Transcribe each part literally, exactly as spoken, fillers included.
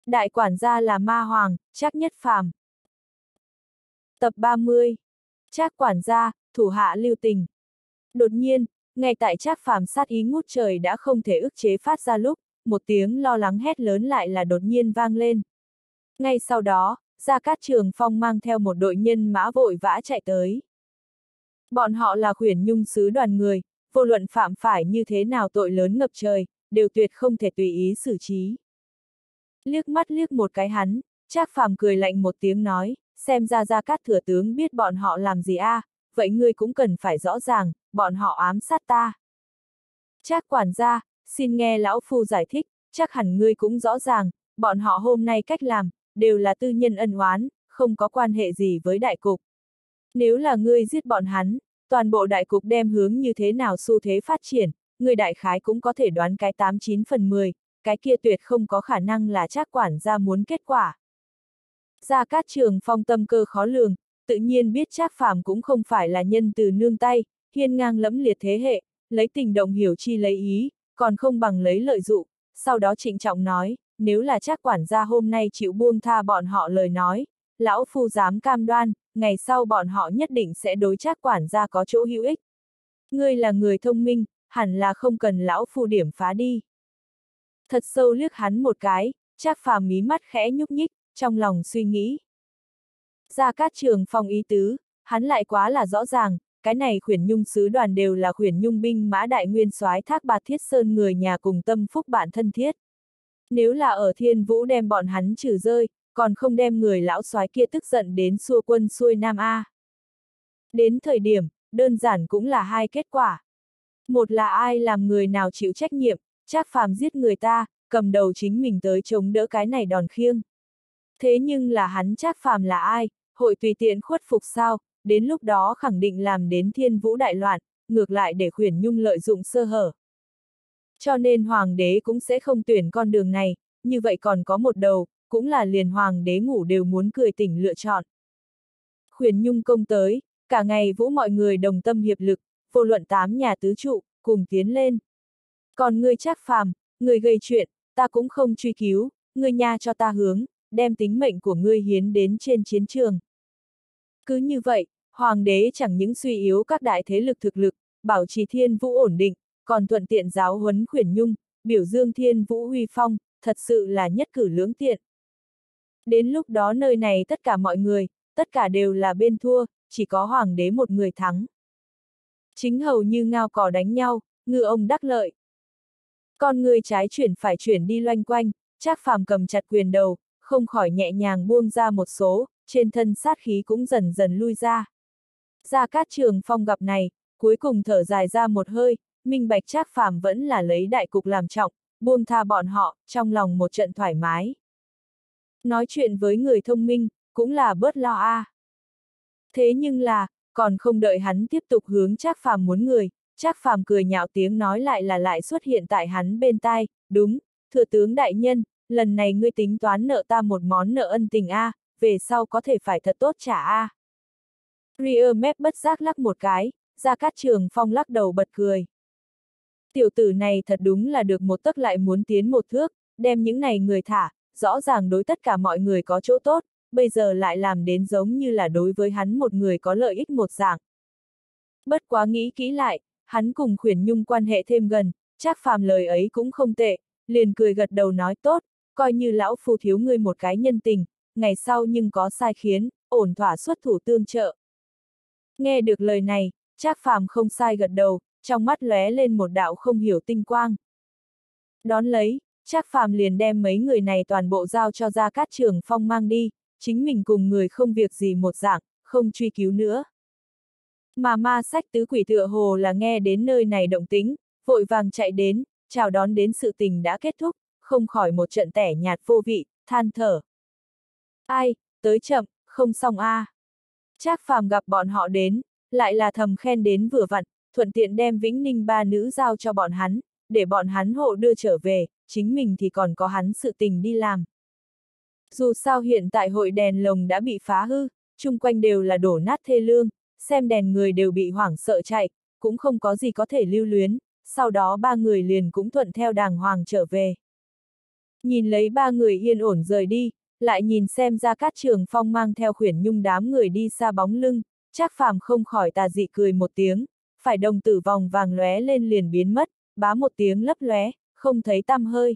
Đại quản gia là ma hoàng, Trác Nhất Phàm. Tập ba mươi. Trác quản gia, thủ hạ lưu tình. Đột nhiên, ngay tại Trác Phàm sát ý ngút trời đã không thể ức chế phát ra lúc, một tiếng lo lắng hét lớn lại là đột nhiên vang lên. Ngay sau đó, Gia Cát Trường Phong mang theo một đội nhân mã vội vã chạy tới. Bọn họ là Khuyển Nhung sứ đoàn người, vô luận phạm phải như thế nào tội lớn ngập trời, đều tuyệt không thể tùy ý xử trí. Liếc mắt liếc một cái hắn, Trác Phàm cười lạnh một tiếng nói, xem ra Gia Cát thừa tướng biết bọn họ làm gì a, à, vậy ngươi cũng cần phải rõ ràng, bọn họ ám sát ta. Trác quản gia, xin nghe lão phu giải thích, chắc hẳn ngươi cũng rõ ràng, bọn họ hôm nay cách làm, đều là tư nhân ân oán, không có quan hệ gì với đại cục. Nếu là ngươi giết bọn hắn, toàn bộ đại cục đem hướng như thế nào xu thế phát triển, ngươi đại khái cũng có thể đoán cái tám chín phần mười, cái kia tuyệt không có khả năng là Trác quản gia muốn kết quả. Gia Cát Trường Phong tâm cơ khó lường, tự nhiên biết Trác Phàm cũng không phải là nhân từ nương tay, hiên ngang lẫm liệt thế hệ, lấy tình động hiểu chi lấy ý, còn không bằng lấy lợi dụ, sau đó trịnh trọng nói, nếu là Trác quản gia hôm nay chịu buông tha bọn họ lời nói, lão phu dám cam đoan, ngày sau bọn họ nhất định sẽ đối Trác quản gia có chỗ hữu ích. Ngươi là người thông minh, hẳn là không cần lão phu điểm phá đi. Thật sâu liếc hắn một cái, Trác Phàm mí mắt khẽ nhúc nhích, trong lòng suy nghĩ. Gia Cát Trường Phong ý tứ, hắn lại quá là rõ ràng, cái này Khuyển Nhung sứ đoàn đều là Khuyển Nhung binh mã đại nguyên soái Thác Bạt Thiết Sơn người nhà cùng tâm phúc bạn thân thiết. Nếu là ở Thiên Vũ đem bọn hắn trừ rơi, còn không đem người lão soái kia tức giận đến xua quân xuôi Nam A. Đến thời điểm, đơn giản cũng là hai kết quả. Một là ai làm người nào chịu trách nhiệm, Trác Phàm giết người ta, cầm đầu chính mình tới chống đỡ cái này đòn khiêng. Thế nhưng là hắn Trác Phàm là ai, hội tùy tiện khuất phục sao, đến lúc đó khẳng định làm đến Thiên Vũ đại loạn, ngược lại để Khuyển Nhung lợi dụng sơ hở. Cho nên hoàng đế cũng sẽ không tuyển con đường này, như vậy còn có một đầu, cũng là liền hoàng đế ngủ đều muốn cười tỉnh lựa chọn. Khuyển Nhung công tới, cả ngày Vũ mọi người đồng tâm hiệp lực, vô luận tám nhà tứ trụ, cùng tiến lên. Còn ngươi Trác Phàm, ngươi gây chuyện, ta cũng không truy cứu, ngươi nha cho ta hướng, đem tính mệnh của ngươi hiến đến trên chiến trường. Cứ như vậy, hoàng đế chẳng những suy yếu các đại thế lực thực lực, bảo trì Thiên Vũ ổn định, còn thuận tiện giáo huấn Khuyển Nhung, biểu dương Thiên Vũ huy phong, thật sự là nhất cử lưỡng tiện. Đến lúc đó nơi này tất cả mọi người, tất cả đều là bên thua, chỉ có hoàng đế một người thắng. Chính hầu như ngao cò đánh nhau, ngư ông đắc lợi. Con người trái chuyển phải chuyển đi loanh quanh, Trác Phàm cầm chặt quyền đầu, không khỏi nhẹ nhàng buông ra một số, trên thân sát khí cũng dần dần lui ra. Gia Cát Trường Phong gặp này, cuối cùng thở dài ra một hơi, minh bạch Trác Phàm vẫn là lấy đại cục làm trọng, buông tha bọn họ, trong lòng một trận thoải mái. Nói chuyện với người thông minh, cũng là bớt lo a. À. Thế nhưng là, còn không đợi hắn tiếp tục hướng Trác Phàm muốn người, Trác Phàm cười nhạo tiếng nói lại là lại xuất hiện tại hắn bên tai, đúng, thừa tướng đại nhân, lần này ngươi tính toán nợ ta một món nợ ân tình a, à, về sau có thể phải thật tốt trả a. À. Ria mép bất giác lắc một cái, Gia Cát Trường Phong lắc đầu bật cười. Tiểu tử này thật đúng là được một tấc lại muốn tiến một thước, đem những này người thả, rõ ràng đối tất cả mọi người có chỗ tốt, bây giờ lại làm đến giống như là đối với hắn một người có lợi ích một dạng. Bất quá nghĩ kỹ lại, hắn cùng Khuyển Nhung quan hệ thêm gần, Trác Phàm lời ấy cũng không tệ, liền cười gật đầu nói tốt, coi như lão phu thiếu ngươi một cái nhân tình, ngày sau nhưng có sai khiến, ổn thỏa xuất thủ tương trợ. Nghe được lời này, Trác Phàm không sai gật đầu, trong mắt lóe lên một đạo không hiểu tinh quang. Đón lấy, Trác Phàm liền đem mấy người này toàn bộ giao cho Gia Cát Trường Phong mang đi, chính mình cùng người không việc gì một dạng, không truy cứu nữa. Mà ma sách tứ quỷ tựa hồ là nghe đến nơi này động tĩnh, vội vàng chạy đến, chào đón đến sự tình đã kết thúc, không khỏi một trận tẻ nhạt vô vị, than thở. Ai, tới chậm, không xong a. À. Trác Phàm gặp bọn họ đến, lại là thầm khen đến vừa vặn, thuận tiện đem Vĩnh Ninh ba nữ giao cho bọn hắn, để bọn hắn hộ đưa trở về, chính mình thì còn có hắn sự tình đi làm. Dù sao hiện tại hội đèn lồng đã bị phá hư, chung quanh đều là đổ nát thê lương, xem đèn người đều bị hoảng sợ chạy, cũng không có gì có thể lưu luyến, sau đó ba người liền cũng thuận theo đàng hoàng trở về. Nhìn lấy ba người yên ổn rời đi, lại nhìn xem Gia Cát Trường Phong mang theo Khuyển Nhung đám người đi xa bóng lưng, Trác Phàm không khỏi tà dị cười một tiếng, phải đồng tử vòng vàng lóe lên liền biến mất, bá một tiếng lấp lóe, không thấy tăm hơi.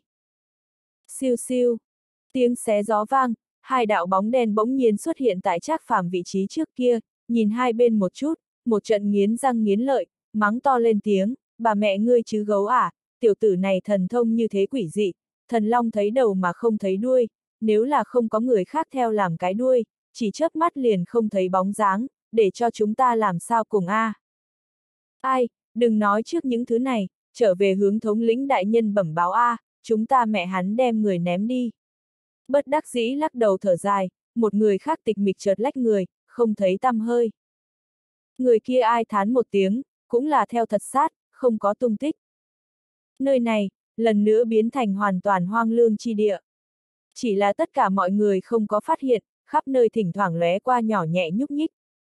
Siêu siêu, tiếng xé gió vang, hai đạo bóng đen bỗng nhiên xuất hiện tại Trác Phàm vị trí trước kia, nhìn hai bên một chút, một trận nghiến răng nghiến lợi, mắng to lên tiếng, bà mẹ ngươi chứ gấu à, tiểu tử này thần thông như thế quỷ dị, thần long thấy đầu mà không thấy đuôi, nếu là không có người khác theo làm cái đuôi, chỉ chớp mắt liền không thấy bóng dáng, để cho chúng ta làm sao cùng a? À. Ai, đừng nói trước những thứ này, trở về hướng thống lĩnh đại nhân bẩm báo a, à, chúng ta mẹ hắn đem người ném đi. Bất đắc dĩ lắc đầu thở dài, một người khác tịch mịch chợt lách người, không thấy tăm hơi. Người kia ai thán một tiếng, cũng là theo thật sát, không có tung tích. Nơi này, lần nữa biến thành hoàn toàn hoang lương chi địa. Chỉ là tất cả mọi người không có phát hiện, khắp nơi thỉnh thoảng lóe qua nhỏ nhẹ nhúc nhích.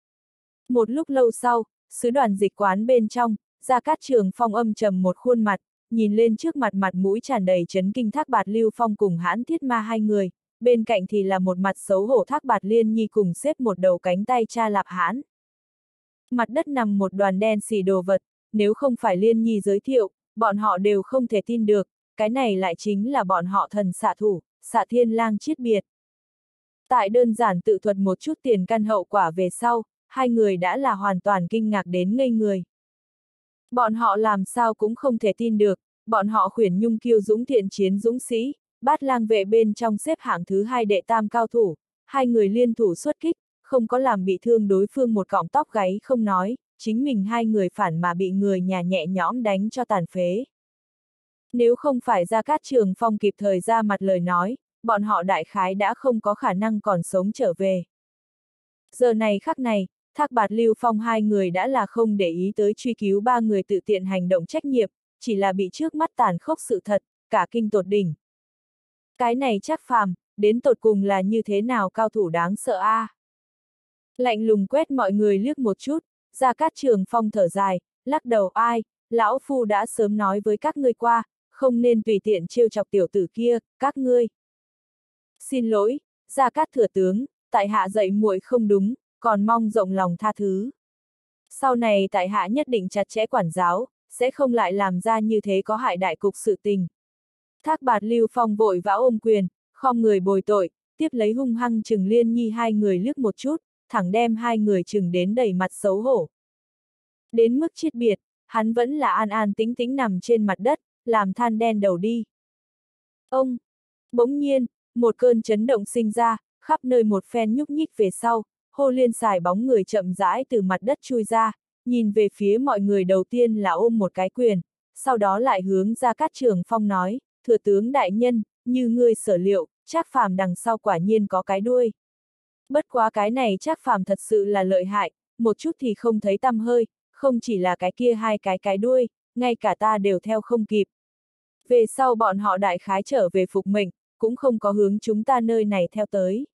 Một lúc lâu sau, sứ đoàn dịch quán bên trong, Gia Cát Trường Phong âm trầm một khuôn mặt, nhìn lên trước mặt mặt mũi tràn đầy chấn kinh Thác Bạt Lưu Phong cùng Hãn Thiết Ma hai người, bên cạnh thì là một mặt xấu hổ Thác Bạt Liên Nhi cùng xếp một đầu cánh tay cha Lạp Hãn. Mặt đất nằm một đoàn đen xì đồ vật, nếu không phải Liên Nhi giới thiệu, bọn họ đều không thể tin được, cái này lại chính là bọn họ thần xạ thủ, Xạ Thiên Lang Chiết Biệt. Tại đơn giản tự thuật một chút tiền căn hậu quả về sau, hai người đã là hoàn toàn kinh ngạc đến ngây người. Bọn họ làm sao cũng không thể tin được, bọn họ Khuyển Nhung kiêu dũng thiện chiến dũng sĩ, Bát Lang vệ bên trong xếp hạng thứ hai đệ tam cao thủ, hai người liên thủ xuất kích, không có làm bị thương đối phương một cọng tóc gáy không nói, chính mình hai người phản mà bị người nhà nhẹ nhõm đánh cho tàn phế. Nếu không phải Gia Cát Trường Phong kịp thời ra mặt lời nói, bọn họ đại khái đã không có khả năng còn sống trở về. Giờ này khắc này, Thác Bạt Lưu Phong hai người đã là không để ý tới truy cứu ba người tự tiện hành động trách nhiệm, chỉ là bị trước mắt tàn khốc sự thật, cả kinh tột đỉnh. Cái này Trác Phàm, đến tột cùng là như thế nào cao thủ đáng sợ a? À? Lạnh lùng quét mọi người liếc một chút, Gia Cát Trường Phong thở dài, lắc đầu ai, lão phu đã sớm nói với các ngươi qua, không nên tùy tiện trêu chọc tiểu tử kia, các ngươi. Xin lỗi, Gia Cát thừa tướng, tại hạ dạy muội không đúng, còn mong rộng lòng tha thứ. Sau này tại hạ nhất định chặt chẽ quản giáo, sẽ không lại làm ra như thế có hại đại cục sự tình. Thác Bạt Lưu Phong vội vã ôm quyền, khom người bồi tội, tiếp lấy hung hăng chừng Liên Nhi hai người liếc một chút, thẳng đem hai người chừng đến đầy mặt xấu hổ. Đến mức Chiết Biệt, hắn vẫn là an an tĩnh tĩnh nằm trên mặt đất, làm than đen đầu đi. Ông! Bỗng nhiên, một cơn chấn động sinh ra, khắp nơi một phen nhúc nhích về sau, Hồ Liên xài bóng người chậm rãi từ mặt đất chui ra, nhìn về phía mọi người đầu tiên là ôm một cái quyền, sau đó lại hướng Gia Cát Trường Phong nói, thừa tướng đại nhân, như ngươi sở liệu, Trác Phàm đằng sau quả nhiên có cái đuôi. Bất quá cái này Trác Phàm thật sự là lợi hại, một chút thì không thấy tăm hơi, không chỉ là cái kia hai cái cái đuôi, ngay cả ta đều theo không kịp. Về sau bọn họ đại khái trở về phục mệnh, cũng không có hướng chúng ta nơi này theo tới.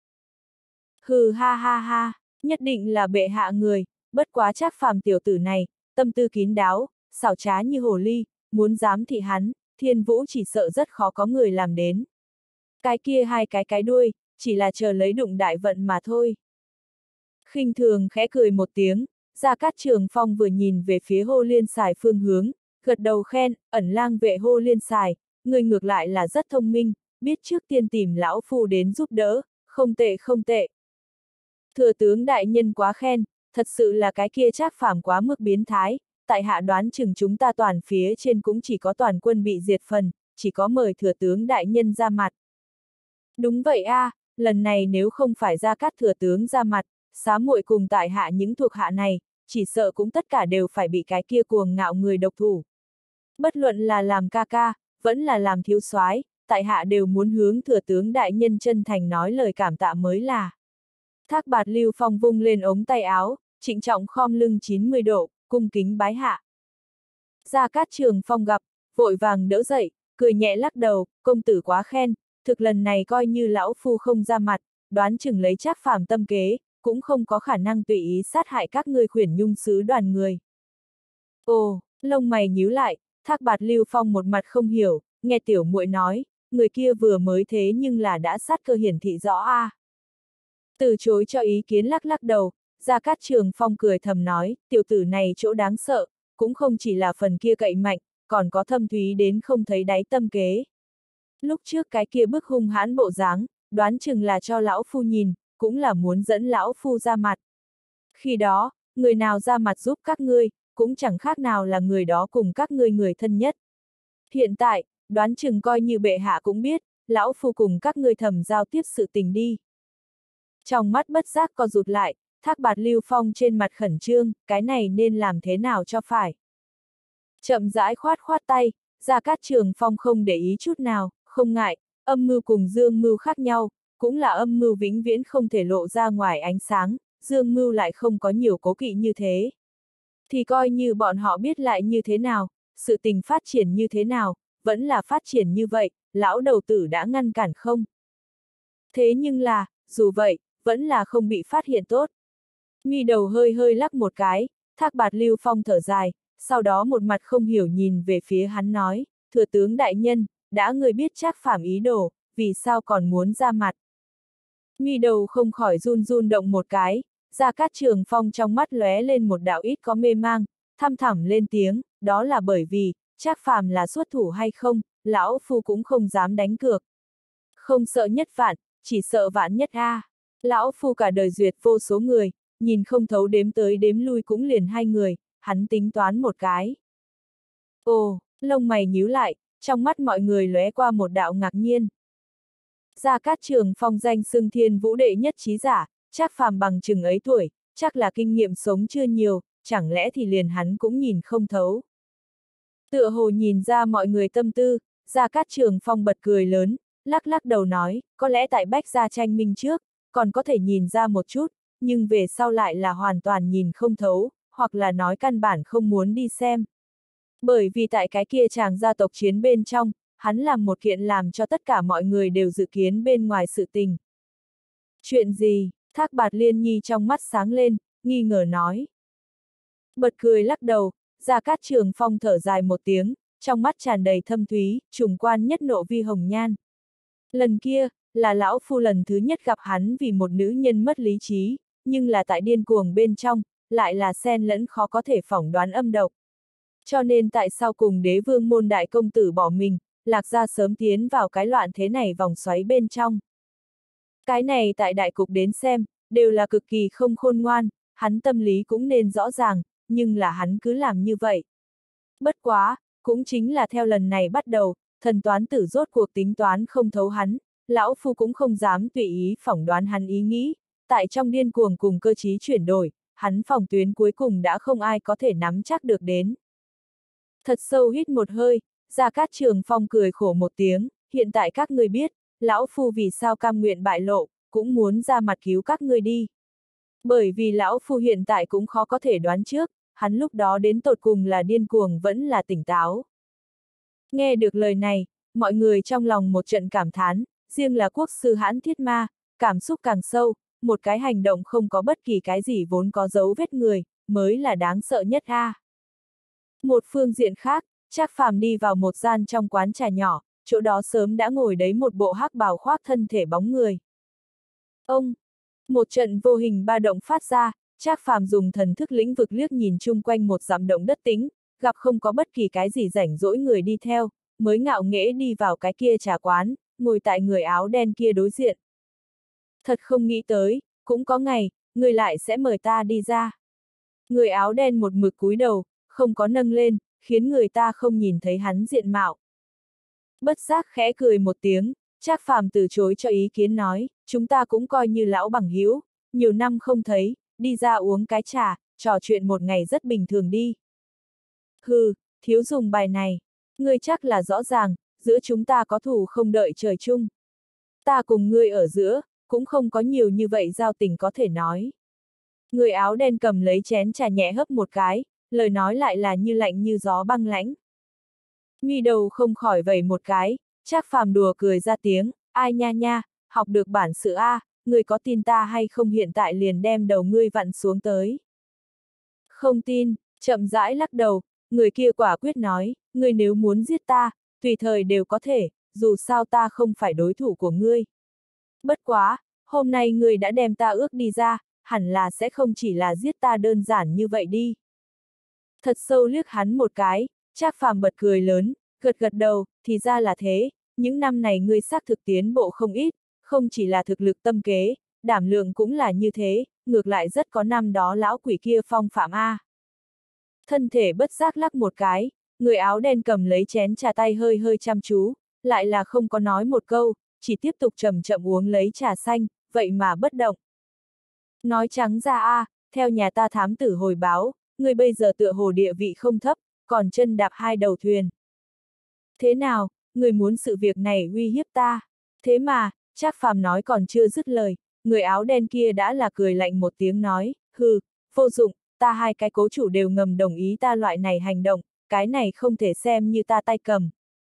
Hừ ha ha ha, nhất định là bệ hạ người, bất quá Trác Phàm tiểu tử này, tâm tư kín đáo, xảo trá như hồ ly, muốn dám thị hắn, Thiên Vũ chỉ sợ rất khó có người làm đến. Cái kia hai cái cái đuôi, chỉ là chờ lấy đụng đại vận mà thôi. Khinh thường khẽ cười một tiếng, Gia Cát Trường Phong vừa nhìn về phía Hồ Liên xài phương hướng, gật đầu khen, ẩn lang vệ Hồ Liên xài, người ngược lại là rất thông minh, biết trước tiên tìm lão phu đến giúp đỡ, không tệ không tệ. Thừa tướng đại nhân quá khen, thật sự là cái kia Trác Phàm quá mức biến thái, tại hạ đoán chừng chúng ta toàn phía trên cũng chỉ có toàn quân bị diệt phần, chỉ có mời thừa tướng đại nhân ra mặt. Đúng vậy a, à, lần này nếu không phải Gia Cát thừa tướng ra mặt, xá muội cùng tại hạ những thuộc hạ này, chỉ sợ cũng tất cả đều phải bị cái kia cuồng ngạo người độc thủ. Bất luận là làm ca ca, vẫn là làm thiếu soái, tại hạ đều muốn hướng thừa tướng đại nhân chân thành nói lời cảm tạ mới là. Thác Bạt Lưu Phong vung lên ống tay áo, trịnh trọng khom lưng chín mươi độ, cung kính bái hạ. Gia Cát Trường Phong gặp, vội vàng đỡ dậy, cười nhẹ lắc đầu, công tử quá khen, thực lần này coi như lão phu không ra mặt, đoán chừng lấy Trác Phàm tâm kế, cũng không có khả năng tùy ý sát hại các ngươi Khuyển Nhung sứ đoàn người. Ồ, lông mày nhíu lại, Thác Bạt Lưu Phong một mặt không hiểu, nghe tiểu muội nói, người kia vừa mới thế nhưng là đã sát cơ hiển thị rõ a. À. Từ chối cho ý kiến lắc lắc đầu, Gia Cát Trường Phong cười thầm nói, tiểu tử này chỗ đáng sợ, cũng không chỉ là phần kia cậy mạnh, còn có thâm thúy đến không thấy đáy tâm kế. Lúc trước cái kia bức hung hãn bộ dáng, đoán chừng là cho lão phu nhìn, cũng là muốn dẫn lão phu ra mặt. Khi đó, người nào ra mặt giúp các ngươi, cũng chẳng khác nào là người đó cùng các ngươi người thân nhất. Hiện tại, đoán chừng coi như bệ hạ cũng biết, lão phu cùng các ngươi thầm giao tiếp sự tình đi. Trong mắt bất giác co rụt lại, Thác Bạt Lưu Phong trên mặt khẩn trương, cái này nên làm thế nào cho phải. Chậm rãi khoát khoát tay, Gia Cát Trường Phong không để ý chút nào, không ngại, âm mưu cùng dương mưu khác nhau, cũng là âm mưu vĩnh viễn không thể lộ ra ngoài ánh sáng, dương mưu lại không có nhiều cố kỵ như thế. Thì coi như bọn họ biết lại như thế nào, sự tình phát triển như thế nào, vẫn là phát triển như vậy, lão đầu tử đã ngăn cản không. Thế nhưng là, dù vậy, vẫn là không bị phát hiện tốt. Mi đầu hơi hơi lắc một cái, Thác Bạt Lưu Phong thở dài, sau đó một mặt không hiểu nhìn về phía hắn nói, thừa tướng đại nhân, đã người biết Trác Phàm ý đồ, vì sao còn muốn ra mặt. Mi đầu không khỏi run run động một cái, Gia Cát Trường Phong trong mắt lóe lên một đạo ít có mê mang, thăm thẳm lên tiếng, đó là bởi vì, Trác Phàm là xuất thủ hay không, lão phu cũng không dám đánh cược. Không sợ nhất vạn, chỉ sợ vạn nhất a. À. Lão phu cả đời duyệt vô số người, nhìn không thấu đếm tới đếm lui cũng liền hai người, hắn tính toán một cái. Ồ, lông mày nhíu lại, trong mắt mọi người lóe qua một đạo ngạc nhiên. Gia Cát Trường Phong danh xưng thiên vũ đệ nhất trí giả, Trác Phàm bằng chừng ấy tuổi, chắc là kinh nghiệm sống chưa nhiều, chẳng lẽ thì liền hắn cũng nhìn không thấu. Tựa hồ nhìn ra mọi người tâm tư, Gia Cát Trường Phong bật cười lớn, lắc lắc đầu nói, có lẽ tại Bách Gia tranh minh trước, còn có thể nhìn ra một chút, nhưng về sau lại là hoàn toàn nhìn không thấu, hoặc là nói căn bản không muốn đi xem. Bởi vì tại cái kia chàng gia tộc chiến bên trong, hắn làm một kiện làm cho tất cả mọi người đều dự kiến bên ngoài sự tình. Chuyện gì? Thác Bạt Liên Nhi trong mắt sáng lên, nghi ngờ nói. Bật cười lắc đầu, Gia Cát Trường Phong thở dài một tiếng, trong mắt tràn đầy thâm thúy, trùng quan nhất nộ vi hồng nhan. Lần kia, là lão phu lần thứ nhất gặp hắn vì một nữ nhân mất lý trí, nhưng là tại điên cuồng bên trong, lại là xen lẫn khó có thể phỏng đoán âm độc. Cho nên tại sao cùng đế vương môn đại công tử bỏ mình, Lạc Gia sớm tiến vào cái loạn thế này vòng xoáy bên trong. Cái này tại đại cục đến xem, đều là cực kỳ không khôn ngoan, hắn tâm lý cũng nên rõ ràng, nhưng là hắn cứ làm như vậy. Bất quá, cũng chính là theo lần này bắt đầu, thần toán tử rốt cuộc tính toán không thấu hắn, lão phu cũng không dám tùy ý phỏng đoán hắn ý nghĩ, tại trong điên cuồng cùng cơ trí chuyển đổi, hắn phòng tuyến cuối cùng đã không ai có thể nắm chắc được đến. Thật sâu hít một hơi, Gia Cát Trường Phong cười khổ một tiếng, hiện tại các ngươi biết, lão phu vì sao cam nguyện bại lộ, cũng muốn ra mặt cứu các ngươi đi. Bởi vì lão phu hiện tại cũng khó có thể đoán trước, hắn lúc đó đến tột cùng là điên cuồng vẫn là tỉnh táo. Nghe được lời này, mọi người trong lòng một trận cảm thán, riêng là quốc sư Hãn Thiết Ma, cảm xúc càng sâu, một cái hành động không có bất kỳ cái gì vốn có dấu vết người, mới là đáng sợ nhất a. À. Một phương diện khác, Trác Phàm đi vào một gian trong quán trà nhỏ, chỗ đó sớm đã ngồi đấy một bộ hắc bào khoác thân thể bóng người. Ông! Một trận vô hình ba động phát ra, Trác Phàm dùng thần thức lĩnh vực liếc nhìn chung quanh một dặm động đất tĩnh, gặp không có bất kỳ cái gì rảnh rỗi người đi theo, mới ngạo nghễ đi vào cái kia trà quán, ngồi tại người áo đen kia đối diện. Thật không nghĩ tới, cũng có ngày, người lại sẽ mời ta đi ra. Người áo đen một mực cúi đầu, không có nâng lên, khiến người ta không nhìn thấy hắn diện mạo. Bất giác khẽ cười một tiếng, Trác Phàm từ chối cho ý kiến nói, chúng ta cũng coi như lão bằng hữu, nhiều năm không thấy, đi ra uống cái trà, trò chuyện một ngày rất bình thường đi. Hừ, thiếu dùng bài này, ngươi chắc là rõ ràng, giữa chúng ta có thù không đợi trời chung. Ta cùng ngươi ở giữa, cũng không có nhiều như vậy giao tình có thể nói. Người áo đen cầm lấy chén trà nhẹ hấp một cái, lời nói lại là như lạnh như gió băng lãnh. Mi đầu không khỏi vẩy một cái, Trác Phàm đùa cười ra tiếng, ai nha nha, học được bản sự a, người có tin ta hay không hiện tại liền đem đầu ngươi vặn xuống tới. Không tin, chậm rãi lắc đầu, người kia quả quyết nói, người nếu muốn giết ta, tùy thời đều có thể, dù sao ta không phải đối thủ của ngươi. Bất quá, hôm nay ngươi đã đem ta ước đi ra, hẳn là sẽ không chỉ là giết ta đơn giản như vậy đi. Thật sâu liếc hắn một cái, Trác Phàm bật cười lớn, gật gật đầu, thì ra là thế, những năm này ngươi xác thực tiến bộ không ít, không chỉ là thực lực tâm kế, đảm lượng cũng là như thế, ngược lại rất có năm đó lão quỷ kia phong phạm A. Thân thể bất giác lắc một cái, người áo đen cầm lấy chén trà tay hơi hơi chăm chú, lại là không có nói một câu, chỉ tiếp tục chậm chậm uống lấy trà xanh, vậy mà bất động. Nói trắng ra A, theo nhà ta thám tử hồi báo, người bây giờ tựa hồ địa vị không thấp, còn chân đạp hai đầu thuyền. Thế nào, người muốn sự việc này uy hiếp ta? Thế mà, Trác Phàm nói còn chưa dứt lời, người áo đen kia đã là cười lạnh một tiếng nói, hừ, vô dụng, ta hai cái cố chủ đều ngầm đồng ý ta loại này hành động, cái này không thể xem như ta tay cầm.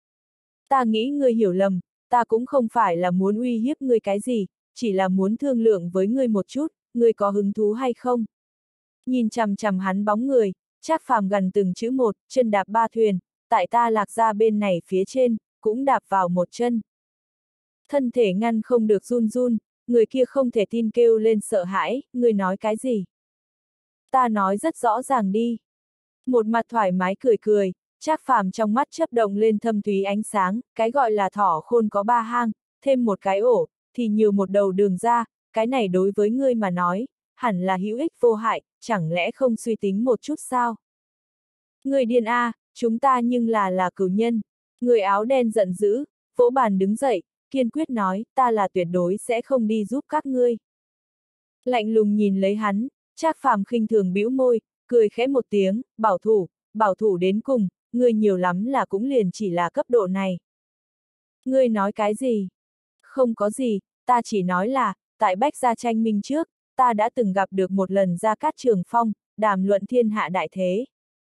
Ta nghĩ ngươi hiểu lầm, ta cũng không phải là muốn uy hiếp ngươi cái gì, chỉ là muốn thương lượng với ngươi một chút, ngươi có hứng thú hay không? Nhìn chằm chằm hắn bóng người, Trác Phàm gần từng chữ một, chân đạp ba thuyền, tại ta Lạc Gia bên này phía trên, cũng đạp vào một chân. Thân thể ngăn không được run run, người kia không thể tin kêu lên sợ hãi, ngươi nói cái gì? Ta nói rất rõ ràng đi. Một mặt thoải mái cười cười, Trác Phàm trong mắt chớp động lên thâm thúy ánh sáng, cái gọi là thỏ khôn có ba hang, thêm một cái ổ, thì nhiều một đầu đường ra, cái này đối với ngươi mà nói, hẳn là hữu ích vô hại, chẳng lẽ không suy tính một chút sao? Người điên a, à, chúng ta nhưng là là cửu nhân. Người áo đen giận dữ, vỗ bàn đứng dậy, kiên quyết nói, ta là tuyệt đối sẽ không đi giúp các ngươi. Lạnh lùng nhìn lấy hắn, Trác Phàm khinh thường bĩu môi, cười khẽ một tiếng, bảo thủ, bảo thủ đến cùng, ngươi nhiều lắm là cũng liền chỉ là cấp độ này. Ngươi nói cái gì? Không có gì, ta chỉ nói là, tại Bách Gia tranh minh trước, ta đã từng gặp được một lần Gia Cát Trường Phong, đàm luận thiên hạ đại thế.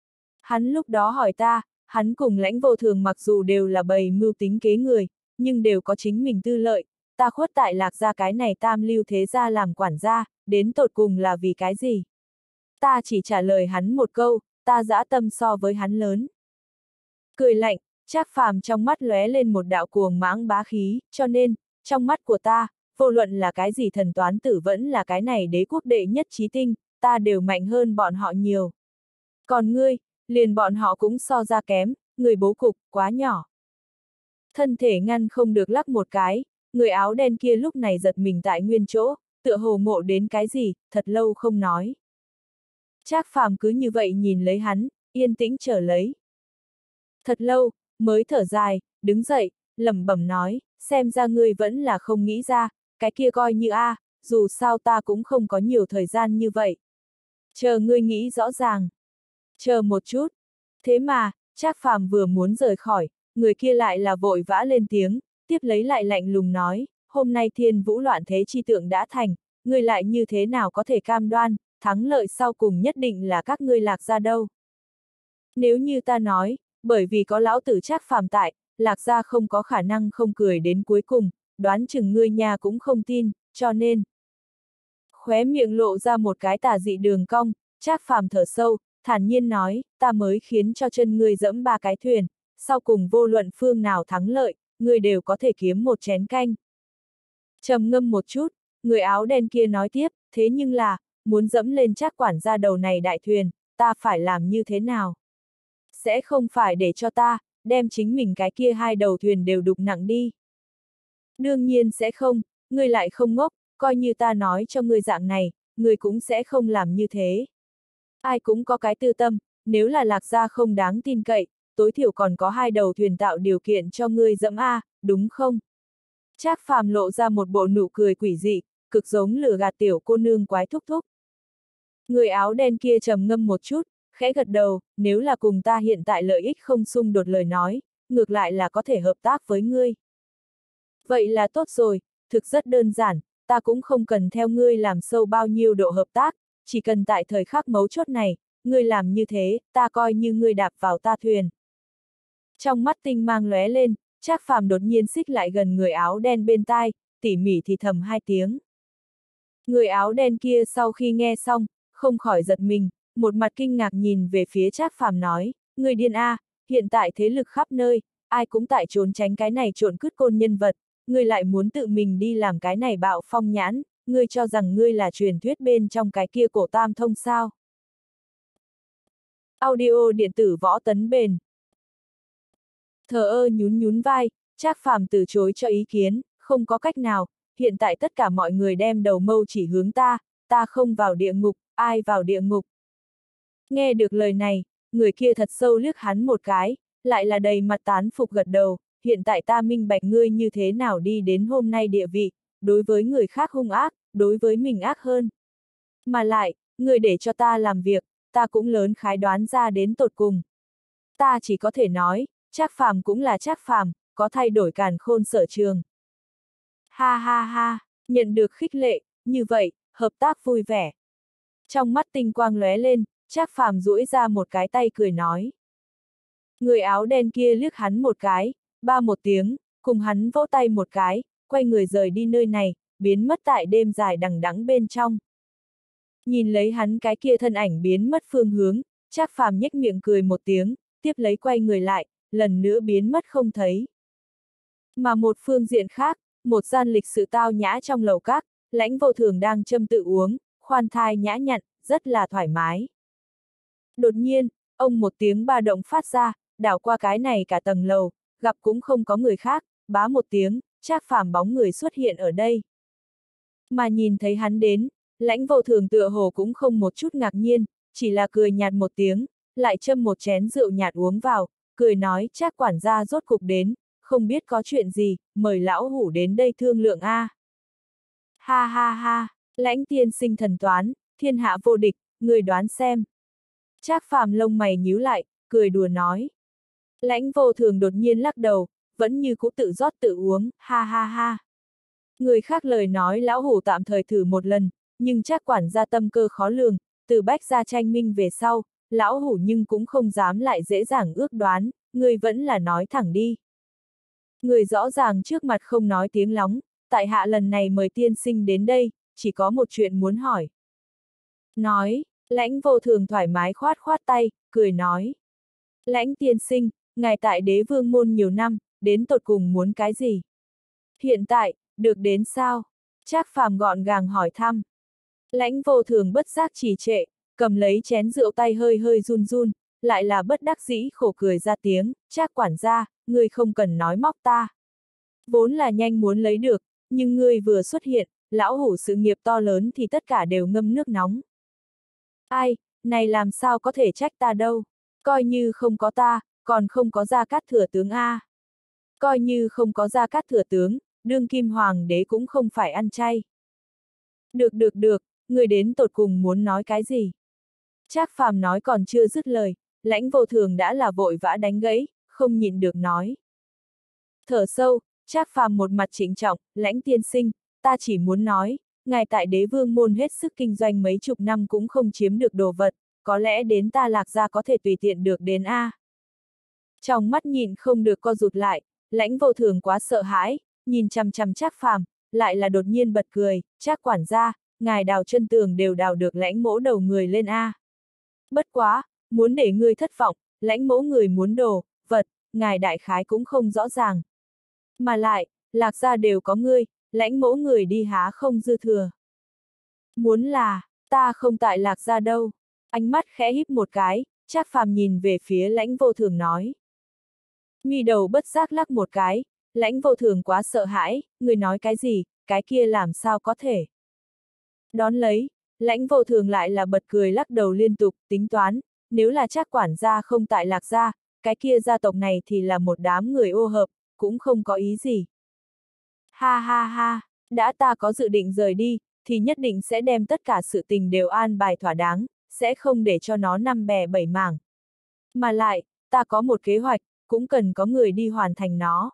Hắn lúc đó hỏi ta, hắn cùng Lãnh Vô Thường mặc dù đều là bầy mưu tính kế người, nhưng đều có chính mình tư lợi, ta khuất tại Lạc Gia cái này tam lưu thế gia làm quản gia, đến tột cùng là vì cái gì? Ta chỉ trả lời hắn một câu, ta dã tâm so với hắn lớn. Cười lạnh, Trác Phàm trong mắt lóe lên một đạo cuồng mãng bá khí, cho nên, trong mắt của ta, vô luận là cái gì thần toán tử vẫn là cái này đế quốc đệ nhất chí tinh, ta đều mạnh hơn bọn họ nhiều. Còn ngươi, liền bọn họ cũng so ra kém, người bố cục, quá nhỏ. Thân thể ngăn không được lắc một cái, người áo đen kia lúc này giật mình tại nguyên chỗ, tựa hồ ngộ đến cái gì, thật lâu không nói. Trác Phàm cứ như vậy nhìn lấy hắn, yên tĩnh chờ lấy. Thật lâu, mới thở dài, đứng dậy, lẩm bẩm nói, xem ra ngươi vẫn là không nghĩ ra, cái kia coi như a, à, dù sao ta cũng không có nhiều thời gian như vậy. Chờ ngươi nghĩ rõ ràng. Chờ một chút. Thế mà, Trác Phàm vừa muốn rời khỏi, người kia lại là vội vã lên tiếng, tiếp lấy lại lạnh lùng nói, hôm nay thiên vũ loạn thế chi tượng đã thành, ngươi lại như thế nào có thể cam đoan, thắng lợi sau cùng nhất định là các ngươi Lạc Gia đâu. Nếu như ta nói, bởi vì có lão tử Trác Phàm tại, Lạc Gia không có khả năng không cười đến cuối cùng, đoán chừng ngươi nhà cũng không tin, cho nên. Khóe miệng lộ ra một cái tà dị đường cong, Trác Phàm thở sâu, thản nhiên nói, ta mới khiến cho chân ngươi dẫm ba cái thuyền, sau cùng vô luận phương nào thắng lợi, ngươi đều có thể kiếm một chén canh. Trầm ngâm một chút, người áo đen kia nói tiếp, thế nhưng là, muốn dẫm lên Trác quản gia đầu này đại thuyền, ta phải làm như thế nào? Sẽ không phải để cho ta, đem chính mình cái kia hai đầu thuyền đều đục nặng đi. Đương nhiên sẽ không, ngươi lại không ngốc, coi như ta nói cho ngươi dạng này, ngươi cũng sẽ không làm như thế. Ai cũng có cái tư tâm, nếu là Lạc Gia không đáng tin cậy, tối thiểu còn có hai đầu thuyền tạo điều kiện cho ngươi dẫm a, đúng không? Trác Phàm lộ ra một bộ nụ cười quỷ dị, cực giống lừa gạt tiểu cô nương quái thúc thúc. Người áo đen kia trầm ngâm một chút, khẽ gật đầu, nếu là cùng ta hiện tại lợi ích không xung đột lời nói, ngược lại là có thể hợp tác với ngươi. Vậy là tốt rồi, thực rất đơn giản, ta cũng không cần theo ngươi làm sâu bao nhiêu độ hợp tác, chỉ cần tại thời khắc mấu chốt này, ngươi làm như thế, ta coi như ngươi đạp vào ta thuyền. Trong mắt tinh mang lóe lên, Trác Phàm đột nhiên xích lại gần người áo đen bên tai, tỉ mỉ thì thầm hai tiếng. Người áo đen kia sau khi nghe xong, không khỏi giật mình, một mặt kinh ngạc nhìn về phía Trác Phàm nói, người điên a, hiện tại thế lực khắp nơi, ai cũng tại trốn tránh cái này trộn cứt côn nhân vật, ngươi lại muốn tự mình đi làm cái này bạo phong nhãn, ngươi cho rằng ngươi là truyền thuyết bên trong cái kia cổ tam thông sao. Audio điện tử võ tấn bền. Thờ ơ nhún nhún vai, Trác Phàm từ chối cho ý kiến, không có cách nào, hiện tại tất cả mọi người đem đầu mâu chỉ hướng ta, ta không vào địa ngục, ai vào địa ngục. Nghe được lời này, người kia thật sâu liếc hắn một cái, lại là đầy mặt tán phục gật đầu, hiện tại ta minh bạch ngươi như thế nào đi đến hôm nay địa vị, đối với người khác hung ác, đối với mình ác hơn. Mà lại, ngươi để cho ta làm việc, ta cũng lớn khái đoán ra đến tột cùng. Ta chỉ có thể nói, Trác Phàm cũng là Trác Phàm, có thay đổi càn khôn sở trường. Ha ha ha, nhận được khích lệ, như vậy, hợp tác vui vẻ. Trong mắt tinh quang lóe lên, Trác Phàm duỗi ra một cái tay cười nói. Người áo đen kia liếc hắn một cái, ba một tiếng, cùng hắn vỗ tay một cái, quay người rời đi nơi này, biến mất tại đêm dài đằng đẵng bên trong. Nhìn lấy hắn cái kia thân ảnh biến mất phương hướng, Trác Phàm nhếch miệng cười một tiếng, tiếp lấy quay người lại, lần nữa biến mất không thấy. Mà một phương diện khác, một gian lịch sự tao nhã trong lầu các, Lãnh Vô Thường đang châm tự uống, khoan thai nhã nhặn, rất là thoải mái. Đột nhiên, ông một tiếng ba động phát ra, đảo qua cái này cả tầng lầu, gặp cũng không có người khác, bá một tiếng, Trác Phàm bóng người xuất hiện ở đây. Mà nhìn thấy hắn đến, Lãnh Vô Thường tựa hồ cũng không một chút ngạc nhiên, chỉ là cười nhạt một tiếng, lại châm một chén rượu nhạt uống vào, cười nói Trác quản gia rốt cục đến, không biết có chuyện gì, mời lão hủ đến đây thương lượng a. À. Ha ha ha, Lãnh tiên sinh thần toán, thiên hạ vô địch, người đoán xem. Trác Phàm lông mày nhíu lại, cười đùa nói. Lãnh Vô Thường đột nhiên lắc đầu, vẫn như cũ tự rót tự uống, ha ha ha. Người khác lời nói lão hủ tạm thời thử một lần, nhưng Trác quản gia tâm cơ khó lường, từ Bách gia tranh minh về sau, lão hủ nhưng cũng không dám lại dễ dàng ước đoán, người vẫn là nói thẳng đi. Người rõ ràng trước mặt không nói tiếng lóng, tại hạ lần này mời tiên sinh đến đây, chỉ có một chuyện muốn hỏi. Nói, Lãnh Vô Thường thoải mái khoát khoát tay, cười nói. Lãnh tiên sinh, ngài tại Đế Vương môn nhiều năm, đến tột cùng muốn cái gì? Hiện tại, được đến sao? Trác Phàm gọn gàng hỏi thăm. Lãnh Vô Thường bất giác trì trệ, cầm lấy chén rượu tay hơi hơi run run, lại là bất đắc dĩ khổ cười ra tiếng, Trác quản gia, ngươi không cần nói móc ta. Vốn là nhanh muốn lấy được, nhưng ngươi vừa xuất hiện, lão hủ sự nghiệp to lớn thì tất cả đều ngâm nước nóng. Ai, này làm sao có thể trách ta đâu, coi như không có ta, còn không có Gia Cát Thừa tướng a. Coi như không có Gia Cát Thừa tướng, đương kim hoàng đế cũng không phải ăn chay. Được được được, người đến tột cùng muốn nói cái gì? Trác Phàm nói còn chưa dứt lời, Lãnh Vô Thường đã là vội vã đánh gãy, không nhịn được nói. Thở sâu, Trác Phàm một mặt trịnh trọng, Lãnh tiên sinh, ta chỉ muốn nói, ngài tại Đế Vương môn hết sức kinh doanh mấy chục năm cũng không chiếm được đồ vật, có lẽ đến ta Lạc gia có thể tùy tiện được đến a. Trong mắt nhịn không được co rụt lại, Lãnh Vô Thường quá sợ hãi, nhìn chằm chằm Trác Phàm, lại là đột nhiên bật cười, Trác quản gia, ngài đào chân tường đều đào được Lãnh mỗ đầu người lên a. Bất quá, muốn để ngươi thất vọng, Lãnh mỗ người muốn đồ, vật, ngài đại khái cũng không rõ ràng. Mà lại, Lạc gia đều có ngươi, Lãnh mỗ người đi há không dư thừa. Muốn là, ta không tại Lạc gia đâu. Ánh mắt khẽ híp một cái, Trác Phàm nhìn về phía Lãnh Vô Thường nói. Mi đầu bất giác lắc một cái, Lãnh Vô Thường quá sợ hãi, người nói cái gì, cái kia làm sao có thể. Đón lấy, Lãnh Vô Thường lại là bật cười lắc đầu liên tục, tính toán, nếu là Trác quản gia không tại Lạc gia, cái kia gia tộc này thì là một đám người ô hợp, cũng không có ý gì. Ha ha ha, đã ta có dự định rời đi, thì nhất định sẽ đem tất cả sự tình đều an bài thỏa đáng, sẽ không để cho nó năm bè bảy mảng. Mà lại, ta có một kế hoạch, cũng cần có người đi hoàn thành nó.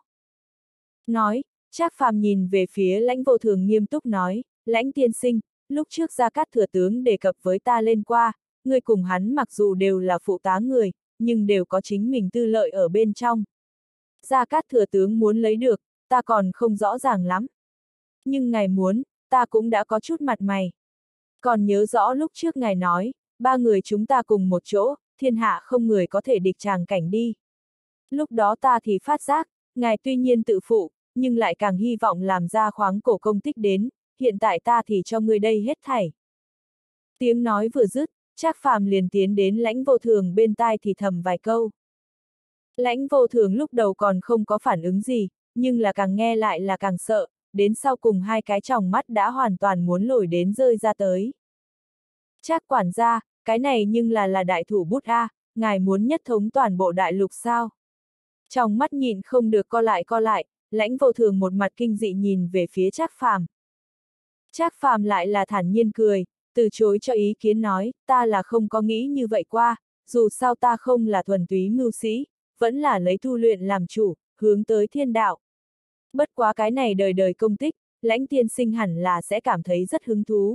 Nói, Trác Phàm nhìn về phía Lãnh Vô Thường nghiêm túc nói, Lãnh tiên sinh, lúc trước Gia Cát Thừa tướng đề cập với ta lên qua, người cùng hắn mặc dù đều là phụ tá người, nhưng đều có chính mình tư lợi ở bên trong. Gia Cát Thừa tướng muốn lấy được, ta còn không rõ ràng lắm. Nhưng ngài muốn, ta cũng đã có chút mặt mày. Còn nhớ rõ lúc trước ngài nói, ba người chúng ta cùng một chỗ, thiên hạ không người có thể địch tràng cảnh đi. Lúc đó ta thì phát giác, ngài tuy nhiên tự phụ, nhưng lại càng hy vọng làm ra khoáng cổ công tích đến, hiện tại ta thì cho ngươi đây hết thảy. Tiếng nói vừa dứt, Trác Phàm liền tiến đến Lãnh Vô Thường bên tai thì thầm vài câu. Lãnh Vô Thường lúc đầu còn không có phản ứng gì, nhưng là càng nghe lại là càng sợ, đến sau cùng hai cái tròng mắt đã hoàn toàn muốn lồi đến rơi ra tới. Trác quản gia, cái này nhưng là là đại thủ bút a, ngài muốn nhất thống toàn bộ đại lục sao? Trong mắt nhìn không được co lại co lại, Lãnh Vô Thường một mặt kinh dị nhìn về phía Trác Phàm. Trác Phàm lại là thản nhiên cười, từ chối cho ý kiến nói, ta là không có nghĩ như vậy qua, dù sao ta không là thuần túy mưu sĩ, vẫn là lấy tu luyện làm chủ, hướng tới thiên đạo. Bất quá cái này đời đời công tích, Lãnh tiên sinh hẳn là sẽ cảm thấy rất hứng thú.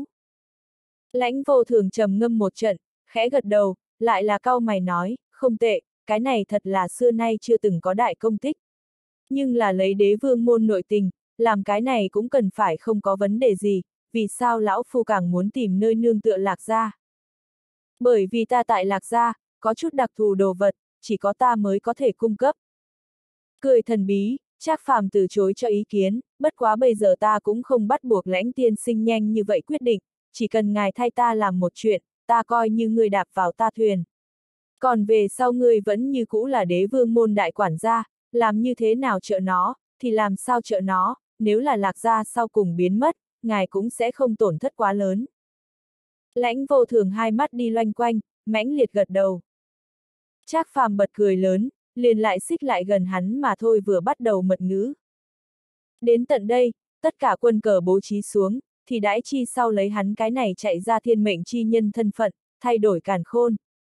Lãnh Vô Thường trầm ngâm một trận, khẽ gật đầu, lại là cau mày nói, không tệ, cái này thật là xưa nay chưa từng có đại công tích. Nhưng là lấy đế vương môn nội tình, làm cái này cũng cần phải không có vấn đề gì, vì sao lão phu càng muốn tìm nơi nương tựa Lạc Gia? Bởi vì ta tại Lạc Gia, có chút đặc thù đồ vật, chỉ có ta mới có thể cung cấp. Cười thần bí, Trác Phàm từ chối cho ý kiến, bất quá bây giờ ta cũng không bắt buộc Lãnh tiên sinh nhanh như vậy quyết định, chỉ cần ngài thay ta làm một chuyện, ta coi như ngươi đạp vào ta thuyền. Còn về sau ngươi vẫn như cũ là đế vương môn đại quản gia, làm như thế nào trợ nó, thì làm sao trợ nó, nếu là Lạc Gia sau cùng biến mất, ngài cũng sẽ không tổn thất quá lớn. Lãnh Vô Thường hai mắt đi loanh quanh, mãnh liệt gật đầu. Trác Phàm bật cười lớn, liền lại xích lại gần hắn mà thôi vừa bắt đầu mật ngữ. Đến tận đây, tất cả quân cờ bố trí xuống, thì đãi chi sau lấy hắn cái này chạy ra thiên mệnh chi nhân thân phận, thay đổi càn khôn.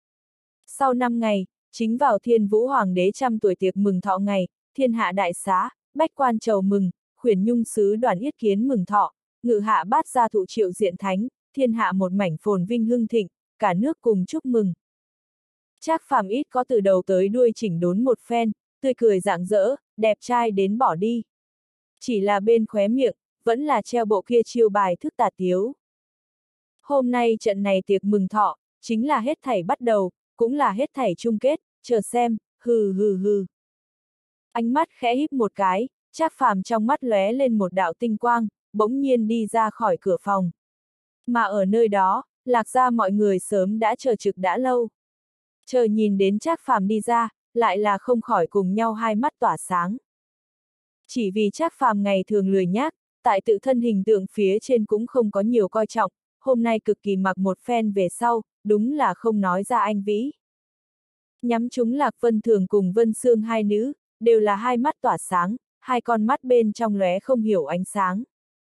Sau năm ngày, chính vào Thiên Vũ Hoàng đế trăm tuổi tiệc mừng thọ ngày, thiên hạ đại xá, bách quan chầu mừng, khuyển nhung sứ đoàn yết kiến mừng thọ, ngự hạ bát gia thụ triệu diện thánh, thiên hạ một mảnh phồn vinh hưng thịnh, cả nước cùng chúc mừng. Trác Phàm ít có từ đầu tới đuôi chỉnh đốn một phen, tươi cười rạng rỡ, đẹp trai đến bỏ đi. Chỉ là bên khóe miệng, vẫn là treo bộ kia chiêu bài thức tà tiếu. Hôm nay trận này tiệc mừng thọ, chính là hết thảy bắt đầu, cũng là hết thảy chung kết, chờ xem, hừ hừ hừ. Ánh mắt khẽ híp một cái, Trác Phàm trong mắt lóe lên một đạo tinh quang, bỗng nhiên đi ra khỏi cửa phòng. Mà ở nơi đó, Lạc Gia mọi người sớm đã chờ trực đã lâu. Chờ nhìn đến Trác Phàm đi ra, lại là không khỏi cùng nhau hai mắt tỏa sáng. Chỉ vì Trác Phàm ngày thường lười nhác, tại tự thân hình tượng phía trên cũng không có nhiều coi trọng, hôm nay cực kỳ mặc một phen về sau, đúng là không nói ra anh vĩ. Nhắm chúng Lạc Vân Thường cùng Vân Sương hai nữ, đều là hai mắt tỏa sáng, hai con mắt bên trong lóe không hiểu ánh sáng.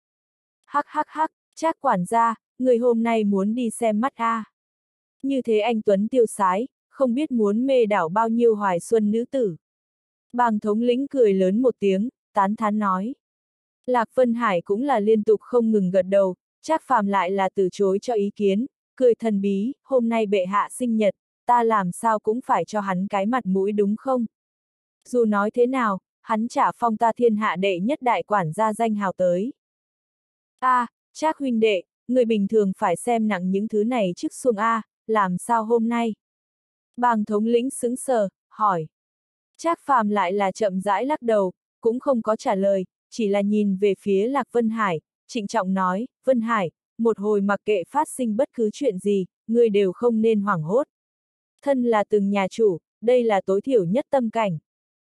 Hắc hắc hắc, Trác quản gia, người hôm nay muốn đi xem mắt a? À. Như thế anh Tuấn tiêu sái, không biết muốn mê đảo bao nhiêu hoài xuân nữ tử. Bàng thống lĩnh cười lớn một tiếng, tán thán nói. Lạc Vân Hải cũng là liên tục không ngừng gật đầu, Trác Phàm lại là từ chối cho ý kiến, cười thần bí, hôm nay bệ hạ sinh nhật, ta làm sao cũng phải cho hắn cái mặt mũi đúng không? Dù nói thế nào, hắn trả phong ta thiên hạ đệ nhất đại quản gia danh hào tới. A, à, Trác huynh đệ, người bình thường phải xem nặng những thứ này trước xuông A, làm sao hôm nay? Bàng thống lĩnh sững sờ, hỏi. Trác Phàm lại là chậm rãi lắc đầu, cũng không có trả lời, chỉ là nhìn về phía Lạc Vân Hải, trịnh trọng nói, Vân Hải, một hồi mặc kệ phát sinh bất cứ chuyện gì, người đều không nên hoảng hốt. Thân là từng nhà chủ, đây là tối thiểu nhất tâm cảnh.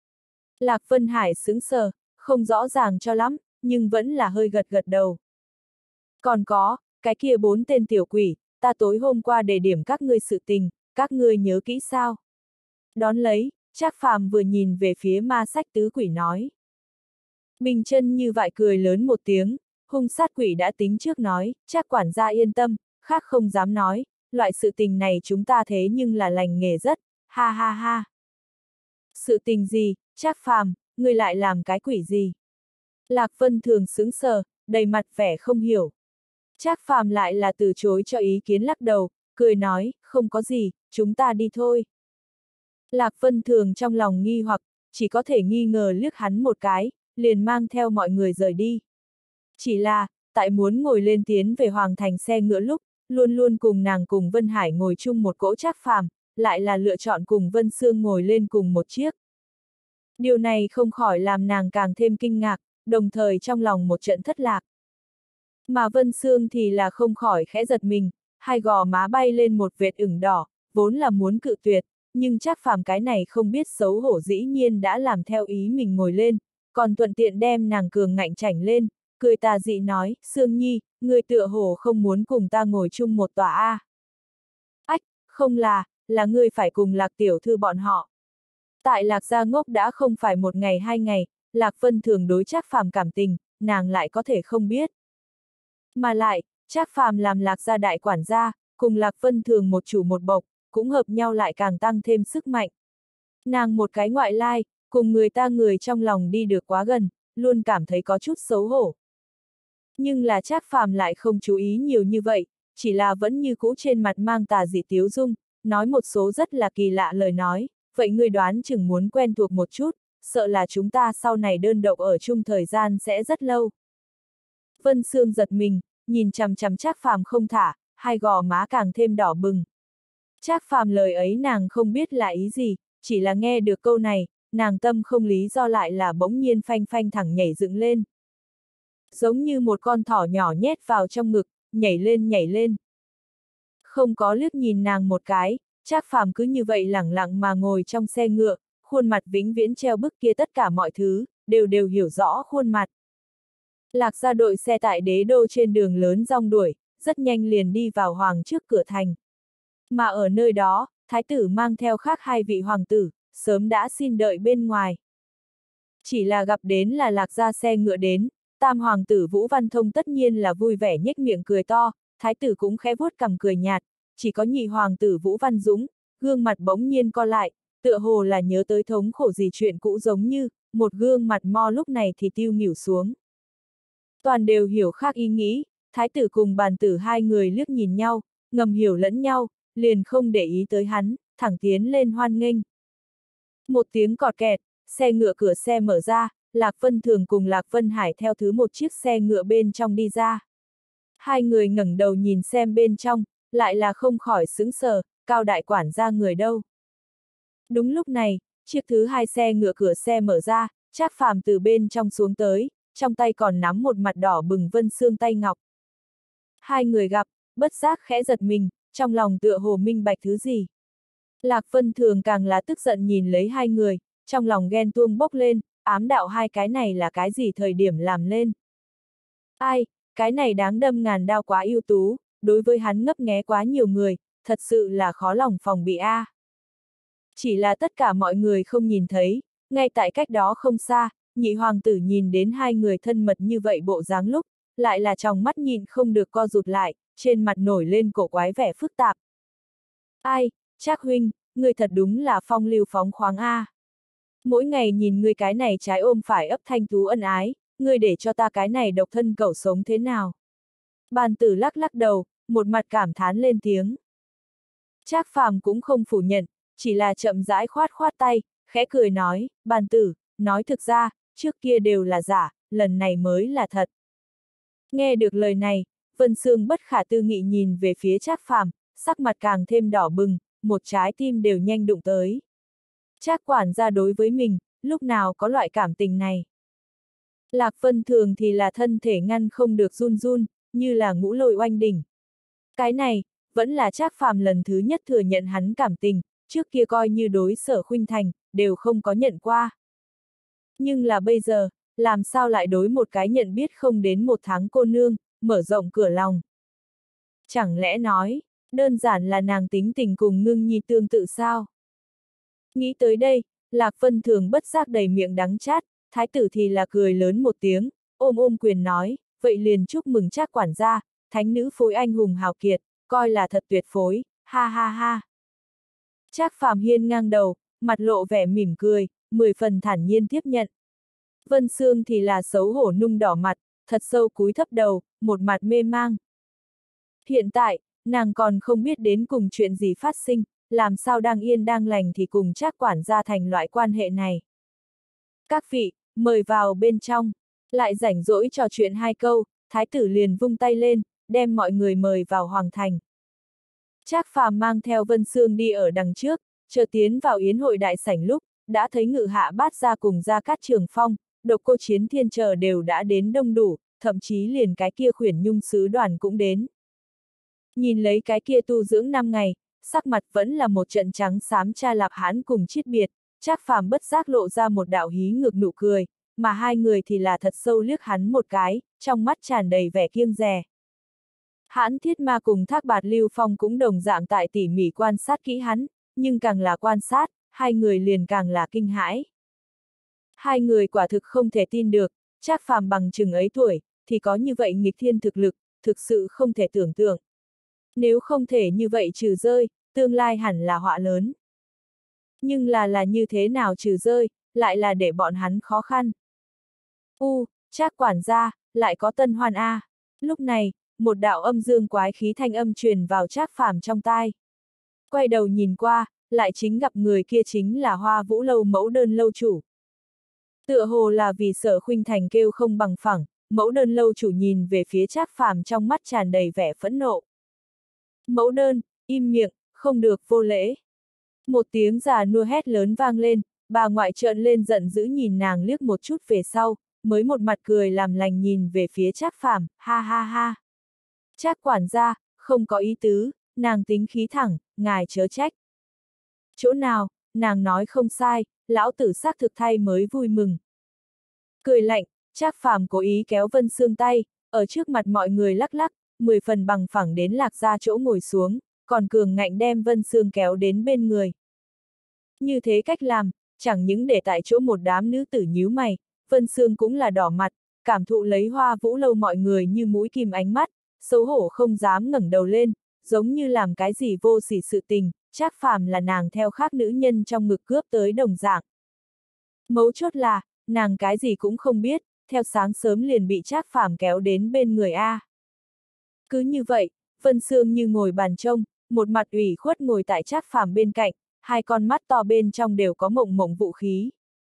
Lạc Vân Hải sững sờ, không rõ ràng cho lắm, nhưng vẫn là hơi gật gật đầu. Còn có, cái kia bốn tên tiểu quỷ, ta tối hôm qua đề điểm các ngươi sự tình, các ngươi nhớ kỹ sao? Đón lấy, Trác Phàm vừa nhìn về phía ma sách tứ quỷ nói. Bình chân như vậy cười lớn một tiếng, hung sát quỷ đã tính trước nói, Trác quản gia yên tâm, khác không dám nói, loại sự tình này chúng ta thế nhưng là lành nghề rất, ha ha ha. Sự tình gì, Trác Phàm, ngươi lại làm cái quỷ gì? Lạc Vân Thường sững sờ, đầy mặt vẻ không hiểu. Trác Phàm lại là từ chối cho ý kiến lắc đầu, cười nói, không có gì, chúng ta đi thôi. Lạc Vân Thường trong lòng nghi hoặc, chỉ có thể nghi ngờ liếc hắn một cái, liền mang theo mọi người rời đi. Chỉ là, tại muốn ngồi lên tiến về Hoàng Thành xe ngựa lúc, luôn luôn cùng nàng cùng Vân Hải ngồi chung một cỗ Trác Phàm, lại là lựa chọn cùng Vân Sương ngồi lên cùng một chiếc. Điều này không khỏi làm nàng càng thêm kinh ngạc, đồng thời trong lòng một trận thất lạc. Mà Vân Sương thì là không khỏi khẽ giật mình, hai gò má bay lên một vệt ửng đỏ, vốn là muốn cự tuyệt, nhưng Trác Phàm cái này không biết xấu hổ dĩ nhiên đã làm theo ý mình ngồi lên, còn thuận tiện đem nàng cường ngạnh chảnh lên, cười tà dị nói, Sương Nhi, người tựa hồ không muốn cùng ta ngồi chung một tòa a. À. Ách, không là, là ngươi phải cùng Lạc tiểu thư bọn họ. Tại Lạc gia ngốc đã không phải một ngày hai ngày, Lạc Vân Thường đối Trác Phàm cảm tình, nàng lại có thể không biết. Mà lại, Trác Phàm làm Lạc gia đại quản gia, cùng Lạc Vân Thường một chủ một bộc, cũng hợp nhau lại càng tăng thêm sức mạnh. Nàng một cái ngoại lai, cùng người ta người trong lòng đi được quá gần, luôn cảm thấy có chút xấu hổ. Nhưng là Trác Phàm lại không chú ý nhiều như vậy, chỉ là vẫn như cũ trên mặt mang tà dị tiếu dung, nói một số rất là kỳ lạ lời nói, vậy ngươi đoán chừng muốn quen thuộc một chút, sợ là chúng ta sau này đơn độc ở chung thời gian sẽ rất lâu. Vân Sương giật mình, nhìn chằm chằm Trác Phàm không thả, hai gò má càng thêm đỏ bừng. Trác Phàm lời ấy nàng không biết là ý gì, chỉ là nghe được câu này, nàng tâm không lý do lại là bỗng nhiên phanh phanh thẳng nhảy dựng lên. Giống như một con thỏ nhỏ nhét vào trong ngực, nhảy lên nhảy lên. Không có liếc nhìn nàng một cái, Trác Phàm cứ như vậy lẳng lặng mà ngồi trong xe ngựa, khuôn mặt vĩnh viễn treo bức kia tất cả mọi thứ, đều đều hiểu rõ khuôn mặt. Lạc gia đội xe tại đế đô trên đường lớn rong đuổi, rất nhanh liền đi vào hoàng trước cửa thành. Mà ở nơi đó, thái tử mang theo khác hai vị hoàng tử, sớm đã xin đợi bên ngoài. Chỉ là gặp đến là Lạc gia xe ngựa đến, tam hoàng tử Vũ Văn Thông tất nhiên là vui vẻ nhếch miệng cười to, thái tử cũng khẽ vuốt cằm cười nhạt, chỉ có nhị hoàng tử Vũ Văn Dũng, gương mặt bỗng nhiên co lại, tựa hồ là nhớ tới thống khổ gì chuyện cũ giống như, một gương mặt mo lúc này thì tiêu nghỉu xuống. Toàn đều hiểu khác ý nghĩ, thái tử cùng bàn tử hai người liếc nhìn nhau, ngầm hiểu lẫn nhau, liền không để ý tới hắn, thẳng tiến lên hoan nghênh. Một tiếng cọt kẹt, xe ngựa cửa xe mở ra, Lạc Vân Thường cùng Lạc Vân Hải theo thứ một chiếc xe ngựa bên trong đi ra. Hai người ngẩng đầu nhìn xem bên trong, lại là không khỏi sững sờ, Cao đại quản gia người đâu. Đúng lúc này, chiếc thứ hai xe ngựa cửa xe mở ra, Trác Phàm từ bên trong xuống tới, trong tay còn nắm một mặt đỏ bừng Vân Sương tay ngọc. Hai người gặp, bất giác khẽ giật mình, trong lòng tựa hồ minh bạch thứ gì. Lạc Vân Thường càng là tức giận nhìn lấy hai người, trong lòng ghen tuông bốc lên, ám đạo hai cái này là cái gì thời điểm làm lên. Ai, cái này đáng đâm ngàn đao quá ưu tú, đối với hắn ngấp nghé quá nhiều người, thật sự là khó lòng phòng bị a. À. Chỉ là tất cả mọi người không nhìn thấy, ngay tại cách đó không xa, nhị hoàng tử nhìn đến hai người thân mật như vậy bộ dáng lúc, lại là trong mắt nhìn không được co rụt lại, trên mặt nổi lên cổ quái vẻ phức tạp. Ai, Trác huynh, người thật đúng là phong lưu phóng khoáng a. À. Mỗi ngày nhìn người cái này trái ôm phải ấp thanh tú ân ái, người để cho ta cái này độc thân cẩu sống thế nào? Bàn tử lắc lắc đầu, một mặt cảm thán lên tiếng. Trác Phàm cũng không phủ nhận, chỉ là chậm rãi khoát khoát tay, khẽ cười nói, bàn tử, nói thực ra, trước kia đều là giả, lần này mới là thật. Nghe được lời này, Vân Sương bất khả tư nghị nhìn về phía Trác Phàm, sắc mặt càng thêm đỏ bừng, một trái tim đều nhanh đụng tới. Trác quản gia đối với mình, lúc nào có loại cảm tình này. Lạc Vân Thường thì là thân thể ngăn không được run run, như là ngũ lôi oanh đỉnh. Cái này, vẫn là Trác Phàm lần thứ nhất thừa nhận hắn cảm tình, trước kia coi như đối Sở Khuynh Thành, đều không có nhận qua. Nhưng là bây giờ, làm sao lại đối một cái nhận biết không đến một tháng cô nương, mở rộng cửa lòng. Chẳng lẽ nói, đơn giản là nàng tính tình cùng Ngưng Nhi tương tự sao? Nghĩ tới đây, Lạc Vân Thường bất giác đầy miệng đắng chát, thái tử thì là cười lớn một tiếng, ôm ôm quyền nói, vậy liền chúc mừng Trác quản gia, thánh nữ phối anh hùng hào kiệt, coi là thật tuyệt phối, ha ha ha. Trác Phàm hiên ngang đầu, mặt lộ vẻ mỉm cười, mười phần thản nhiên tiếp nhận. Vân Sương thì là xấu hổ nung đỏ mặt, thật sâu cúi thấp đầu, một mặt mê mang. Hiện tại, nàng còn không biết đến cùng chuyện gì phát sinh, làm sao đang yên đang lành thì cùng Trác quản gia thành loại quan hệ này. Các vị, mời vào bên trong, lại rảnh rỗi trò chuyện hai câu, thái tử liền vung tay lên, đem mọi người mời vào hoàng thành. Trác Phàm mang theo Vân Sương đi ở đằng trước, chờ tiến vào yến hội đại sảnh lúc, đã thấy Ngự Hạ Bát Gia cùng Gia Cát Trường Phong, Độc Cô Chiến Thiên chờ đều đã đến đông đủ, thậm chí liền cái kia Khuyển Nhung sứ đoàn cũng đến. Nhìn lấy cái kia tu dưỡng năm ngày, sắc mặt vẫn là một trận trắng xám cha Lạp Hãn cùng chiết biệt, Trác Phàm bất giác lộ ra một đạo hí ngược nụ cười, mà hai người thì là thật sâu liếc hắn một cái, trong mắt tràn đầy vẻ kiêng dè. Hãn Thiết Ma cùng Thác Bạt Lưu Phong cũng đồng dạng tại tỉ mỉ quan sát kỹ hắn, nhưng càng là quan sát, hai người liền càng là kinh hãi. Hai người quả thực không thể tin được, Trác Phàm bằng chừng ấy tuổi, thì có như vậy nghịch thiên thực lực, thực sự không thể tưởng tượng. Nếu không thể như vậy trừ rơi, tương lai hẳn là họa lớn. Nhưng là là như thế nào trừ rơi, lại là để bọn hắn khó khăn. U, Trác quản gia, lại có tân hoan a. Lúc này, một đạo âm dương quái khí thanh âm truyền vào Trác Phàm trong tai. Quay đầu nhìn qua, lại chính gặp người kia chính là Hoa Vũ Lâu mẫu đơn lâu chủ. Tựa hồ là vì Sở Khuynh Thành kêu không bằng phẳng, mẫu đơn lâu chủ nhìn về phía Trác Phàm trong mắt tràn đầy vẻ phẫn nộ. Mẫu đơn, im miệng, không được vô lễ. Một tiếng già nua hét lớn vang lên, bà ngoại trợn lên giận dữ nhìn nàng liếc một chút về sau, mới một mặt cười làm lành nhìn về phía Trác Phàm, ha ha ha. Trác quản gia, không có ý tứ, nàng tính khí thẳng, ngài chớ trách. Chỗ nào, nàng nói không sai, lão tử xác thực thay mới vui mừng. Cười lạnh, Trác Phàm cố ý kéo Vân Sương tay, ở trước mặt mọi người lắc lắc, mười phần bằng phẳng đến Lạc Gia chỗ ngồi xuống, còn cường ngạnh đem Vân Sương kéo đến bên người. Như thế cách làm, chẳng những để tại chỗ một đám nữ tử nhíu mày, Vân Sương cũng là đỏ mặt, cảm thụ lấy Hoa Vũ Lâu mọi người như mũi kim ánh mắt, xấu hổ không dám ngẩng đầu lên, giống như làm cái gì vô sỉ sự tình, Trác Phàm là nàng theo khác nữ nhân trong ngực cướp tới đồng dạng. Mấu chốt là, nàng cái gì cũng không biết, theo sáng sớm liền bị Trác Phàm kéo đến bên người A. Cứ như vậy, Vân Sương như ngồi bàn trông, một mặt ủy khuất ngồi tại Trác Phàm bên cạnh, hai con mắt to bên trong đều có mộng mộng vũ khí.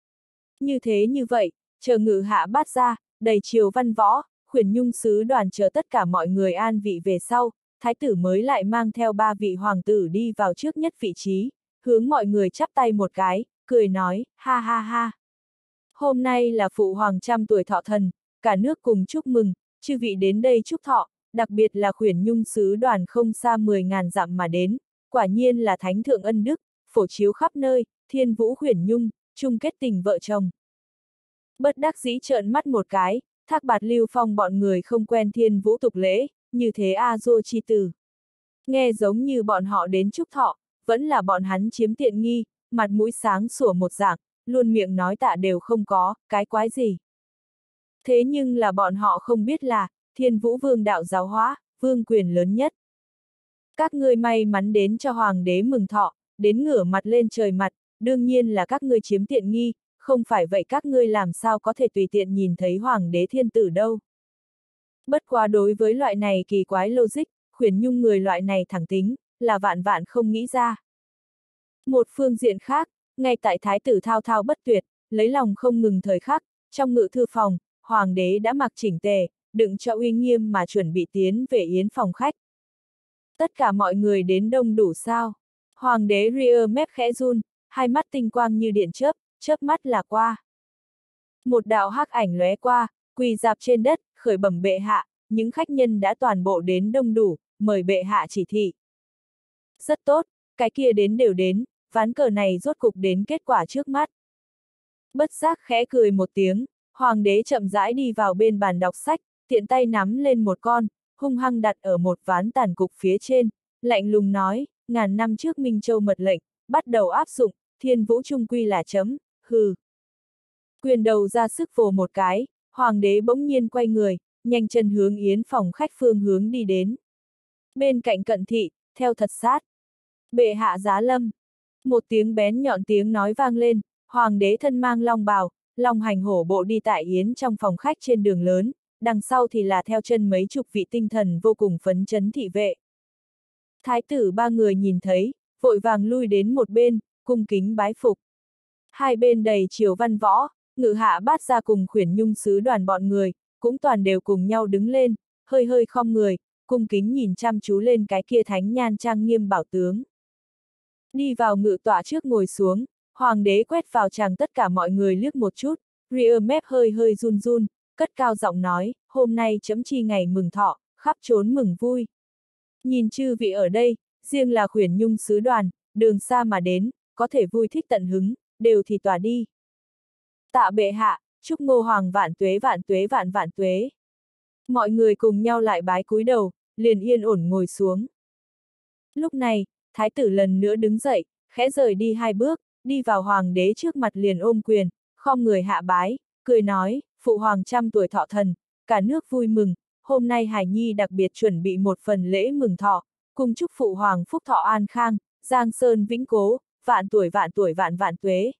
Như thế như vậy, chờ Ngự Hạ Bát Gia, đầy triều văn võ, Khuyển Nhung sứ đoàn chờ tất cả mọi người an vị về sau, thái tử mới lại mang theo ba vị hoàng tử đi vào trước nhất vị trí, hướng mọi người chắp tay một cái, cười nói, ha ha ha. Hôm nay là phụ hoàng trăm tuổi thọ thần, cả nước cùng chúc mừng, chư vị đến đây chúc thọ, đặc biệt là Khuyển Nhung sứ đoàn không xa mười ngàn dặm mà đến, quả nhiên là thánh thượng ân đức, phổ chiếu khắp nơi, thiên vũ Khuyển Nhung, chung kết tình vợ chồng. Bất đắc dĩ trợn mắt một cái, Thác Bạt Lưu Phong bọn người không quen thiên vũ tục lễ, như thế a dô chi từ. Nghe giống như bọn họ đến chúc thọ, vẫn là bọn hắn chiếm tiện nghi, mặt mũi sáng sủa một dạng, luôn miệng nói tạ đều không có, cái quái gì. Thế nhưng là bọn họ không biết là, thiên vũ vương đạo giáo hóa, vương quyền lớn nhất. Các ngươi may mắn đến cho hoàng đế mừng thọ, đến ngửa mặt lên trời mặt, đương nhiên là các ngươi chiếm tiện nghi, không phải vậy các ngươi làm sao có thể tùy tiện nhìn thấy hoàng đế thiên tử đâu. Bất quá đối với loại này kỳ quái logic, Khuyển Nhung người loại này thẳng tính, là vạn vạn không nghĩ ra. Một phương diện khác, ngay tại thái tử thao thao bất tuyệt, lấy lòng không ngừng thời khắc, trong ngự thư phòng, hoàng đế đã mặc chỉnh tề, đựng cho uy nghiêm mà chuẩn bị tiến về yến phòng khách. Tất cả mọi người đến đông đủ sao? Hoàng đế ria mép khẽ run, hai mắt tinh quang như điện chớp, chớp mắt là qua. Một đạo hắc ảnh lóe qua, quỳ dạp trên đất, khởi bẩm bệ hạ, những khách nhân đã toàn bộ đến đông đủ, mời bệ hạ chỉ thị. Rất tốt, cái kia đến đều đến, ván cờ này rốt cục đến kết quả trước mắt. Bất giác khẽ cười một tiếng, hoàng đế chậm rãi đi vào bên bàn đọc sách, tiện tay nắm lên một con, hung hăng đặt ở một ván tàn cục phía trên, lạnh lùng nói, ngàn năm trước Minh Châu mật lệnh, bắt đầu áp dụng, thiên vũ trung quy là chấm, hừ. Quyền đầu ra sức vồ một cái, hoàng đế bỗng nhiên quay người, nhanh chân hướng yến phòng khách phương hướng đi đến. Bên cạnh cận thị, theo thật sát. Bệ hạ giá lâm. Một tiếng bén nhọn tiếng nói vang lên, hoàng đế thân mang long bào, long hành hổ bộ đi tại yến trong phòng khách trên đường lớn, đằng sau thì là theo chân mấy chục vị tinh thần vô cùng phấn chấn thị vệ. Thái tử ba người nhìn thấy, vội vàng lui đến một bên, cung kính bái phục. Hai bên đầy triều văn võ, Ngự Hạ Bát Gia cùng Khuyển Nhung sứ đoàn bọn người, cũng toàn đều cùng nhau đứng lên, hơi hơi khom người, cung kính nhìn chăm chú lên cái kia thánh nhan trang nghiêm bảo tướng. Đi vào ngự tọa trước ngồi xuống, Hoàng đế quét vào chàng tất cả mọi người liếc một chút, ria mép hơi hơi run run, cất cao giọng nói, hôm nay chấm chi ngày mừng thọ, khắp trốn mừng vui. Nhìn chư vị ở đây, riêng là khuyển nhung sứ đoàn, đường xa mà đến, có thể vui thích tận hứng, đều thì tỏa đi. Tạ bệ hạ, chúc Ngô Hoàng vạn tuế vạn tuế vạn vạn tuế. Mọi người cùng nhau lại bái cúi đầu, liền yên ổn ngồi xuống. Lúc này, thái tử lần nữa đứng dậy, khẽ rời đi hai bước, đi vào hoàng đế trước mặt liền ôm quyền, khom người hạ bái, cười nói, phụ hoàng trăm tuổi thọ thần, cả nước vui mừng, hôm nay Hải Nhi đặc biệt chuẩn bị một phần lễ mừng thọ, cùng chúc phụ hoàng phúc thọ an khang, giang sơn vĩnh cố, vạn tuổi vạn tuổi vạn vạn tuế.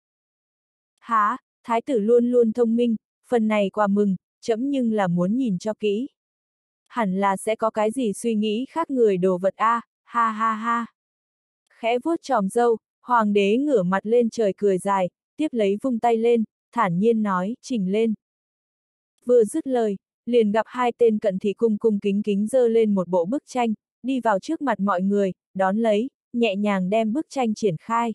Há, thái tử luôn luôn thông minh, phần này quà mừng, trẫm nhưng là muốn nhìn cho kỹ. Hẳn là sẽ có cái gì suy nghĩ khác người đồ vật a, à, ha ha ha. Khẽ vuốt tròm râu, hoàng đế ngửa mặt lên trời cười dài, tiếp lấy vung tay lên, thản nhiên nói, chỉnh lên. Vừa dứt lời, liền gặp hai tên cận thị cung cung kính kính giơ lên một bộ bức tranh, đi vào trước mặt mọi người, đón lấy, nhẹ nhàng đem bức tranh triển khai.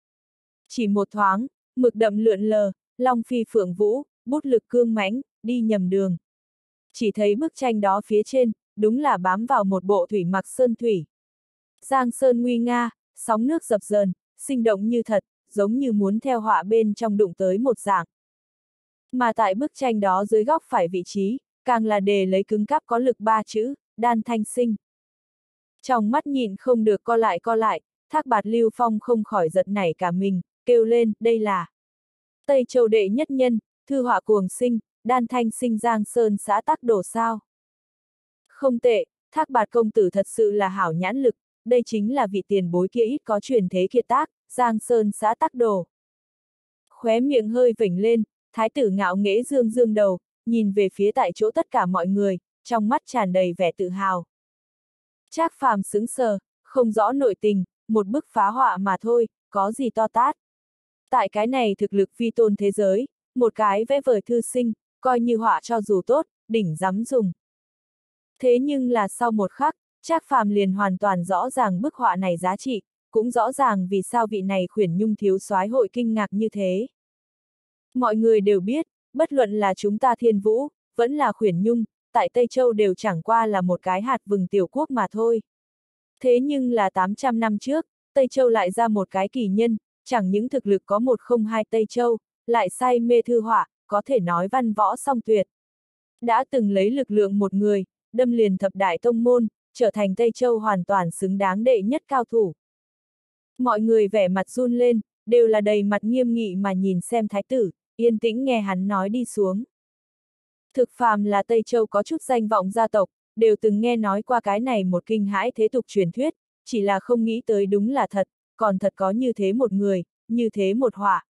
Chỉ một thoáng, mực đậm lượn lờ, long phi phượng vũ, bút lực cương mãnh, đi nhầm đường. Chỉ thấy bức tranh đó phía trên, đúng là bám vào một bộ thủy mặc sơn thủy. Giang sơn nguy nga, sóng nước dập dờn, sinh động như thật, giống như muốn theo họa bên trong đụng tới một dạng. Mà tại bức tranh đó dưới góc phải vị trí, càng là đề lấy cứng cáp có lực ba chữ, đan thanh sinh. Trong mắt nhìn không được co lại co lại, Thác Bạt Lưu Phong không khỏi giật nảy cả mình, kêu lên, đây là Tây Châu đệ nhất nhân, thư họa cuồng sinh, đan thanh sinh Giang Sơn xã Tắc Đồ sao. Không tệ, Thác Bạt công tử thật sự là hảo nhãn lực, đây chính là vị tiền bối kia ít có truyền thế kiệt tác, Giang Sơn xã Tắc Đồ. Khóe miệng hơi vểnh lên, thái tử ngạo nghễ dương dương đầu, nhìn về phía tại chỗ tất cả mọi người, trong mắt tràn đầy vẻ tự hào. Trác Phàm sững sờ, không rõ nội tình, một bức phá họa mà thôi, có gì to tát. Tại cái này thực lực vi tôn thế giới, một cái vẽ vời thư sinh, coi như họa cho dù tốt, đỉnh dám dùng. Thế nhưng là sau một khắc, Trác Phàm liền hoàn toàn rõ ràng bức họa này giá trị, cũng rõ ràng vì sao vị này khuyển nhung thiếu soái hội kinh ngạc như thế. Mọi người đều biết, bất luận là chúng ta Thiên Vũ, vẫn là khuyển nhung, tại Tây Châu đều chẳng qua là một cái hạt vừng tiểu quốc mà thôi. Thế nhưng là tám trăm năm trước, Tây Châu lại ra một cái kỳ nhân, chẳng những thực lực có một không hai Tây Châu, lại say mê thư họa, có thể nói văn võ song tuyệt. Đã từng lấy lực lượng một người, đâm liền thập đại tông môn, trở thành Tây Châu hoàn toàn xứng đáng đệ nhất cao thủ. Mọi người vẻ mặt run lên, đều là đầy mặt nghiêm nghị mà nhìn xem thái tử, yên tĩnh nghe hắn nói đi xuống. Thực phàm là Tây Châu có chút danh vọng gia tộc, đều từng nghe nói qua cái này một kinh hãi thế tục truyền thuyết, chỉ là không nghĩ tới đúng là thật, còn thật có như thế một người, như thế một họa.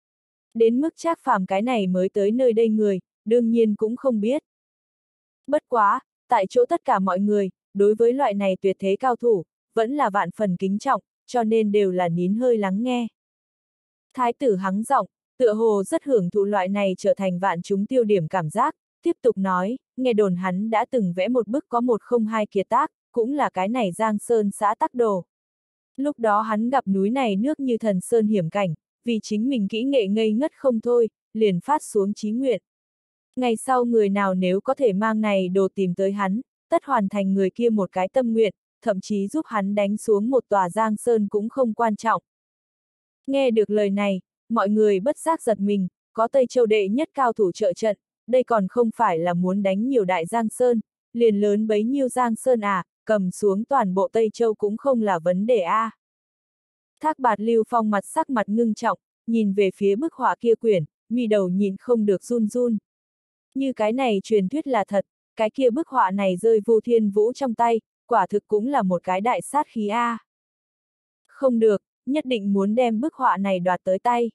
Đến mức Trác Phàm cái này mới tới nơi đây người, đương nhiên cũng không biết. Bất quá, tại chỗ tất cả mọi người, đối với loại này tuyệt thế cao thủ, vẫn là vạn phần kính trọng, cho nên đều là nín hơi lắng nghe. Thái tử hắng giọng, tựa hồ rất hưởng thụ loại này trở thành vạn chúng tiêu điểm cảm giác, tiếp tục nói, nghe đồn hắn đã từng vẽ một bức có một không hai kiệt tác, cũng là cái này Giang Sơn xã Tắc Đồ. Lúc đó hắn gặp núi này nước như thần sơn hiểm cảnh, vì chính mình kỹ nghệ ngây ngất không thôi, liền phát xuống chí nguyện. Ngày sau người nào nếu có thể mang này đồ tìm tới hắn, tất hoàn thành người kia một cái tâm nguyện, thậm chí giúp hắn đánh xuống một tòa Giang Sơn cũng không quan trọng. Nghe được lời này, mọi người bất giác giật mình, có Tây Châu đệ nhất cao thủ trợ trận, đây còn không phải là muốn đánh nhiều đại Giang Sơn, liền lớn bấy nhiêu Giang Sơn à, cầm xuống toàn bộ Tây Châu cũng không là vấn đề a. À. Thác Bạt Lưu Phong mặt sắc mặt ngưng trọng, nhìn về phía bức họa kia quyển, mi đầu nhìn không được run run. Như cái này truyền thuyết là thật, cái kia bức họa này rơi Vu Thiên Vũ trong tay, quả thực cũng là một cái đại sát khí a. À. Không được, nhất định muốn đem bức họa này đoạt tới tay.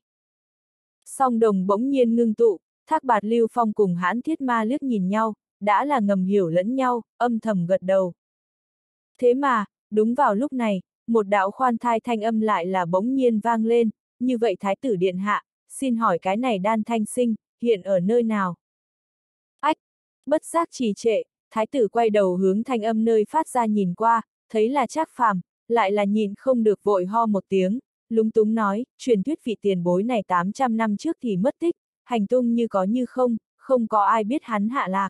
Song đồng bỗng nhiên ngưng tụ, Thác Bạt Lưu Phong cùng Hãn Thiết Ma liếc nhìn nhau, đã là ngầm hiểu lẫn nhau, âm thầm gật đầu. Thế mà, đúng vào lúc này, một đạo khoan thai thanh âm lại là bỗng nhiên vang lên, như vậy Thái tử Điện Hạ, xin hỏi cái này đan thanh sinh, hiện ở nơi nào? Ách! Bất giác trì trệ, Thái tử quay đầu hướng thanh âm nơi phát ra nhìn qua, thấy là Trác Phàm, lại là nhìn không được vội ho một tiếng, lúng túng nói, truyền thuyết vị tiền bối này tám trăm năm trước thì mất tích, hành tung như có như không, không có ai biết hắn hạ lạc.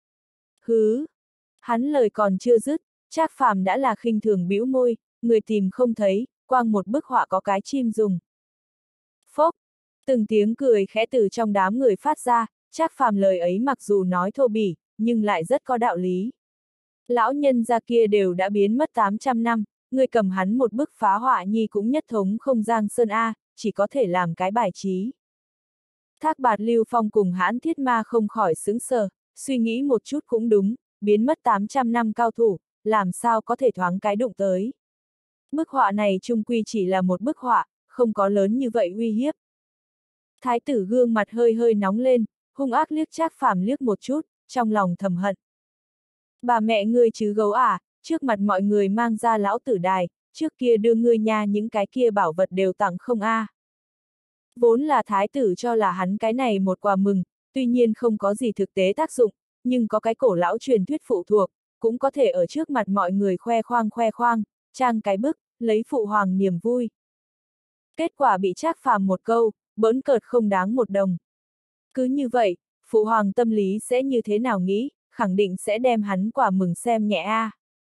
Hứ! Hắn lời còn chưa dứt, Trác Phàm đã là khinh thường bĩu môi, người tìm không thấy, quang một bức họa có cái chim dùng. Phốc! Từng tiếng cười khẽ từ trong đám người phát ra, Trác Phàm lời ấy mặc dù nói thô bỉ, nhưng lại rất có đạo lý. Lão nhân gia kia đều đã biến mất tám trăm năm, người cầm hắn một bức phá họa nhi cũng nhất thống không Giang Sơn A, chỉ có thể làm cái bài trí. Thác Bạt Lưu Phong cùng Hãn Thiết Ma không khỏi sững sờ, suy nghĩ một chút cũng đúng, biến mất tám trăm năm cao thủ, làm sao có thể thoáng cái đụng tới. Bức họa này chung quy chỉ là một bức họa, không có lớn như vậy uy hiếp. Thái tử gương mặt hơi hơi nóng lên, hung ác liếc Trác Phàm liếc một chút, trong lòng thầm hận. Bà mẹ ngươi chứ gấu à, trước mặt mọi người mang ra lão tử đài, trước kia đưa ngươi nha những cái kia bảo vật đều tặng không a. À. Vốn là thái tử cho là hắn cái này một quà mừng, tuy nhiên không có gì thực tế tác dụng, nhưng có cái cổ lão truyền thuyết phụ thuộc, cũng có thể ở trước mặt mọi người khoe khoang khoe khoang, trang cái bức, lấy phụ hoàng niềm vui. Kết quả bị Trác Phàm một câu, bỡn cợt không đáng một đồng. Cứ như vậy, phụ hoàng tâm lý sẽ như thế nào nghĩ, khẳng định sẽ đem hắn quả mừng xem nhẹ a. À.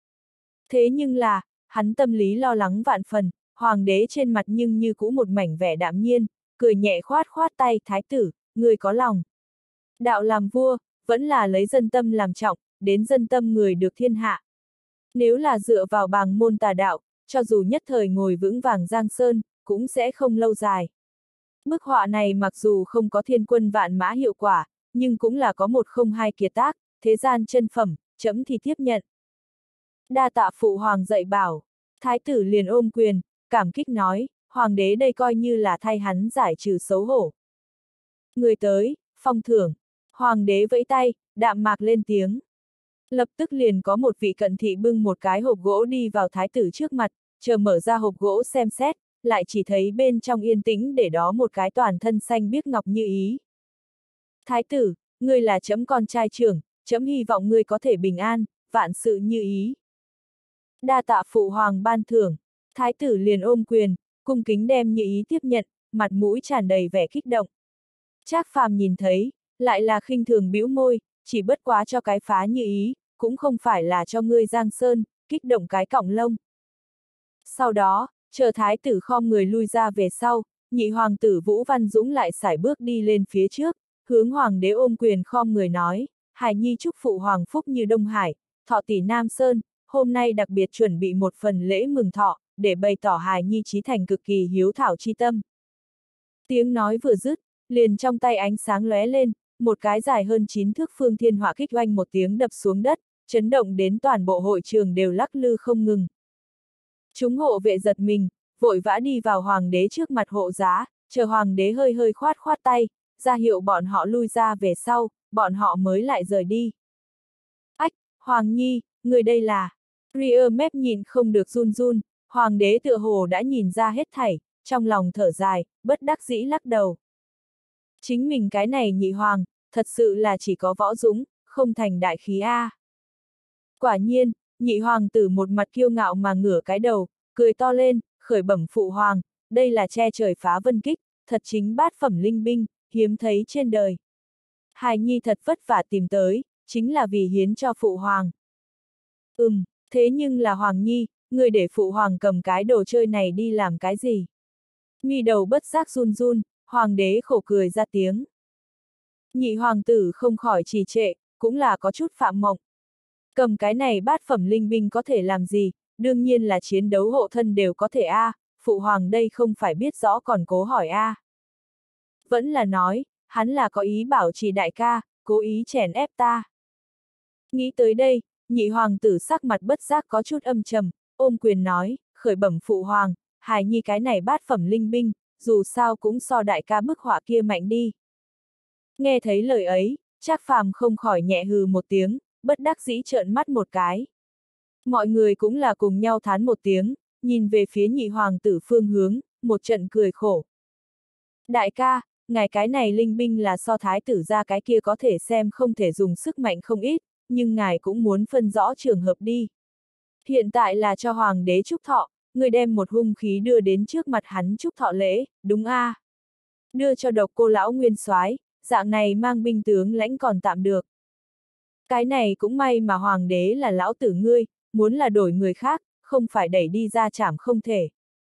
Thế nhưng là, hắn tâm lý lo lắng vạn phần, hoàng đế trên mặt nhưng như cũ một mảnh vẻ đạm nhiên, cười nhẹ khoát khoát tay, thái tử, người có lòng. Đạo làm vua, vẫn là lấy dân tâm làm trọng, đến dân tâm người được thiên hạ. Nếu là dựa vào bàng môn tà đạo, cho dù nhất thời ngồi vững vàng Giang Sơn, cũng sẽ không lâu dài. Bức họa này mặc dù không có thiên quân vạn mã hiệu quả, nhưng cũng là có một không hai kiệt tác, thế gian chân phẩm, trẫm thì tiếp nhận. Đa tạ phụ hoàng dạy bảo, thái tử liền ôm quyền, cảm kích nói, hoàng đế đây coi như là thay hắn giải trừ xấu hổ. Người tới, phong thưởng, hoàng đế vẫy tay, đạm mạc lên tiếng. Lập tức liền có một vị cận thị bưng một cái hộp gỗ đi vào thái tử trước mặt, chờ mở ra hộp gỗ xem xét, lại chỉ thấy bên trong yên tĩnh để đó một cái toàn thân xanh biếc ngọc như ý. Thái tử, ngươi là trẫm con trai trưởng, trẫm hy vọng ngươi có thể bình an, vạn sự như ý. Đa tạ phụ hoàng ban thưởng, thái tử liền ôm quyền, cung kính đem như ý tiếp nhận, mặt mũi tràn đầy vẻ kích động. Trác Phàm nhìn thấy, lại là khinh thường bĩu môi, chỉ bất quá cho cái phá như ý, cũng không phải là cho ngươi Giang Sơn, kích động cái cọng lông. Sau đó, chờ thái tử khom người lui ra về sau, nhị hoàng tử Vũ Văn Dũng lại sải bước đi lên phía trước, hướng hoàng đế ôm quyền khom người nói, Hải Nhi chúc phụ hoàng phúc như Đông Hải, thọ tỷ Nam Sơn, hôm nay đặc biệt chuẩn bị một phần lễ mừng thọ, để bày tỏ Hải Nhi chí thành cực kỳ hiếu thảo chi tâm. Tiếng nói vừa dứt, liền trong tay ánh sáng lóe lên, một cái dài hơn chín thước phương thiên hỏa kích oanh một tiếng đập xuống đất, chấn động đến toàn bộ hội trường đều lắc lư không ngừng. Chúng hộ vệ giật mình, vội vã đi vào hoàng đế trước mặt hộ giá, chờ hoàng đế hơi hơi khoát khoát tay, ra hiệu bọn họ lui ra về sau, bọn họ mới lại rời đi. Ách, Hoàng Nhi, người đây là... Ria mép nhìn không được run run, hoàng đế tựa hồ đã nhìn ra hết thảy, trong lòng thở dài, bất đắc dĩ lắc đầu. Chính mình cái này nhị hoàng, thật sự là chỉ có võ dũng, không thành đại khí a. Quả nhiên, nhị hoàng tử một mặt kiêu ngạo mà ngửa cái đầu, cười to lên, khởi bẩm phụ hoàng, đây là che trời phá vân kích, thật chính bát phẩm linh binh, hiếm thấy trên đời. Hài Nhi thật vất vả tìm tới, chính là vì hiến cho phụ hoàng. Ừm, thế nhưng là Hoàng Nhi, người để phụ hoàng cầm cái đồ chơi này đi làm cái gì? Mi đầu bất giác run run, hoàng đế khổ cười ra tiếng. Nhị hoàng tử không khỏi trì trệ, cũng là có chút phạm mộng. Cầm cái này bát phẩm linh binh có thể làm gì, đương nhiên là chiến đấu hộ thân đều có thể a, à, phụ hoàng đây không phải biết rõ còn cố hỏi a. À. Vẫn là nói, hắn là có ý bảo trì đại ca, cố ý chèn ép ta. Nghĩ tới đây, nhị hoàng tử sắc mặt bất giác có chút âm trầm, ôm quyền nói, khởi bẩm phụ hoàng, Hài Nhi cái này bát phẩm linh binh, dù sao cũng so đại ca bức họa kia mạnh đi. Nghe thấy lời ấy, Trác Phàm không khỏi nhẹ hừ một tiếng, bất đắc dĩ trợn mắt một cái. Mọi người cũng là cùng nhau thán một tiếng, nhìn về phía nhị hoàng tử phương hướng, một trận cười khổ. Đại ca, ngài cái này linh binh là so thái tử ra cái kia có thể xem không thể dùng sức mạnh không ít, nhưng ngài cũng muốn phân rõ trường hợp đi. Hiện tại là cho hoàng đế chúc thọ, người đem một hung khí đưa đến trước mặt hắn chúc thọ lễ, đúng a? À? Đưa cho Độc Cô lão nguyên soái, dạng này mang binh tướng lãnh còn tạm được. Cái này cũng may mà hoàng đế là lão tử ngươi, muốn là đổi người khác, không phải đẩy đi ra chảm không thể.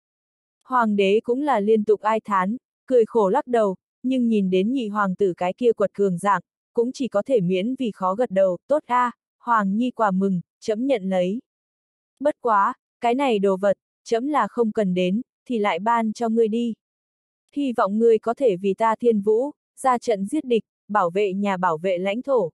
Hoàng đế cũng là liên tục ai thán, cười khổ lắc đầu, nhưng nhìn đến nhị hoàng tử cái kia quật cường dạng, cũng chỉ có thể miễn vì khó gật đầu, tốt a, à, hoàng nhi quả mừng, trẫm nhận lấy. Bất quá, cái này đồ vật, trẫm là không cần đến, thì lại ban cho ngươi đi. Hy vọng ngươi có thể vì ta Thiên Vũ, ra trận giết địch, bảo vệ nhà bảo vệ lãnh thổ.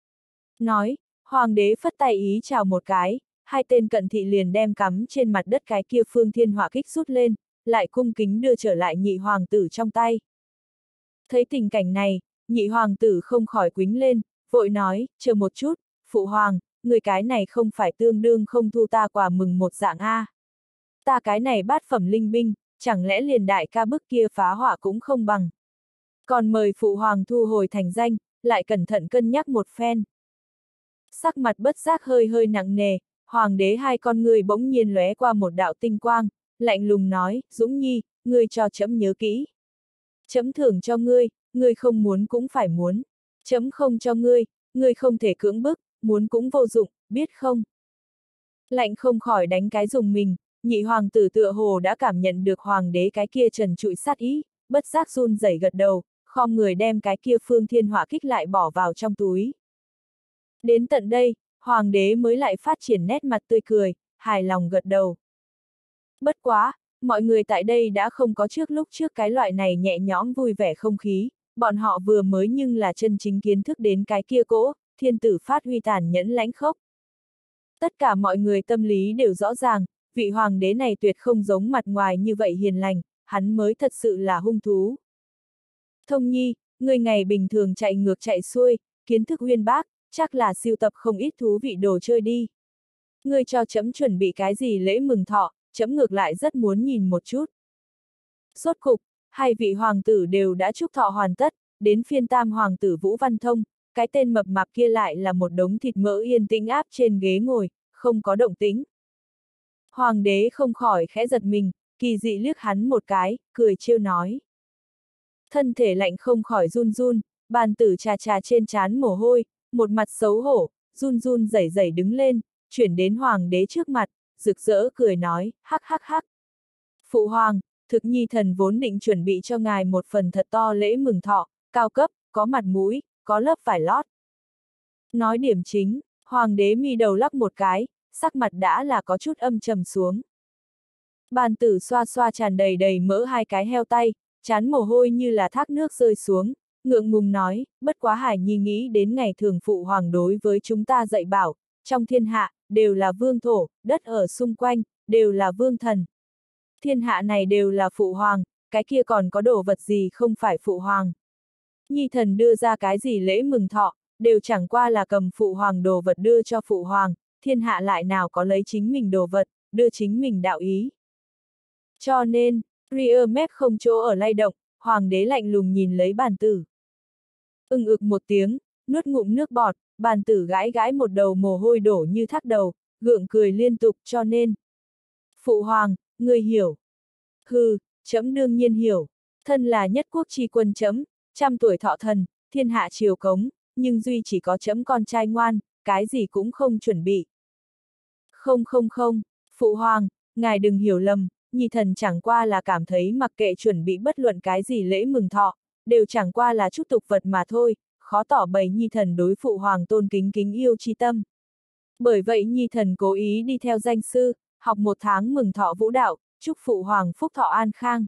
Nói, hoàng đế phất tay ý chào một cái, hai tên cận thị liền đem cắm trên mặt đất cái kia phương thiên hỏa kích rút lên, lại cung kính đưa trở lại nhị hoàng tử trong tay. Thấy tình cảnh này, nhị hoàng tử không khỏi quính lên, vội nói, chờ một chút, phụ hoàng, người cái này không phải tương đương không thu ta quà mừng một dạng a. Ta cái này bát phẩm linh binh, chẳng lẽ liền đại ca bức kia phá hỏa cũng không bằng. Còn mời phụ hoàng thu hồi thành danh, lại cẩn thận cân nhắc một phen. Sắc mặt bất giác hơi hơi nặng nề, hoàng đế hai con người bỗng nhiên lóe qua một đạo tinh quang, lạnh lùng nói, Dũng Nhi, ngươi cho trẫm nhớ kỹ. Trẫm thưởng cho ngươi, ngươi không muốn cũng phải muốn. Trẫm không cho ngươi, ngươi không thể cưỡng bức, muốn cũng vô dụng, biết không? Lạnh không khỏi đánh cái dùng mình, nhị hoàng tử tựa hồ đã cảm nhận được hoàng đế cái kia trần trụi sát ý, bất giác run rẩy gật đầu, khom người đem cái kia phương thiên hỏa kích lại bỏ vào trong túi. Đến tận đây, hoàng đế mới lại phát triển nét mặt tươi cười, hài lòng gật đầu. Bất quá, mọi người tại đây đã không có trước lúc trước cái loại này nhẹ nhõm vui vẻ không khí, bọn họ vừa mới nhưng là chân chính kiến thức đến cái kia cỗ, thiên tử phát huy tàn nhẫn lãnh khốc. Tất cả mọi người tâm lý đều rõ ràng, vị hoàng đế này tuyệt không giống mặt ngoài như vậy hiền lành, hắn mới thật sự là hung thú. Thông Nhi, người ngày bình thường chạy ngược chạy xuôi, kiến thức uyên bác, chắc là sưu tập không ít thú vị đồ chơi đi. Ngươi cho trẫm chuẩn bị cái gì lễ mừng thọ, trẫm ngược lại rất muốn nhìn một chút. Rốt cục, hai vị hoàng tử đều đã chúc thọ hoàn tất, đến phiên tam hoàng tử Vũ Văn Thông, cái tên mập mạp kia lại là một đống thịt mỡ yên tĩnh áp trên ghế ngồi, không có động tĩnh. Hoàng đế không khỏi khẽ giật mình, kỳ dị liếc hắn một cái, cười trêu nói. Thân thể lạnh không khỏi run run, bàn tử trà trà trên trán mồ hôi, một mặt xấu hổ, run run rẩy rẩy đứng lên, chuyển đến hoàng đế trước mặt, rực rỡ cười nói, hắc hắc hắc. Phụ hoàng, thực nhi thần vốn định chuẩn bị cho ngài một phần thật to lễ mừng thọ, cao cấp, có mặt mũi, có lớp vải lót. Nói điểm chính, hoàng đế mi đầu lắc một cái, sắc mặt đã là có chút âm trầm xuống. Bàn tử xoa xoa tràn đầy đầy mỡ hai cái heo tay, chán mồ hôi như là thác nước rơi xuống, ngượng ngùng nói, bất quá Hải Nhi nghĩ đến ngày thường phụ hoàng đối với chúng ta dạy bảo, trong thiên hạ, đều là vương thổ, đất ở xung quanh, đều là vương thần. Thiên hạ này đều là phụ hoàng, cái kia còn có đồ vật gì không phải phụ hoàng. Nhi thần đưa ra cái gì lễ mừng thọ, đều chẳng qua là cầm phụ hoàng đồ vật đưa cho phụ hoàng, thiên hạ lại nào có lấy chính mình đồ vật, đưa chính mình đạo ý. Cho nên, Rear mép không chỗ ở lay động, hoàng đế lạnh lùng nhìn lấy bàn tử. Ưng ực một tiếng, nuốt ngụm nước bọt, bàn tử gãi gãi một đầu mồ hôi đổ như thác đầu, gượng cười liên tục cho nên. Phụ hoàng, người hiểu. Hừ, trẫm đương nhiên hiểu. Thân là nhất quốc chi quân trẫm, trăm tuổi thọ thần, thiên hạ triều cống, nhưng duy chỉ có trẫm con trai ngoan, cái gì cũng không chuẩn bị. Không không không, phụ hoàng, ngài đừng hiểu lầm, nhi thần chẳng qua là cảm thấy mặc kệ chuẩn bị bất luận cái gì lễ mừng thọ, đều chẳng qua là chút tục vật mà thôi, khó tỏ bày nhi thần đối phụ hoàng tôn kính kính yêu chi tâm. Bởi vậy nhi thần cố ý đi theo danh sư, học một tháng mừng thọ vũ đạo, chúc phụ hoàng phúc thọ an khang.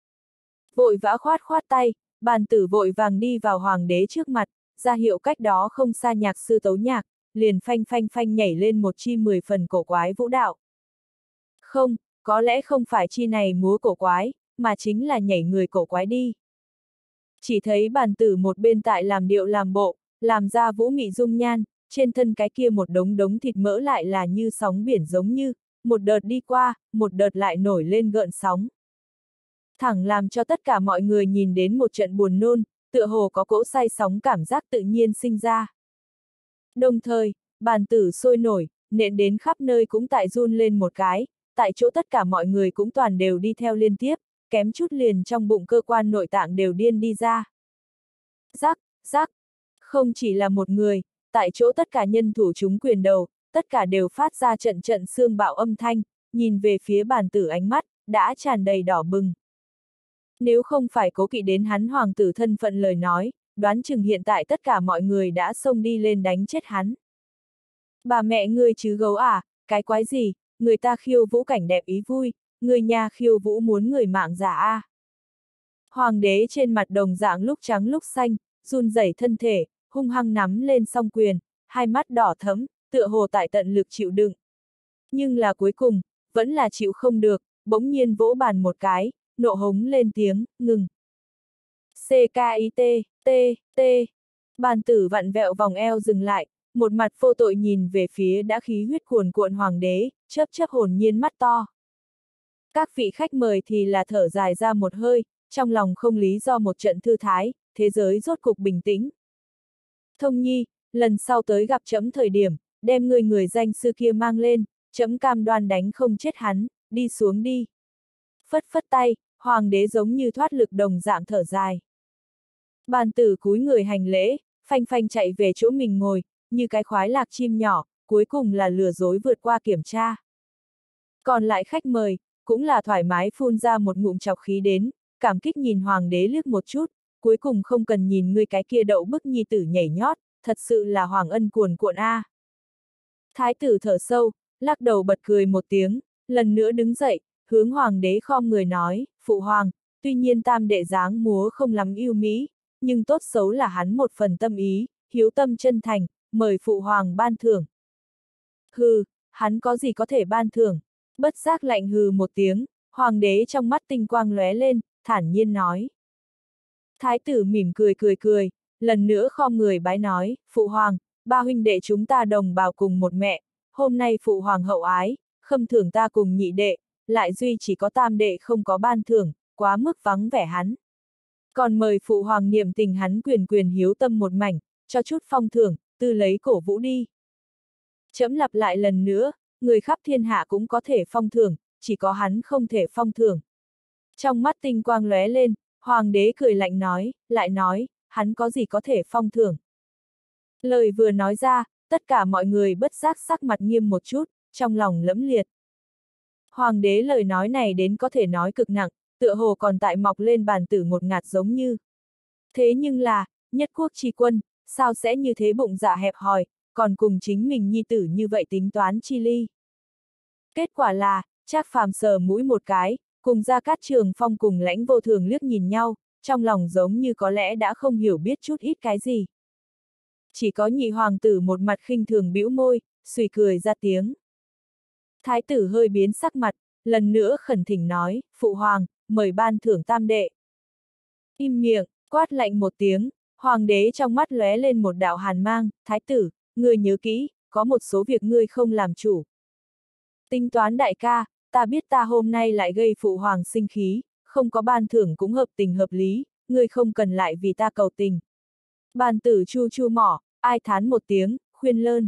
Vội vã khoát khoát tay, bàn tử vội vàng đi vào hoàng đế trước mặt, ra hiệu cách đó không xa nhạc sư tấu nhạc, liền phanh phanh phanh nhảy lên một chi mười phần cổ quái vũ đạo. Không, có lẽ không phải chi này múa cổ quái, mà chính là nhảy người cổ quái đi. Chỉ thấy bàn tử một bên tại làm điệu làm bộ, làm ra vũ mị dung nhan, trên thân cái kia một đống đống thịt mỡ lại là như sóng biển giống như, một đợt đi qua, một đợt lại nổi lên gợn sóng. Thẳng làm cho tất cả mọi người nhìn đến một trận buồn nôn, tựa hồ có cỗ say sóng cảm giác tự nhiên sinh ra. Đồng thời, bàn tử sôi nổi, nện đến khắp nơi cũng tại run lên một cái, tại chỗ tất cả mọi người cũng toàn đều đi theo liên tiếp, kém chút liền trong bụng cơ quan nội tạng đều điên đi ra. Rắc, rắc, không chỉ là một người, tại chỗ tất cả nhân thủ chúng quyền đầu, tất cả đều phát ra trận trận xương bạo âm thanh, nhìn về phía bàn tử ánh mắt, đã tràn đầy đỏ bừng. Nếu không phải cố kỵ đến hắn hoàng tử thân phận lời nói, đoán chừng hiện tại tất cả mọi người đã xông đi lên đánh chết hắn. Bà mẹ ngươi chứ gấu à, cái quái gì, người ta khiêu vũ cảnh đẹp ý vui, người nhà khiêu vũ muốn người mạng giả a. À. Hoàng đế trên mặt đồng dạng lúc trắng lúc xanh, run rẩy thân thể, hung hăng nắm lên song quyền, hai mắt đỏ thẫm, tựa hồ tại tận lực chịu đựng. Nhưng là cuối cùng, vẫn là chịu không được, bỗng nhiên vỗ bàn một cái, nộ hống lên tiếng, ngừng. C K I T, T, T. Bàn tử vặn vẹo vòng eo dừng lại, một mặt vô tội nhìn về phía đã khí huyết cuồn cuộn hoàng đế, chớp chớp hồn nhiên mắt to. Các vị khách mời thì là thở dài ra một hơi, trong lòng không lý do một trận thư thái, thế giới rốt cục bình tĩnh. Thông nhi, lần sau tới gặp trẫm thời điểm, đem người người danh sư kia mang lên, trẫm cam đoan đánh không chết hắn, đi xuống đi. Phất phất tay, hoàng đế giống như thoát lực đồng dạng thở dài. Bàn tử cúi người hành lễ, phanh phanh chạy về chỗ mình ngồi, như cái khoái lạc chim nhỏ, cuối cùng là lừa dối vượt qua kiểm tra. Còn lại khách mời, cũng là thoải mái phun ra một ngụm trọc khí đến, cảm kích nhìn hoàng đế liếc một chút, cuối cùng không cần nhìn ngươi cái kia đậu bức nhi tử nhảy nhót, thật sự là hoàng ân cuồn cuộn a. Thái tử thở sâu, lắc đầu bật cười một tiếng, lần nữa đứng dậy, hướng hoàng đế khom người nói, phụ hoàng, tuy nhiên tam đệ dáng múa không lắm yêu mỹ, nhưng tốt xấu là hắn một phần tâm ý, hiếu tâm chân thành, mời phụ hoàng ban thưởng. Hừ, hắn có gì có thể ban thưởng, bất giác lạnh hừ một tiếng, hoàng đế trong mắt tinh quang lóe lên, thản nhiên nói. Thái tử mỉm cười cười cười, lần nữa khom người bái nói, phụ hoàng, ba huynh đệ chúng ta đồng bào cùng một mẹ, hôm nay phụ hoàng hậu ái, khâm thưởng ta cùng nhị đệ, lại duy chỉ có tam đệ không có ban thưởng, quá mức vắng vẻ hắn. Còn mời phụ hoàng niệm tình hắn quyền quyền hiếu tâm một mảnh, cho chút phong thưởng, tư lấy cổ vũ đi. Trẫm lặp lại lần nữa, người khắp thiên hạ cũng có thể phong thưởng, chỉ có hắn không thể phong thưởng. Trong mắt tinh quang lóe lên, hoàng đế cười lạnh nói, lại nói, hắn có gì có thể phong thưởng. Lời vừa nói ra, tất cả mọi người bất giác sắc mặt nghiêm một chút, trong lòng lẫm liệt. Hoàng đế lời nói này đến có thể nói cực nặng, tựa hồ còn tại mọc lên bàn tử ngột ngạt giống như. Thế nhưng là, nhất quốc tri quân, sao sẽ như thế bụng dạ hẹp hòi, còn cùng chính mình nhi tử như vậy tính toán chi ly. Kết quả là, Trác Phàm sờ mũi một cái, cùng Gia Cát Trường Phong cùng Lãnh Vô Thường liếc nhìn nhau, trong lòng giống như có lẽ đã không hiểu biết chút ít cái gì. Chỉ có nhị hoàng tử một mặt khinh thường bĩu môi, suy cười ra tiếng. Thái tử hơi biến sắc mặt, lần nữa khẩn thỉnh nói, phụ hoàng, mời ban thưởng tam đệ. Im miệng, quát lạnh một tiếng, hoàng đế trong mắt lóe lên một đạo hàn mang, thái tử, ngươi nhớ kỹ, có một số việc ngươi không làm chủ. Tính toán đại ca, ta biết ta hôm nay lại gây phụ hoàng sinh khí, không có ban thưởng cũng hợp tình hợp lý, ngươi không cần lại vì ta cầu tình. Bàn tử chu chu mỏ, ai thán một tiếng, khuyên lơn.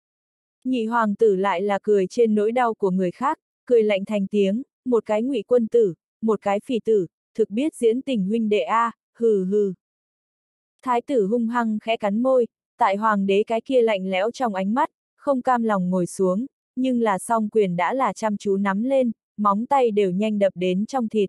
Nhị hoàng tử lại là cười trên nỗi đau của người khác, cười lạnh thành tiếng, một cái ngụy quân tử, một cái phỉ tử, thực biết diễn tình huynh đệ a, hừ hừ. Thái tử hung hăng khẽ cắn môi, tại hoàng đế cái kia lạnh lẽo trong ánh mắt, không cam lòng ngồi xuống, nhưng là song quyền đã là chăm chú nắm lên, móng tay đều nhanh đập đến trong thịt.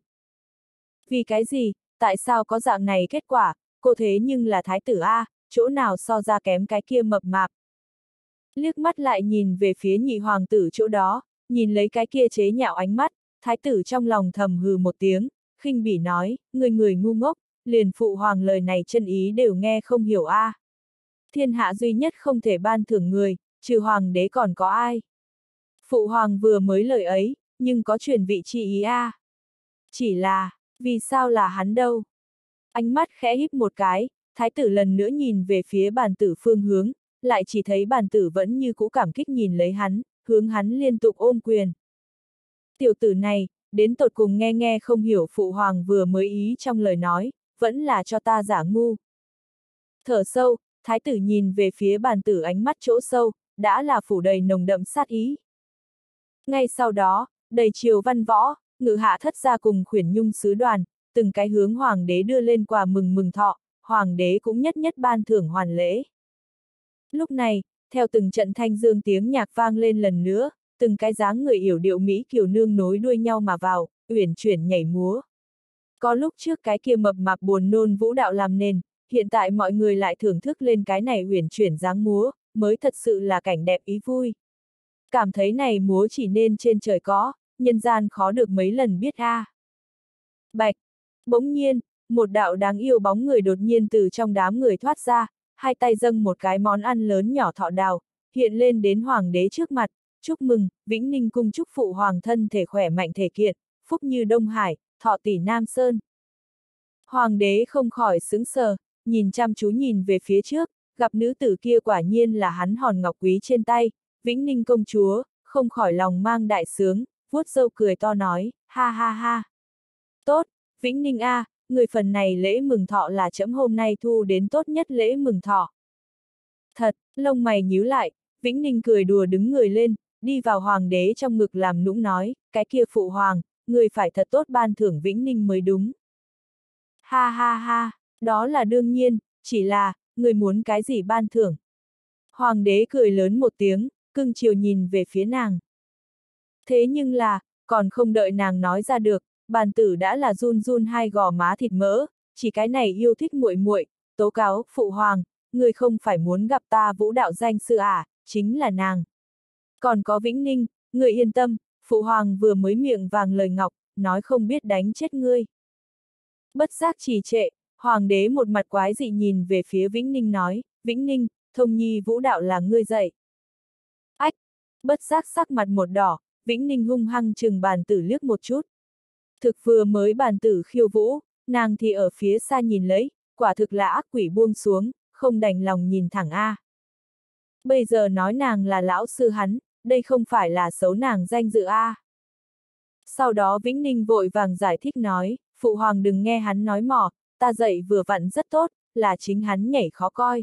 Vì cái gì, tại sao có dạng này kết quả, cô thế nhưng là thái tử a, chỗ nào so ra kém cái kia mập mạp. Liếc mắt lại nhìn về phía nhị hoàng tử chỗ đó, nhìn lấy cái kia chế nhạo ánh mắt, thái tử trong lòng thầm hừ một tiếng, khinh bỉ nói, người người ngu ngốc, liền phụ hoàng lời này chân ý đều nghe không hiểu a. À. Thiên hạ duy nhất không thể ban thưởng người, trừ hoàng đế còn có ai. Phụ hoàng vừa mới lời ấy, nhưng có truyền vị chi ý a. À. Chỉ là, vì sao là hắn đâu? Ánh mắt khẽ híp một cái, thái tử lần nữa nhìn về phía bàn tử phương hướng, lại chỉ thấy bàn tử vẫn như cũ cảm kích nhìn lấy hắn, hướng hắn liên tục ôm quyền. Tiểu tử này, đến tột cùng nghe nghe không hiểu phụ hoàng vừa mới ý trong lời nói, vẫn là cho ta giả ngu. Thở sâu, thái tử nhìn về phía bàn tử ánh mắt chỗ sâu, đã là phủ đầy nồng đậm sát ý. Ngay sau đó, đầy triều văn võ, ngự hạ thất gia cùng khuyển nhung sứ đoàn, từng cái hướng hoàng đế đưa lên quà mừng mừng thọ, hoàng đế cũng nhất nhất ban thưởng hoàn lễ. Lúc này, theo từng trận thanh dương tiếng nhạc vang lên lần nữa, từng cái dáng người yểu điệu Mỹ kiều nương nối đuôi nhau mà vào, uyển chuyển nhảy múa. Có lúc trước cái kia mập mạp buồn nôn vũ đạo làm nền, hiện tại mọi người lại thưởng thức lên cái này uyển chuyển dáng múa, mới thật sự là cảnh đẹp ý vui. Cảm thấy này múa chỉ nên trên trời có, nhân gian khó được mấy lần biết a. À. Bạch! Bỗng nhiên, một đạo đáng yêu bóng người đột nhiên từ trong đám người thoát ra, hai tay dâng một cái món ăn lớn nhỏ thọ đào, hiện lên đến hoàng đế trước mặt, chúc mừng, Vĩnh Ninh cung chúc phụ hoàng thân thể khỏe mạnh thể kiện, phúc như Đông Hải, thọ tỷ Nam Sơn. Hoàng đế không khỏi sững sờ, nhìn chăm chú nhìn về phía trước, gặp nữ tử kia quả nhiên là hắn hòn ngọc quý trên tay, Vĩnh Ninh công chúa, không khỏi lòng mang đại sướng, vuốt râu cười to nói, ha ha ha. Tốt, Vĩnh Ninh a, à, người phần này lễ mừng thọ là trẫm hôm nay thu đến tốt nhất lễ mừng thọ. Thật, lông mày nhíu lại, Vĩnh Ninh cười đùa đứng người lên, đi vào hoàng đế trong ngực làm nũng nói, cái kia phụ hoàng, người phải thật tốt ban thưởng Vĩnh Ninh mới đúng. Ha ha ha, đó là đương nhiên, chỉ là, người muốn cái gì ban thưởng. Hoàng đế cười lớn một tiếng, cưng chiều nhìn về phía nàng. Thế nhưng là, còn không đợi nàng nói ra được, bàn tử đã là run run hai gò má thịt mỡ, chỉ cái này yêu thích muội muội, tố cáo, phụ hoàng, người không phải muốn gặp ta vũ đạo danh sư à, chính là nàng. Còn có Vĩnh Ninh, người yên tâm, phụ hoàng vừa mới miệng vàng lời ngọc, nói không biết đánh chết ngươi. Bất giác trì trệ, hoàng đế một mặt quái dị nhìn về phía Vĩnh Ninh nói, Vĩnh Ninh, Thông Nhi vũ đạo là ngươi dạy. Ách! Bất giác sắc mặt một đỏ, Vĩnh Ninh hung hăng chừng bàn tử liếc một chút. Thực vừa mới bàn tử khiêu vũ, nàng thì ở phía xa nhìn lấy, quả thực là ác quỷ buông xuống, không đành lòng nhìn thẳng a. Bây giờ nói nàng là lão sư hắn, đây không phải là xấu nàng danh dự a. Sau đó Vĩnh Ninh vội vàng giải thích nói, phụ hoàng đừng nghe hắn nói mỏ, ta dạy vừa vặn rất tốt, là chính hắn nhảy khó coi.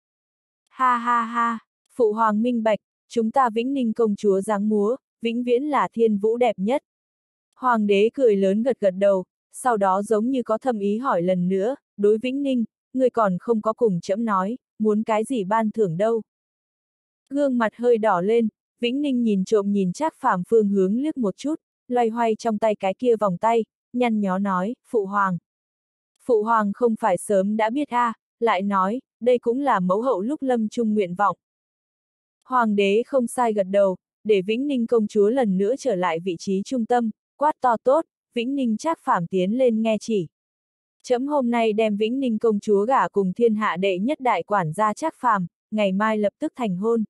Ha ha ha, phụ hoàng minh bạch, chúng ta Vĩnh Ninh công chúa dáng múa, vĩnh viễn là thiên vũ đẹp nhất. Hoàng đế cười lớn gật gật đầu, sau đó giống như có thâm ý hỏi lần nữa, đối Vĩnh Ninh, người còn không có cùng trẫm nói, muốn cái gì ban thưởng đâu. Gương mặt hơi đỏ lên, Vĩnh Ninh nhìn trộm nhìn Trác Phàm phương hướng liếc một chút, loay hoay trong tay cái kia vòng tay, nhăn nhó nói, phụ hoàng. Phụ hoàng không phải sớm đã biết a, à, lại nói, đây cũng là mẫu hậu lúc lâm chung nguyện vọng. Hoàng đế không sai gật đầu, để Vĩnh Ninh công chúa lần nữa trở lại vị trí trung tâm, quát to tốt, Vĩnh Ninh Trác Phàm tiến lên nghe chỉ. Trẫm hôm nay đem Vĩnh Ninh công chúa gả cùng thiên hạ đệ nhất đại quản gia Trác Phàm, ngày mai lập tức thành hôn.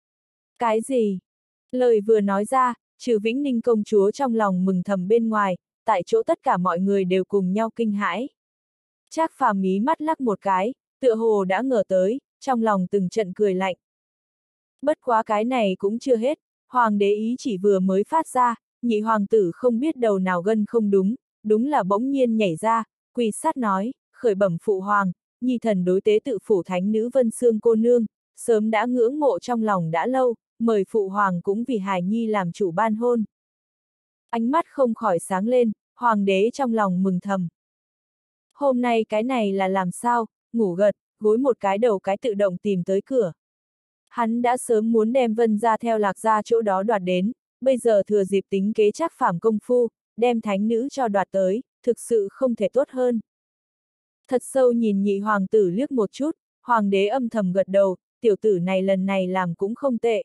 Cái gì? Lời vừa nói ra, trừ Vĩnh Ninh công chúa trong lòng mừng thầm bên ngoài, tại chỗ tất cả mọi người đều cùng nhau kinh hãi. Trác Phàm mí mắt lắc một cái, tựa hồ đã ngờ tới, trong lòng từng trận cười lạnh. Bất quá cái này cũng chưa hết, hoàng đế ý chỉ vừa mới phát ra, nhị hoàng tử không biết đầu nào gân không đúng, đúng là bỗng nhiên nhảy ra, quỳ sát nói, khởi bẩm phụ hoàng, nhi thần đối tế tự phủ thánh nữ Vân Xương cô nương, sớm đã ngưỡng mộ trong lòng đã lâu, mời phụ hoàng cũng vì hài nhi làm chủ ban hôn. Ánh mắt không khỏi sáng lên, hoàng đế trong lòng mừng thầm. Hôm nay cái này là làm sao, ngủ gật, gối một cái đầu cái tự động tìm tới cửa. Hắn đã sớm muốn đem Vân ra theo Lạc ra chỗ đó đoạt đến, bây giờ thừa dịp tính kế Trác Phàm công phu, đem thánh nữ cho đoạt tới, thực sự không thể tốt hơn. Thật sâu nhìn nhị hoàng tử liếc một chút, hoàng đế âm thầm gật đầu, tiểu tử này lần này làm cũng không tệ.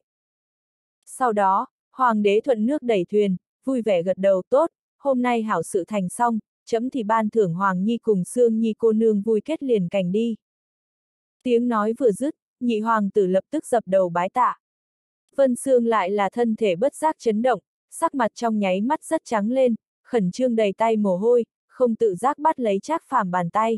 Sau đó, hoàng đế thuận nước đẩy thuyền, vui vẻ gật đầu tốt, hôm nay hảo sự thành xong, chấm thì ban thưởng Hoàng Nhi cùng Sương Nhi cô nương vui kết liền cảnh đi. Tiếng nói vừa dứt, nhị hoàng tử lập tức dập đầu bái tạ. Vân Sương lại là thân thể bất giác chấn động, sắc mặt trong nháy mắt rất trắng lên, khẩn trương đầy tay mồ hôi, không tự giác bắt lấy Trác Phàm bàn tay.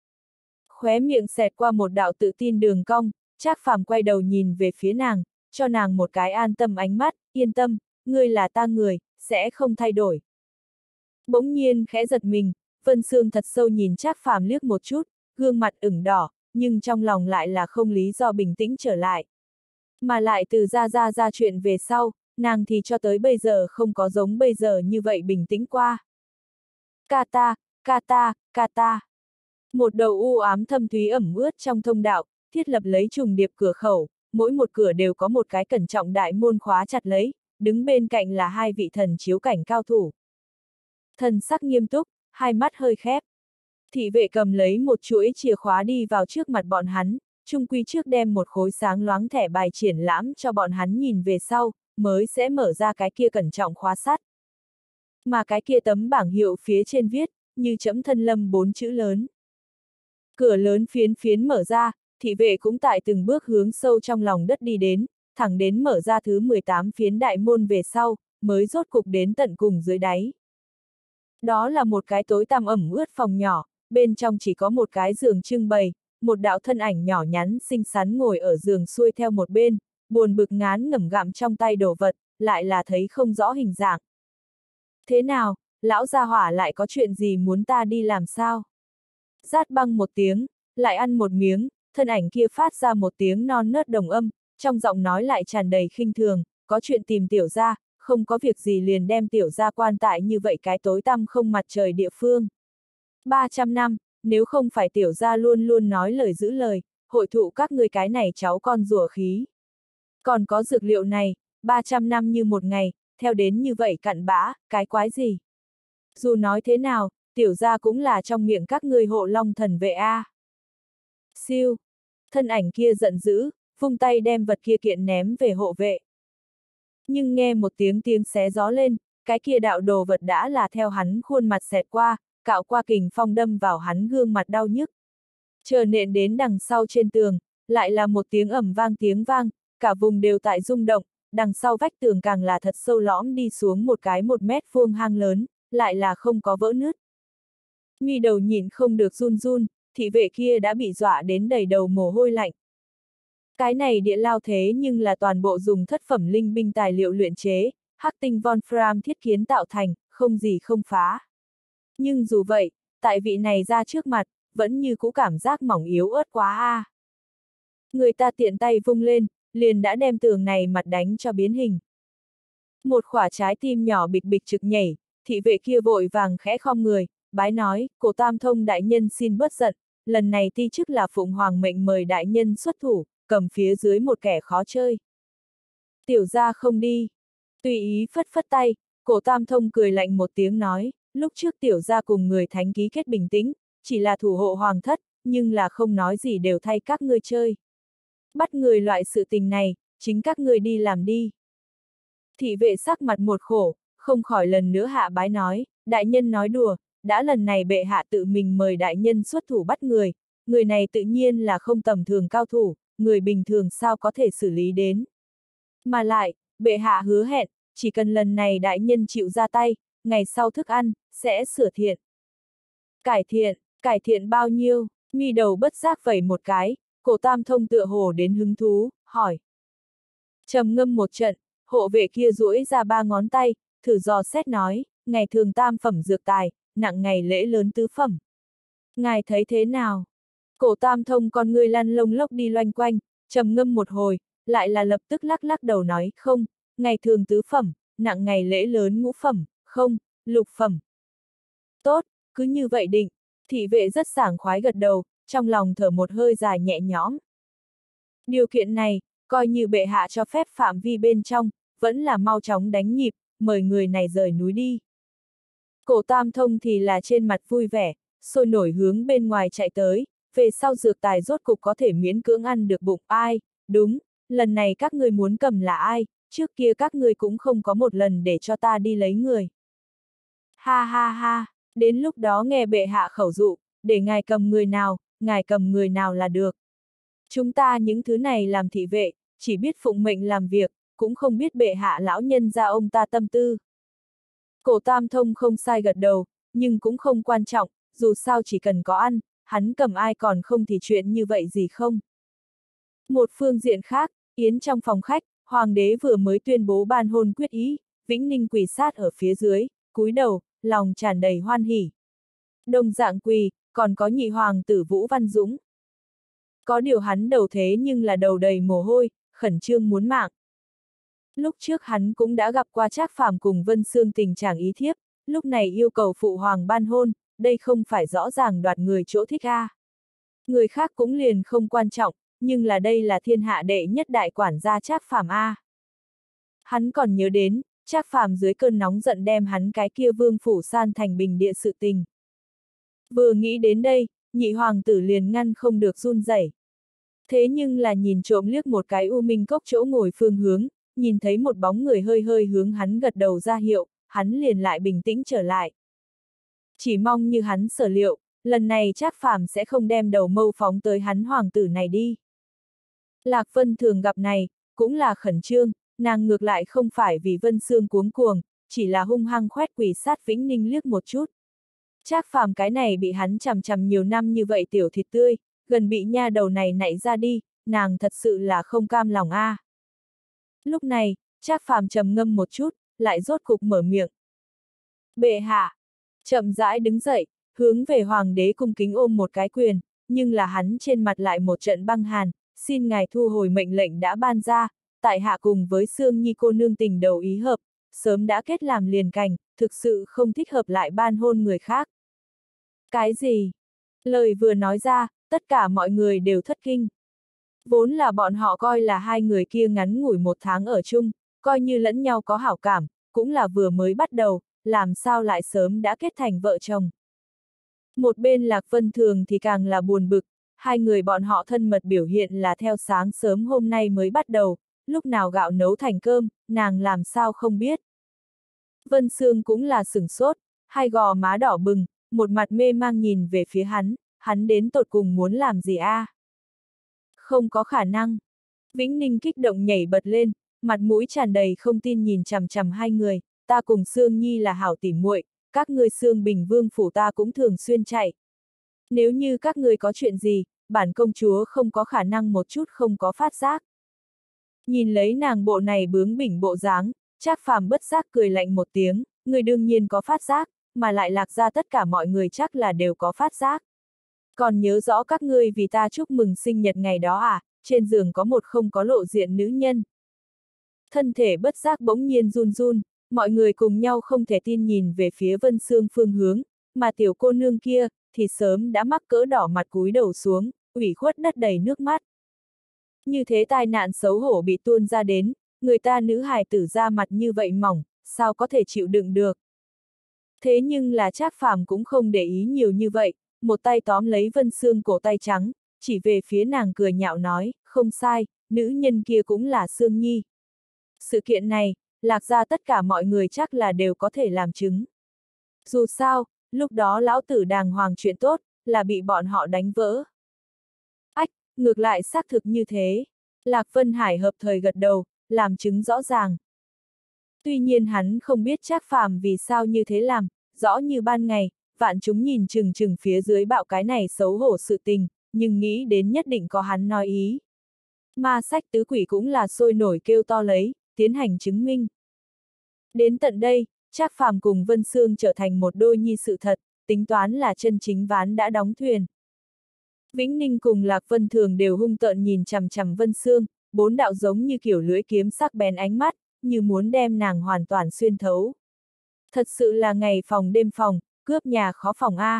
Khóe miệng xẹt qua một đạo tự tin đường cong, Trác Phàm quay đầu nhìn về phía nàng, cho nàng một cái an tâm ánh mắt, yên tâm, ngươi là ta người, sẽ không thay đổi. Bỗng nhiên khẽ giật mình, Vân Sương thật sâu nhìn Trác Phàm liếc một chút, gương mặt ửng đỏ, nhưng trong lòng lại là không lý do bình tĩnh trở lại. Mà lại từ ra ra ra chuyện về sau, nàng thì cho tới bây giờ không có giống bây giờ như vậy bình tĩnh qua. Kata, kata, kata. Một đầu u ám thâm thúy ẩm ướt trong thông đạo, thiết lập lấy trùng điệp cửa khẩu, mỗi một cửa đều có một cái cẩn trọng đại môn khóa chặt lấy, đứng bên cạnh là hai vị thần chiếu cảnh cao thủ. Thần sắc nghiêm túc, hai mắt hơi khép. Thị vệ cầm lấy một chuỗi chìa khóa đi vào trước mặt bọn hắn, trung quy trước đem một khối sáng loáng thẻ bài triển lãm cho bọn hắn nhìn về sau, mới sẽ mở ra cái kia cẩn trọng khóa sắt. Mà cái kia tấm bảng hiệu phía trên viết, như chấm thân lâm bốn chữ lớn. Cửa lớn phiến phiến mở ra, thị vệ cũng tại từng bước hướng sâu trong lòng đất đi đến, thẳng đến mở ra thứ mười tám phiến đại môn về sau, mới rốt cục đến tận cùng dưới đáy. Đó là một cái tối tăm ẩm ướt phòng nhỏ, bên trong chỉ có một cái giường trưng bày, một đạo thân ảnh nhỏ nhắn xinh xắn ngồi ở giường xuôi theo một bên, buồn bực ngán ngẩm gặm trong tay đồ vật, lại là thấy không rõ hình dạng. Thế nào, lão gia hỏa lại có chuyện gì muốn ta đi làm sao? Rát băng một tiếng, lại ăn một miếng, thân ảnh kia phát ra một tiếng non nớt đồng âm, trong giọng nói lại tràn đầy khinh thường, có chuyện tìm tiểu gia, không có việc gì liền đem tiểu gia quan tại như vậy cái tối tăm không mặt trời địa phương. ba trăm năm, nếu không phải tiểu gia luôn luôn nói lời giữ lời, hội thụ các ngươi cái này cháu con rùa khí. Còn có dược liệu này, ba trăm năm như một ngày, theo đến như vậy cặn bã, cái quái gì? Dù nói thế nào, tiểu gia cũng là trong miệng các ngươi hộ long thần vệ a. Siêu, thân ảnh kia giận dữ, vung tay đem vật kia kiện ném về hộ vệ. Nhưng nghe một tiếng tiếng xé gió lên, cái kia đạo đồ vật đã là theo hắn khuôn mặt xẹt qua, cạo qua kình phong đâm vào hắn gương mặt đau nhức. Chờ nện đến đằng sau trên tường, lại là một tiếng ầm vang tiếng vang, cả vùng đều tại rung động, đằng sau vách tường càng là thật sâu lõm đi xuống một cái một mét vuông hang lớn, lại là không có vỡ nứt. Mi đầu nhìn không được run run, thị vệ kia đã bị dọa đến đầy đầu mồ hôi lạnh. Cái này địa lao thế nhưng là toàn bộ dùng thất phẩm linh binh tài liệu luyện chế, hắc tinh Wolfram thiết kiến tạo thành, không gì không phá. Nhưng dù vậy, tại vị này ra trước mặt, vẫn như cũ cảm giác mỏng yếu ớt quá a. À. Người ta tiện tay vung lên, liền đã đem tường này mặt đánh cho biến hình. Một khỏa trái tim nhỏ bịch bịch trực nhảy, thị vệ kia vội vàng khẽ khom người, bái nói, cổ Tam Thông đại nhân xin bớt giận, lần này ti chức là Phụng Hoàng mệnh mời đại nhân xuất thủ, cầm phía dưới một kẻ khó chơi. Tiểu gia không đi. Tùy ý phất phất tay, cổ Tam Thông cười lạnh một tiếng nói, lúc trước tiểu gia cùng người thánh ký kết bình tĩnh, chỉ là thủ hộ hoàng thất, nhưng là không nói gì đều thay các ngươi chơi. Bắt người loại sự tình này, chính các ngươi đi làm đi. Thị vệ sắc mặt một khổ, không khỏi lần nữa hạ bái nói, đại nhân nói đùa, đã lần này bệ hạ tự mình mời đại nhân xuất thủ bắt người, người này tự nhiên là không tầm thường cao thủ, người bình thường sao có thể xử lý đến. Mà lại, bệ hạ hứa hẹn, chỉ cần lần này đại nhân chịu ra tay, ngày sau thức ăn, sẽ sửa thiện. Cải thiện, cải thiện bao nhiêu, mi đầu bất giác vẩy một cái, cổ Tam Thông tựa hồ đến hứng thú, hỏi. Trầm ngâm một trận, hộ vệ kia duỗi ra ba ngón tay, thử dò xét nói, ngày thường tam phẩm dược tài, nặng ngày lễ lớn tứ phẩm. Ngài thấy thế nào? Cổ Tam Thông con ngươi lăn lông lốc đi loanh quanh, trầm ngâm một hồi, lại là lập tức lắc lắc đầu nói, không, ngày thường tứ phẩm, nặng ngày lễ lớn ngũ phẩm, không, lục phẩm. Tốt, cứ như vậy định, thị vệ rất sảng khoái gật đầu, trong lòng thở một hơi dài nhẹ nhõm. Điều kiện này, coi như bệ hạ cho phép phạm vi bên trong, vẫn là mau chóng đánh nhịp, mời người này rời núi đi. Cổ Tam Thông thì là trên mặt vui vẻ, sôi nổi hướng bên ngoài chạy tới, về sau dược tài rốt cục có thể miễn cưỡng ăn được bụng ai, đúng, lần này các ngươi muốn cầm là ai, trước kia các ngươi cũng không có một lần để cho ta đi lấy người. Ha ha ha, đến lúc đó nghe bệ hạ khẩu dụ, để ngài cầm người nào, ngài cầm người nào là được. Chúng ta những thứ này làm thị vệ, chỉ biết phụng mệnh làm việc, cũng không biết bệ hạ lão nhân ra ông ta tâm tư. Cổ Tam Thông không sai gật đầu, nhưng cũng không quan trọng, dù sao chỉ cần có ăn, hắn cầm ai còn không thì chuyện như vậy gì không. Một phương diện khác, yến trong phòng khách, hoàng đế vừa mới tuyên bố ban hôn quyết ý, Vĩnh Ninh quỳ sát ở phía dưới, cúi đầu, lòng tràn đầy hoan hỉ. Đồng dạng quỳ, còn có nhị hoàng tử Vũ Văn Dũng. Có điều hắn đầu thế nhưng là đầu đầy mồ hôi, khẩn trương muốn mạng. Lúc trước hắn cũng đã gặp qua Trác Phàm cùng Vân Xương tình trạng ý thiếp, lúc này yêu cầu phụ hoàng ban hôn, đây không phải rõ ràng đoạt người chỗ thích a. À. Người khác cũng liền không quan trọng, nhưng là đây là thiên hạ đệ nhất đại quản gia Trác Phàm a. À. Hắn còn nhớ đến, Trác Phàm dưới cơn nóng giận đem hắn cái kia vương phủ san thành bình địa sự tình. Vừa nghĩ đến đây, nhị hoàng tử liền ngăn không được run rẩy. Thế nhưng là nhìn trộm liếc một cái U Minh Cốc chỗ ngồi phương hướng, nhìn thấy một bóng người hơi hơi hướng hắn gật đầu ra hiệu, hắn liền lại bình tĩnh trở lại. Chỉ mong như hắn sở liệu, lần này Trác Phàm sẽ không đem đầu mâu phóng tới hắn hoàng tử này đi. Lạc Vân Thường gặp này, cũng là khẩn trương, nàng ngược lại không phải vì Vân Xương cuống cuồng, chỉ là hung hăng khoét quỷ sát Vĩnh Ninh liếc một chút. Trác Phàm cái này bị hắn chằm chằm nhiều năm như vậy tiểu thịt tươi, gần bị nha đầu này nảy ra đi, nàng thật sự là không cam lòng a. À. Lúc này, Trác Phàm trầm ngâm một chút, lại rốt cục mở miệng. Bệ hạ, chậm rãi đứng dậy, hướng về hoàng đế cung kính ôm một cái quyền, nhưng là hắn trên mặt lại một trận băng hàn, xin ngài thu hồi mệnh lệnh đã ban ra, tại hạ cùng với Sương Nhi cô nương tình đầu ý hợp, sớm đã kết làm liền cành, thực sự không thích hợp lại ban hôn người khác. Cái gì? Lời vừa nói ra, tất cả mọi người đều thất kinh. Vốn là bọn họ coi là hai người kia ngắn ngủi một tháng ở chung, coi như lẫn nhau có hảo cảm, cũng là vừa mới bắt đầu, làm sao lại sớm đã kết thành vợ chồng. Một bên Lạc Vân Thường thì càng là buồn bực, hai người bọn họ thân mật biểu hiện là theo sáng sớm hôm nay mới bắt đầu, lúc nào gạo nấu thành cơm, nàng làm sao không biết. Vân Xương cũng là sửng sốt, hai gò má đỏ bừng, một mặt mê mang nhìn về phía hắn, hắn đến tột cùng muốn làm gì a? À? Không có khả năng. Vĩnh Ninh kích động nhảy bật lên, mặt mũi tràn đầy không tin nhìn chằm chằm hai người, ta cùng Sương Nhi là hảo tỉ muội, các ngươi Sương Bình Vương phủ ta cũng thường xuyên chạy. Nếu như các ngươi có chuyện gì, bản công chúa không có khả năng một chút không có phát giác. Nhìn lấy nàng bộ này bướng bỉnh bộ dáng, Trác Phàm bất giác cười lạnh một tiếng, người đương nhiên có phát giác, mà lại Lạc ra tất cả mọi người chắc là đều có phát giác. Còn nhớ rõ các ngươi vì ta chúc mừng sinh nhật ngày đó à, trên giường có một không có lộ diện nữ nhân. Thân thể bất giác bỗng nhiên run run, mọi người cùng nhau không thể tin nhìn về phía Vân Xương phương hướng, mà tiểu cô nương kia, thì sớm đã mắc cỡ đỏ mặt cúi đầu xuống, ủy khuất đất đầy nước mắt. Như thế tai nạn xấu hổ bị tuôn ra đến, người ta nữ hài tử ra mặt như vậy mỏng, sao có thể chịu đựng được. Thế nhưng là Trác Phàm cũng không để ý nhiều như vậy, một tay tóm lấy Vân Xương cổ tay trắng, chỉ về phía nàng cười nhạo nói, không sai, nữ nhân kia cũng là Sương Nhi. Sự kiện này, Lạc ra tất cả mọi người chắc là đều có thể làm chứng. Dù sao, lúc đó lão tử đàng hoàng chuyện tốt, là bị bọn họ đánh vỡ. Ách, ngược lại xác thực như thế. Lạc Vân Hải hợp thời gật đầu, làm chứng rõ ràng. Tuy nhiên hắn không biết Trác Phàm vì sao như thế làm, rõ như ban ngày, vạn chúng nhìn chừng chừng phía dưới bạo cái này xấu hổ sự tình, nhưng nghĩ đến nhất định có hắn nói ý. Ma sách tứ quỷ cũng là sôi nổi kêu to lấy, tiến hành chứng minh. Đến tận đây, Trác Phàm cùng Vân Xương trở thành một đôi nhi sự thật, tính toán là chân chính ván đã đóng thuyền. Vĩnh Ninh cùng Lạc Vân Thường đều hung tợn nhìn chằm chằm Vân Xương, bốn đạo giống như kiểu lưỡi kiếm sắc bén ánh mắt, như muốn đem nàng hoàn toàn xuyên thấu. Thật sự là ngày phòng đêm phòng, cướp nhà khó phòng a.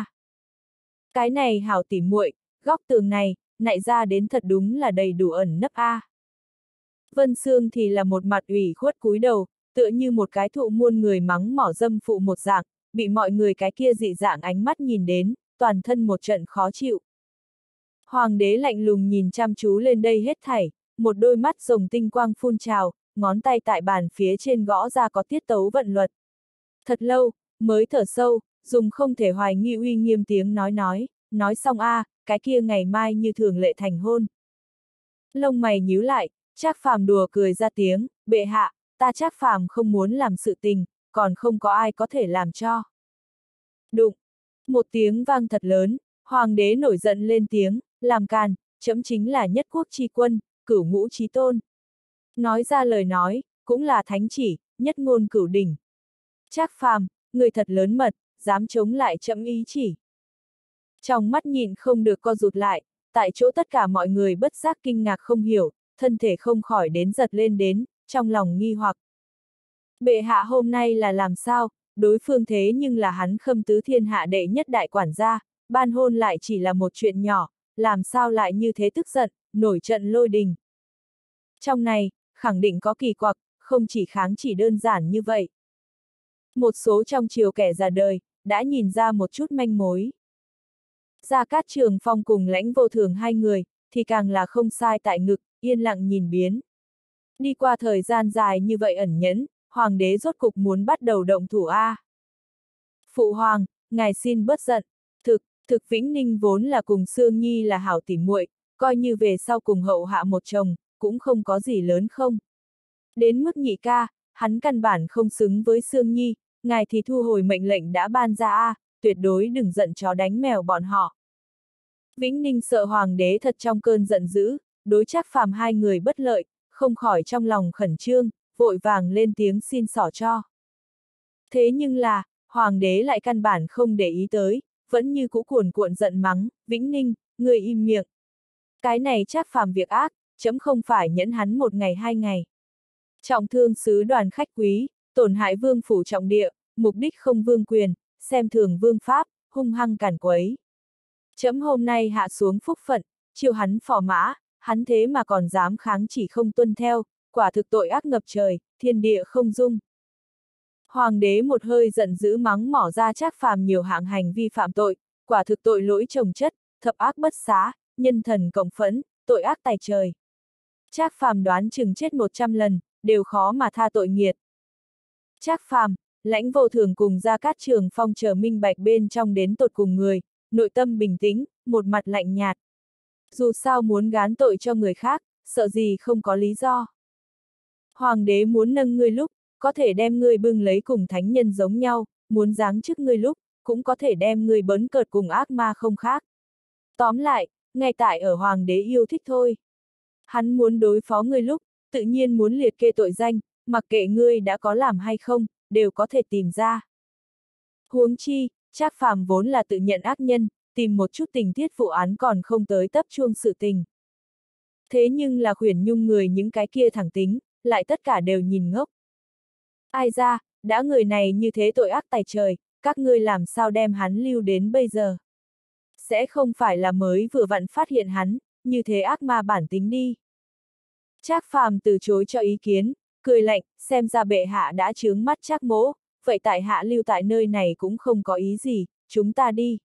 Cái này hảo tỉ muội, góc tường này, nại ra đến thật đúng là đầy đủ ẩn nấp a. Vân Xương thì là một mặt ủy khuất cúi đầu, tựa như một cái thụ muôn người mắng mỏ dâm phụ một dạng, bị mọi người cái kia dị dạng ánh mắt nhìn đến, toàn thân một trận khó chịu. Hoàng đế lạnh lùng nhìn chăm chú lên đây hết thảy, một đôi mắt rồng tinh quang phun trào, ngón tay tại bàn phía trên gõ ra có tiết tấu vận luật. Thật lâu, mới thở sâu, dùng không thể hoài nghi uy nghiêm tiếng nói nói, nói xong a, à, cái kia ngày mai như thường lệ thành hôn. Lông mày nhíu lại, Trác Phàm đùa cười ra tiếng, bệ hạ, ta Trác Phàm không muốn làm sự tình, còn không có ai có thể làm cho. Đụng, một tiếng vang thật lớn, hoàng đế nổi giận lên tiếng, làm càn, trẫm chính là nhất quốc chi quân, cửu ngũ chí tôn. Nói ra lời nói, cũng là thánh chỉ, nhất ngôn cửu đỉnh. Trác Phàm, người thật lớn mật, dám chống lại trẫm ý chỉ. Trong mắt nhìn không được co rụt lại, tại chỗ tất cả mọi người bất giác kinh ngạc không hiểu, thân thể không khỏi đến giật lên đến, trong lòng nghi hoặc. Bệ hạ hôm nay là làm sao, đối phương thế nhưng là hắn Khâm Tứ Thiên Hạ đệ nhất đại quản gia, ban hôn lại chỉ là một chuyện nhỏ, làm sao lại như thế tức giận, nổi trận lôi đình. Trong này, khẳng định có kỳ quặc, không chỉ kháng chỉ đơn giản như vậy. Một số trong triều kẻ già đời, đã nhìn ra một chút manh mối. Gia Cát Trường Phong cùng Lãnh Vô Thường hai người, thì càng là không sai tại ngực, yên lặng nhìn biến. Đi qua thời gian dài như vậy ẩn nhẫn, hoàng đế rốt cục muốn bắt đầu động thủ A. Phụ hoàng, ngài xin bớt giận. Thực, thực Vĩnh Ninh vốn là cùng Sương Nhi là hảo tỉ muội, coi như về sau cùng hậu hạ một chồng, cũng không có gì lớn không. Đến mức nhị ca, hắn căn bản không xứng với Sương Nhi, ngài thì thu hồi mệnh lệnh đã ban ra A, tuyệt đối đừng giận chó đánh mèo bọn họ. Vĩnh Ninh sợ hoàng đế thật trong cơn giận dữ, đối Trác Phàm hai người bất lợi, không khỏi trong lòng khẩn trương, vội vàng lên tiếng xin xỏ cho. Thế nhưng là, hoàng đế lại căn bản không để ý tới, vẫn như cũ cuồn cuộn giận mắng, Vĩnh Ninh, người im miệng. Cái này Trác Phàm việc ác, chấm không phải nhẫn hắn một ngày hai ngày. Trọng thương sứ đoàn khách quý, tổn hại vương phủ trọng địa, mục đích không vương quyền, xem thường vương pháp, hung hăng cản quấy. Chấm hôm nay hạ xuống phúc phận, chiêu hắn phò mã, hắn thế mà còn dám kháng chỉ không tuân theo, quả thực tội ác ngập trời, thiên địa không dung. Hoàng đế một hơi giận dữ mắng mỏ ra Trác Phàm nhiều hạng hành vi phạm tội, quả thực tội lỗi chồng chất, thập ác bất xá, nhân thần cộng phẫn, tội ác tày trời. Trác Phàm đoán chừng chết một trăm lần, đều khó mà tha tội nghiệt. Trác Phàm, Lãnh Vô Thường cùng Gia Cát Trường Phong chờ minh bạch bên trong đến tột cùng người, nội tâm bình tĩnh, một mặt lạnh nhạt. Dù sao muốn gán tội cho người khác, sợ gì không có lý do. Hoàng đế muốn nâng ngươi lúc, có thể đem ngươi bưng lấy cùng thánh nhân giống nhau, muốn giáng chức ngươi lúc, cũng có thể đem ngươi bấn cợt cùng ác ma không khác. Tóm lại, ngay tại ở hoàng đế yêu thích thôi. Hắn muốn đối phó ngươi lúc, tự nhiên muốn liệt kê tội danh, mặc kệ ngươi đã có làm hay không, đều có thể tìm ra. Huống chi, Trác Phàm vốn là tự nhận ác nhân, tìm một chút tình tiết vụ án còn không tới tấp chuông sự tình. Thế nhưng là Khuyển Nhung người những cái kia thẳng tính, lại tất cả đều nhìn ngốc. Ai ra, đã người này như thế tội ác tày trời, các ngươi làm sao đem hắn lưu đến bây giờ? Sẽ không phải là mới vừa vặn phát hiện hắn, như thế ác ma bản tính đi. Trác Phàm từ chối cho ý kiến, cười lạnh, xem ra bệ hạ đã chướng mắt Trác mỗ, vậy tại hạ lưu tại nơi này cũng không có ý gì, chúng ta đi.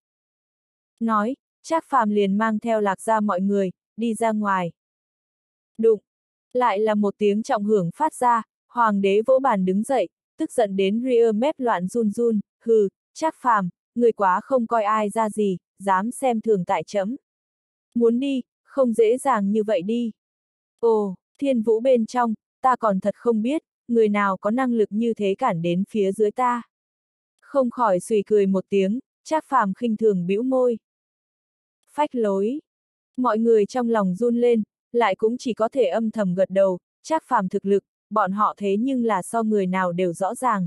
Nói, Trác Phàm liền mang theo Lạc Gia mọi người, đi ra ngoài. Đụng! Lại là một tiếng trọng hưởng phát ra, hoàng đế vỗ bàn đứng dậy, tức giận đến ria mép loạn run run, hừ, Trác Phàm, người quá không coi ai ra gì, dám xem thường tại chấm. Muốn đi, không dễ dàng như vậy đi. Ồ, thiên vũ bên trong, ta còn thật không biết, người nào có năng lực như thế cản đến phía dưới ta. Không khỏi xùy cười một tiếng, Trác Phàm khinh thường bĩu môi. Phách lối. Mọi người trong lòng run lên, lại cũng chỉ có thể âm thầm gật đầu, Trác Phàm thực lực, bọn họ thế nhưng là so người nào đều rõ ràng.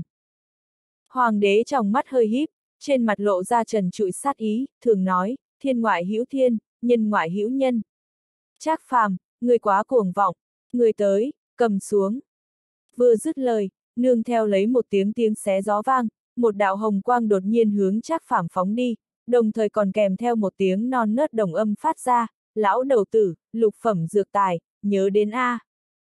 Hoàng đế trong mắt hơi híp, trên mặt lộ ra trần trụi sát ý, thường nói, thiên ngoại hữu thiên, nhân ngoại hữu nhân. Trác Phàm, người quá cuồng vọng, người tới, cầm xuống. Vừa dứt lời, nương theo lấy một tiếng tiếng xé gió vang, một đạo hồng quang đột nhiên hướng Trác Phàm phóng đi, đồng thời còn kèm theo một tiếng non nớt đồng âm phát ra, lão đầu tử, lục phẩm dược tài, nhớ đến A.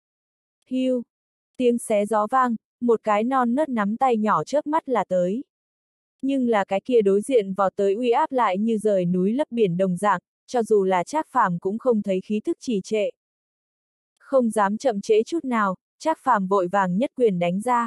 Hiu, tiếng xé gió vang, một cái non nớt nắm tay nhỏ chớp mắt là tới. Nhưng là cái kia đối diện vào tới uy áp lại như rời núi lấp biển đồng dạng, cho dù là Trác Phàm cũng không thấy khí thức trì trệ. Không dám chậm trễ chút nào, Trác Phàm vội vàng nhất quyền đánh ra.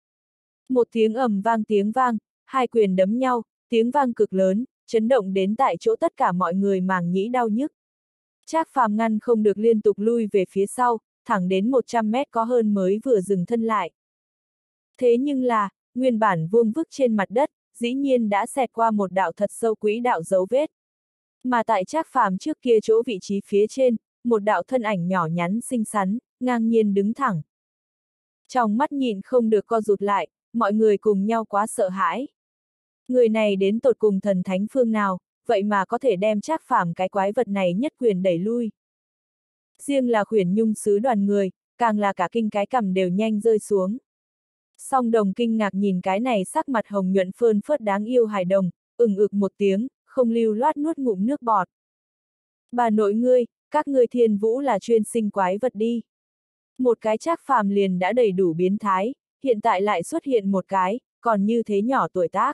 Một tiếng ầm vang tiếng vang, hai quyền đấm nhau, tiếng vang cực lớn, chấn động đến tại chỗ tất cả mọi người màng nhĩ đau nhức. Trác Phàm ngăn không được liên tục lui về phía sau, thẳng đến một trăm mét có hơn mới vừa dừng thân lại. Thế nhưng là, nguyên bản vuông vức trên mặt đất, dĩ nhiên đã xẹt qua một đạo thật sâu quỹ đạo dấu vết. Mà tại Trác Phàm trước kia chỗ vị trí phía trên, một đạo thân ảnh nhỏ nhắn xinh xắn, ngang nhiên đứng thẳng. Trong mắt nhìn không được co rụt lại, mọi người cùng nhau quá sợ hãi. Người này đến tột cùng thần thánh phương nào, vậy mà có thể đem Trác Phàm cái quái vật này nhất quyền đẩy lui. Riêng là Khuyển Nhung sứ đoàn người, càng là cả kinh cái cằm đều nhanh rơi xuống. Song Đồng kinh ngạc nhìn cái này sắc mặt hồng nhuận phơn phớt đáng yêu hài đồng, ừng ực một tiếng, không lưu loát nuốt ngụm nước bọt. Bà nội ngươi, các ngươi thiên vũ là chuyên sinh quái vật đi. Một cái Trác Phàm liền đã đầy đủ biến thái, hiện tại lại xuất hiện một cái, còn như thế nhỏ tuổi tác.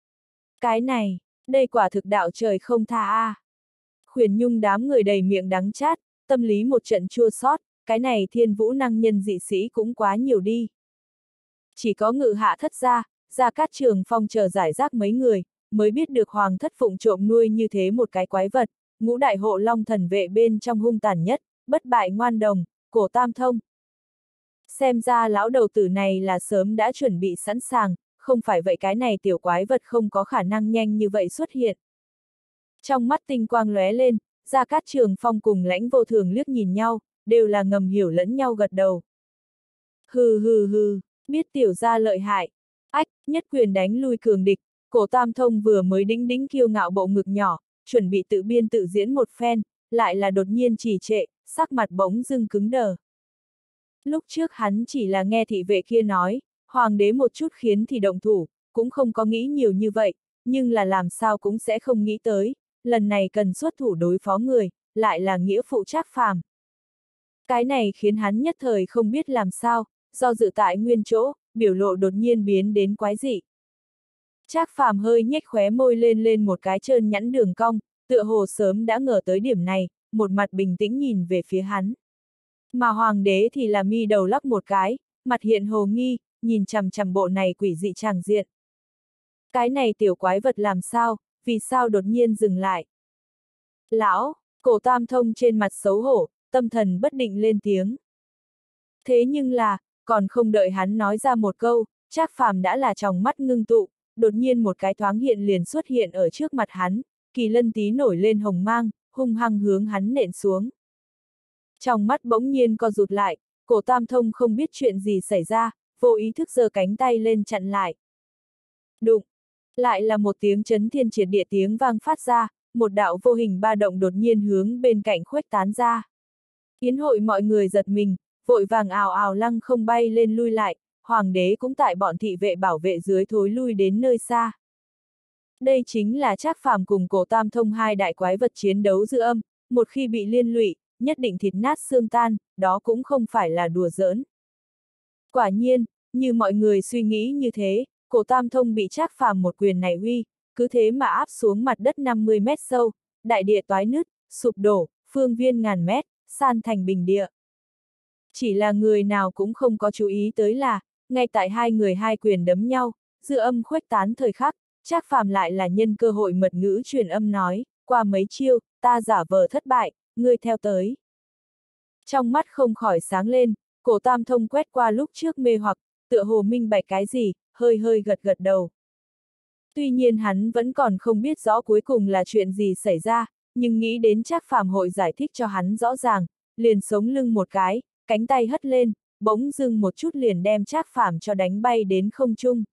Cái này, đây quả thực đạo trời không tha a. À. Khuyển Nhung đám người đầy miệng đắng chát, tâm lý một trận chua xót, cái này thiên vũ năng nhân dị sĩ cũng quá nhiều đi. Chỉ có Ngự Hạ Thất gia, Gia Cát Trường Phong chờ giải rác mấy người, mới biết được hoàng thất phụng trộm nuôi như thế một cái quái vật, ngũ đại hộ long thần vệ bên trong hung tàn nhất, bất bại ngoan đồng, Cổ Tam Thông. Xem ra lão đầu tử này là sớm đã chuẩn bị sẵn sàng, không phải vậy cái này tiểu quái vật không có khả năng nhanh như vậy xuất hiện. Trong mắt tinh quang lóe lên, Gia Cát Trường Phong cùng Lãnh Vô Thường liếc nhìn nhau, đều là ngầm hiểu lẫn nhau gật đầu. Hừ hừ hừ, biết tiểu gia lợi hại. Ách, nhất quyền đánh lui cường địch, Cổ Tam Thông vừa mới đĩnh đĩnh kiêu ngạo bộ ngực nhỏ, chuẩn bị tự biên tự diễn một phen, lại là đột nhiên trì trệ, sắc mặt bỗng dưng cứng đờ. Lúc trước hắn chỉ là nghe thị vệ kia nói, hoàng đế một chút khiến thì động thủ, cũng không có nghĩ nhiều như vậy, nhưng là làm sao cũng sẽ không nghĩ tới, lần này cần xuất thủ đối phó người, lại là nghĩa phụ Trác Phàm. Cái này khiến hắn nhất thời không biết làm sao, do dự tại nguyên chỗ, biểu lộ đột nhiên biến đến quái dị. Trác Phàm hơi nhếch khóe môi lên lên một cái trơn nhẵn đường cong, tựa hồ sớm đã ngờ tới điểm này, một mặt bình tĩnh nhìn về phía hắn. Mà hoàng đế thì là mi đầu lắc một cái, mặt hiện hồ nghi, nhìn chằm chằm bộ này quỷ dị tràng diện. Cái này tiểu quái vật làm sao, vì sao đột nhiên dừng lại? Lão, Cổ Tam Thông trên mặt xấu hổ, tâm thần bất định lên tiếng. Thế nhưng là, còn không đợi hắn nói ra một câu, Trác Phàm đã là tròng mắt ngưng tụ, đột nhiên một cái thoáng hiện liền xuất hiện ở trước mặt hắn, kỳ lân tí nổi lên hồng mang, hung hăng hướng hắn nện xuống. Trong mắt bỗng nhiên co rụt lại, Cổ Tam Thông không biết chuyện gì xảy ra, vô ý thức giơ cánh tay lên chặn lại. Đụng! Lại là một tiếng chấn thiên triệt địa tiếng vang phát ra, một đạo vô hình ba động đột nhiên hướng bên cạnh khuếch tán ra. Yến hội mọi người giật mình, vội vàng ào ào lăng không bay lên lui lại, hoàng đế cũng tại bọn thị vệ bảo vệ dưới thối lui đến nơi xa. Đây chính là Trác Phàm cùng Cổ Tam Thông hai đại quái vật chiến đấu dư âm, một khi bị liên lụy, nhất định thịt nát xương tan, đó cũng không phải là đùa giỡn. Quả nhiên, như mọi người suy nghĩ như thế, Cổ Tam Thông bị Trác Phàm một quyền này uy, cứ thế mà áp xuống mặt đất năm mươi mét sâu, đại địa toái nứt, sụp đổ, phương viên ngàn mét, san thành bình địa. Chỉ là người nào cũng không có chú ý tới là, ngay tại hai người hai quyền đấm nhau, dư âm khuếch tán thời khắc, Trác Phàm lại là nhân cơ hội mật ngữ truyền âm nói, qua mấy chiêu, ta giả vờ thất bại, ngươi theo tới. Trong mắt không khỏi sáng lên, Cổ Tam Thông quét qua lúc trước mê hoặc, tựa hồ minh bạch cái gì, hơi hơi gật gật đầu. Tuy nhiên hắn vẫn còn không biết rõ cuối cùng là chuyện gì xảy ra, nhưng nghĩ đến Trác Phàm hội giải thích cho hắn rõ ràng, liền sống lưng một cái, cánh tay hất lên, bỗng dưng một chút liền đem Trác Phàm cho đánh bay đến không trung.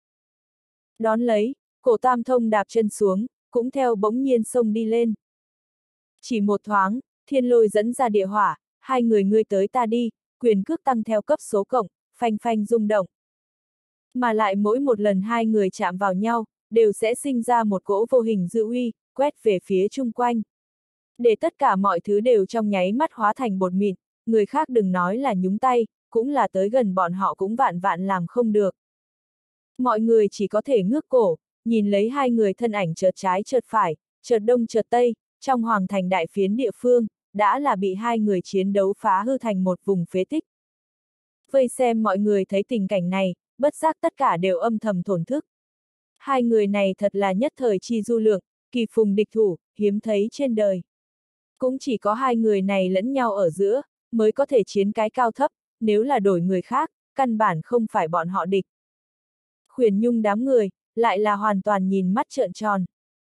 Đón lấy, Cổ Tam Thông đạp chân xuống, cũng theo bỗng nhiên xông đi lên. Chỉ một thoáng, thiên lôi dẫn ra địa hỏa, hai người ngươi tới ta đi, quyền cước tăng theo cấp số cộng, phanh phanh rung động. Mà lại mỗi một lần hai người chạm vào nhau, đều sẽ sinh ra một cỗ vô hình dư uy, quét về phía chung quanh. Để tất cả mọi thứ đều trong nháy mắt hóa thành bột mịn, người khác đừng nói là nhúng tay, cũng là tới gần bọn họ cũng vạn vạn làm không được. Mọi người chỉ có thể ngước cổ, nhìn lấy hai người thân ảnh chợt trái chợt phải, chợt đông chợt tây, trong hoàng thành đại phiến địa phương, đã là bị hai người chiến đấu phá hư thành một vùng phế tích. Vây xem mọi người thấy tình cảnh này, bất giác tất cả đều âm thầm thổn thức. Hai người này thật là nhất thời chi du lượng, kỳ phùng địch thủ, hiếm thấy trên đời. Cũng chỉ có hai người này lẫn nhau ở giữa, mới có thể chiến cái cao thấp, nếu là đổi người khác, căn bản không phải bọn họ địch. Khuyển Nhung đám người, lại là hoàn toàn nhìn mắt trợn tròn.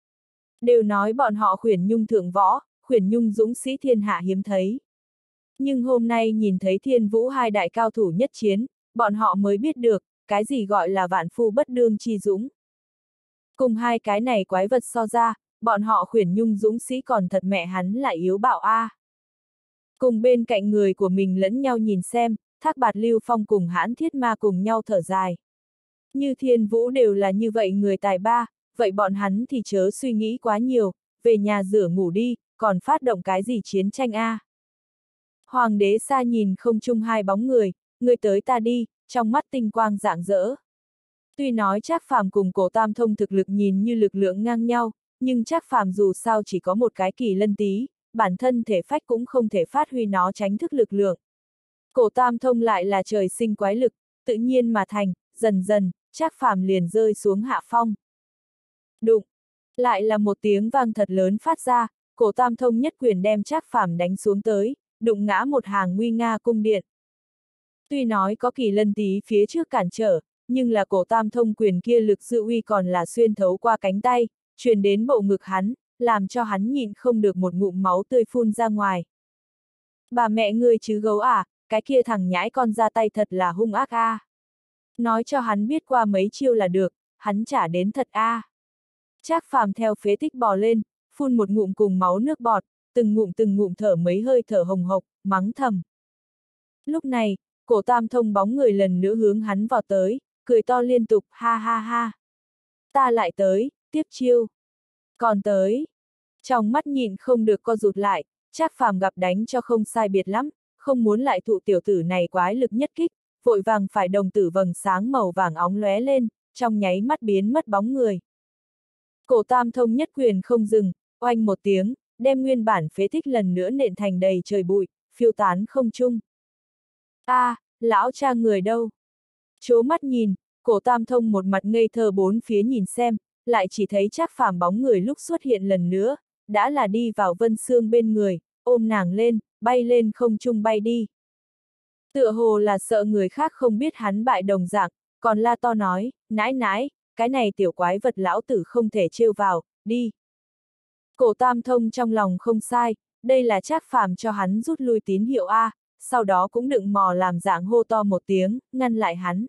Đều nói bọn họ Khuyển Nhung thượng võ, Khuyển Nhung dũng sĩ thiên hạ hiếm thấy. Nhưng hôm nay nhìn thấy Thiên Vũ hai đại cao thủ nhất chiến, bọn họ mới biết được, cái gì gọi là vạn phu bất đương chi dũng. Cùng hai cái này quái vật so ra, bọn họ Khuyển Nhung dũng sĩ còn thật mẹ hắn là yếu bạo a. À. Cùng bên cạnh người của mình lẫn nhau nhìn xem, Thác Bạt Lưu Phong cùng Hãn Thiết Ma cùng nhau thở dài. Như Thiên Vũ đều là như vậy người tài ba, vậy bọn hắn thì chớ suy nghĩ quá nhiều, về nhà rửa ngủ đi, còn phát động cái gì chiến tranh a? À? Hoàng đế xa nhìn không trung hai bóng người, người tới ta đi, trong mắt tinh quang rạng rỡ. Tuy nói Trác Phàm cùng Cổ Tam Thông thực lực nhìn như lực lượng ngang nhau, nhưng Trác Phàm dù sao chỉ có một cái kỳ lân tí, bản thân thể phách cũng không thể phát huy nó tránh thức lực lượng. Cổ Tam Thông lại là trời sinh quái lực, tự nhiên mà thành, dần dần, Trác Phàm liền rơi xuống hạ phong. Đụng! Lại là một tiếng vang thật lớn phát ra, Cổ Tam Thông nhất quyền đem Trác Phàm đánh xuống tới, đụng ngã một hàng nguy nga cung điện. Tuy nói có kỳ lân tí phía trước cản trở, nhưng là Cổ Tam Thông quyền kia lực dự uy còn là xuyên thấu qua cánh tay, truyền đến bộ ngực hắn, làm cho hắn nhịn không được một ngụm máu tươi phun ra ngoài. Bà mẹ ngươi chứ gấu à, cái kia thằng nhãi con ra tay thật là hung ác a. À. Nói cho hắn biết qua mấy chiêu là được, hắn trả đến thật a. À. Trác Phàm theo phế tích bò lên, phun một ngụm cùng máu nước bọt, từng ngụm từng ngụm thở mấy hơi thở hồng hộc, mắng thầm. Lúc này, Cổ Tam Thông bóng người lần nữa hướng hắn vào tới, cười to liên tục, ha ha ha. Ta lại tới, tiếp chiêu. Còn tới. Trong mắt nhịn không được co rụt lại, Trác Phàm gặp đánh cho không sai biệt lắm, không muốn lại thụ tiểu tử này quái lực nhất kích, vội vàng phải đồng tử vầng sáng màu vàng óng lóe lên, trong nháy mắt biến mất bóng người. Cổ Tam Thông nhất quyền không dừng, oanh một tiếng, đem nguyên bản phế tích lần nữa nện thành đầy trời bụi, phiêu tán không trung. A, à, lão cha người đâu? Chố mắt nhìn, Cổ Tam Thông một mặt ngây thơ bốn phía nhìn xem, lại chỉ thấy Trác Phàm bóng người lúc xuất hiện lần nữa, đã là đi vào Vân Xương bên người, ôm nàng lên, bay lên không trung bay đi. Tựa hồ là sợ người khác không biết hắn bại đồng dạng, còn la to nói, nãi nãi, cái này tiểu quái vật lão tử không thể trêu vào, đi. Cổ Tam Thông trong lòng không sai, đây là Trác Phàm cho hắn rút lui tín hiệu A, sau đó cũng đựng mò làm dạng hô to một tiếng, ngăn lại hắn.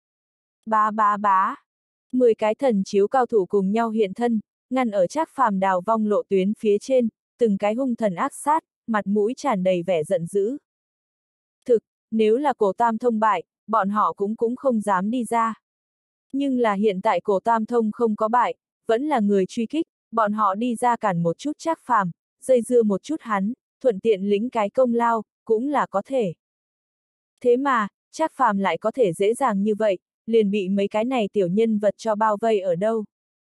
Bá bá bá. Mười cái thần chiếu cao thủ cùng nhau hiện thân, ngăn ở Trác Phàm đào vong lộ tuyến phía trên, từng cái hung thần ác sát, mặt mũi tràn đầy vẻ giận dữ. Thực, nếu là Cổ Tam Thông bại, bọn họ cũng cũng không dám đi ra. Nhưng là hiện tại Cổ Tam Thông không có bại, vẫn là người truy kích, bọn họ đi ra cản một chút Trác Phàm, dây dưa một chút hắn, thuận tiện lĩnh cái công lao, cũng là có thể. Thế mà, Trác Phàm lại có thể dễ dàng như vậy, liền bị mấy cái này tiểu nhân vật cho bao vây ở đâu.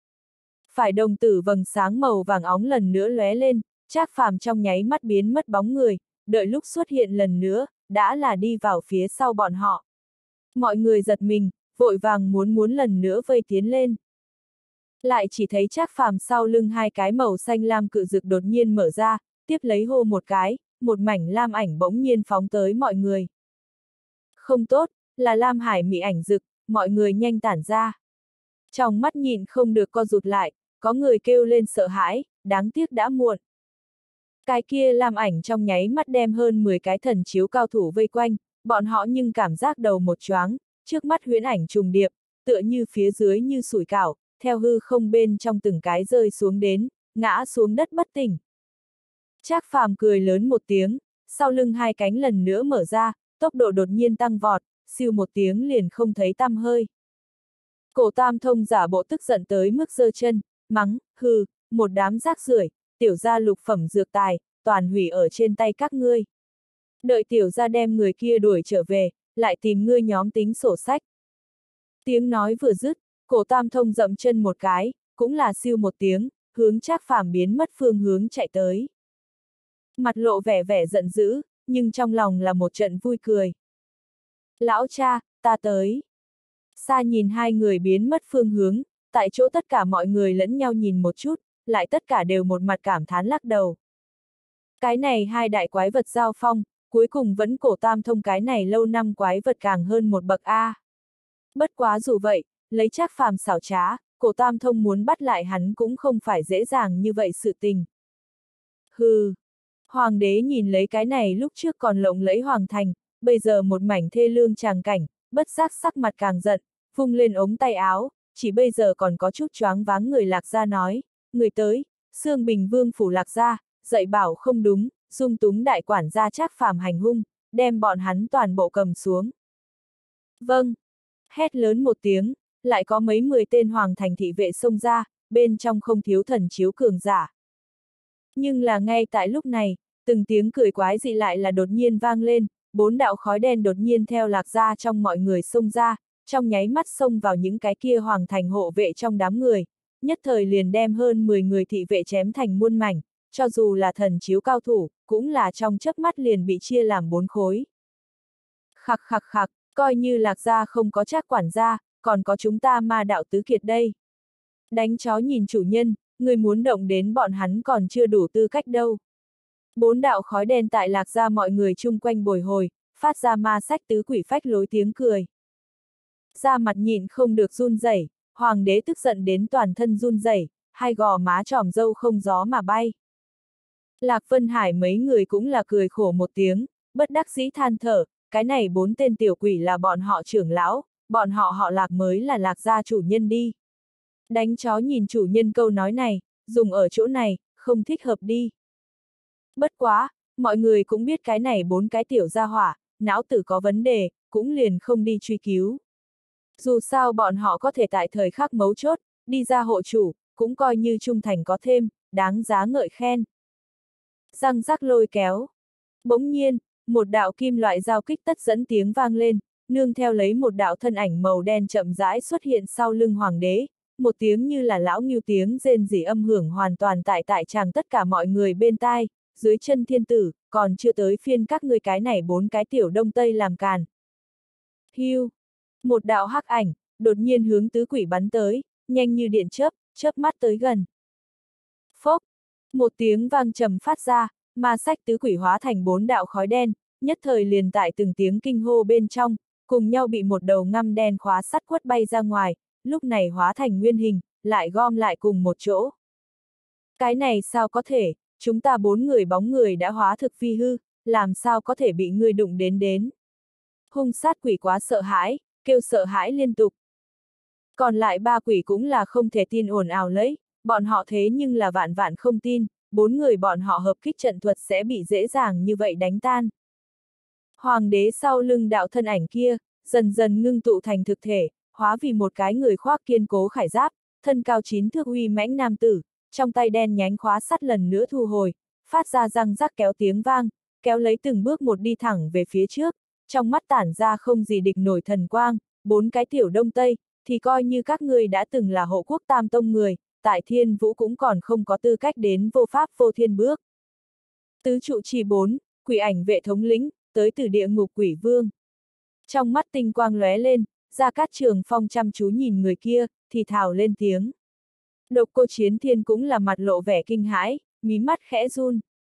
Phải đồng tử vầng sáng màu vàng óng lần nữa lóe lên, Trác Phàm trong nháy mắt biến mất bóng người, đợi lúc xuất hiện lần nữa, đã là đi vào phía sau bọn họ. Mọi người giật mình, vội vàng muốn muốn lần nữa vây tiến lên. Lại chỉ thấy Trác Phàm sau lưng hai cái màu xanh lam cự dực đột nhiên mở ra, tiếp lấy hô một cái, một mảnh lam ảnh bỗng nhiên phóng tới mọi người. Không tốt, là lam hải mị ảnh dực, mọi người nhanh tản ra. Trong mắt nhịn không được co rụt lại, có người kêu lên sợ hãi, đáng tiếc đã muộn. Cái kia lam ảnh trong nháy mắt đem hơn mười cái thần chiếu cao thủ vây quanh, bọn họ nhưng cảm giác đầu một choáng, trước mắt huyễn ảnh trùng điệp, tựa như phía dưới như sủi cảo, theo hư không bên trong từng cái rơi xuống đến, ngã xuống đất bất tỉnh. Trác Phàm cười lớn một tiếng, sau lưng hai cánh lần nữa mở ra, tốc độ đột nhiên tăng vọt, siêu một tiếng liền không thấy tăm hơi. Cổ Tam Thông giả bộ tức giận tới mức giơ chân, mắng, hừ, một đám rác rưởi, tiểu gia lục phẩm dược tài, toàn hủy ở trên tay các ngươi. Đợi tiểu gia đem người kia đuổi trở về, lại tìm ngươi nhóm tính sổ sách. Tiếng nói vừa dứt, Cổ Tam Thông dậm chân một cái, cũng là siêu một tiếng, hướng Trác Phàm biến mất phương hướng chạy tới. Mặt lộ vẻ vẻ giận dữ, nhưng trong lòng là một trận vui cười. Lão cha, ta tới. Xa nhìn hai người biến mất phương hướng, tại chỗ tất cả mọi người lẫn nhau nhìn một chút, lại tất cả đều một mặt cảm thán lắc đầu. Cái này hai đại quái vật giao phong, cuối cùng vẫn Cổ Tam Thông cái này lâu năm quái vật càng hơn một bậc A. Bất quá dù vậy, lấy Trác Phàm xảo trá, Cổ Tam Thông muốn bắt lại hắn cũng không phải dễ dàng như vậy sự tình. Hừ. Hoàng đế nhìn lấy cái này lúc trước còn lộng lẫy hoàng thành, bây giờ một mảnh thê lương tràng cảnh, bất giác sắc mặt càng giận, vung lên ống tay áo, chỉ bây giờ còn có chút choáng váng người Lạc Gia nói, người tới, Xương Bình Vương phủ Lạc Gia, dạy bảo không đúng, dung túng đại quản gia Trác Phàm hành hung, đem bọn hắn toàn bộ cầm xuống. Vâng. Hét lớn một tiếng, lại có mấy mười tên hoàng thành thị vệ xông ra, bên trong không thiếu thần chiếu cường giả. Nhưng là ngay tại lúc này, từng tiếng cười quái dị lại là đột nhiên vang lên, bốn đạo khói đen đột nhiên theo Lạc Gia trong mọi người xông ra, trong nháy mắt xông vào những cái kia hoàng thành hộ vệ trong đám người, nhất thời liền đem hơn mười người thị vệ chém thành muôn mảnh, cho dù là thần chiếu cao thủ, cũng là trong chớp mắt liền bị chia làm bốn khối. Khặc khặc khặc, coi như Lạc Gia không có Trác quản gia, còn có chúng ta Ma đạo tứ kiệt đây. Đánh chó nhìn chủ nhân, người muốn động đến bọn hắn còn chưa đủ tư cách đâu. Bốn đạo khói đen tại Lạc Gia mọi người chung quanh bồi hồi, phát ra ma sách tứ quỷ phách lối tiếng cười. Da mặt nhịn không được run rẩy, hoàng đế tức giận đến toàn thân run rẩy, hai gò má tròm râu không gió mà bay. Lạc Vân Hải mấy người cũng là cười khổ một tiếng, bất đắc dĩ than thở, cái này bốn tên tiểu quỷ là bọn họ trưởng lão, bọn họ họ Lạc mới là Lạc Gia chủ nhân đi. Đánh chó nhìn chủ nhân câu nói này, dùng ở chỗ này, không thích hợp đi. Bất quá, mọi người cũng biết cái này bốn cái tiểu gia hỏa, não tử có vấn đề, cũng liền không đi truy cứu. Dù sao bọn họ có thể tại thời khắc mấu chốt, đi ra hộ chủ, cũng coi như trung thành có thêm, đáng giá ngợi khen. Răng rắc lôi kéo. Bỗng nhiên, một đạo kim loại giao kích tất dẫn tiếng vang lên, nương theo lấy một đạo thân ảnh màu đen chậm rãi xuất hiện sau lưng hoàng đế, một tiếng như là lão ngưu tiếng rên rỉ âm hưởng hoàn toàn tại tại tràng tất cả mọi người bên tai, dưới chân thiên tử, còn chưa tới phiên các ngươi cái này bốn cái tiểu đông tây làm càn. Hiu! Một đạo hắc ảnh, đột nhiên hướng tứ quỷ bắn tới, nhanh như điện chớp, chớp mắt tới gần. Phốc! Một tiếng vang trầm phát ra, ma sách tứ quỷ hóa thành bốn đạo khói đen, nhất thời liền tại từng tiếng kinh hô bên trong, cùng nhau bị một đầu ngăm đen khóa sắt quất bay ra ngoài, lúc này hóa thành nguyên hình, lại gom lại cùng một chỗ. Cái này sao có thể, chúng ta bốn người bóng người đã hóa thực phi hư, làm sao có thể bị ngươi đụng đến đến. Hung sát quỷ quá sợ hãi, kêu sợ hãi liên tục. Còn lại ba quỷ cũng là không thể tin ồn ào lấy, bọn họ thế nhưng là vạn vạn không tin, bốn người bọn họ hợp kích trận thuật sẽ bị dễ dàng như vậy đánh tan. Hoàng đế sau lưng đạo thân ảnh kia, dần dần ngưng tụ thành thực thể, hóa vì một cái người khoác kiên cố khải giáp, thân cao chín thước uy mãnh nam tử, trong tay đen nhánh khóa sắt lần nữa thu hồi, phát ra răng rắc kéo tiếng vang, kéo lấy từng bước một đi thẳng về phía trước, trong mắt tản ra không gì địch nổi thần quang, bốn cái tiểu đông tây, thì coi như các ngươi đã từng là hộ quốc tam tông người, tại thiên vũ cũng còn không có tư cách đến vô pháp vô thiên bước. Tứ trụ trì bốn, quỷ ảnh vệ thống lĩnh, tới từ địa ngục quỷ vương. Trong mắt tinh quang lóe lên, Gia Cát Trường Phong chăm chú nhìn người kia, thì thào lên tiếng. Độc Cô Chiến Thiên cũng là mặt lộ vẻ kinh hãi, mí mắt khẽ run.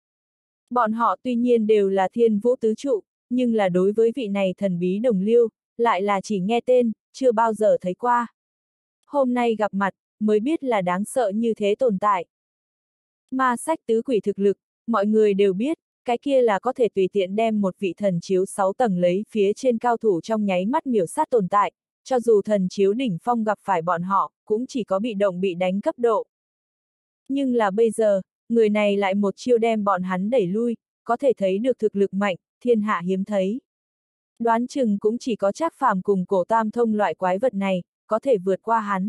Bọn họ tuy nhiên đều là thiên vũ tứ trụ, nhưng là đối với vị này thần bí đồng liêu, lại là chỉ nghe tên, chưa bao giờ thấy qua. Hôm nay gặp mặt, mới biết là đáng sợ như thế tồn tại. Ma sách tứ quỷ thực lực, mọi người đều biết, cái kia là có thể tùy tiện đem một vị thần chiếu sáu tầng lấy phía trên cao thủ trong nháy mắt miểu sát tồn tại, cho dù thần chiếu đỉnh phong gặp phải bọn họ, cũng chỉ có bị động bị đánh cấp độ. Nhưng là bây giờ, người này lại một chiêu đem bọn hắn đẩy lui, có thể thấy được thực lực mạnh, thiên hạ hiếm thấy. Đoán chừng cũng chỉ có Trác Phàm cùng Cổ Tam Thông loại quái vật này, có thể vượt qua hắn.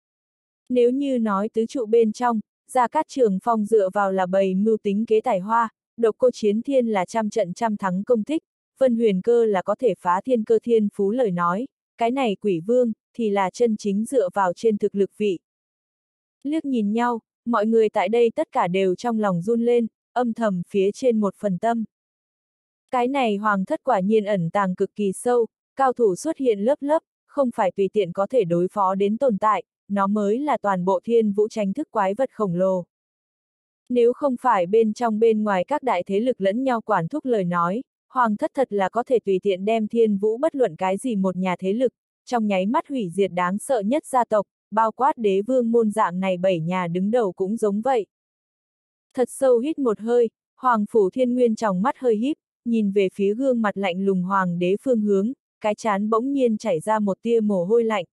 Nếu như nói tứ trụ bên trong, Gia Cát Trường Phong dựa vào là bầy mưu tính kế tài hoa, Độc Cô Chiến Thiên là trăm trận trăm thắng công tích, Vân Huyền Cơ là có thể phá thiên cơ thiên phú lời nói, cái này quỷ vương, thì là chân chính dựa vào trên thực lực vị. Liếc nhìn nhau, mọi người tại đây tất cả đều trong lòng run lên, âm thầm phía trên một phần tâm. Cái này hoàng thất quả nhiên ẩn tàng cực kỳ sâu, cao thủ xuất hiện lớp lớp, không phải tùy tiện có thể đối phó đến tồn tại, nó mới là toàn bộ thiên vũ tranh thức quái vật khổng lồ. Nếu không phải bên trong bên ngoài các đại thế lực lẫn nhau quản thúc lời nói, hoàng thất thật là có thể tùy tiện đem thiên vũ bất luận cái gì một nhà thế lực, trong nháy mắt hủy diệt đáng sợ nhất gia tộc, bao quát đế vương môn dạng này bảy nhà đứng đầu cũng giống vậy. Thật sâu hít một hơi, Hoàng Phủ Thiên Nguyên tròng mắt hơi híp, nhìn về phía gương mặt lạnh lùng hoàng đế phương hướng, cái trán bỗng nhiên chảy ra một tia mồ hôi lạnh.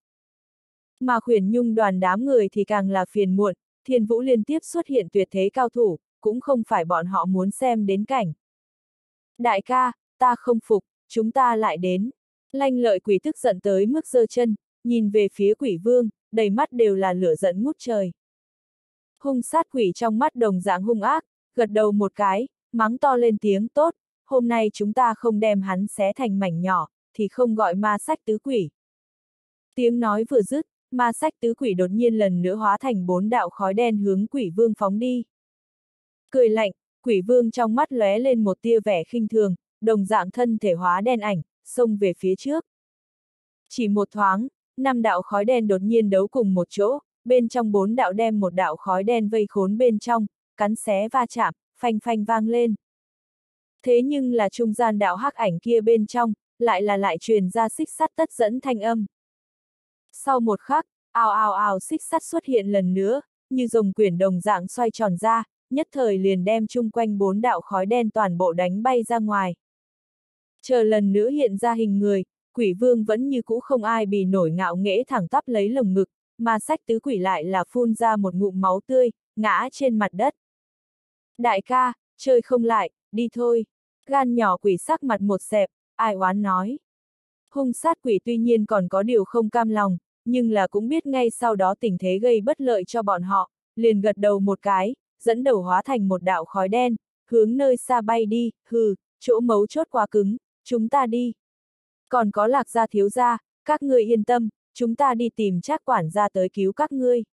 Mà Khuyển Nhung đoàn đám người thì càng là phiền muộn, thiên vũ liên tiếp xuất hiện tuyệt thế cao thủ, cũng không phải bọn họ muốn xem đến cảnh. Đại ca, ta không phục, chúng ta lại đến. Lanh Lợi Quỷ tức giận tới mức giơ chân, nhìn về phía Quỷ Vương, đầy mắt đều là lửa giận ngút trời. Hung sát quỷ trong mắt đồng dạng hung ác, gật đầu một cái, mắng to lên tiếng tốt, hôm nay chúng ta không đem hắn xé thành mảnh nhỏ, thì không gọi ma sách tứ quỷ. Tiếng nói vừa dứt, ma sách tứ quỷ đột nhiên lần nữa hóa thành bốn đạo khói đen hướng Quỷ Vương phóng đi. Cười lạnh, Quỷ Vương trong mắt lóe lên một tia vẻ khinh thường, đồng dạng thân thể hóa đen ảnh, xông về phía trước. Chỉ một thoáng, năm đạo khói đen đột nhiên đấu cùng một chỗ, bên trong bốn đạo đem một đạo khói đen vây khốn bên trong, cắn xé va chạm, phanh phanh vang lên. Thế nhưng là trung gian đạo hắc ảnh kia bên trong, lại là lại truyền ra xích sắt tất dẫn thanh âm. Sau một khắc, ào ào ào xích sắt xuất hiện lần nữa, như rồng quyển đồng dạng xoay tròn ra, nhất thời liền đem chung quanh bốn đạo khói đen toàn bộ đánh bay ra ngoài. Chờ lần nữa hiện ra hình người, Quỷ Vương vẫn như cũ không ai bì nổi ngạo nghễ thẳng tắp lấy lồng ngực, mà sách tứ quỷ lại là phun ra một ngụm máu tươi, ngã trên mặt đất. Đại ca, chơi không lại, đi thôi. Gan nhỏ quỷ sắc mặt một xẹp, ai oán nói. Hung sát quỷ tuy nhiên còn có điều không cam lòng, nhưng là cũng biết ngay sau đó tình thế gây bất lợi cho bọn họ, liền gật đầu một cái, dẫn đầu hóa thành một đạo khói đen, hướng nơi xa bay đi, hừ, chỗ mấu chốt quá cứng, chúng ta đi. Còn có Lạc gia thiếu gia, các ngươi yên tâm, chúng ta đi tìm Trác quản gia tới cứu các ngươi.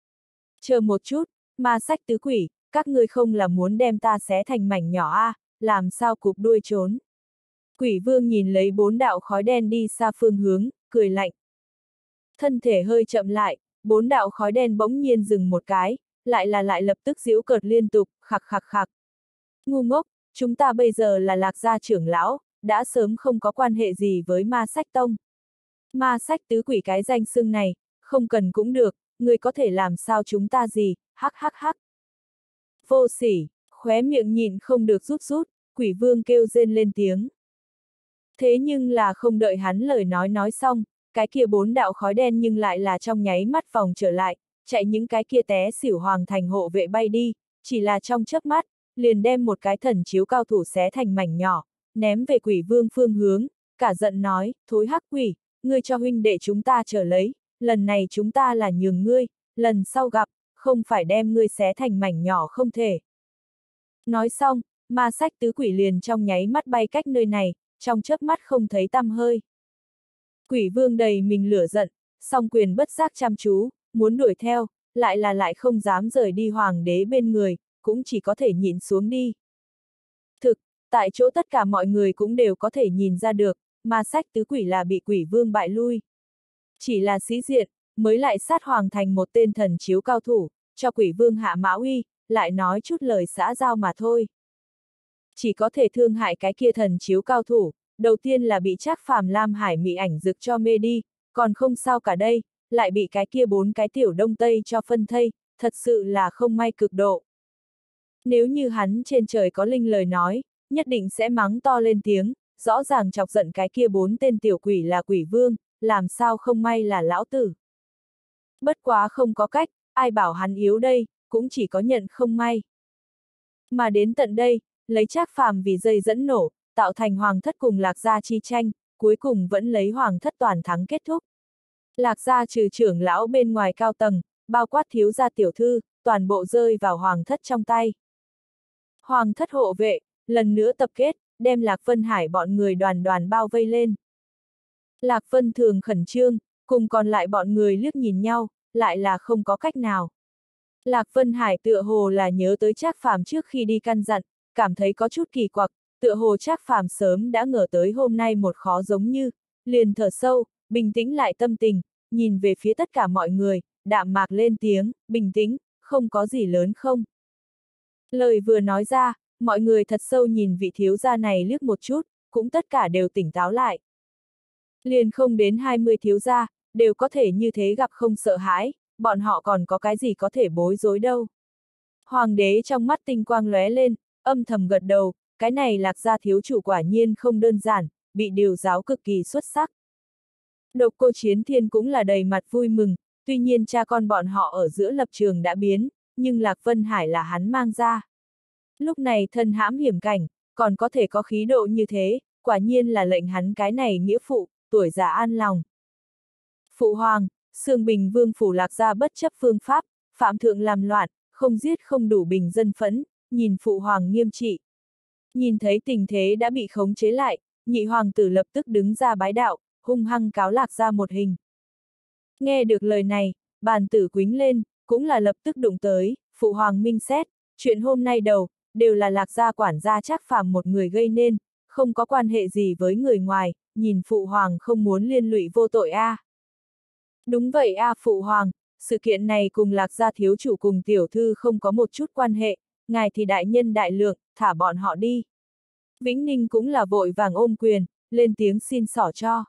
Chờ một chút, ma sách tứ quỷ, các ngươi không là muốn đem ta xé thành mảnh nhỏ a, à, làm sao cụp đuôi trốn. Quỷ Vương nhìn lấy bốn đạo khói đen đi xa phương hướng, cười lạnh. Thân thể hơi chậm lại, bốn đạo khói đen bỗng nhiên dừng một cái, lại là lại lập tức giễu cợt liên tục, khặc khặc khặc. Ngu ngốc, chúng ta bây giờ là Lạc gia trưởng lão, đã sớm không có quan hệ gì với ma sách tông. Ma sách tứ quỷ cái danh xưng này, không cần cũng được, người có thể làm sao chúng ta gì, hắc hắc hắc. Vô sỉ, khóe miệng nhịn không được rút rút, Quỷ Vương kêu rên lên tiếng. Thế nhưng là không đợi hắn lời nói nói xong, cái kia bốn đạo khói đen nhưng lại là trong nháy mắt vòng trở lại, chạy những cái kia té xỉu hoàng thành hộ vệ bay đi, chỉ là trong chớp mắt, liền đem một cái thần chiếu cao thủ xé thành mảnh nhỏ, ném về Quỷ Vương phương hướng, cả giận nói, thối hắc quỷ, ngươi cho huynh đệ chúng ta trở lấy, lần này chúng ta là nhường ngươi, lần sau gặp, không phải đem ngươi xé thành mảnh nhỏ không thể. Nói xong, ma sách tứ quỷ liền trong nháy mắt bay cách nơi này, trong chớp mắt không thấy tăm hơi. Quỷ Vương đầy mình lửa giận, song quyền bất giác chăm chú, muốn đuổi theo, lại là lại không dám rời đi hoàng đế bên người, cũng chỉ có thể nhịn xuống đi. Thực, tại chỗ tất cả mọi người cũng đều có thể nhìn ra được, ma sách tứ quỷ là bị Quỷ Vương bại lui. Chỉ là sĩ diện, mới lại sát hoàng thành một tên thần chiếu cao thủ, cho Quỷ Vương hạ mã uy, lại nói chút lời xã giao mà thôi. Chỉ có thể thương hại cái kia thần chiếu cao thủ, đầu tiên là bị Trác Phàm Lam Hải mị ảnh dực cho mê đi, còn không sao cả đây, lại bị cái kia bốn cái tiểu đông tây cho phân thây, thật sự là không may cực độ. Nếu như hắn trên trời có linh lời nói, nhất định sẽ mắng to lên tiếng, rõ ràng chọc giận cái kia bốn tên tiểu quỷ là Quỷ Vương, làm sao không may là lão tử. Bất quá không có cách, ai bảo hắn yếu đây, cũng chỉ có nhận không may. Mà đến tận đây, lấy Trác Phàm vì dây dẫn nổ, tạo thành hoàng thất cùng Lạc gia chi tranh, cuối cùng vẫn lấy hoàng thất toàn thắng kết thúc. Lạc gia trừ trưởng lão bên ngoài cao tầng, bao quát thiếu gia tiểu thư, toàn bộ rơi vào hoàng thất trong tay. Hoàng thất hộ vệ, lần nữa tập kết, đem Lạc Vân Hải bọn người đoàn đoàn bao vây lên. Lạc Vân Thường khẩn trương, cùng còn lại bọn người liếc nhìn nhau, lại là không có cách nào. Lạc Vân Hải tựa hồ là nhớ tới Trác Phàm trước khi đi căn dặn, cảm thấy có chút kỳ quặc, tựa hồ Trác Phàm sớm đã ngờ tới hôm nay một khó giống như, liền thở sâu, bình tĩnh lại tâm tình, nhìn về phía tất cả mọi người, đạm mạc lên tiếng, bình tĩnh, không có gì lớn không. Lời vừa nói ra, mọi người thật sâu nhìn vị thiếu gia này liếc một chút, cũng tất cả đều tỉnh táo lại. Liền không đến hai mươi thiếu gia, đều có thể như thế gặp không sợ hãi, bọn họ còn có cái gì có thể bối rối đâu. Hoàng đế trong mắt tinh quang lóe lên, âm thầm gật đầu, cái này Lạc gia thiếu chủ quả nhiên không đơn giản, bị điều giáo cực kỳ xuất sắc. Độc Cô Chiến Thiên cũng là đầy mặt vui mừng, tuy nhiên cha con bọn họ ở giữa lập trường đã biến, nhưng Lạc Vân Hải là hắn mang ra. Lúc này thân hãm hiểm cảnh, còn có thể có khí độ như thế, quả nhiên là lệnh hắn cái này nghĩa phụ, tuổi già an lòng. Phụ hoàng, Sương Bình Vương phủ Lạc Gia bất chấp phương pháp, phạm thượng làm loạn, không giết không đủ bình dân phẫn, nhìn phụ hoàng nghiêm trị. Nhìn thấy tình thế đã bị khống chế lại, nhị hoàng tử lập tức đứng ra bái đạo, hung hăng cáo Lạc Gia một hình. Nghe được lời này, bàn tử quính lên, cũng là lập tức đụng tới, phụ hoàng minh xét, chuyện hôm nay đầu, đều là Lạc Gia quản gia Trác Phàm một người gây nên, không có quan hệ gì với người ngoài, nhìn phụ hoàng không muốn liên lụy vô tội a. À. Đúng vậy a à, phụ hoàng, sự kiện này cùng Lạc Gia thiếu chủ cùng tiểu thư không có một chút quan hệ, ngài thì đại nhân đại lượng, thả bọn họ đi. Vĩnh Ninh cũng là vội vàng ôm quyền, lên tiếng xin xỏ cho.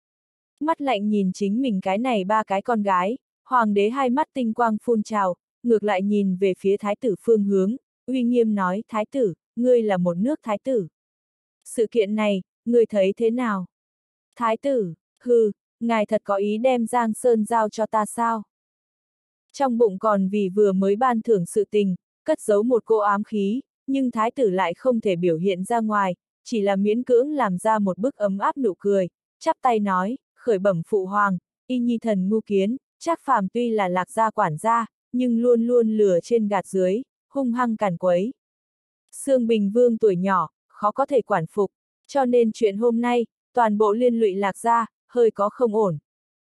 Mắt lạnh nhìn chính mình cái này ba cái con gái, hoàng đế hai mắt tinh quang phun trào, ngược lại nhìn về phía thái tử phương hướng, uy nghiêm nói thái tử, ngươi là một nước thái tử. Sự kiện này, ngươi thấy thế nào? Thái tử, hừ, ngài thật có ý đem Giang Sơn giao cho ta sao? Trong bụng còn vì vừa mới ban thưởng sự tình, cất giấu một cô ám khí, nhưng thái tử lại không thể biểu hiện ra ngoài, chỉ là miễn cưỡng làm ra một bức ấm áp nụ cười, chắp tay nói, khởi bẩm phụ hoàng, y nhi thần ngu kiến, Trác Phàm tuy là Lạc Gia quản gia, nhưng luôn luôn lừa trên gạt dưới, hung hăng càn quấy. Sương Bình Vương tuổi nhỏ, khó có thể quản phục, cho nên chuyện hôm nay, toàn bộ liên lụy Lạc Gia, hơi có không ổn.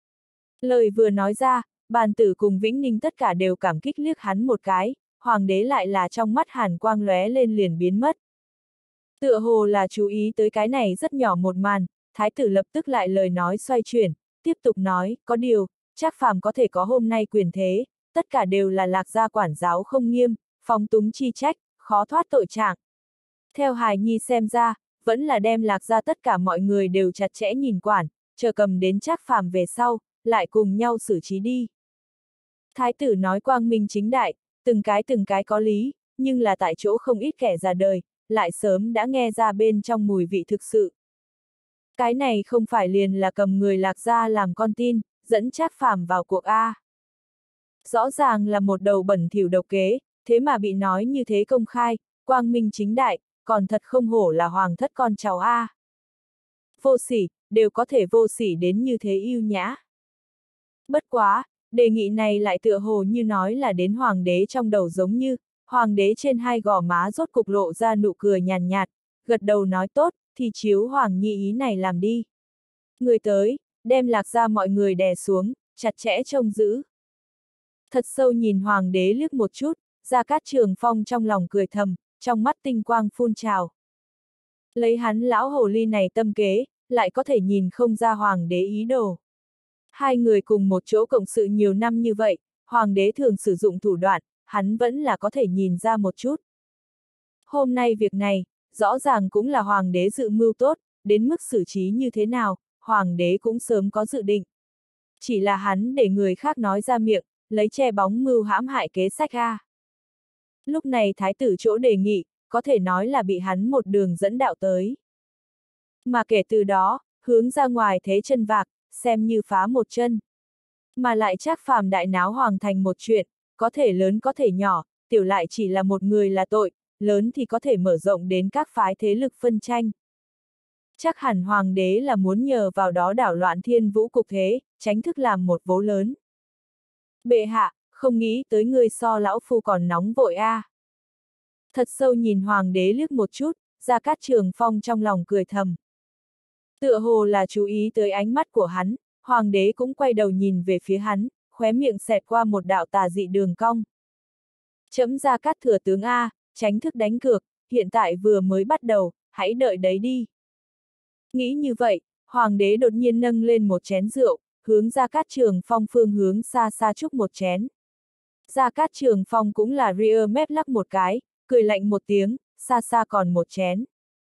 Lời vừa nói ra, bàn tử cùng Vĩnh Ninh tất cả đều cảm kích liếc hắn một cái, hoàng đế lại là trong mắt hàn quang lóe lên liền biến mất. Tựa hồ là chú ý tới cái này rất nhỏ một màn, thái tử lập tức lại lời nói xoay chuyển, tiếp tục nói, có điều, Trác Phàm có thể có hôm nay quyền thế, tất cả đều là Lạc Gia quản giáo không nghiêm, phóng túng chi trách, khó thoát tội trạng. Theo hài nhi xem ra, vẫn là đem Lạc Gia tất cả mọi người đều chặt chẽ nhìn quản, chờ cầm đến Trác Phàm về sau, lại cùng nhau xử trí đi. Thái tử nói quang minh chính đại, từng cái từng cái có lý, nhưng là tại chỗ không ít kẻ già đời, lại sớm đã nghe ra bên trong mùi vị thực sự. Cái này không phải liền là cầm người Lạc Gia làm con tin, dẫn Trác Phàm vào cuộc A. Rõ ràng là một đầu bẩn thỉu độc kế, thế mà bị nói như thế công khai, quang minh chính đại, còn thật không hổ là hoàng thất con cháu A. Vô sỉ, đều có thể vô sỉ đến như thế yêu nhã. Bất quá, đề nghị này lại tựa hồ như nói là đến hoàng đế trong đầu giống như, hoàng đế trên hai gò má rốt cục lộ ra nụ cười nhàn nhạt, gật đầu nói tốt, thì chiếu hoàng nhi ý này làm đi. Người tới, đem Lạc Gia mọi người đè xuống, chặt chẽ trông giữ. Thật sâu nhìn hoàng đế liếc một chút, Gia Cát Trường Phong trong lòng cười thầm, trong mắt tinh quang phun trào. Lấy hắn lão hồ ly này tâm kế, lại có thể nhìn không ra hoàng đế ý đồ. Hai người cùng một chỗ cộng sự nhiều năm như vậy, hoàng đế thường sử dụng thủ đoạn, hắn vẫn là có thể nhìn ra một chút. Hôm nay việc này, rõ ràng cũng là hoàng đế dự mưu tốt, đến mức xử trí như thế nào, hoàng đế cũng sớm có dự định. Chỉ là hắn để người khác nói ra miệng, lấy che bóng mưu hãm hại kế sách a. Lúc này thái tử chỗ đề nghị, có thể nói là bị hắn một đường dẫn đạo tới. Mà kể từ đó, hướng ra ngoài thế chân vạc, xem như phá một chân. Mà lại Trác Phàm đại náo hoàng thành một chuyện, có thể lớn có thể nhỏ, tiểu lại chỉ là một người là tội, lớn thì có thể mở rộng đến các phái thế lực phân tranh. Chắc hẳn hoàng đế là muốn nhờ vào đó đảo loạn thiên vũ cục thế, tránh thức làm một vố lớn. Bệ hạ, không nghĩ tới người so lão phu còn nóng vội a. À. Thật sâu nhìn hoàng đế liếc một chút, Gia Cát Trường Phong trong lòng cười thầm. Tựa hồ là chú ý tới ánh mắt của hắn, hoàng đế cũng quay đầu nhìn về phía hắn, khóe miệng xẹt qua một đạo tà dị đường cong. Chấm Gia Cát thừa tướng A, tránh thức đánh cược, hiện tại vừa mới bắt đầu, hãy đợi đấy đi. Nghĩ như vậy, hoàng đế đột nhiên nâng lên một chén rượu, hướng Gia Cát Trường Phong phương hướng xa xa chúc một chén. Gia Cát Trường Phong cũng là ria mép lắc một cái, cười lạnh một tiếng, xa xa còn một chén.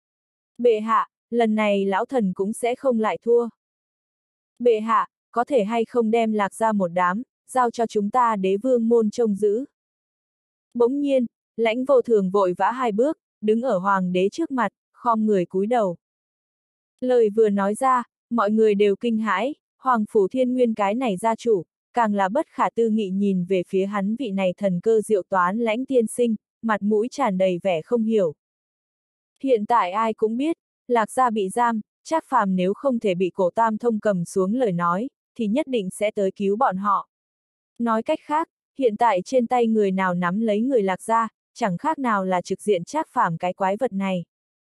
Bệ hạ, lần này lão thần cũng sẽ không lại thua. Bệ hạ, có thể hay không đem Lạc Gia một đám, giao cho chúng ta đế vương môn trông giữ. Bỗng nhiên, Lãnh Vô Thường vội vã hai bước, đứng ở hoàng đế trước mặt, khom người cúi đầu. Lời vừa nói ra, mọi người đều kinh hãi, Hoàng Phủ Thiên Nguyên cái này gia chủ, càng là bất khả tư nghị nhìn về phía hắn vị này thần cơ diệu toán Lãnh tiên sinh, mặt mũi tràn đầy vẻ không hiểu. Hiện tại ai cũng biết, Lạc gia bị giam, Trác Phàm nếu không thể bị Cổ Tam Thông cầm xuống lời nói, thì nhất định sẽ tới cứu bọn họ. Nói cách khác, hiện tại trên tay người nào nắm lấy người Lạc gia, chẳng khác nào là trực diện Trác Phàm cái quái vật này.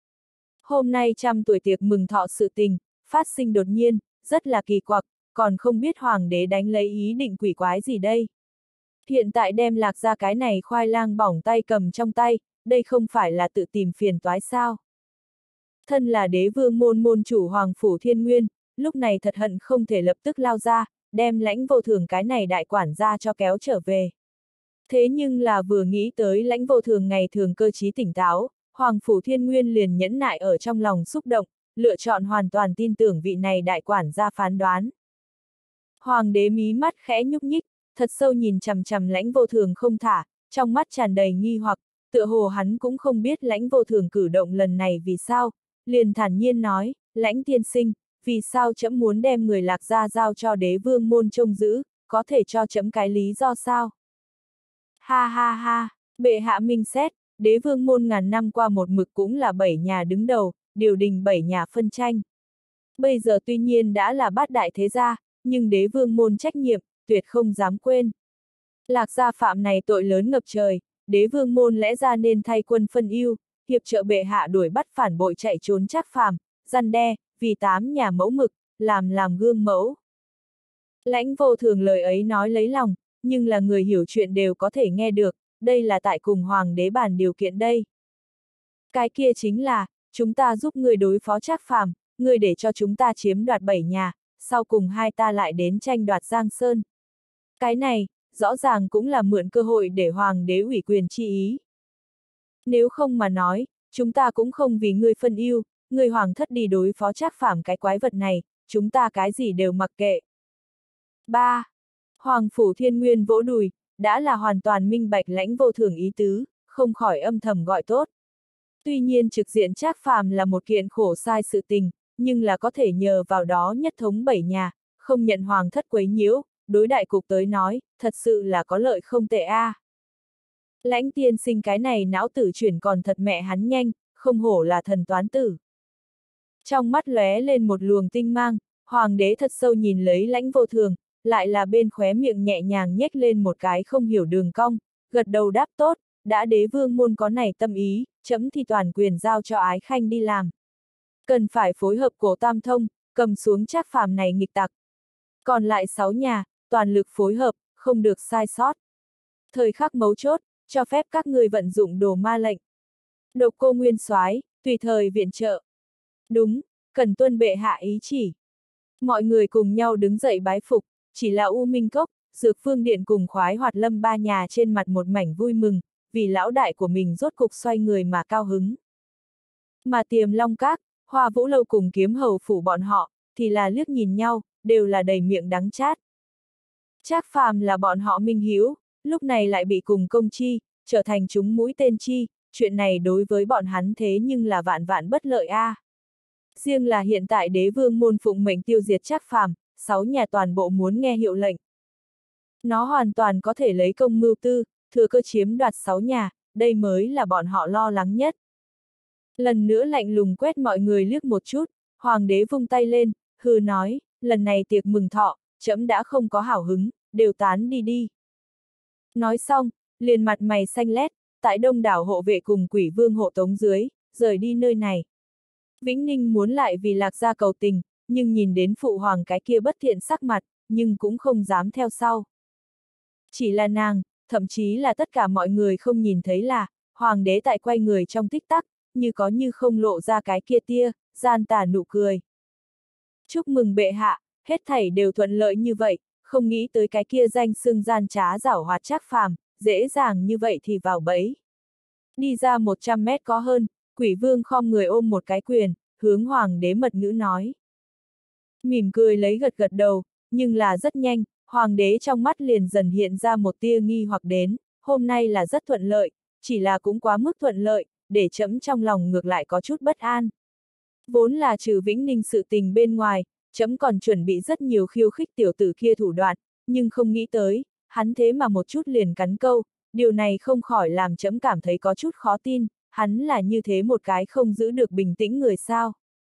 Hôm nay trăm tuổi tiệc mừng thọ sự tình, phát sinh đột nhiên, rất là kỳ quặc, còn không biết hoàng đế đánh lấy ý định quỷ quái gì đây. Hiện tại đem Lạc gia cái này khoai lang bỏng tay cầm trong tay, đây không phải là tự tìm phiền toái sao. Thân là đế vương môn môn chủ Hoàng Phủ Thiên Nguyên, lúc này thật hận không thể lập tức lao ra, đem Lãnh Vô Thường cái này đại quản gia cho kéo trở về. Thế nhưng là vừa nghĩ tới Lãnh Vô Thường ngày thường cơ trí tỉnh táo, Hoàng Phủ Thiên Nguyên liền nhẫn nại ở trong lòng xúc động, lựa chọn hoàn toàn tin tưởng vị này đại quản gia phán đoán. Hoàng đế mí mắt khẽ nhúc nhích, thật sâu nhìn chằm chằm Lãnh Vô Thường không thả, trong mắt tràn đầy nghi hoặc, tựa hồ hắn cũng không biết Lãnh Vô Thường cử động lần này vì sao, liền thản nhiên nói, Lãnh tiên sinh, vì sao trẫm muốn đem người Lạc gia giao cho đế vương môn trông giữ, có thể cho trẫm cái lý do sao? Ha ha ha, bệ hạ minh xét, đế vương môn ngàn năm qua một mực cũng là bảy nhà đứng đầu, điều đình bảy nhà phân tranh. Bây giờ tuy nhiên đã là bát đại thế gia, nhưng đế vương môn trách nhiệm, tuyệt không dám quên. Lạc gia phạm này tội lớn ngập trời, đế vương môn lẽ ra nên thay quân phân ưu, hiệp trợ bệ hạ đuổi bắt phản bội chạy trốn Trác Phàm, răn đe, vì tám nhà mẫu mực, làm làm gương mẫu. Lãnh Vô Thường lời ấy nói lấy lòng, nhưng là người hiểu chuyện đều có thể nghe được, đây là tại cùng hoàng đế bàn điều kiện đây. Cái kia chính là, chúng ta giúp người đối phó Trác Phàm, người để cho chúng ta chiếm đoạt bảy nhà, sau cùng hai ta lại đến tranh đoạt Giang Sơn. Cái này, rõ ràng cũng là mượn cơ hội để hoàng đế ủy quyền chi ý. Nếu không mà nói, chúng ta cũng không vì ngươi phân ưu, ngươi hoàng thất đi đối phó Trác Phàm cái quái vật này, chúng ta cái gì đều mặc kệ. ba. Hoàng Phủ Thiên Nguyên vỗ đùi, đã là hoàn toàn minh bạch Lãnh Vô Thường ý tứ, không khỏi âm thầm gọi tốt. Tuy nhiên trực diện Trác Phàm là một kiện khổ sai sự tình, nhưng là có thể nhờ vào đó nhất thống bảy nhà, không nhận hoàng thất quấy nhiễu, đối đại cục tới nói, thật sự là có lợi không tệ a. À. Lãnh tiên sinh cái này não tử chuyển còn thật mẹ hắn nhanh, không hổ là thần toán tử. Trong mắt lóe lên một luồng tinh mang, hoàng đế thật sâu nhìn lấy Lãnh Vô Thường, lại là bên khóe miệng nhẹ nhàng nhếch lên một cái không hiểu đường cong, gật đầu đáp tốt, đã đế vương môn có này tâm ý, chấm thì toàn quyền giao cho Ái Khanh đi làm. Cần phải phối hợp Cổ Tam Thông, cầm xuống Trác Phàm này nghịch tặc. Còn lại sáu nhà, toàn lực phối hợp, không được sai sót. Thời khắc mấu chốt, cho phép các người vận dụng đồ ma lệnh. Độc Cô Nguyên Soái, tùy thời viện trợ. Đúng, cần tuân bệ hạ ý chỉ. Mọi người cùng nhau đứng dậy bái phục, chỉ là U Minh Cốc, Dược Phương Điện cùng Khoái Hoạt Lâm ba nhà trên mặt một mảnh vui mừng, vì lão đại của mình rốt cục xoay người mà cao hứng. Mà Tiềm Long Các, Hoa Vũ Lâu cùng Kiếm Hầu phủ bọn họ, thì là liếc nhìn nhau, đều là đầy miệng đắng chát. Trác Phàm là bọn họ minh hiếu, lúc này lại bị cùng công chi, trở thành chúng mũi tên chi, chuyện này đối với bọn hắn thế nhưng là vạn vạn bất lợi a. À. Riêng là hiện tại đế vương môn phụng mệnh tiêu diệt Trác Phàm, sáu nhà toàn bộ muốn nghe hiệu lệnh. Nó hoàn toàn có thể lấy công mưu tư, thừa cơ chiếm đoạt sáu nhà, đây mới là bọn họ lo lắng nhất. Lần nữa lạnh lùng quét mọi người liếc một chút, hoàng đế vung tay lên, hừ nói, lần này tiệc mừng thọ, trẫm đã không có hảo hứng, đều tán đi đi. Nói xong, liền mặt mày xanh lét, tại đông đảo hộ vệ cùng quỷ vương hộ tống dưới, rời đi nơi này. Vĩnh Ninh muốn lại vì Lạc gia cầu tình, nhưng nhìn đến phụ hoàng cái kia bất thiện sắc mặt, nhưng cũng không dám theo sau. Chỉ là nàng, thậm chí là tất cả mọi người không nhìn thấy là, hoàng đế tại quay người trong tích tắc, như có như không lộ ra cái kia tia, gian tà nụ cười. Chúc mừng bệ hạ, hết thảy đều thuận lợi như vậy, không nghĩ tới cái kia danh xưng gian trá giảo hoạt Trác Phàm, dễ dàng như vậy thì vào bẫy. Đi ra một trăm mét có hơn, quỷ vương khom người ôm một cái quyền, hướng hoàng đế mật ngữ nói. Mỉm cười lấy gật gật đầu, nhưng là rất nhanh, hoàng đế trong mắt liền dần hiện ra một tia nghi hoặc đến, hôm nay là rất thuận lợi, chỉ là cũng quá mức thuận lợi, để trẫm trong lòng ngược lại có chút bất an. Vốn là trừ Vĩnh Ninh sự tình bên ngoài, trẫm còn chuẩn bị rất nhiều khiêu khích tiểu tử kia thủ đoạn, nhưng không nghĩ tới, hắn thế mà một chút liền cắn câu, điều này không khỏi làm trẫm cảm thấy có chút khó tin, hắn là như thế một cái không giữ được bình tĩnh người sao.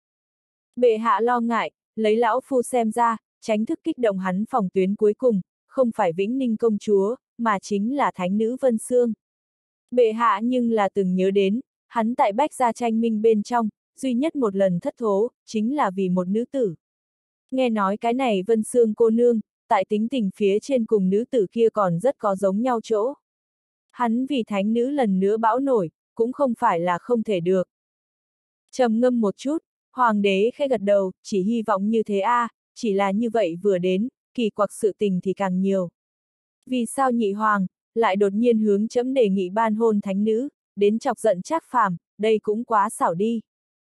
Bệ hạ lo ngại, lấy lão phu xem ra, tránh thức kích động hắn phòng tuyến cuối cùng, không phải Vĩnh Ninh công chúa, mà chính là thánh nữ Vân Xương. Bệ hạ nhưng là từng nhớ đến, hắn tại Bách gia tranh minh bên trong, duy nhất một lần thất thố, chính là vì một nữ tử. Nghe nói cái này Vân Xương cô nương, tại tính tình phía trên cùng nữ tử kia còn rất có giống nhau chỗ. Hắn vì thánh nữ lần nữa bão nổi, cũng không phải là không thể được. Trầm ngâm một chút, hoàng đế khẽ gật đầu, chỉ hy vọng như thế a, à, chỉ là như vậy vừa đến, kỳ quặc sự tình thì càng nhiều. Vì sao nhị hoàng, lại đột nhiên hướng chấm đề nghị ban hôn thánh nữ, đến chọc giận Trác Phàm, đây cũng quá xảo đi.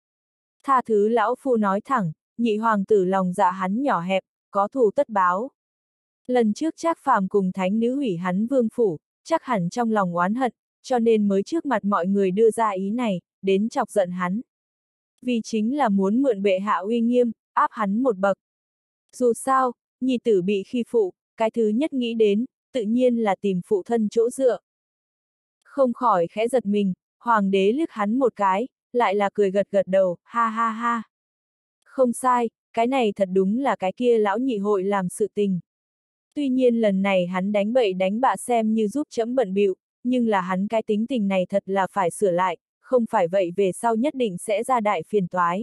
Tha thứ lão phu nói thẳng, nhị hoàng tử lòng dạ hắn nhỏ hẹp, có thù tất báo. Lần trước Trác Phàm cùng thánh nữ hủy hắn vương phủ, chắc hẳn trong lòng oán hận, cho nên mới trước mặt mọi người đưa ra ý này, đến chọc giận hắn. Vì chính là muốn mượn bệ hạ uy nghiêm, áp hắn một bậc. Dù sao, nhi tử bị khi phụ, cái thứ nhất nghĩ đến, tự nhiên là tìm phụ thân chỗ dựa. Không khỏi khẽ giật mình, hoàng đế liếc hắn một cái, lại là cười gật gật đầu, ha ha ha. Không sai, cái này thật đúng là cái kia lão nhị hội làm sự tình. Tuy nhiên lần này hắn đánh bậy đánh bạ xem như giúp chấm bận bịu, nhưng là hắn cái tính tình này thật là phải sửa lại, không phải vậy về sau nhất định sẽ ra đại phiền toái.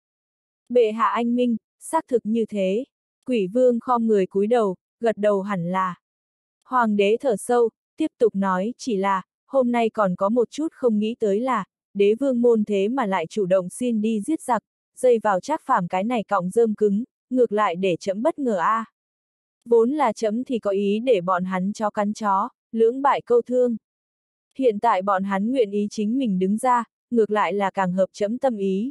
Bệ hạ anh minh, xác thực như thế. Quỷ vương khom người cúi đầu, gật đầu hẳn là. Hoàng đế thở sâu, tiếp tục nói chỉ là, hôm nay còn có một chút không nghĩ tới là, đế vương môn thế mà lại chủ động xin đi giết giặc, dây vào Trác Phàm cái này cọng rơm cứng, ngược lại để chấm bất ngờ a. À. Vốn là chấm thì có ý để bọn hắn chó cắn chó, lưỡng bại câu thương. Hiện tại bọn hắn nguyện ý chính mình đứng ra, ngược lại là càng hợp chấm tâm ý.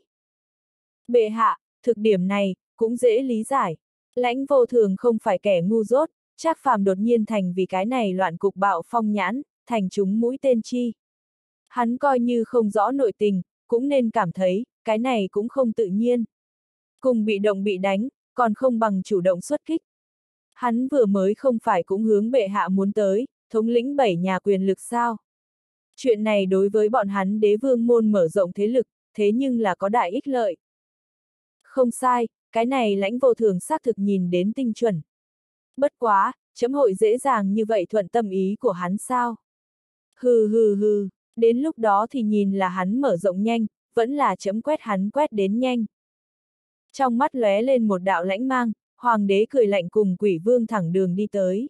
Bệ hạ, thực điểm này, cũng dễ lý giải. Lãnh Vô Thường không phải kẻ ngu dốt, Trác Phàm đột nhiên thành vì cái này loạn cục bạo phong nhãn, thành chúng mũi tên chi. Hắn coi như không rõ nội tình, cũng nên cảm thấy, cái này cũng không tự nhiên. Cùng bị động bị đánh, còn không bằng chủ động xuất kích. Hắn vừa mới không phải cũng hướng bệ hạ muốn tới, thống lĩnh bảy nhà quyền lực sao. Chuyện này đối với bọn hắn đế vương môn mở rộng thế lực, thế nhưng là có đại ích lợi. Không sai, cái này Lãnh Vô Thường xác thực nhìn đến tinh chuẩn. Bất quá, chấm hội dễ dàng như vậy thuận tâm ý của hắn sao? Hừ hừ hừ, đến lúc đó thì nhìn là hắn mở rộng nhanh, vẫn là chấm quét hắn quét đến nhanh. Trong mắt lóe lên một đạo lãnh mang, hoàng đế cười lạnh cùng quỷ vương thẳng đường đi tới.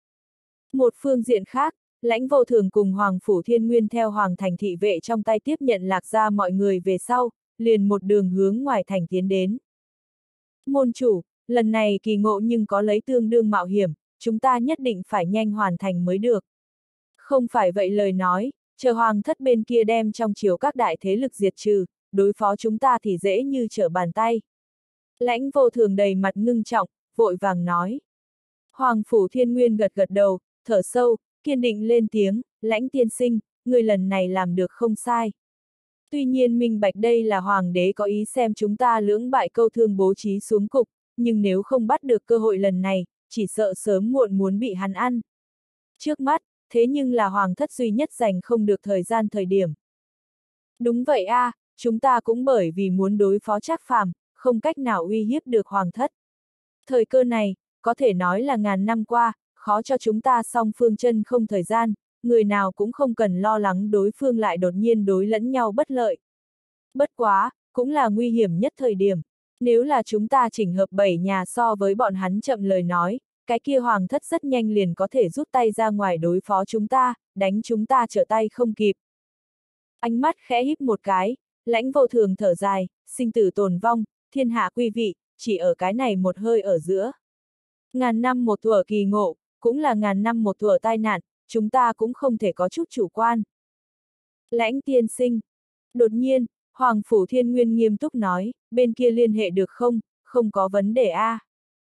Một phương diện khác, Lãnh Vô Thường cùng Hoàng Phủ Thiên Nguyên theo Hoàng Thành thị vệ trong tay tiếp nhận Lạc Gia mọi người về sau, liền một đường hướng ngoài thành tiến đến. Môn chủ, lần này kỳ ngộ nhưng có lấy tương đương mạo hiểm, chúng ta nhất định phải nhanh hoàn thành mới được. Không phải vậy lời nói, chờ Hoàng thất bên kia đem trong chiều các đại thế lực diệt trừ, đối phó chúng ta thì dễ như trở bàn tay. Lãnh Vô Thường đầy mặt ngưng trọng, vội vàng nói. Hoàng Phủ Thiên Nguyên gật gật đầu, thở sâu, kiên định lên tiếng, Lãnh tiên sinh, người lần này làm được không sai. Tuy nhiên minh bạch đây là hoàng đế có ý xem chúng ta lưỡng bại câu thương bố trí xuống cục, nhưng nếu không bắt được cơ hội lần này, chỉ sợ sớm muộn muốn bị hắn ăn. Trước mắt, thế nhưng là hoàng thất duy nhất dành không được thời gian thời điểm. Đúng vậy a, à, chúng ta cũng bởi vì muốn đối phó Trác Phàm, không cách nào uy hiếp được hoàng thất. Thời cơ này, có thể nói là ngàn năm qua, khó cho chúng ta song phương chân không thời gian, người nào cũng không cần lo lắng đối phương lại đột nhiên đối lẫn nhau bất lợi. Bất quá, cũng là nguy hiểm nhất thời điểm. Nếu là chúng ta chỉnh hợp bảy nhà so với bọn hắn chậm lời nói, cái kia hoàng thất rất nhanh liền có thể rút tay ra ngoài đối phó chúng ta, đánh chúng ta trở tay không kịp. Ánh mắt khẽ híp một cái, Lãnh Vô Thường thở dài, sinh tử tồn vong, thiên hạ quy vị, chỉ ở cái này một hơi ở giữa. Ngàn năm một thuở kỳ ngộ, cũng là ngàn năm một thuở tai nạn, chúng ta cũng không thể có chút chủ quan. Lãnh tiên sinh. Đột nhiên, Hoàng Phủ Thiên Nguyên nghiêm túc nói, bên kia liên hệ được không, không có vấn đề a. À.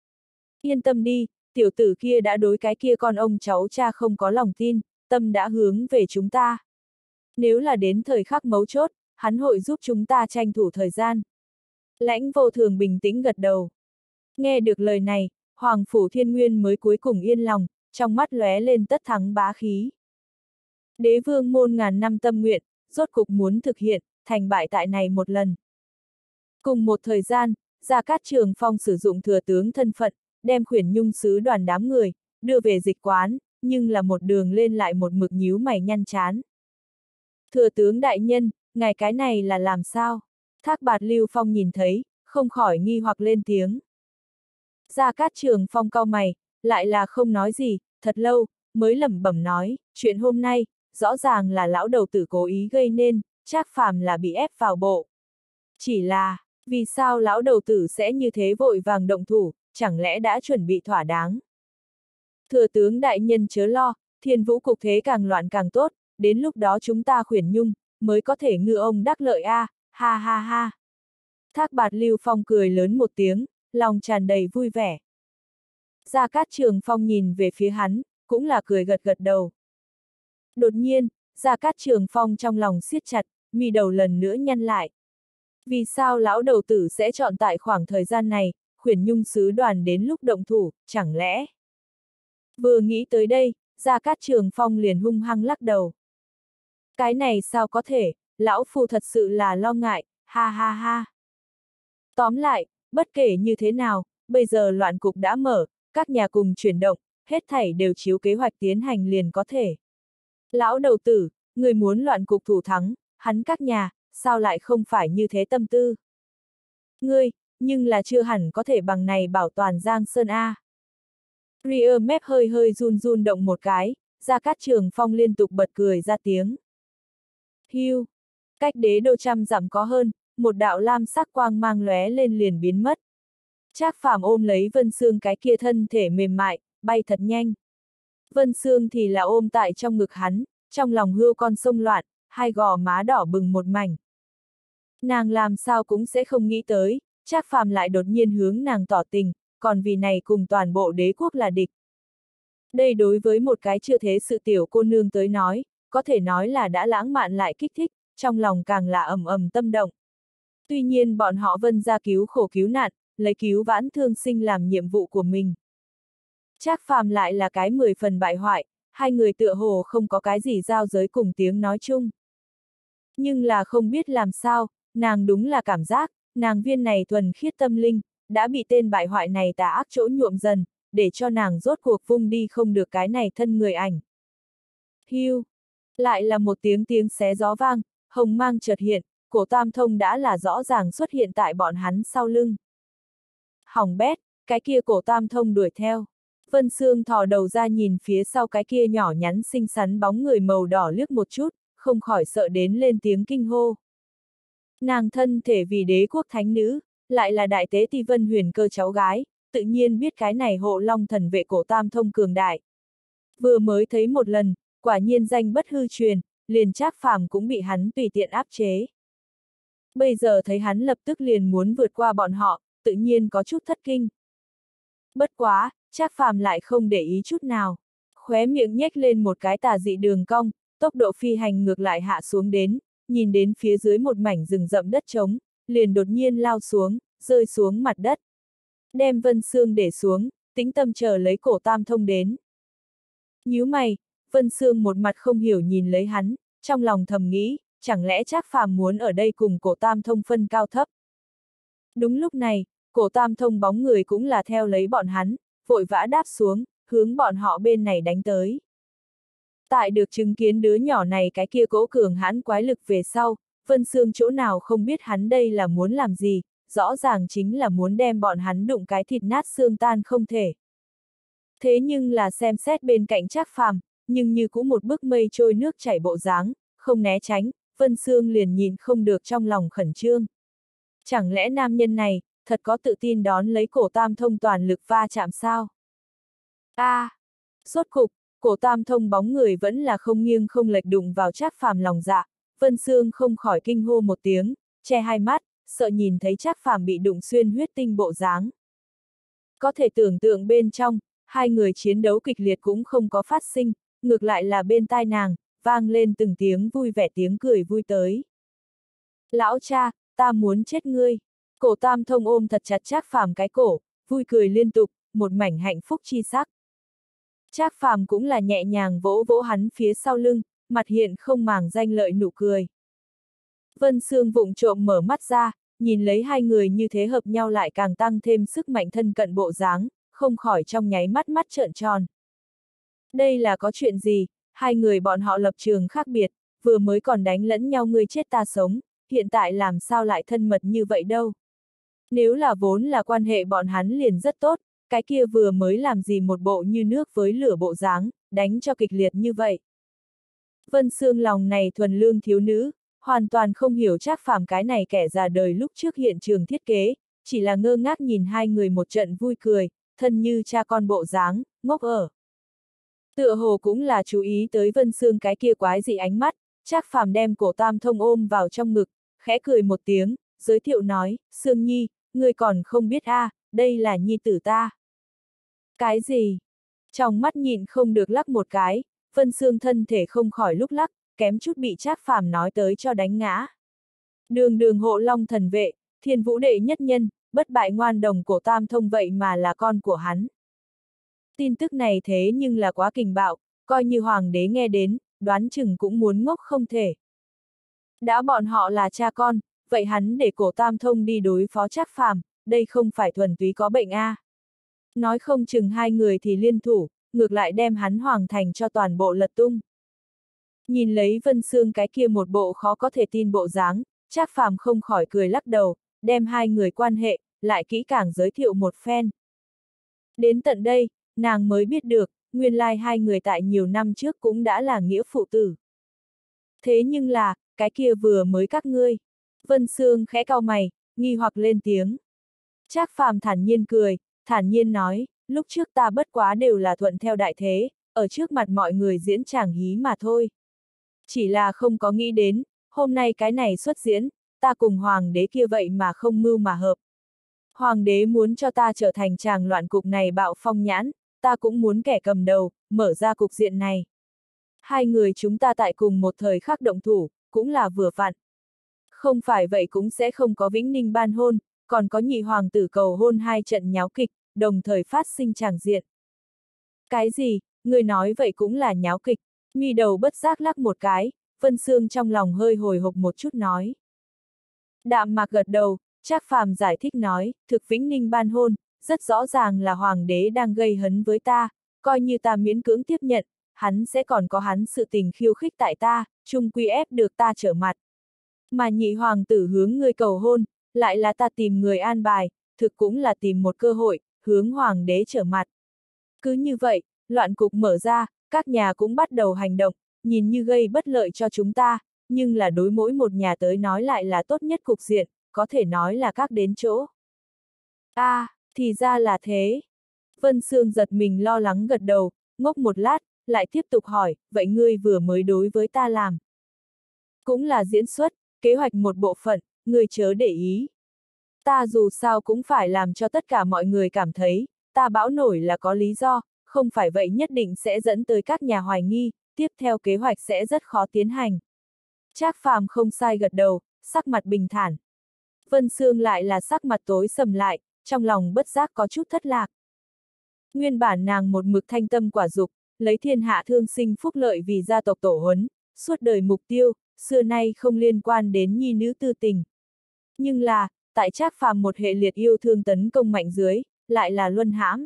Yên tâm đi, tiểu tử kia đã đối cái kia con ông cháu cha không có lòng tin, tâm đã hướng về chúng ta. Nếu là đến thời khắc mấu chốt, hắn hội giúp chúng ta tranh thủ thời gian. Lãnh Vô Thường bình tĩnh gật đầu. Nghe được lời này, Hoàng Phủ Thiên Nguyên mới cuối cùng yên lòng, trong mắt lóe lên tất thắng bá khí. Đế vương môn ngàn năm tâm nguyện, rốt cục muốn thực hiện, thành bại tại này một lần. Cùng một thời gian, Gia Cát Trường Phong sử dụng thừa tướng thân phận, đem Khuyển Nhung sứ đoàn đám người, đưa về dịch quán, nhưng là một đường lên lại một mực nhíu mày nhăn chán. Thừa tướng đại nhân, ngài cái này là làm sao? Thác Bạt Lưu Phong nhìn thấy, không khỏi nghi hoặc lên tiếng. Gia Cát Trường Phong cau mày, lại là không nói gì, thật lâu, mới lẩm bẩm nói, chuyện hôm nay, rõ ràng là lão đầu tử cố ý gây nên, Trác Phàm là bị ép vào bộ. Chỉ là, vì sao lão đầu tử sẽ như thế vội vàng động thủ, chẳng lẽ đã chuẩn bị thỏa đáng? Thừa tướng đại nhân chớ lo, Thiên Vũ cục thế càng loạn càng tốt, đến lúc đó chúng ta Khuyển Nhung, mới có thể ngư ông đắc lợi a, à, ha ha ha. Thác Bạt Lưu Phong cười lớn một tiếng, lòng tràn đầy vui vẻ. Gia Cát Trường Phong nhìn về phía hắn, cũng là cười gật gật đầu. Đột nhiên, Gia Cát Trường Phong trong lòng siết chặt, mi đầu lần nữa nhăn lại. Vì sao lão đầu tử sẽ chọn tại khoảng thời gian này, Khuyển Nhung sứ đoàn đến lúc động thủ, chẳng lẽ? Vừa nghĩ tới đây, Gia Cát Trường Phong liền hung hăng lắc đầu. Cái này sao có thể, lão phu thật sự là lo ngại, ha ha ha. Tóm lại, bất kể như thế nào, bây giờ loạn cục đã mở, các nhà cùng chuyển động, hết thảy đều chiếu kế hoạch tiến hành liền có thể. Lão đầu tử, người muốn loạn cục thủ thắng, hắn các nhà, sao lại không phải như thế tâm tư? Ngươi, nhưng là chưa hẳn có thể bằng này bảo toàn Giang Sơn A. Ria mép hơi hơi run run động một cái, Gia Cát Trường Phong liên tục bật cười ra tiếng. Hiu, cách đế đô trăm dặm có hơn, một đạo lam sắc quang mang lóe lên liền biến mất. Trác Phàm ôm lấy Vân Sương cái kia thân thể mềm mại, bay thật nhanh. Vân Sương thì là ôm tại trong ngực hắn, trong lòng hươu con sông loạn, hai gò má đỏ bừng một mảnh. Nàng làm sao cũng sẽ không nghĩ tới, Trác Phàm lại đột nhiên hướng nàng tỏ tình, còn vì này cùng toàn bộ đế quốc là địch. Đây đối với một cái chưa thế sự tiểu cô nương tới nói, có thể nói là đã lãng mạn lại kích thích, trong lòng càng là ầm ầm tâm động. Tuy nhiên bọn họ Vân gia cứu khổ cứu nạn, lấy cứu vãn thương sinh làm nhiệm vụ của mình. Trác Phàm lại là cái mười phần bại hoại, hai người tựa hồ không có cái gì giao giới cùng tiếng nói chung. Nhưng là không biết làm sao, nàng đúng là cảm giác, nàng viên này thuần khiết tâm linh, đã bị tên bại hoại này tà ác chỗ nhuộm dần, để cho nàng rốt cuộc vung đi không được cái này thân người ảnh. Hiu, lại là một tiếng tiếng xé gió vang, hồng mang chợt hiện, cổ Tam Thông đã là rõ ràng xuất hiện tại bọn hắn sau lưng. Hỏng bét, cái kia cổ Tam Thông đuổi theo. Vân Sương thò đầu ra nhìn phía sau cái kia nhỏ nhắn xinh xắn bóng người màu đỏ liếc một chút, không khỏi sợ đến lên tiếng kinh hô. Nàng thân thể vì đế quốc thánh nữ, lại là đại tế ti Vân Huyền Cơ cháu gái, tự nhiên biết cái này hộ long thần vệ cổ Tam Thông cường đại. Vừa mới thấy một lần, quả nhiên danh bất hư truyền, liền Trác Phàm cũng bị hắn tùy tiện áp chế. Bây giờ thấy hắn lập tức liền muốn vượt qua bọn họ, tự nhiên có chút thất kinh. Bất quá, Trác Phàm lại không để ý chút nào. Khóe miệng nhếch lên một cái tà dị đường cong, tốc độ phi hành ngược lại hạ xuống đến, nhìn đến phía dưới một mảnh rừng rậm đất trống, liền đột nhiên lao xuống, rơi xuống mặt đất. Đem Vân Sương để xuống, tĩnh tâm chờ lấy cổ Tam Thông đến. Nhíu mày, Vân Sương một mặt không hiểu nhìn lấy hắn, trong lòng thầm nghĩ, chẳng lẽ Trác Phàm muốn ở đây cùng cổ Tam Thông phân cao thấp. Đúng lúc này, cổ Tam Thông bóng người cũng là theo lấy bọn hắn, vội vã đáp xuống, hướng bọn họ bên này đánh tới. Tại được chứng kiến đứa nhỏ này cái kia cỗ cường hãn quái lực về sau, Vân Sương chỗ nào không biết hắn đây là muốn làm gì, rõ ràng chính là muốn đem bọn hắn đụng cái thịt nát xương tan không thể. Thế nhưng là xem xét bên cạnh Trác Phàm, nhưng như cũng một bức mây trôi nước chảy bộ dáng, không né tránh, Vân Sương liền nhìn không được trong lòng khẩn trương. Chẳng lẽ nam nhân này, thật có tự tin đón lấy cổ Tam Thông toàn lực va chạm sao? A, à, rốt cục, cổ Tam Thông bóng người vẫn là không nghiêng không lệch đụng vào Trác Phàm lòng dạ, Vân Sương không khỏi kinh hô một tiếng, che hai mắt, sợ nhìn thấy Trác Phàm bị đụng xuyên huyết tinh bộ dáng. Có thể tưởng tượng bên trong, hai người chiến đấu kịch liệt cũng không có phát sinh, ngược lại là bên tai nàng, vang lên từng tiếng vui vẻ tiếng cười vui tới. Lão cha, ta muốn chết ngươi. Cổ Tam Thông ôm thật chặt Trác Phàm cái cổ, vui cười liên tục, một mảnh hạnh phúc chi sắc. Trác Phàm cũng là nhẹ nhàng vỗ vỗ hắn phía sau lưng, mặt hiện không màng danh lợi nụ cười. Vân Sương vụng trộm mở mắt ra, nhìn lấy hai người như thế hợp nhau lại càng tăng thêm sức mạnh thân cận bộ dáng, không khỏi trong nháy mắt mắt trợn tròn. Đây là có chuyện gì, hai người bọn họ lập trường khác biệt, vừa mới còn đánh lẫn nhau ngươi chết ta sống, hiện tại làm sao lại thân mật như vậy đâu. Nếu là vốn là quan hệ bọn hắn liền rất tốt, cái kia vừa mới làm gì một bộ như nước với lửa bộ dáng, đánh cho kịch liệt như vậy. Vân Sương lòng này thuần lương thiếu nữ, hoàn toàn không hiểu Trác Phàm cái này kẻ già đời lúc trước hiện trường thiết kế, chỉ là ngơ ngác nhìn hai người một trận vui cười, thân như cha con bộ dáng, ngốc ở. Tựa hồ cũng là chú ý tới Vân Sương cái kia quái dị ánh mắt, Trác Phàm đem cổ Tam Thông ôm vào trong ngực, khẽ cười một tiếng, giới thiệu nói, Sương Nhi, ngươi còn không biết a, à, đây là nhi tử ta. Cái gì? Trong mắt nhịn không được lắc một cái, Vân Sương thân thể không khỏi lúc lắc, kém chút bị Trác Phàm nói tới cho đánh ngã. Đường đường hộ long thần vệ, thiên vũ đệ nhất nhân, bất bại ngoan đồng cổ Tam Thông vậy mà là con của hắn. Tin tức này thế nhưng là quá kình bạo, coi như hoàng đế nghe đến, đoán chừng cũng muốn ngốc không thể. Đã bọn họ là cha con, vậy hắn để cổ Tam Thông đi đối phó Trác Phàm, đây không phải thuần túy có bệnh a. À. Nói không chừng hai người thì liên thủ, ngược lại đem hắn hoàng thành cho toàn bộ lật tung. Nhìn lấy Vân Sương cái kia một bộ khó có thể tin bộ dáng, Trác Phàm không khỏi cười lắc đầu, đem hai người quan hệ, lại kỹ càng giới thiệu một phen. Đến tận đây, nàng mới biết được, nguyên lai hai người tại nhiều năm trước cũng đã là nghĩa phụ tử. Thế nhưng là, cái kia vừa mới các ngươi. Vân Sương khẽ cau mày, nghi hoặc lên tiếng. Trác Phàm thản nhiên cười, thản nhiên nói, lúc trước ta bất quá đều là thuận theo đại thế, ở trước mặt mọi người diễn tràng hí mà thôi. Chỉ là không có nghĩ đến, hôm nay cái này xuất diễn, ta cùng hoàng đế kia vậy mà không mưu mà hợp. Hoàng đế muốn cho ta trở thành chàng loạn cục này bạo phong nhãn, ta cũng muốn kẻ cầm đầu, mở ra cục diện này. Hai người chúng ta tại cùng một thời khắc động thủ, cũng là vừa vặn. Không phải vậy cũng sẽ không có Vĩnh Ninh ban hôn, còn có nhị hoàng tử cầu hôn hai trận nháo kịch, đồng thời phát sinh tràng diện. Cái gì, người nói vậy cũng là nháo kịch, mi đầu bất giác lắc một cái, Vân Sương trong lòng hơi hồi hộp một chút nói. Đạm Mạc gật đầu, Trác Phàm giải thích nói, thực Vĩnh Ninh ban hôn, rất rõ ràng là hoàng đế đang gây hấn với ta, coi như ta miễn cưỡng tiếp nhận, hắn sẽ còn có hắn sự tình khiêu khích tại ta, chung quy ép được ta trở mặt. Mà nhị hoàng tử hướng người cầu hôn, lại là ta tìm người an bài, thực cũng là tìm một cơ hội, hướng hoàng đế trở mặt. Cứ như vậy, loạn cục mở ra, các nhà cũng bắt đầu hành động, nhìn như gây bất lợi cho chúng ta, nhưng là đối mỗi một nhà tới nói lại là tốt nhất cục diện, có thể nói là các đến chỗ. A, à, thì ra là thế. Vân Sương giật mình lo lắng gật đầu, ngốc một lát, lại tiếp tục hỏi, vậy ngươi vừa mới đối với ta làm. Cũng là diễn xuất, kế hoạch một bộ phận, ngươi chớ để ý. Ta dù sao cũng phải làm cho tất cả mọi người cảm thấy, ta bão nổi là có lý do, không phải vậy nhất định sẽ dẫn tới các nhà hoài nghi, tiếp theo kế hoạch sẽ rất khó tiến hành. Trác Phàm không sai gật đầu, sắc mặt bình thản. Vân Sương lại là sắc mặt tối sầm lại, trong lòng bất giác có chút thất lạc. Nguyên bản nàng một mực thanh tâm quả dục, lấy thiên hạ thương sinh phúc lợi vì gia tộc tổ huấn, suốt đời mục tiêu, xưa nay không liên quan đến nhi nữ tư tình. Nhưng là, tại Trác Phàm một hệ liệt yêu thương tấn công mạnh dưới, lại là luân hãm.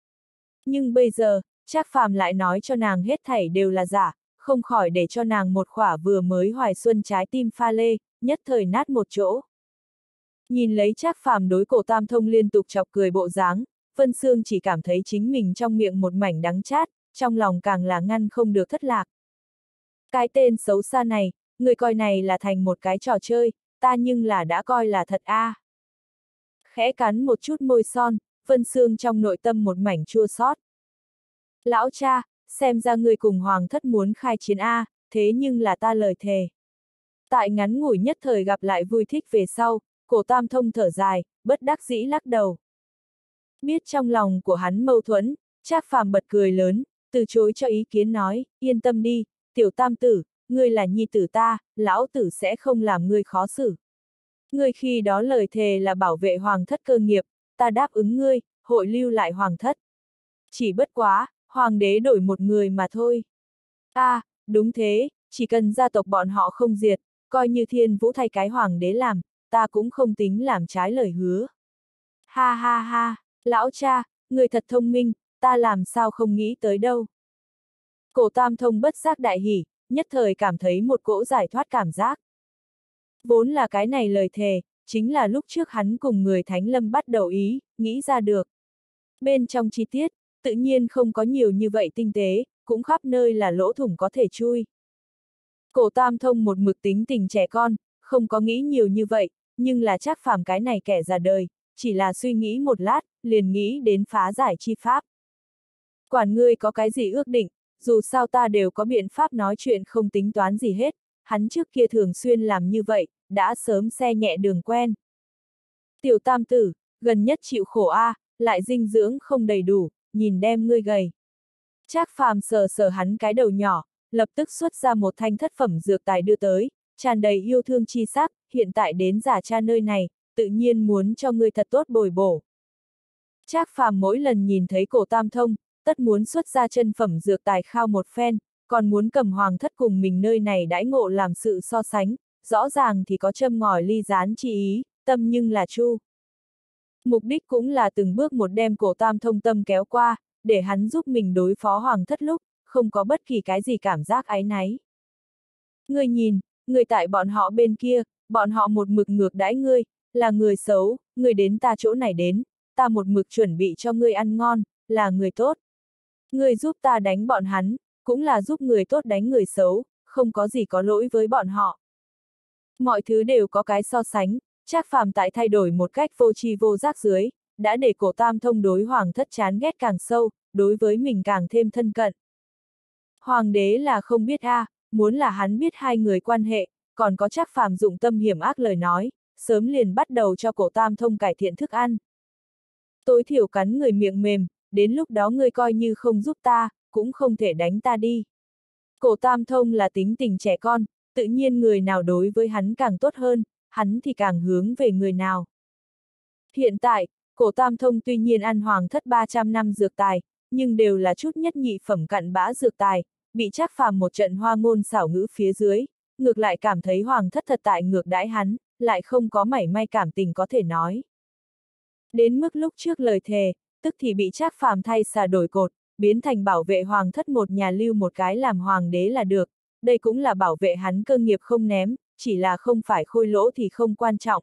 Nhưng bây giờ, Trác Phàm lại nói cho nàng hết thảy đều là giả, không khỏi để cho nàng một khỏa vừa mới hoài xuân trái tim pha lê, nhất thời nát một chỗ. Nhìn lấy Trác Phàm đối cổ Tam Thông liên tục chọc cười bộ dáng, Vân Sương chỉ cảm thấy chính mình trong miệng một mảnh đắng chát, trong lòng càng là ngăn không được thất lạc. Cái tên xấu xa này, người coi này là thành một cái trò chơi, ta nhưng là đã coi là thật a. À. Khẽ cắn một chút môi son, Vân Sương trong nội tâm một mảnh chua xót. Lão cha, xem ra người cùng hoàng thất muốn khai chiến a, à, thế nhưng là ta lời thề. Tại ngắn ngủi nhất thời gặp lại vui thích về sau, cổ Tam Thông thở dài, bất đắc dĩ lắc đầu. Biết trong lòng của hắn mâu thuẫn, Trác Phàm bật cười lớn, từ chối cho ý kiến nói, yên tâm đi, tiểu tam tử, ngươi là nhi tử ta, lão tử sẽ không làm ngươi khó xử. Ngươi khi đó lời thề là bảo vệ hoàng thất cơ nghiệp, ta đáp ứng ngươi, hội lưu lại hoàng thất. Chỉ bất quá, hoàng đế đổi một người mà thôi. A, à, đúng thế, chỉ cần gia tộc bọn họ không diệt, coi như thiên vũ thay cái hoàng đế làm, ta cũng không tính làm trái lời hứa. Ha ha ha, lão cha, người thật thông minh, ta làm sao không nghĩ tới đâu. Cổ Tam Thông bất giác đại hỉ, nhất thời cảm thấy một cỗ giải thoát cảm giác. Vốn là cái này lời thề, chính là lúc trước hắn cùng người Thánh Lâm bắt đầu ý, nghĩ ra được. Bên trong chi tiết, tự nhiên không có nhiều như vậy tinh tế, cũng khắp nơi là lỗ thủng có thể chui. Cổ Tam Thông một mực tính tình trẻ con, không có nghĩ nhiều như vậy, nhưng là Trác Phàm cái này kẻ già đời, chỉ là suy nghĩ một lát, liền nghĩ đến phá giải chi pháp. Quản ngươi có cái gì ước định, dù sao ta đều có biện pháp nói chuyện không tính toán gì hết, hắn trước kia thường xuyên làm như vậy, đã sớm xe nhẹ đường quen. Tiểu tam tử, gần nhất chịu khổ a, à, lại dinh dưỡng không đầy đủ, nhìn đem ngươi gầy. Trác Phàm sờ sờ hắn cái đầu nhỏ, lập tức xuất ra một thanh thất phẩm dược tài đưa tới, tràn đầy yêu thương chi sắc, hiện tại đến giả cha nơi này, tự nhiên muốn cho ngươi thật tốt bồi bổ. Trác Phàm mỗi lần nhìn thấy Cổ Tam Thông, tất muốn xuất ra chân phẩm dược tài khao một phen, còn muốn cầm hoàng thất cùng mình nơi này đãi ngộ làm sự so sánh, rõ ràng thì có châm ngòi ly gián chi ý, tâm nhưng là chu. Mục đích cũng là từng bước một đem Cổ Tam Thông tâm kéo qua, để hắn giúp mình đối phó hoàng thất lúc, không có bất kỳ cái gì cảm giác áy náy. Ngươi nhìn, người tại bọn họ bên kia, bọn họ một mực ngược đãi ngươi, là người xấu, ngươi đến ta chỗ này đến, ta một mực chuẩn bị cho ngươi ăn ngon, là người tốt. Ngươi giúp ta đánh bọn hắn, cũng là giúp người tốt đánh người xấu, không có gì có lỗi với bọn họ. Mọi thứ đều có cái so sánh, Trác Phàm tại thay đổi một cách vô tri vô giác dưới, đã để Cổ Tam Thông đối hoàng thất chán ghét càng sâu, đối với mình càng thêm thân cận. Hoàng đế là không biết a, à, muốn là hắn biết hai người quan hệ, còn có Trác Phàm dụng tâm hiểm ác lời nói, sớm liền bắt đầu cho Cổ Tam Thông cải thiện thức ăn. Tối thiểu cắn người miệng mềm, đến lúc đó ngươi coi như không giúp ta, cũng không thể đánh ta đi. Cổ Tam Thông là tính tình trẻ con, tự nhiên người nào đối với hắn càng tốt hơn, hắn thì càng hướng về người nào. Hiện tại, Cổ Tam Thông tuy nhiên ăn hoàng thất ba trăm năm dược tài, nhưng đều là chút nhất nhị phẩm cặn bã dược tài, bị Trác Phàm một trận hoa ngôn xảo ngữ phía dưới, ngược lại cảm thấy hoàng thất thật tại ngược đãi hắn, lại không có mảy may cảm tình có thể nói. Đến mức lúc trước lời thề, tức thì bị Trác Phàm thay xà đổi cột, biến thành bảo vệ hoàng thất một nhà lưu một cái làm hoàng đế là được, đây cũng là bảo vệ hắn cơ nghiệp không ném, chỉ là không phải khôi lỗ thì không quan trọng.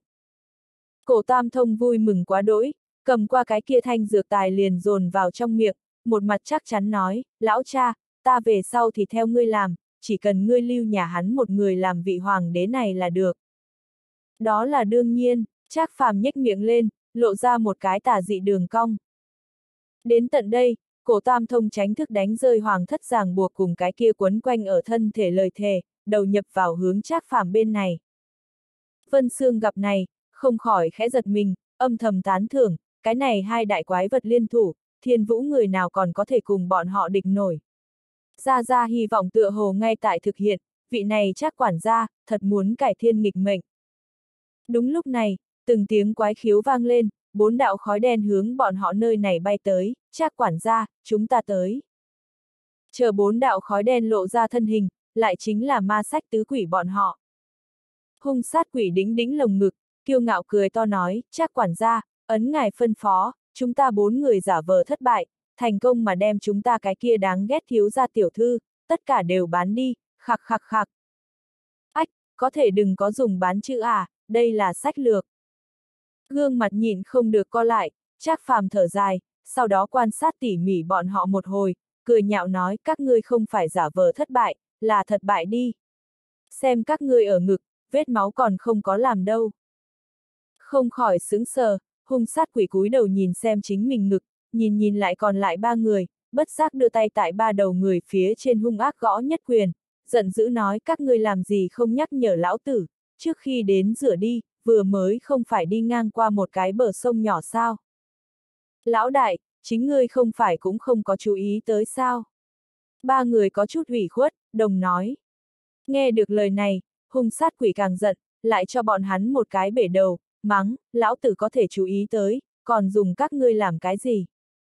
Cổ Tam Thông vui mừng quá đỗi, cầm qua cái kia thanh dược tài liền dồn vào trong miệng, một mặt chắc chắn nói, lão cha, ta về sau thì theo ngươi làm, chỉ cần ngươi lưu nhà hắn một người làm vị hoàng đế này là được. Đó là đương nhiên, Trác Phàm nhếch miệng lên, lộ ra một cái tà dị đường cong. Đến tận đây, Cổ Tam Thông tránh thức đánh rơi hoàng thất ràng buộc cùng cái kia quấn quanh ở thân thể lời thề, đầu nhập vào hướng Trác Phàm bên này. Vân Sương gặp này, không khỏi khẽ giật mình, âm thầm tán thưởng, cái này hai đại quái vật liên thủ, Thiên Vũ người nào còn có thể cùng bọn họ địch nổi. Gia Gia hy vọng tựa hồ ngay tại thực hiện, vị này Trác quản gia, thật muốn cải thiên nghịch mệnh. Đúng lúc này, từng tiếng quái khiếu vang lên, bốn đạo khói đen hướng bọn họ nơi này bay tới, Trác quản gia, chúng ta tới. Chờ bốn đạo khói đen lộ ra thân hình, lại chính là ma sách tứ quỷ bọn họ. Hung sát quỷ đính đính lồng ngực, kiêu ngạo cười to nói, Trác quản gia, ấn ngài phân phó, chúng ta bốn người giả vờ thất bại, thành công mà đem chúng ta cái kia đáng ghét thiếu gia tiểu thư, tất cả đều bán đi, khạc khạc khạc. Ách, có thể đừng có dùng bán chữ à, đây là sách lược. Gương mặt nhịn không được co lại, Trác Phàm thở dài, sau đó quan sát tỉ mỉ bọn họ một hồi, cười nhạo nói các ngươi không phải giả vờ thất bại, là thật bại đi. Xem các ngươi ở ngực, vết máu còn không có làm đâu. Không khỏi sững sờ, hung sát quỷ cúi đầu nhìn xem chính mình ngực, nhìn nhìn lại còn lại ba người, bất giác đưa tay tại ba đầu người phía trên hung ác gõ nhất quyền, giận dữ nói các ngươi làm gì không nhắc nhở lão tử, trước khi đến rửa đi, vừa mới không phải đi ngang qua một cái bờ sông nhỏ sao. Lão đại, chính ngươi không phải cũng không có chú ý tới sao. Ba người có chút ủy khuất, đồng nói. Nghe được lời này, hung sát quỷ càng giận, lại cho bọn hắn một cái bể đầu, mắng, lão tử có thể chú ý tới, còn dùng các ngươi làm cái gì.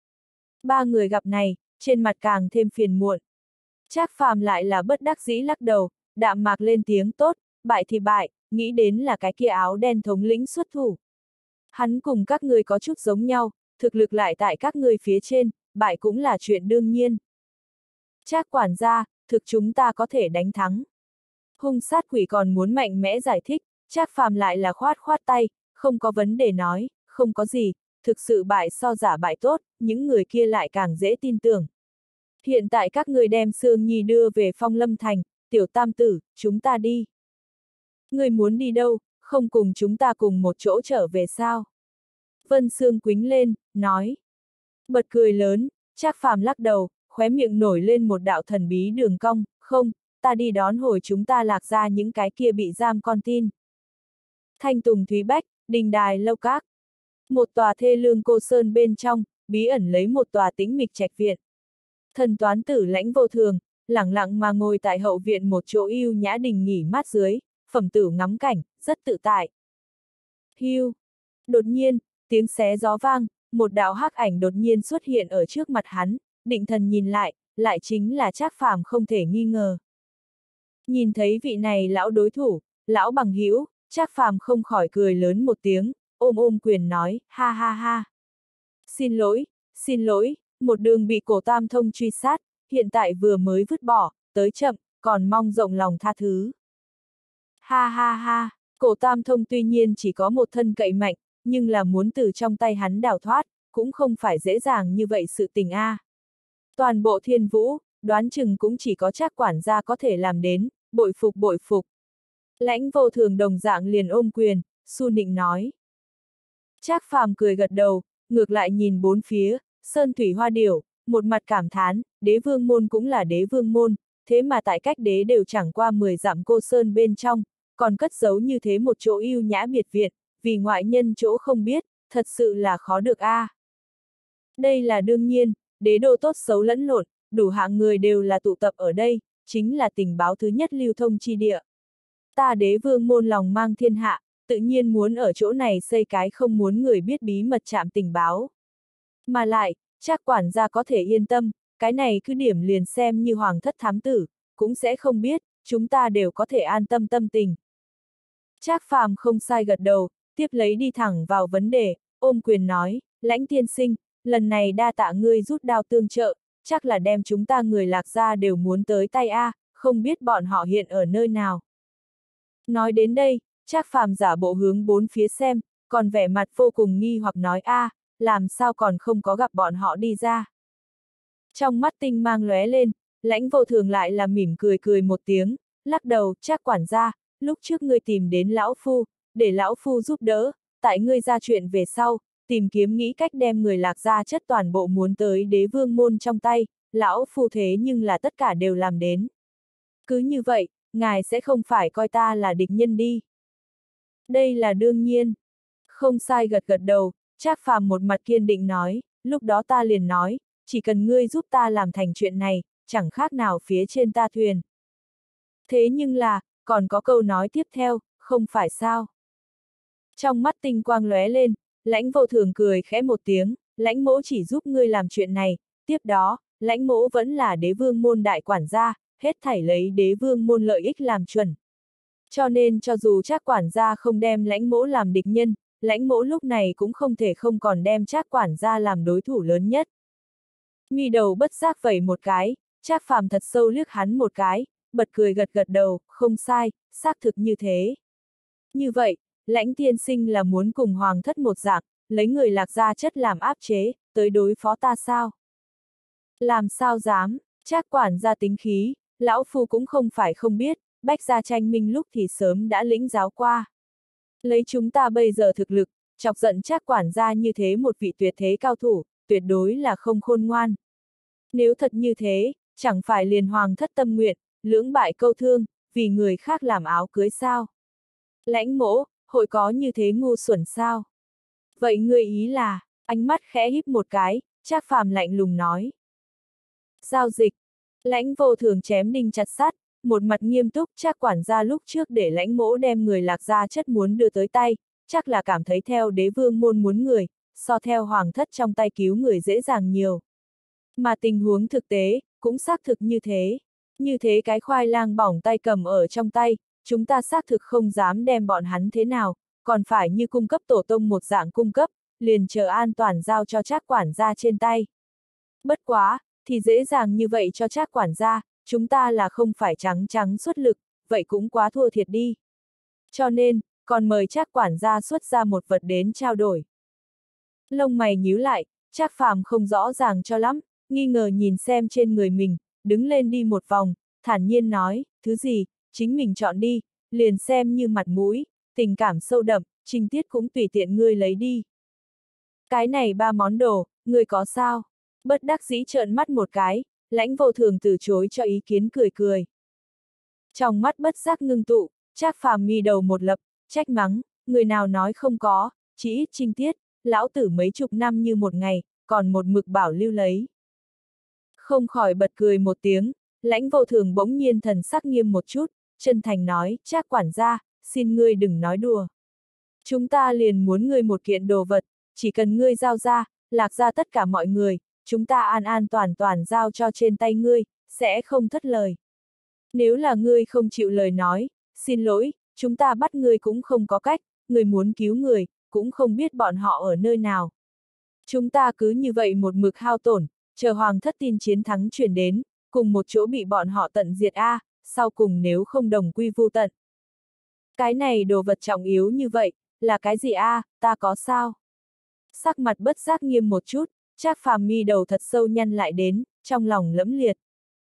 Ba người gặp này, trên mặt càng thêm phiền muộn. Trác Phàm lại là bất đắc dĩ lắc đầu, đạm mạc lên tiếng tốt, bại thì bại, nghĩ đến là cái kia áo đen thống lĩnh xuất thủ. Hắn cùng các ngươi có chút giống nhau, thực lực lại tại các ngươi phía trên, bại cũng là chuyện đương nhiên. Trác quản gia, thực chúng ta có thể đánh thắng. Hung sát quỷ còn muốn mạnh mẽ giải thích, Trác Phàm lại là khoát khoát tay, không có vấn đề nói, không có gì, thực sự bại so giả bại tốt, những người kia lại càng dễ tin tưởng. Hiện tại các người đem Sương Nhi đưa về Phong Lâm Thành, tiểu tam tử, chúng ta đi. Người muốn đi đâu, không cùng chúng ta cùng một chỗ trở về sao? Vân Sương quính lên, nói. Bật cười lớn, Trác Phàm lắc đầu, khóe miệng nổi lên một đạo thần bí đường cong, không, ta đi đón hồi chúng ta Lạc ra những cái kia bị giam con tin. Thanh Tùng Thúy Bách, Đình Đài Lâu Các. Một tòa thê lương cô sơn bên trong, bí ẩn lấy một tòa tĩnh mịch trạch viện. Thần toán tử Lãnh Vô Thường, lẳng lặng mà ngồi tại hậu viện một chỗ yêu nhã đình nghỉ mát dưới, phẩm tử ngắm cảnh, rất tự tại. Hiu! Đột nhiên, tiếng xé gió vang, một đạo hắc ảnh đột nhiên xuất hiện ở trước mặt hắn, định thần nhìn lại, lại chính là Trác Phàm không thể nghi ngờ. Nhìn thấy vị này lão đối thủ, lão bằng hữu, Trác Phàm không khỏi cười lớn một tiếng, ôm ôm quyền nói, ha ha ha. Xin lỗi, xin lỗi, một đường bị cổ tam thông truy sát, hiện tại vừa mới vứt bỏ, tới chậm, còn mong rộng lòng tha thứ. Ha ha ha, cổ tam thông tuy nhiên chỉ có một thân cậy mạnh, nhưng là muốn từ trong tay hắn đào thoát, cũng không phải dễ dàng như vậy sự tình a. À. Toàn bộ Thiên Vũ, đoán chừng cũng chỉ có Trác quản gia có thể làm đến, bội phục bội phục. Lãnh Vô Thường đồng dạng liền ôm quyền, su nịnh nói. Trác Phàm cười gật đầu, ngược lại nhìn bốn phía, sơn thủy hoa điểu, một mặt cảm thán, đế vương môn cũng là đế vương môn, thế mà tại cách đế đều chẳng qua mười dặm cô sơn bên trong, còn cất giấu như thế một chỗ yêu nhã biệt viện, vì ngoại nhân chỗ không biết, thật sự là khó được a. À. Đây là đương nhiên, đế đô tốt xấu lẫn lộn, đủ hạng người đều là tụ tập ở đây, chính là tình báo thứ nhất lưu thông chi địa. Ta đế vương môn lòng mang thiên hạ, tự nhiên muốn ở chỗ này xây cái không muốn người biết bí mật trạm tình báo. Mà lại, Trác quản gia có thể yên tâm, cái này cứ điểm liền xem như hoàng thất thám tử, cũng sẽ không biết, chúng ta đều có thể an tâm tâm tình. Trác Phàm không sai gật đầu, tiếp lấy đi thẳng vào vấn đề, ôm quyền nói, Lãnh tiên sinh, lần này đa tạ ngươi rút đao tương trợ, chắc là đem chúng ta người Lạc ra đều muốn tới tay a, không biết bọn họ hiện ở nơi nào. Nói đến đây, Trác Phàm giả bộ hướng bốn phía xem, còn vẻ mặt vô cùng nghi hoặc nói a, làm sao còn không có gặp bọn họ đi ra. Trong mắt tinh mang lóe lên, Lãnh Vô Thường lại là mỉm cười cười một tiếng, lắc đầu, Trác quản gia, lúc trước ngươi tìm đến lão phu, để lão phu giúp đỡ, tại ngươi ra chuyện về sau, tìm kiếm nghĩ cách đem người Lạc ra chất toàn bộ muốn tới đế vương môn trong tay, lão phu thế nhưng là tất cả đều làm đến. Cứ như vậy, ngài sẽ không phải coi ta là địch nhân đi. Đây là đương nhiên. Không sai gật gật đầu, Trác Phàm một mặt kiên định nói, lúc đó ta liền nói, chỉ cần ngươi giúp ta làm thành chuyện này, chẳng khác nào phía trên ta thuyền. Thế nhưng là, còn có câu nói tiếp theo, không phải sao? Trong mắt tinh quang lóe lên, Lãnh Vô Thường cười khẽ một tiếng, Lãnh mỗ chỉ giúp ngươi làm chuyện này, tiếp đó, Lãnh mỗ vẫn là đế vương môn đại quản gia, hết thảy lấy đế vương môn lợi ích làm chuẩn. Cho nên cho dù Trác quản gia không đem Lãnh mỗ làm địch nhân, Lãnh mỗ lúc này cũng không thể không còn đem Trác quản gia làm đối thủ lớn nhất. Mi đầu bất giác vẩy một cái, Trác Phàm thật sâu liếc hắn một cái, bật cười gật gật đầu, không sai, xác thực như thế. Như vậy, Lãnh tiên sinh là muốn cùng hoàng thất một dạng, lấy người Lạc gia chất làm áp chế, tới đối phó ta sao? Làm sao dám, Trác quản gia tính khí, lão phu cũng không phải không biết, Bách gia tranh minh lúc thì sớm đã lĩnh giáo qua. Lấy chúng ta bây giờ thực lực, chọc giận Trác quản gia như thế một vị tuyệt thế cao thủ, tuyệt đối là không khôn ngoan. Nếu thật như thế, chẳng phải liền hoàng thất tâm nguyện, lưỡng bại câu thương, vì người khác làm áo cưới sao? Lãnh mỗ, hội có như thế ngu xuẩn sao? Vậy ngươi ý là, ánh mắt khẽ híp một cái, Trác Phàm lạnh lùng nói. Giao dịch. Lãnh Vô Thường chém đinh chặt sắt, một mặt nghiêm túc, Trác quản gia lúc trước để Lãnh mỗ đem người Lạc gia chất muốn đưa tới tay, chắc là cảm thấy theo đế vương môn muốn người, so theo hoàng thất trong tay cứu người dễ dàng nhiều. Mà tình huống thực tế, cũng xác thực như thế. Như thế cái khoai lang bỏng tay cầm ở trong tay, chúng ta xác thực không dám đem bọn hắn thế nào, còn phải như cung cấp tổ tông một dạng cung cấp, liền chờ an toàn giao cho Trác quản gia trên tay. Bất quá, thì dễ dàng như vậy cho Trác quản gia, chúng ta là không phải trắng trắng xuất lực, vậy cũng quá thua thiệt đi. Cho nên, còn mời Trác quản gia xuất ra một vật đến trao đổi. Lông mày nhíu lại, Trác Phàm không rõ ràng cho lắm, nghi ngờ nhìn xem trên người mình, đứng lên đi một vòng, thản nhiên nói, thứ gì, chính mình chọn đi, liền xem như mặt mũi, tình cảm sâu đậm, trình tiết cũng tùy tiện ngươi lấy đi. Cái này ba món đồ, ngươi có sao? Bất đắc dĩ trợn mắt một cái, Lãnh Vô Thường từ chối cho ý kiến cười cười. Trong mắt bất giác ngưng tụ, Trác Phàm mi đầu một lập, trách mắng, người nào nói không có, chỉ ít trinh tiết, lão tử mấy chục năm như một ngày, còn một mực bảo lưu lấy. Không khỏi bật cười một tiếng, Lãnh Vô Thường bỗng nhiên thần sắc nghiêm một chút, chân thành nói, Trác quản gia, xin ngươi đừng nói đùa. Chúng ta liền muốn ngươi một kiện đồ vật, chỉ cần ngươi giao ra, lạc ra tất cả mọi người, chúng ta an an toàn toàn giao cho trên tay ngươi, sẽ không thất lời. Nếu là ngươi không chịu lời nói, xin lỗi, chúng ta bắt ngươi cũng không có cách, ngươi muốn cứu người, cũng không biết bọn họ ở nơi nào. Chúng ta cứ như vậy một mực hao tổn, chờ hoàng thất tin chiến thắng truyền đến, cùng một chỗ bị bọn họ tận diệt a, à, sau cùng nếu không đồng quy vu tận. Cái này đồ vật trọng yếu như vậy, là cái gì a, à, ta có sao? Sắc mặt bất giác nghiêm một chút, Trác Phàm mi đầu thật sâu nhăn lại đến, trong lòng lẫm liệt.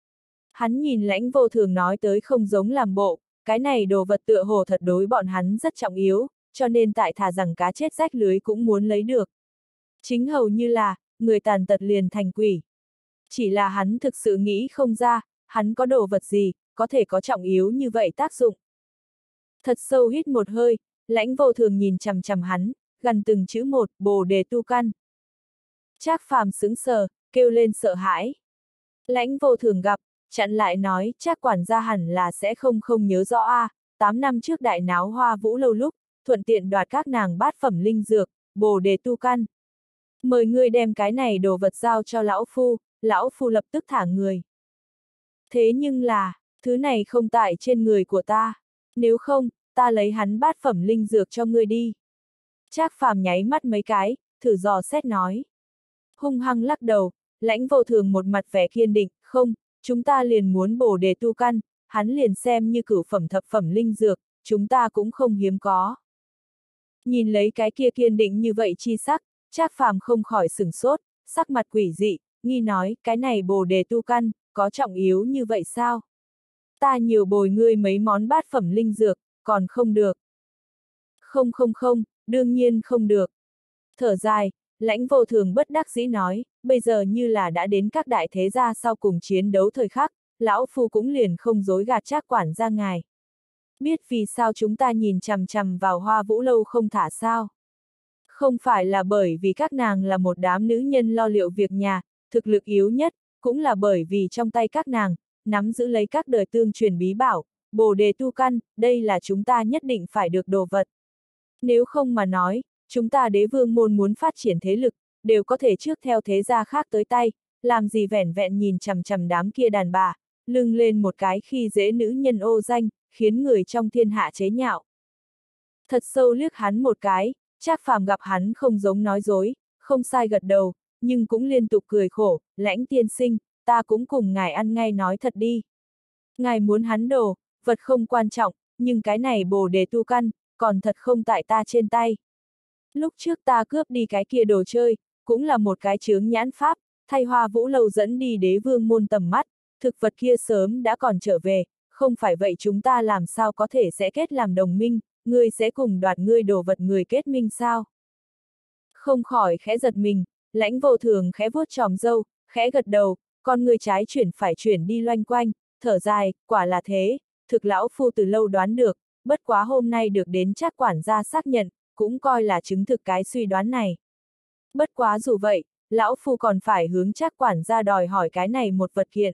Hắn nhìn Lãnh Vô Thường nói tới không giống làm bộ, cái này đồ vật tựa hồ thật đối bọn hắn rất trọng yếu, cho nên tại thà rằng cá chết rách lưới cũng muốn lấy được. Chính hầu như là, người tàn tật liền thành quỷ. Chỉ là hắn thực sự nghĩ không ra, hắn có đồ vật gì, có thể có trọng yếu như vậy tác dụng. Thật sâu hít một hơi, Lãnh Vô Thường nhìn chằm chằm hắn, gần từng chữ một, Bồ Đề Tu Căn. Trác Phàm sững sờ, kêu lên sợ hãi. Lãnh Vô Thường gặp, chặn lại nói, Trác quản gia hẳn là sẽ không không nhớ rõ a, à, tám năm trước đại náo Hoa Vũ lâu lúc, thuận tiện đoạt các nàng bát phẩm linh dược, Bồ Đề Tu Căn. Mời ngươi đem cái này đồ vật giao cho lão phu, lão phu lập tức thả người. Thế nhưng là, thứ này không tại trên người của ta, nếu không, ta lấy hắn bát phẩm linh dược cho ngươi đi. Trác Phàm nháy mắt mấy cái, thử dò xét nói. Hung hăng lắc đầu, Lãnh Vô Thường một mặt vẻ kiên định, không, chúng ta liền muốn Bồ Đề Tu Căn, hắn liền xem như cửu phẩm thập phẩm linh dược, chúng ta cũng không hiếm có. Nhìn lấy cái kia kiên định như vậy chi sắc, Trác Phàm không khỏi sửng sốt, sắc mặt quỷ dị, nghi nói, cái này Bồ Đề Tu Căn, có trọng yếu như vậy sao? Ta nhiều bồi ngươi mấy món bát phẩm linh dược, còn không được. Không không không, đương nhiên không được. Thở dài, Lãnh Vô Thường bất đắc dĩ nói, bây giờ như là đã đến các đại thế gia sau cùng chiến đấu thời khắc, lão phu cũng liền không dối gạt Trác quản gia ngài. Biết vì sao chúng ta nhìn chằm chằm vào Hoa Vũ lâu không thả sao? Không phải là bởi vì các nàng là một đám nữ nhân lo liệu việc nhà, thực lực yếu nhất, cũng là bởi vì trong tay các nàng, nắm giữ lấy các đời tương truyền bí bảo, Bồ Đề Tu Căn, đây là chúng ta nhất định phải được đồ vật. Nếu không mà nói, chúng ta Đế Vương môn muốn phát triển thế lực, đều có thể trước theo thế gia khác tới tay, làm gì vẻn vẹn nhìn chằm chằm đám kia đàn bà, lưng lên một cái khi dễ nữ nhân ô danh, khiến người trong thiên hạ chế nhạo. Thật sâu liếc hắn một cái, Trác Phàm gặp hắn không giống nói dối, không sai gật đầu, nhưng cũng liên tục cười khổ, Lãnh tiên sinh, ta cũng cùng ngài ăn ngay nói thật đi. Ngài muốn hắn đồ, vật không quan trọng, nhưng cái này Bồ Đề Tu Căn, còn thật không tại ta trên tay. Lúc trước ta cướp đi cái kia đồ chơi, cũng là một cái chướng nhãn pháp, thay Hoa Vũ lâu dẫn đi Đế Vương môn tầm mắt, thực vật kia sớm đã còn trở về, không phải vậy chúng ta làm sao có thể sẽ kết làm đồng minh, ngươi sẽ cùng đoạt ngươi đồ vật người kết minh sao? Không khỏi khẽ giật mình, Lãnh Vô Thường khẽ vuốt tròm râu, khẽ gật đầu, con người trái chuyển phải chuyển đi loanh quanh, thở dài, quả là thế, thực lão phu từ lâu đoán được, bất quá hôm nay được đến Trác quản gia xác nhận, cũng coi là chứng thực cái suy đoán này. Bất quá dù vậy, lão phu còn phải hướng Trác quản gia đòi hỏi cái này một vật kiện.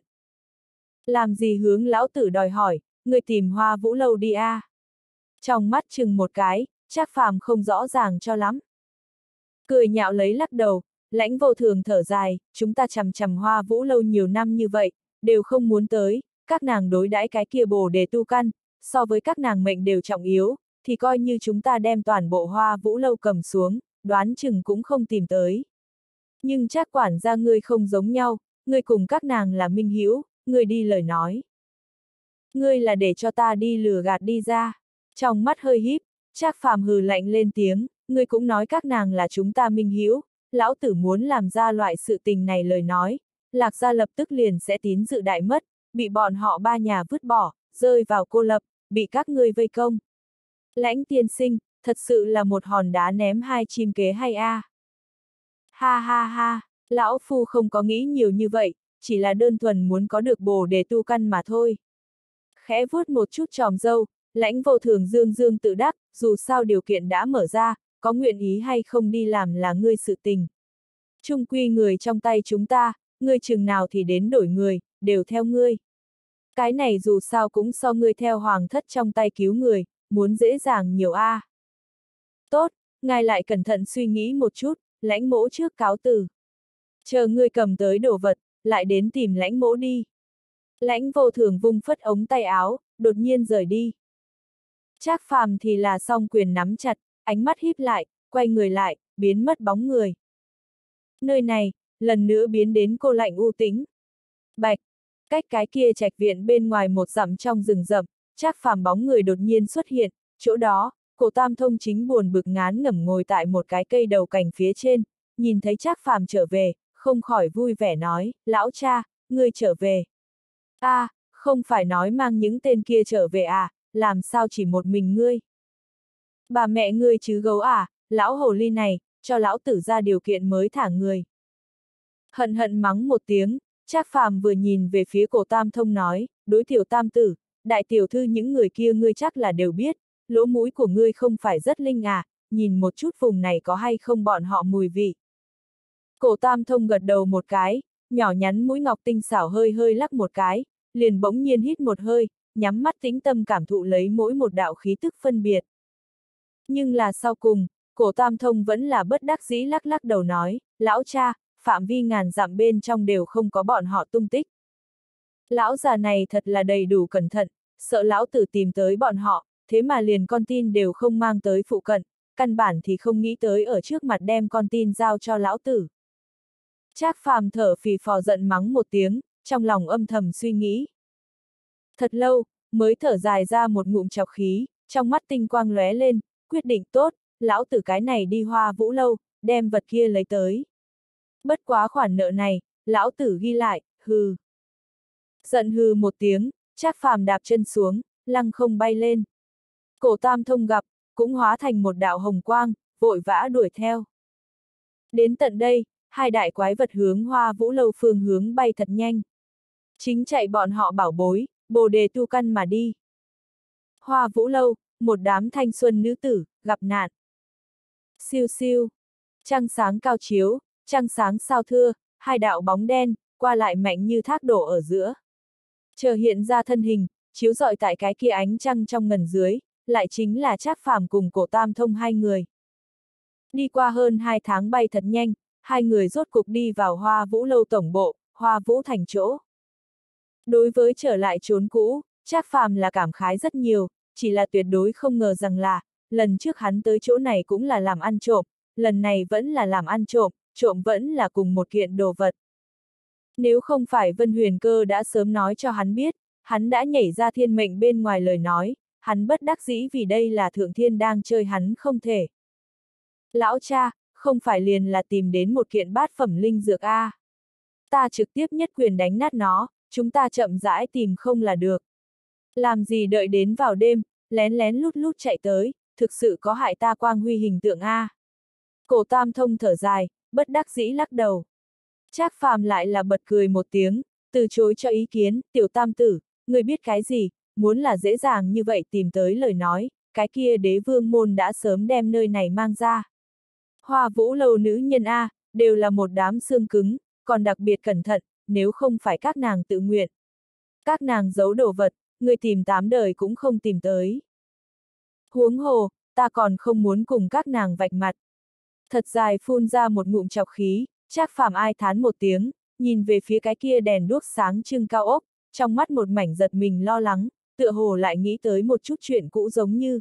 Làm gì hướng lão tử đòi hỏi, người tìm Hoa Vũ lâu đi a. À. Trong mắt chừng một cái, Trác Phàm không rõ ràng cho lắm. Cười nhạo lấy lắc đầu, Lãnh Vô Thường thở dài, chúng ta chằm chằm Hoa Vũ lâu nhiều năm như vậy, đều không muốn tới, các nàng đối đãi cái kia Bồ Đề Tu Căn, so với các nàng mệnh đều trọng yếu, thì coi như chúng ta đem toàn bộ Hoa Vũ Lâu cầm xuống, đoán chừng cũng không tìm tới. Nhưng Trác quản gia ngươi không giống nhau, ngươi cùng các nàng là minh hữu, ngươi đi lời nói. Ngươi là để cho ta đi lừa gạt đi ra. Trong mắt hơi híp, Trác Phàm hừ lạnh lên tiếng, ngươi cũng nói các nàng là chúng ta minh hữu, lão tử muốn làm ra loại sự tình này lời nói, Lạc gia lập tức liền sẽ tín dự đại mất, bị bọn họ ba nhà vứt bỏ, rơi vào cô lập, bị các ngươi vây công. Lãnh tiên sinh, thật sự là một hòn đá ném hai chim kế hay a? À? Ha ha ha, lão phu không có nghĩ nhiều như vậy, chỉ là đơn thuần muốn có được bồ để tu căn mà thôi. Khẽ vuốt một chút tròm râu, Lãnh Vô Thường dương dương tự đắc, dù sao điều kiện đã mở ra, có nguyện ý hay không đi làm là ngươi sự tình. Chung quy người trong tay chúng ta, ngươi chừng nào thì đến đổi người, đều theo ngươi. Cái này dù sao cũng so ngươi theo hoàng thất trong tay cứu người, muốn dễ dàng nhiều a. À. Tốt, ngài lại cẩn thận suy nghĩ một chút, Lãnh mỗ trước cáo từ. Chờ ngươi cầm tới đồ vật, lại đến tìm Lãnh mỗ đi. Lãnh Vô Thường vung phất ống tay áo, đột nhiên rời đi. Trác Phàm thì là song quyền nắm chặt, ánh mắt híp lại, quay người lại, biến mất bóng người. Nơi này, lần nữa biến đến cô lạnh u tĩnh. Bạch, cách cái kia trạch viện bên ngoài một dặm trong rừng rậm, Trác Phàm bóng người đột nhiên xuất hiện, chỗ đó, Cổ Tam Thông chính buồn bực ngán ngẩm ngồi tại một cái cây đầu cành phía trên, nhìn thấy Trác Phàm trở về, không khỏi vui vẻ nói, lão cha, ngươi trở về. A, à, không phải nói mang những tên kia trở về à, làm sao chỉ một mình ngươi? Bà mẹ ngươi chứ gấu à, lão hồ ly này, cho lão tử ra điều kiện mới thả người. Hận hận mắng một tiếng, Trác Phàm vừa nhìn về phía Cổ Tam Thông nói, đối tiểu tam tử, đại tiểu thư những người kia ngươi chắc là đều biết, lỗ mũi của ngươi không phải rất linh à, nhìn một chút vùng này có hay không bọn họ mùi vị. Cổ Tam Thông gật đầu một cái, nhỏ nhắn mũi ngọc tinh xảo hơi hơi lắc một cái, liền bỗng nhiên hít một hơi, nhắm mắt tĩnh tâm cảm thụ lấy mỗi một đạo khí tức phân biệt. Nhưng là sau cùng, Cổ Tam Thông vẫn là bất đắc dĩ lắc lắc đầu nói, lão cha, phạm vi ngàn dặm bên trong đều không có bọn họ tung tích. Lão già này thật là đầy đủ cẩn thận, sợ lão tử tìm tới bọn họ, thế mà liền con tin đều không mang tới phụ cận, căn bản thì không nghĩ tới ở trước mặt đem con tin giao cho lão tử. Trác Phàm thở phì phò giận mắng một tiếng, trong lòng âm thầm suy nghĩ. Thật lâu, mới thở dài ra một ngụm trọc khí, trong mắt tinh quang lóe lên, quyết định tốt, lão tử cái này đi Hoa Vũ Lâu, đem vật kia lấy tới. Bất quá khoản nợ này, lão tử ghi lại, hừ. Giận hừ một tiếng, Trác Phàm đạp chân xuống, lăng không bay lên. Cổ Tam Thông gặp, cũng hóa thành một đạo hồng quang, vội vã đuổi theo. Đến tận đây, hai đại quái vật hướng Hoa Vũ Lâu phương hướng bay thật nhanh. Chính chạy bọn họ bảo bối, bồ đề tu căn mà đi. Hoa Vũ Lâu, một đám thanh xuân nữ tử, gặp nạn. Siêu siêu, trăng sáng cao chiếu, trăng sáng sao thưa, hai đạo bóng đen, qua lại mạnh như thác đổ ở giữa. Chờ hiện ra thân hình, chiếu rọi tại cái kia ánh trăng trong ngần dưới, lại chính là Trác Phàm cùng Cổ Tam Thông hai người. Đi qua hơn hai tháng bay thật nhanh, hai người rốt cục đi vào Hoa Vũ Lâu tổng bộ, Hoa Vũ thành chỗ. Đối với trở lại chốn cũ, Trác Phàm là cảm khái rất nhiều, chỉ là tuyệt đối không ngờ rằng là, lần trước hắn tới chỗ này cũng là làm ăn trộm, lần này vẫn là làm ăn trộm, trộm vẫn là cùng một kiện đồ vật. Nếu không phải Vân Huyền Cơ đã sớm nói cho hắn biết, hắn đã nhảy ra thiên mệnh bên ngoài lời nói, hắn bất đắc dĩ vì đây là Thượng Thiên đang chơi hắn không thể. Lão cha, không phải liền là tìm đến một kiện bát phẩm linh dược a? À. Ta trực tiếp nhất quyền đánh nát nó, chúng ta chậm rãi tìm không là được. Làm gì đợi đến vào đêm, lén lén lút lút chạy tới, thực sự có hại ta quang huy hình tượng a. À. Cổ Tam Thông thở dài, bất đắc dĩ lắc đầu. Trác Phàm lại là bật cười một tiếng, từ chối cho ý kiến, tiểu tam tử, người biết cái gì, muốn là dễ dàng như vậy tìm tới lời nói, cái kia đế vương môn đã sớm đem nơi này mang ra. Hoa Vũ Lâu nữ nhân A, đều là một đám xương cứng, còn đặc biệt cẩn thận, nếu không phải các nàng tự nguyện. Các nàng giấu đồ vật, người tìm tám đời cũng không tìm tới. Huống hồ, ta còn không muốn cùng các nàng vạch mặt. Thật dài phun ra một ngụm trọc khí, Trác Phàm ai thán một tiếng, nhìn về phía cái kia đèn đuốc sáng trưng cao ốc, trong mắt một mảnh giật mình lo lắng, tựa hồ lại nghĩ tới một chút chuyện cũ giống như.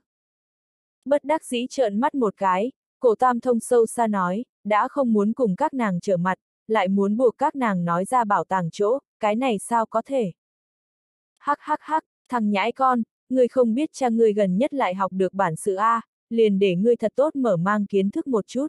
Bất đắc dĩ trợn mắt một cái, Cổ Tam Thông sâu xa nói, đã không muốn cùng các nàng trở mặt, lại muốn buộc các nàng nói ra bảo tàng chỗ, cái này sao có thể. Hắc hắc hắc, thằng nhãi con, ngươi không biết cha ngươi gần nhất lại học được bản sự A, liền để ngươi thật tốt mở mang kiến thức một chút.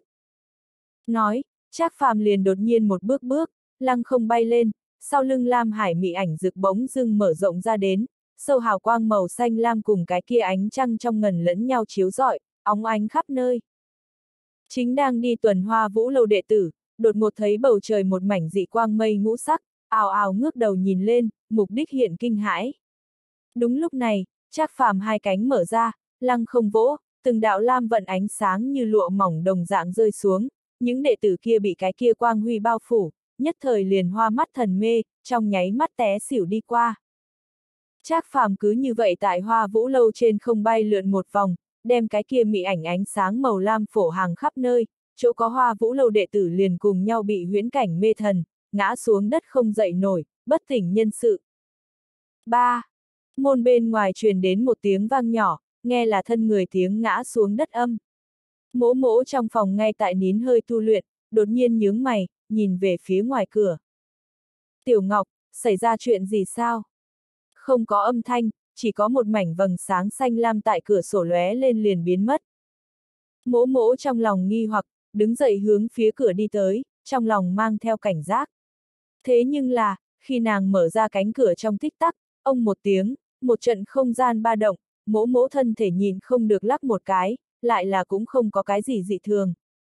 Nói, Trác Phàm liền đột nhiên một bước bước, lăng không bay lên, sau lưng lam hải mị ảnh rực bỗng dưng mở rộng ra đến, sâu hào quang màu xanh lam cùng cái kia ánh trăng trong ngần lẫn nhau chiếu rọi, óng ánh khắp nơi. Chính đang đi tuần hoa vũ lâu đệ tử, đột ngột thấy bầu trời một mảnh dị quang mây ngũ sắc, ào ào ngước đầu nhìn lên, mục đích hiện kinh hãi. Đúng lúc này, Trác Phàm hai cánh mở ra, lăng không vỗ, từng đạo lam vận ánh sáng như lụa mỏng đồng dạng rơi xuống, những đệ tử kia bị cái kia quang huy bao phủ, nhất thời liền hoa mắt thần mê, trong nháy mắt té xỉu đi qua. Trác Phàm cứ như vậy tại Hoa Vũ lâu trên không bay lượn một vòng, đem cái kia mị ảnh ánh sáng màu lam phổ hàng khắp nơi, chỗ có Hoa Vũ lâu đệ tử liền cùng nhau bị huyễn cảnh mê thần, ngã xuống đất không dậy nổi, bất tỉnh nhân sự. ba. Môn bên ngoài truyền đến một tiếng vang nhỏ, nghe là thân người tiếng ngã xuống đất âm. Mỗ mỗ trong phòng ngay tại nín hơi tu luyện, đột nhiên nhướng mày, nhìn về phía ngoài cửa. Tiểu Ngọc, xảy ra chuyện gì sao? Không có âm thanh, chỉ có một mảnh vầng sáng xanh lam tại cửa sổ lóe lên liền biến mất. Mỗ mỗ trong lòng nghi hoặc, đứng dậy hướng phía cửa đi tới, trong lòng mang theo cảnh giác. Thế nhưng là, khi nàng mở ra cánh cửa trong tích tắc, ông một tiếng, một trận không gian ba động, mỗ mỗ thân thể nhìn không được lắc một cái, lại là cũng không có cái gì dị thường.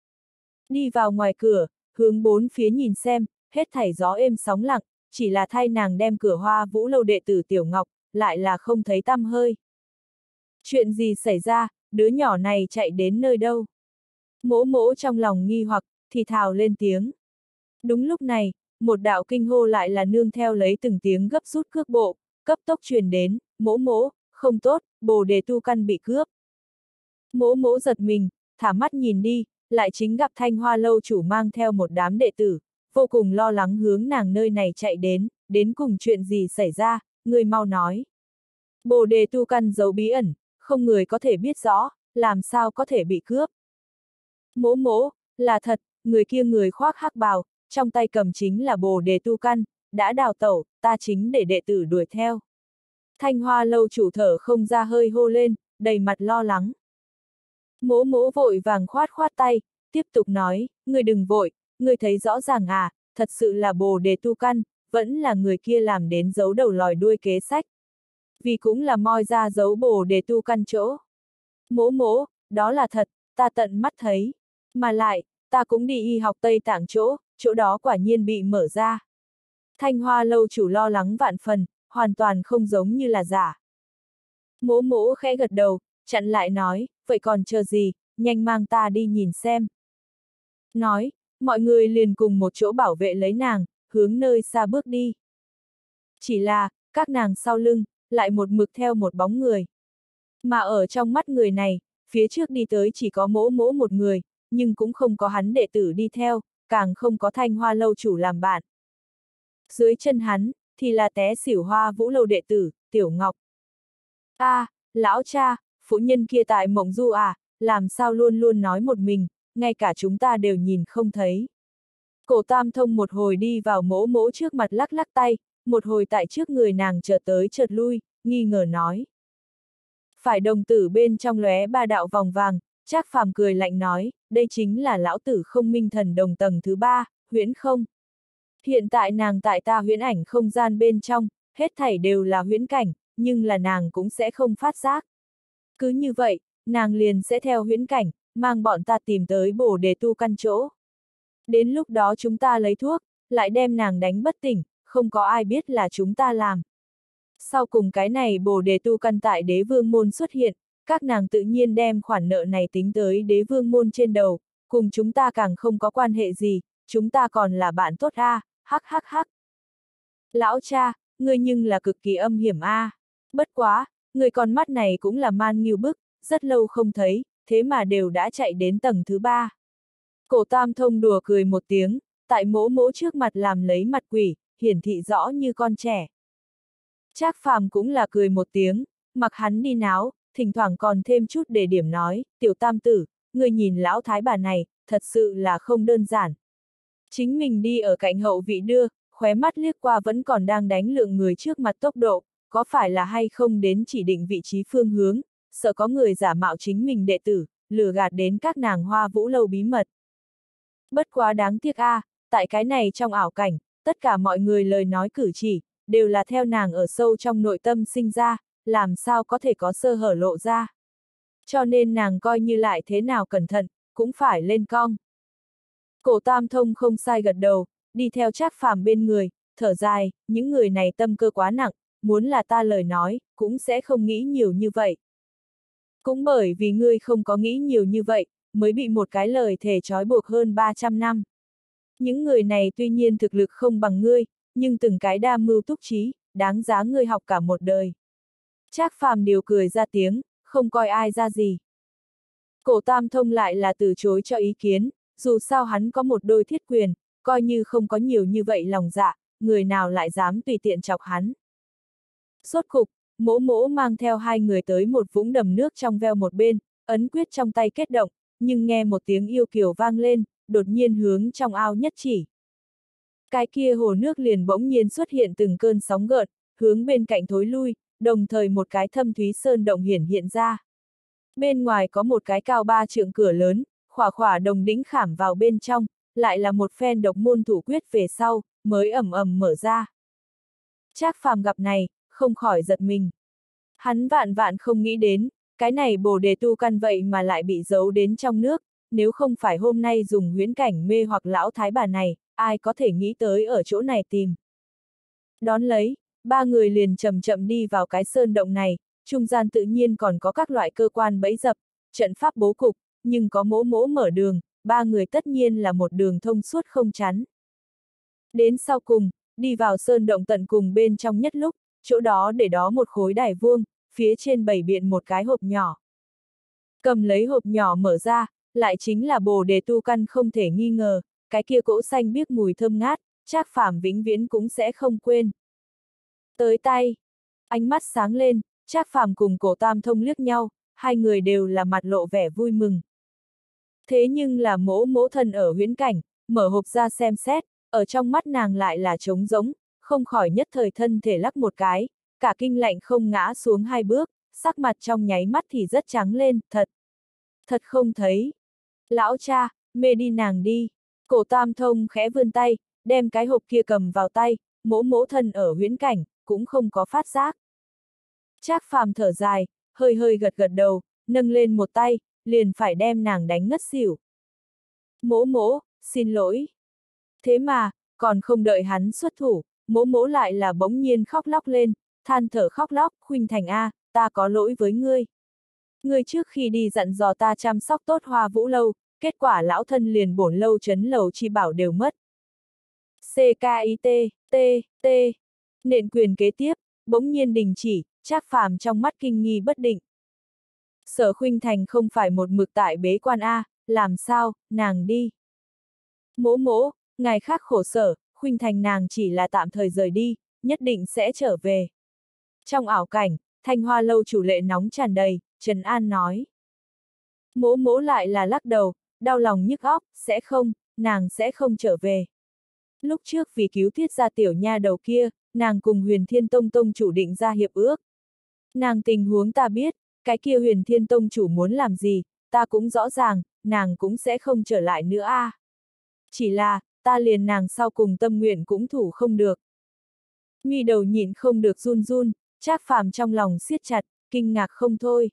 Đi vào ngoài cửa, hướng bốn phía nhìn xem, hết thảy gió êm sóng lặng, chỉ là thay nàng đem cửa Hoa Vũ lâu đệ tử Tiểu Ngọc, lại là không thấy tăm hơi. Chuyện gì xảy ra, đứa nhỏ này chạy đến nơi đâu? Mỗ mỗ trong lòng nghi hoặc, thì thào lên tiếng. Đúng lúc này, một đạo kinh hô lại là nương theo lấy từng tiếng gấp rút cước bộ, cấp tốc truyền đến, mỗ mỗ, không tốt, Bồ Đề tu căn bị cướp. Mỗ mỗ giật mình, thả mắt nhìn đi, lại chính gặp Thanh Hoa lâu chủ mang theo một đám đệ tử, vô cùng lo lắng hướng nàng nơi này chạy đến, đến cùng chuyện gì xảy ra, người mau nói. Bồ Đề tu căn giấu bí ẩn, không người có thể biết rõ, làm sao có thể bị cướp. Mỗ mỗ, là thật, người kia người khoác hắc bào, trong tay cầm chính là Bồ Đề tu căn, đã đào tẩu, ta chính để đệ tử đuổi theo. Thanh Hoa lâu chủ thở không ra hơi hô lên, đầy mặt lo lắng. Mỗ mỗ vội vàng khoát khoát tay, tiếp tục nói, người đừng vội, người thấy rõ ràng à, thật sự là Bồ Đề tu căn, vẫn là người kia làm đến giấu đầu lòi đuôi kế sách. Vì cũng là moi ra giấu Bồ Đề tu căn chỗ. Mỗ mỗ, đó là thật, ta tận mắt thấy. Mà lại, ta cũng đi y học Tây Tạng chỗ, chỗ đó quả nhiên bị mở ra. Thanh Hoa lâu chủ lo lắng vạn phần, hoàn toàn không giống như là giả. Mỗ mỗ khẽ gật đầu, chặn lại nói, vậy còn chờ gì, nhanh mang ta đi nhìn xem. Nói, mọi người liền cùng một chỗ bảo vệ lấy nàng, hướng nơi xa bước đi. Chỉ là, các nàng sau lưng, lại một mực theo một bóng người. Mà ở trong mắt người này, phía trước đi tới chỉ có mỗ mỗ một người, nhưng cũng không có hắn đệ tử đi theo, càng không có Thanh Hoa lâu chủ làm bạn. Dưới chân hắn, thì là té xỉu Hoa Vũ lâu đệ tử, Tiểu Ngọc. A, à, lão cha, phụ nhân kia tại mộng du à, làm sao luôn luôn nói một mình, ngay cả chúng ta đều nhìn không thấy. Cổ Tam Thông một hồi đi vào mỗ mỗ trước mặt lắc lắc tay, một hồi tại trước người nàng chợt tới chợt lui, nghi ngờ nói. Phải đồng tử bên trong lóe ba đạo vòng vàng, Trác Phàm cười lạnh nói, đây chính là lão tử không minh thần đồng tầng thứ ba, huyễn không. Hiện tại nàng tại ta huyễn ảnh không gian bên trong, hết thảy đều là huyễn cảnh, nhưng là nàng cũng sẽ không phát giác. Cứ như vậy, nàng liền sẽ theo huyễn cảnh, mang bọn ta tìm tới Bồ Đề tu căn chỗ. Đến lúc đó chúng ta lấy thuốc, lại đem nàng đánh bất tỉnh, không có ai biết là chúng ta làm. Sau cùng cái này Bồ Đề tu căn tại đế vương môn xuất hiện, các nàng tự nhiên đem khoản nợ này tính tới đế vương môn trên đầu, cùng chúng ta càng không có quan hệ gì, chúng ta còn là bạn tốt a, hắc hắc hắc. Lão cha, ngươi nhưng là cực kỳ âm hiểm a. Bất quá, người con mắt này cũng là man nghiêu bức, rất lâu không thấy, thế mà đều đã chạy đến tầng thứ ba. Cổ Tam Thông đùa cười một tiếng, tại mỗ mỗ trước mặt làm lấy mặt quỷ, hiển thị rõ như con trẻ. Trác Phàm cũng là cười một tiếng, mặc hắn đi náo, thỉnh thoảng còn thêm chút để điểm nói, tiểu tam tử, người nhìn lão thái bà này, thật sự là không đơn giản. Chính mình đi ở cạnh hậu vị đưa, khóe mắt liếc qua vẫn còn đang đánh lượng người trước mặt tốc độ, có phải là hay không đến chỉ định vị trí phương hướng, sợ có người giả mạo chính mình đệ tử, lừa gạt đến các nàng Hoa Vũ lâu bí mật. Bất quá đáng tiếc a, à, tại cái này trong ảo cảnh, tất cả mọi người lời nói cử chỉ, đều là theo nàng ở sâu trong nội tâm sinh ra, làm sao có thể có sơ hở lộ ra. Cho nên nàng coi như lại thế nào cẩn thận, cũng phải lên cong. Cổ Tam Thông không sai gật đầu, đi theo Trác Phàm bên người, thở dài, những người này tâm cơ quá nặng, muốn là ta lời nói, cũng sẽ không nghĩ nhiều như vậy. Cũng bởi vì ngươi không có nghĩ nhiều như vậy, mới bị một cái lời thề trói buộc hơn ba trăm năm. Những người này tuy nhiên thực lực không bằng ngươi, nhưng từng cái đa mưu túc trí, đáng giá ngươi học cả một đời. Trác Phàm điều cười ra tiếng, không coi ai ra gì. Cổ Tam Thông lại là từ chối cho ý kiến, dù sao hắn có một đôi thiết quyền, coi như không có nhiều như vậy lòng dạ, người nào lại dám tùy tiện chọc hắn. Sốt cục, mỗ mỗ mang theo hai người tới một vũng đầm nước trong veo một bên, ấn quyết trong tay kết động, nhưng nghe một tiếng yêu kiều vang lên, đột nhiên hướng trong ao nhất chỉ. Cái kia hồ nước liền bỗng nhiên xuất hiện từng cơn sóng gợn, hướng bên cạnh thối lui, đồng thời một cái thâm thúy sơn động hiển hiện ra. Bên ngoài có một cái cao ba trượng cửa lớn, khỏa khỏa đồng đĩnh khảm vào bên trong, lại là một phen độc môn thủ quyết về sau, mới ầm ầm mở ra. Trác Phàm gặp này, không khỏi giật mình. Hắn vạn vạn không nghĩ đến, cái này bồ đề tu căn vậy mà lại bị giấu đến trong nước, nếu không phải hôm nay dùng huyễn cảnh mê hoặc lão thái bà này, ai có thể nghĩ tới ở chỗ này tìm. Đón lấy, ba người liền chậm chậm đi vào cái sơn động này, trung gian tự nhiên còn có các loại cơ quan bẫy dập, trận pháp bố cục, nhưng có mỗ mỗ mở đường, ba người tất nhiên là một đường thông suốt không chắn. Đến sau cùng, đi vào sơn động tận cùng bên trong nhất lúc, chỗ đó để đó một khối đài vuông, phía trên bày biện một cái hộp nhỏ. Cầm lấy hộp nhỏ mở ra, lại chính là bồ đề tu căn không thể nghi ngờ, cái kia cỗ xanh biếc mùi thơm ngát, Trác Phàm vĩnh viễn cũng sẽ không quên. Tới tay, ánh mắt sáng lên, Trác Phàm cùng Cổ Tam Thông liếc nhau, hai người đều là mặt lộ vẻ vui mừng. Thế nhưng là mỗ mỗ thân ở huyễn cảnh, mở hộp ra xem xét, ở trong mắt nàng lại là trống rỗng, không khỏi nhất thời thân thể lắc một cái, cả kinh lạnh không ngã xuống hai bước, sắc mặt trong nháy mắt thì rất trắng lên, thật. Thật không thấy. Lão cha, mê đi nàng đi. Cổ Tam Thông khẽ vươn tay, đem cái hộp kia cầm vào tay, mỗ mỗ thân ở huyễn cảnh, cũng không có phát giác. Trác Phàm thở dài, hơi hơi gật gật đầu, nâng lên một tay, liền phải đem nàng đánh ngất xỉu. Mỗ mỗ, xin lỗi. Thế mà, còn không đợi hắn xuất thủ, mỗ mỗ lại là bỗng nhiên khóc lóc lên, than thở khóc lóc, Khuynh Thành a, ta có lỗi với ngươi. Ngươi trước khi đi dặn dò ta chăm sóc tốt Hoa Vũ lâu, kết quả lão thân liền bổn lâu chấn lầu chi bảo đều mất. C K I T, T, T. Nện quyền kế tiếp, bỗng nhiên đình chỉ, Trác Phàm trong mắt kinh nghi bất định. Sở Khuynh Thành không phải một mực tại bế quan a, làm sao, nàng đi. Mỗ mỗ, ngài khác khổ sở, Khuynh Thành nàng chỉ là tạm thời rời đi, nhất định sẽ trở về. Trong ảo cảnh, Thanh Hoa lâu chủ lệ nóng tràn đầy, Trần An nói. Mỗ mỗ lại là lắc đầu, đau lòng nhức óc, sẽ không, nàng sẽ không trở về. Lúc trước vì cứu Thiết gia tiểu nha đầu kia, nàng cùng Huyền Thiên Tông Tông chủ định ra hiệp ước. Nàng tình huống ta biết, cái kia Huyền Thiên Tông chủ muốn làm gì, ta cũng rõ ràng, nàng cũng sẽ không trở lại nữa a. À. Chỉ là, ta liền nàng sau cùng tâm nguyện cũng thủ không được. Mi đầu nhịn không được run run, Trác Phàm trong lòng siết chặt, kinh ngạc không thôi.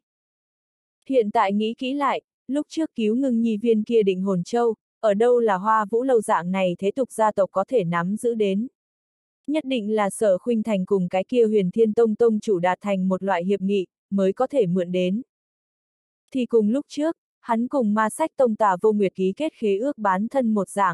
Hiện tại nghĩ kỹ lại, lúc trước cứu Ngưng Nhi viên kia định hồn châu, ở đâu là Hoa Vũ lâu dạng này thế tục gia tộc có thể nắm giữ đến. Nhất định là Sở Khuynh Thành cùng cái kia Huyền Thiên Tông Tông chủ đạt thành một loại hiệp nghị, mới có thể mượn đến. Thì cùng lúc trước, hắn cùng Ma Sách Tông Tả Vô Nguyệt ký kết khế ước bán thân một dạng.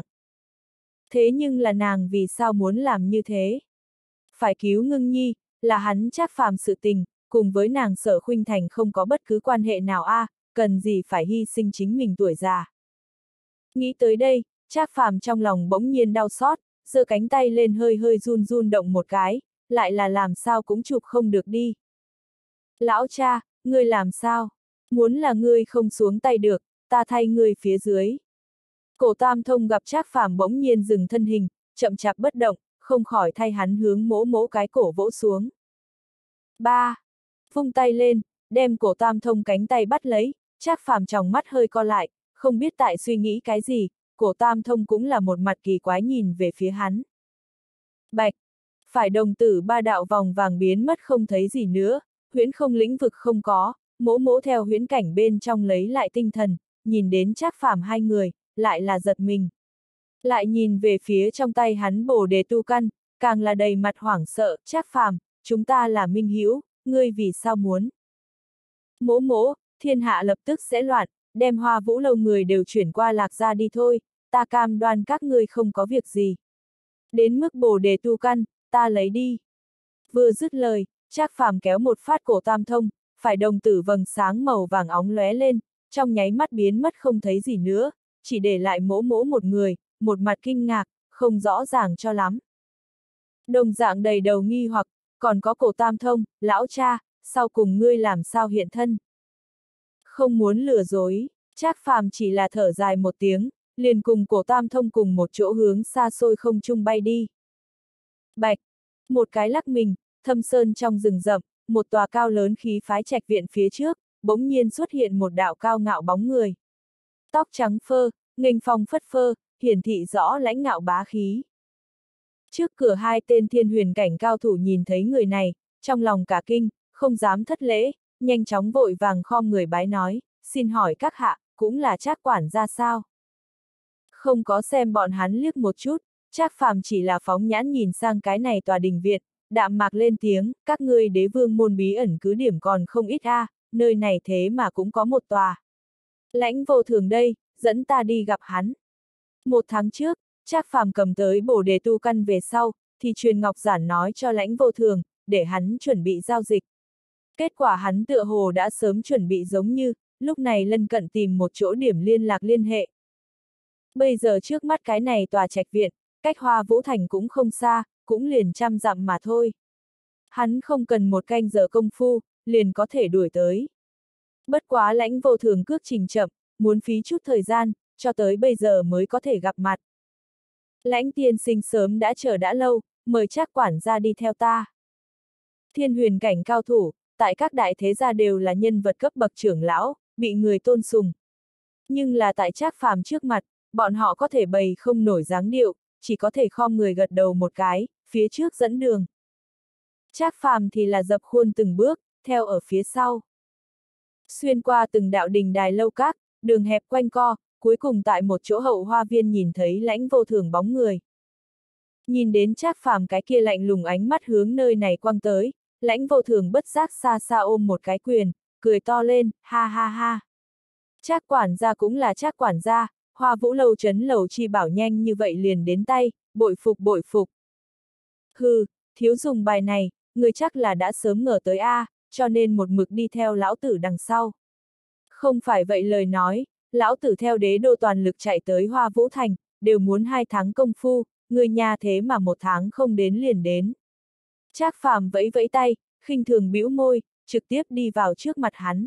Thế nhưng là nàng vì sao muốn làm như thế? Phải cứu Ngưng Nhi, là hắn Trác Phàm sự tình, cùng với nàng Sở Khuynh Thành không có bất cứ quan hệ nào a, à, cần gì phải hy sinh chính mình tuổi già. Nghĩ tới đây, Trác Phàm trong lòng bỗng nhiên đau xót, giơ cánh tay lên hơi hơi run run động một cái, lại là làm sao cũng chụp không được đi. Lão cha, ngươi làm sao? Muốn là ngươi không xuống tay được, ta thay ngươi phía dưới. Cổ Tam Thông gặp Trác Phàm bỗng nhiên dừng thân hình, chậm chạp bất động, không khỏi thay hắn hướng mỗ mỗ cái cổ vỗ xuống. Ba, vung tay lên, đem cổ Tam Thông cánh tay bắt lấy, Trác Phàm tròng mắt hơi co lại, không biết tại suy nghĩ cái gì, cổ Tam Thông cũng là một mặt kỳ quái nhìn về phía hắn. Bạch, phải đồng tử ba đạo vòng vàng biến mất không thấy gì nữa, huyễn không lĩnh vực không có, mỗ mỗ theo huyễn cảnh bên trong lấy lại tinh thần, nhìn đến Trác Phàm hai người, lại là giật mình. Lại nhìn về phía trong tay hắn bồ đề tu căn, càng là đầy mặt hoảng sợ, Trác Phàm, chúng ta là minh hữu, ngươi vì sao muốn? Mỗ mỗ, thiên hạ lập tức sẽ loạn, đem Hoa Vũ lâu người đều chuyển qua Lạc gia đi thôi, ta cam đoan các ngươi không có việc gì. Đến mức bồ đề tu căn, ta lấy đi. Vừa dứt lời, Trác Phàm kéo một phát cổ Tam Thông, phải đồng tử vầng sáng màu vàng óng lóe lên, trong nháy mắt biến mất không thấy gì nữa, chỉ để lại mỗ mỗ một người, một mặt kinh ngạc, không rõ ràng cho lắm. Đồng dạng đầy đầu nghi hoặc, còn có cổ Tam Thông, lão cha, sau cùng ngươi làm sao hiện thân? Không muốn lừa dối, Trác Phàm chỉ là thở dài một tiếng, liền cùng cổ Tam Thông cùng một chỗ hướng xa xôi không trung bay đi. Bạch, một cái lắc mình, thâm sơn trong rừng rậm, một tòa cao lớn khí phái trạch viện phía trước, bỗng nhiên xuất hiện một đạo cao ngạo bóng người. Tóc trắng phơ, nghênh phong phất phơ, hiển thị rõ lãnh ngạo bá khí. Trước cửa hai tên thiên huyền cảnh cao thủ nhìn thấy người này, trong lòng cả kinh, không dám thất lễ, nhanh chóng vội vàng khom người bái nói, xin hỏi các hạ, cũng là Trác quản gia sao? Không có xem bọn hắn liếc một chút, Trác Phàm chỉ là phóng nhãn nhìn sang cái này tòa đình viện, đạm mạc lên tiếng, các ngươi đế vương môn bí ẩn cứ điểm còn không ít a, à, nơi này thế mà cũng có một tòa. Lãnh Vô Thường đây, dẫn ta đi gặp hắn. Một tháng trước, Trác Phàm cầm tới bồ đề tu căn về sau, thì truyền ngọc giản nói cho Lãnh Vô Thường, để hắn chuẩn bị giao dịch. Kết quả hắn tựa hồ đã sớm chuẩn bị giống như, lúc này lân cận tìm một chỗ điểm liên lạc liên hệ. Bây giờ trước mắt cái này tòa trạch viện, cách Hoa Vũ Thành cũng không xa, cũng liền trăm dặm mà thôi. Hắn không cần một canh giờ công phu, liền có thể đuổi tới. Bất quá Lãnh Vô Thường cước trình chậm, muốn phí chút thời gian, cho tới bây giờ mới có thể gặp mặt. Lãnh tiên sinh sớm đã chờ đã lâu, mời Trác quản gia đi theo ta. Thiên huyền cảnh cao thủ, tại các đại thế gia đều là nhân vật cấp bậc trưởng lão, bị người tôn sùng. Nhưng là tại Trác Phàm trước mặt, bọn họ có thể bày không nổi dáng điệu, chỉ có thể khom người gật đầu một cái, phía trước dẫn đường. Trác Phàm thì là dập khuôn từng bước, theo ở phía sau. Xuyên qua từng đạo đình đài lâu các, đường hẹp quanh co, cuối cùng tại một chỗ hậu hoa viên nhìn thấy Lãnh Vô Thường bóng người. Nhìn đến Trác Phàm cái kia lạnh lùng ánh mắt hướng nơi này quăng tới, Lãnh Vô Thường bất giác xa xa ôm một cái quyền, cười to lên, ha ha ha. Trác quản gia cũng là Trác quản gia, Hoa Vũ lâu trấn lầu chi bảo nhanh như vậy liền đến tay, bội phục bội phục. Hừ, thiếu dùng bài này, người chắc là đã sớm ngờ tới a, à, cho nên một mực đi theo lão tử đằng sau. Không phải vậy lời nói, lão tử theo đế đô toàn lực chạy tới Hoa Vũ Thành, đều muốn hai tháng công phu, người nhà thế mà một tháng không đến liền đến. Trác Phàm vẫy vẫy tay, khinh thường bĩu môi, trực tiếp đi vào trước mặt hắn.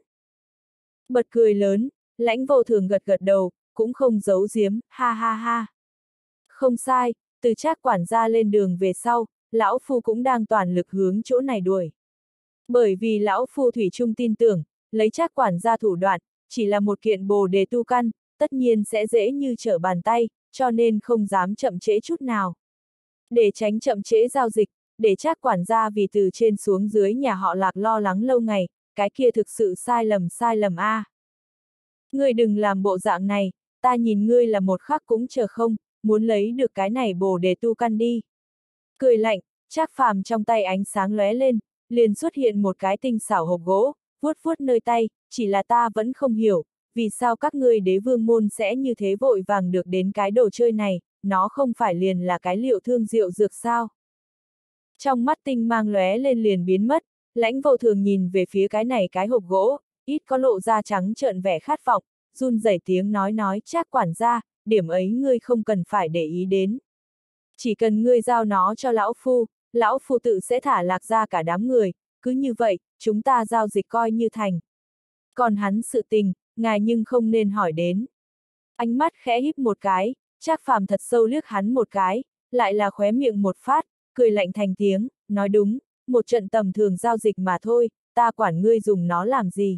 Bật cười lớn, Lãnh Vô Thường gật gật đầu, cũng không giấu giếm, ha ha ha. Không sai, từ Trác quản gia lên đường về sau, lão phu cũng đang toàn lực hướng chỗ này đuổi. Bởi vì lão phu thủy chung tin tưởng, lấy Trác quản gia thủ đoạn, chỉ là một kiện bồ đề tu căn, tất nhiên sẽ dễ như trở bàn tay, cho nên không dám chậm trễ chút nào. Để tránh chậm trễ giao dịch, để Trác quản gia vì từ trên xuống dưới nhà họ Lạc lo lắng lâu ngày, cái kia thực sự sai lầm sai lầm a. À. Ngươi đừng làm bộ dạng này, ta nhìn ngươi là một khắc cũng chờ không, muốn lấy được cái này bồ đề tu căn đi. Cười lạnh, Trác Phàm trong tay ánh sáng lóe lên, liền xuất hiện một cái tinh xảo hộp gỗ, vuốt vuốt nơi tay, chỉ là ta vẫn không hiểu, vì sao các ngươi đế vương môn sẽ như thế vội vàng được đến cái đồ chơi này, nó không phải liền là cái liệu thương diệu dược sao. Trong mắt tinh mang lóe lên liền biến mất, Lãnh Vô Thường nhìn về phía cái này cái hộp gỗ, ít có lộ ra trắng trợn vẻ khát vọng, run rẩy tiếng nói nói Trác quản gia, điểm ấy ngươi không cần phải để ý đến. Chỉ cần ngươi giao nó cho lão phu, lão phu tự sẽ thả Lạc Gia cả đám người, cứ như vậy, chúng ta giao dịch coi như thành. Còn hắn sự tình, ngài nhưng không nên hỏi đến. Ánh mắt khẽ híp một cái, Trác Phàm thật sâu liếc hắn một cái, lại là khóe miệng một phát, cười lạnh thành tiếng, nói đúng, một trận tầm thường giao dịch mà thôi, ta quản ngươi dùng nó làm gì.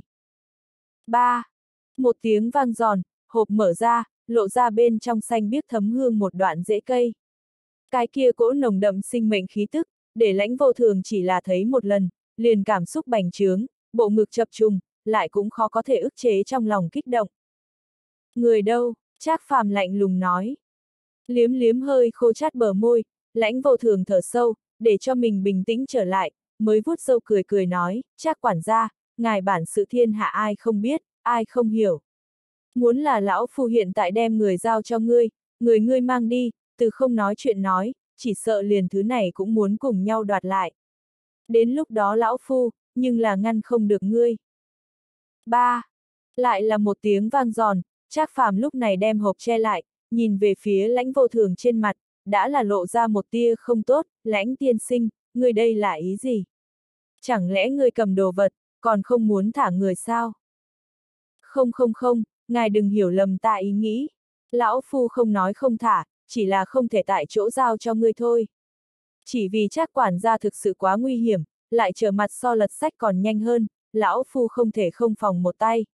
Ba. Một tiếng vang giòn, hộp mở ra, lộ ra bên trong xanh biếc thấm hương một đoạn rễ cây. Cái kia cỗ nồng đậm sinh mệnh khí tức, để Lãnh Vô Thường chỉ là thấy một lần, liền cảm xúc bành trướng, bộ ngực chập trùng, lại cũng khó có thể ức chế trong lòng kích động. Người đâu? Trác Phàm lạnh lùng nói. Liếm liếm hơi khô chát bờ môi, Lãnh Vô Thường thở sâu, để cho mình bình tĩnh trở lại, mới vuốt râu cười cười nói, Trác quản gia, ngài bản sự thiên hạ ai không biết, ai không hiểu. Muốn là lão phu hiện tại đem người giao cho ngươi, người ngươi mang đi, từ không nói chuyện nói, chỉ sợ liền thứ này cũng muốn cùng nhau đoạt lại. Đến lúc đó lão phu, nhưng là ngăn không được ngươi. Ba. Lại là một tiếng vang giòn, Trác Phàm lúc này đem hộp che lại, nhìn về phía Lãnh Vô Thường trên mặt, đã là lộ ra một tia không tốt, Lãnh tiên sinh, ngươi đây là ý gì? Chẳng lẽ ngươi cầm đồ vật, còn không muốn thả người sao? Không không không, ngài đừng hiểu lầm ta ý nghĩ. Lão phu không nói không thả, chỉ là không thể tại chỗ giao cho ngươi thôi. Chỉ vì Trác quản gia thực sự quá nguy hiểm, lại trở mặt so lật sách còn nhanh hơn, lão phu không thể không phòng một tay.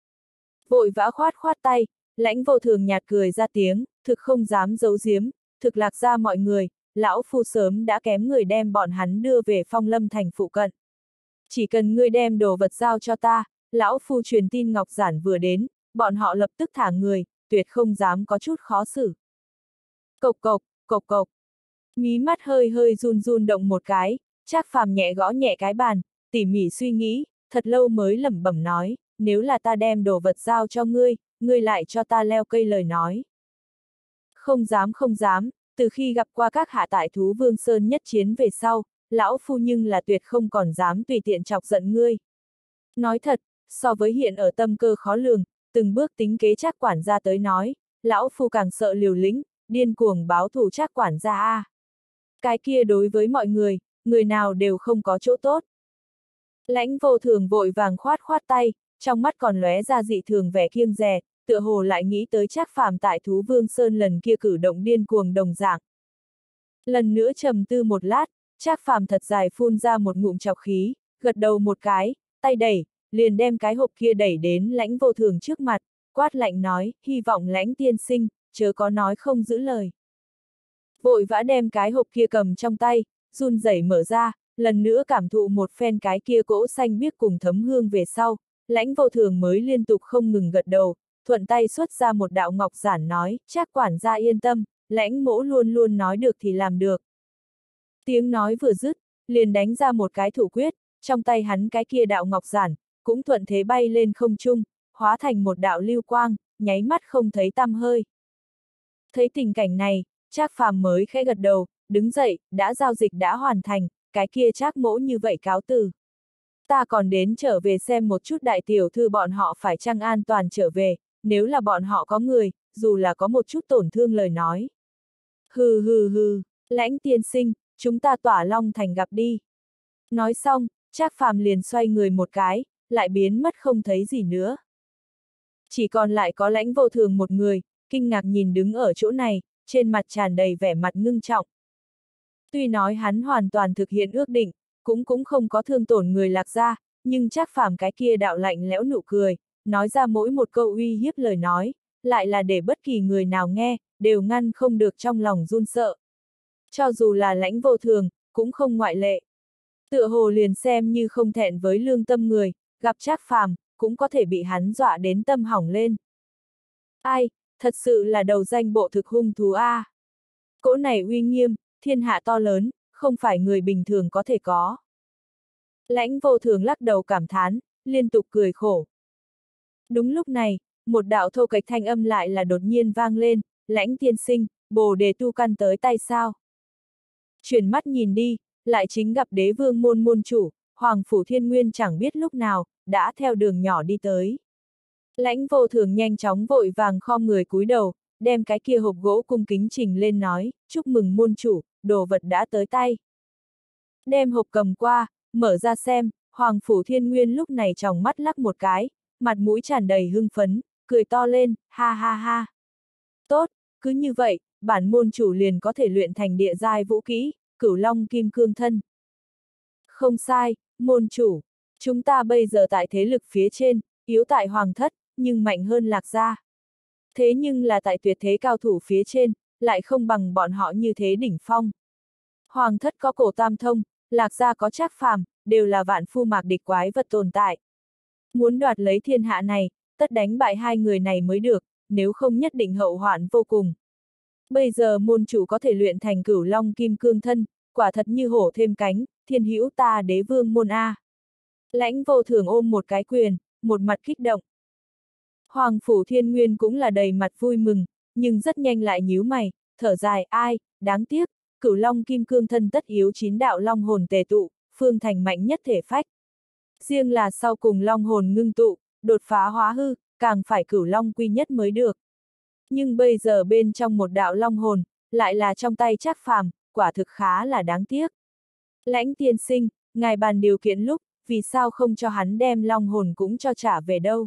Vội vã khoát khoát tay, Lãnh Vô Thường nhạt cười ra tiếng, thực không dám giấu giếm, thực Lạc Gia mọi người, lão phu sớm đã kém người đem bọn hắn đưa về Phong Lâm thành phụ cận. Chỉ cần ngươi đem đồ vật giao cho ta, lão phu truyền tin ngọc giản vừa đến, bọn họ lập tức thả người, tuyệt không dám có chút khó xử. Cộc cộc, cộc cộc. Mí mắt hơi hơi run run động một cái, Trác Phàm nhẹ gõ nhẹ cái bàn, tỉ mỉ suy nghĩ, thật lâu mới lẩm bẩm nói, nếu là ta đem đồ vật giao cho ngươi, ngươi lại cho ta leo cây lời nói. Không dám không dám, từ khi gặp qua các hạ tại Thú Vương Sơn nhất chiến về sau, lão phu nhưng là tuyệt không còn dám tùy tiện chọc giận ngươi. Nói thật, so với hiện ở tâm cơ khó lường, từng bước tính kế Trác quản gia tới nói, lão phu càng sợ liều lĩnh, điên cuồng báo thù Trác quản gia a. Cái kia đối với mọi người, người nào đều không có chỗ tốt. Lãnh Vô Thường vội vàng khoát khoát tay, trong mắt còn lóe ra dị thường vẻ kiêng dè, tựa hồ lại nghĩ tới Trác Phàm tại Thú Vương Sơn lần kia cử động điên cuồng đồng dạng. Lần nữa trầm tư một lát, Trác Phàm thật dài phun ra một ngụm trọc khí, gật đầu một cái, tay đẩy, liền đem cái hộp kia đẩy đến Lãnh Vô Thường trước mặt, quát lạnh nói, hy vọng Lãnh tiên sinh, chớ có nói không giữ lời. Vội vã đem cái hộp kia cầm trong tay, run rẩy mở ra, lần nữa cảm thụ một phen cái kia cỗ xanh biếc cùng thấm hương về sau, Lãnh Vô Thường mới liên tục không ngừng gật đầu, thuận tay xuất ra một đạo ngọc giản nói, Trác quản gia yên tâm, Lãnh mỗ luôn luôn nói được thì làm được. Tiếng nói vừa dứt, liền đánh ra một cái thủ quyết, trong tay hắn cái kia đạo ngọc giản, cũng thuận thế bay lên không trung, hóa thành một đạo lưu quang, nháy mắt không thấy tăm hơi. Thấy tình cảnh này, Trác Phàm mới khẽ gật đầu, đứng dậy, đã giao dịch đã hoàn thành, cái kia Trác mỗ như vậy cáo từ. Ta còn đến trở về xem một chút đại tiểu thư bọn họ phải chăng an toàn trở về, nếu là bọn họ có người, dù là có một chút tổn thương lời nói. Hừ hừ hừ, Lãnh tiên sinh, chúng ta tỏa Long Thành gặp đi. Nói xong, Trác Phàm liền xoay người một cái, lại biến mất không thấy gì nữa. Chỉ còn lại có Lãnh Vô Thường một người, kinh ngạc nhìn đứng ở chỗ này, trên mặt tràn đầy vẻ mặt ngưng trọng. Tuy nói hắn hoàn toàn thực hiện ước định, cũng cũng không có thương tổn người Lạc Gia, nhưng Trác Phàm cái kia đạo lạnh lẽo nụ cười, nói ra mỗi một câu uy hiếp lời nói, lại là để bất kỳ người nào nghe, đều ngăn không được trong lòng run sợ. Cho dù là Lãnh Vô Thường, cũng không ngoại lệ. Tựa hồ liền xem như không thẹn với lương tâm người, gặp Trác Phàm, cũng có thể bị hắn dọa đến tâm hỏng lên. Ai, thật sự là đầu danh bộ thực hung thú a. À. Cỗ này uy nghiêm, thiên hạ to lớn, không phải người bình thường có thể có. Lãnh Vô Thường lắc đầu cảm thán, liên tục cười khổ. Đúng lúc này, một đạo thô kệch thanh âm lại là đột nhiên vang lên, Lãnh tiên sinh, bồ đề tu căn tới tay sao? Chuyển mắt nhìn đi, lại chính gặp đế vương môn môn chủ, Hoàng Phủ Thiên Nguyên chẳng biết lúc nào, đã theo đường nhỏ đi tới. Lãnh Vô Thường nhanh chóng vội vàng khom người cúi đầu, đem cái kia hộp gỗ cung kính trình lên nói, chúc mừng môn chủ, đồ vật đã tới tay. Đem hộp cầm qua, mở ra xem, Hoàng Phủ Thiên Nguyên lúc này tròng mắt lắc một cái, mặt mũi tràn đầy hưng phấn, cười to lên, ha ha ha. Tốt, cứ như vậy, bản môn chủ liền có thể luyện thành địa giai vũ kỹ, Cửu Long Kim Cương Thân. Không sai, môn chủ, chúng ta bây giờ tại thế lực phía trên, yếu tại Hoàng Thất, nhưng mạnh hơn Lạc Gia. Thế nhưng là tại tuyệt thế cao thủ phía trên, lại không bằng bọn họ như thế đỉnh phong. Hoàng Thất có Cổ Tam Thông, Lạc Gia có Trác Phàm, đều là vạn phu mạc địch quái vật tồn tại. Muốn đoạt lấy thiên hạ này, tất đánh bại hai người này mới được, nếu không nhất định hậu hoạn vô cùng. Bây giờ môn chủ có thể luyện thành Cửu Long Kim Cương Thân, quả thật như hổ thêm cánh, thiên hữu ta đế vương môn A. Lãnh Vô Thường ôm một cái quyền, một mặt kích động. Hoàng Phủ Thiên Nguyên cũng là đầy mặt vui mừng, nhưng rất nhanh lại nhíu mày, thở dài, ai, đáng tiếc, Cửu Long Kim Cương Thân tất yếu chín đạo long hồn tề tụ, phương thành mạnh nhất thể phách. Riêng là sau cùng long hồn ngưng tụ, đột phá hóa hư, càng phải Cửu Long quy nhất mới được. Nhưng bây giờ bên trong một đạo long hồn, lại là trong tay Trác Phàm, quả thực khá là đáng tiếc. Lãnh tiên sinh, ngài bàn điều kiện lúc, vì sao không cho hắn đem long hồn cũng cho trả về đâu?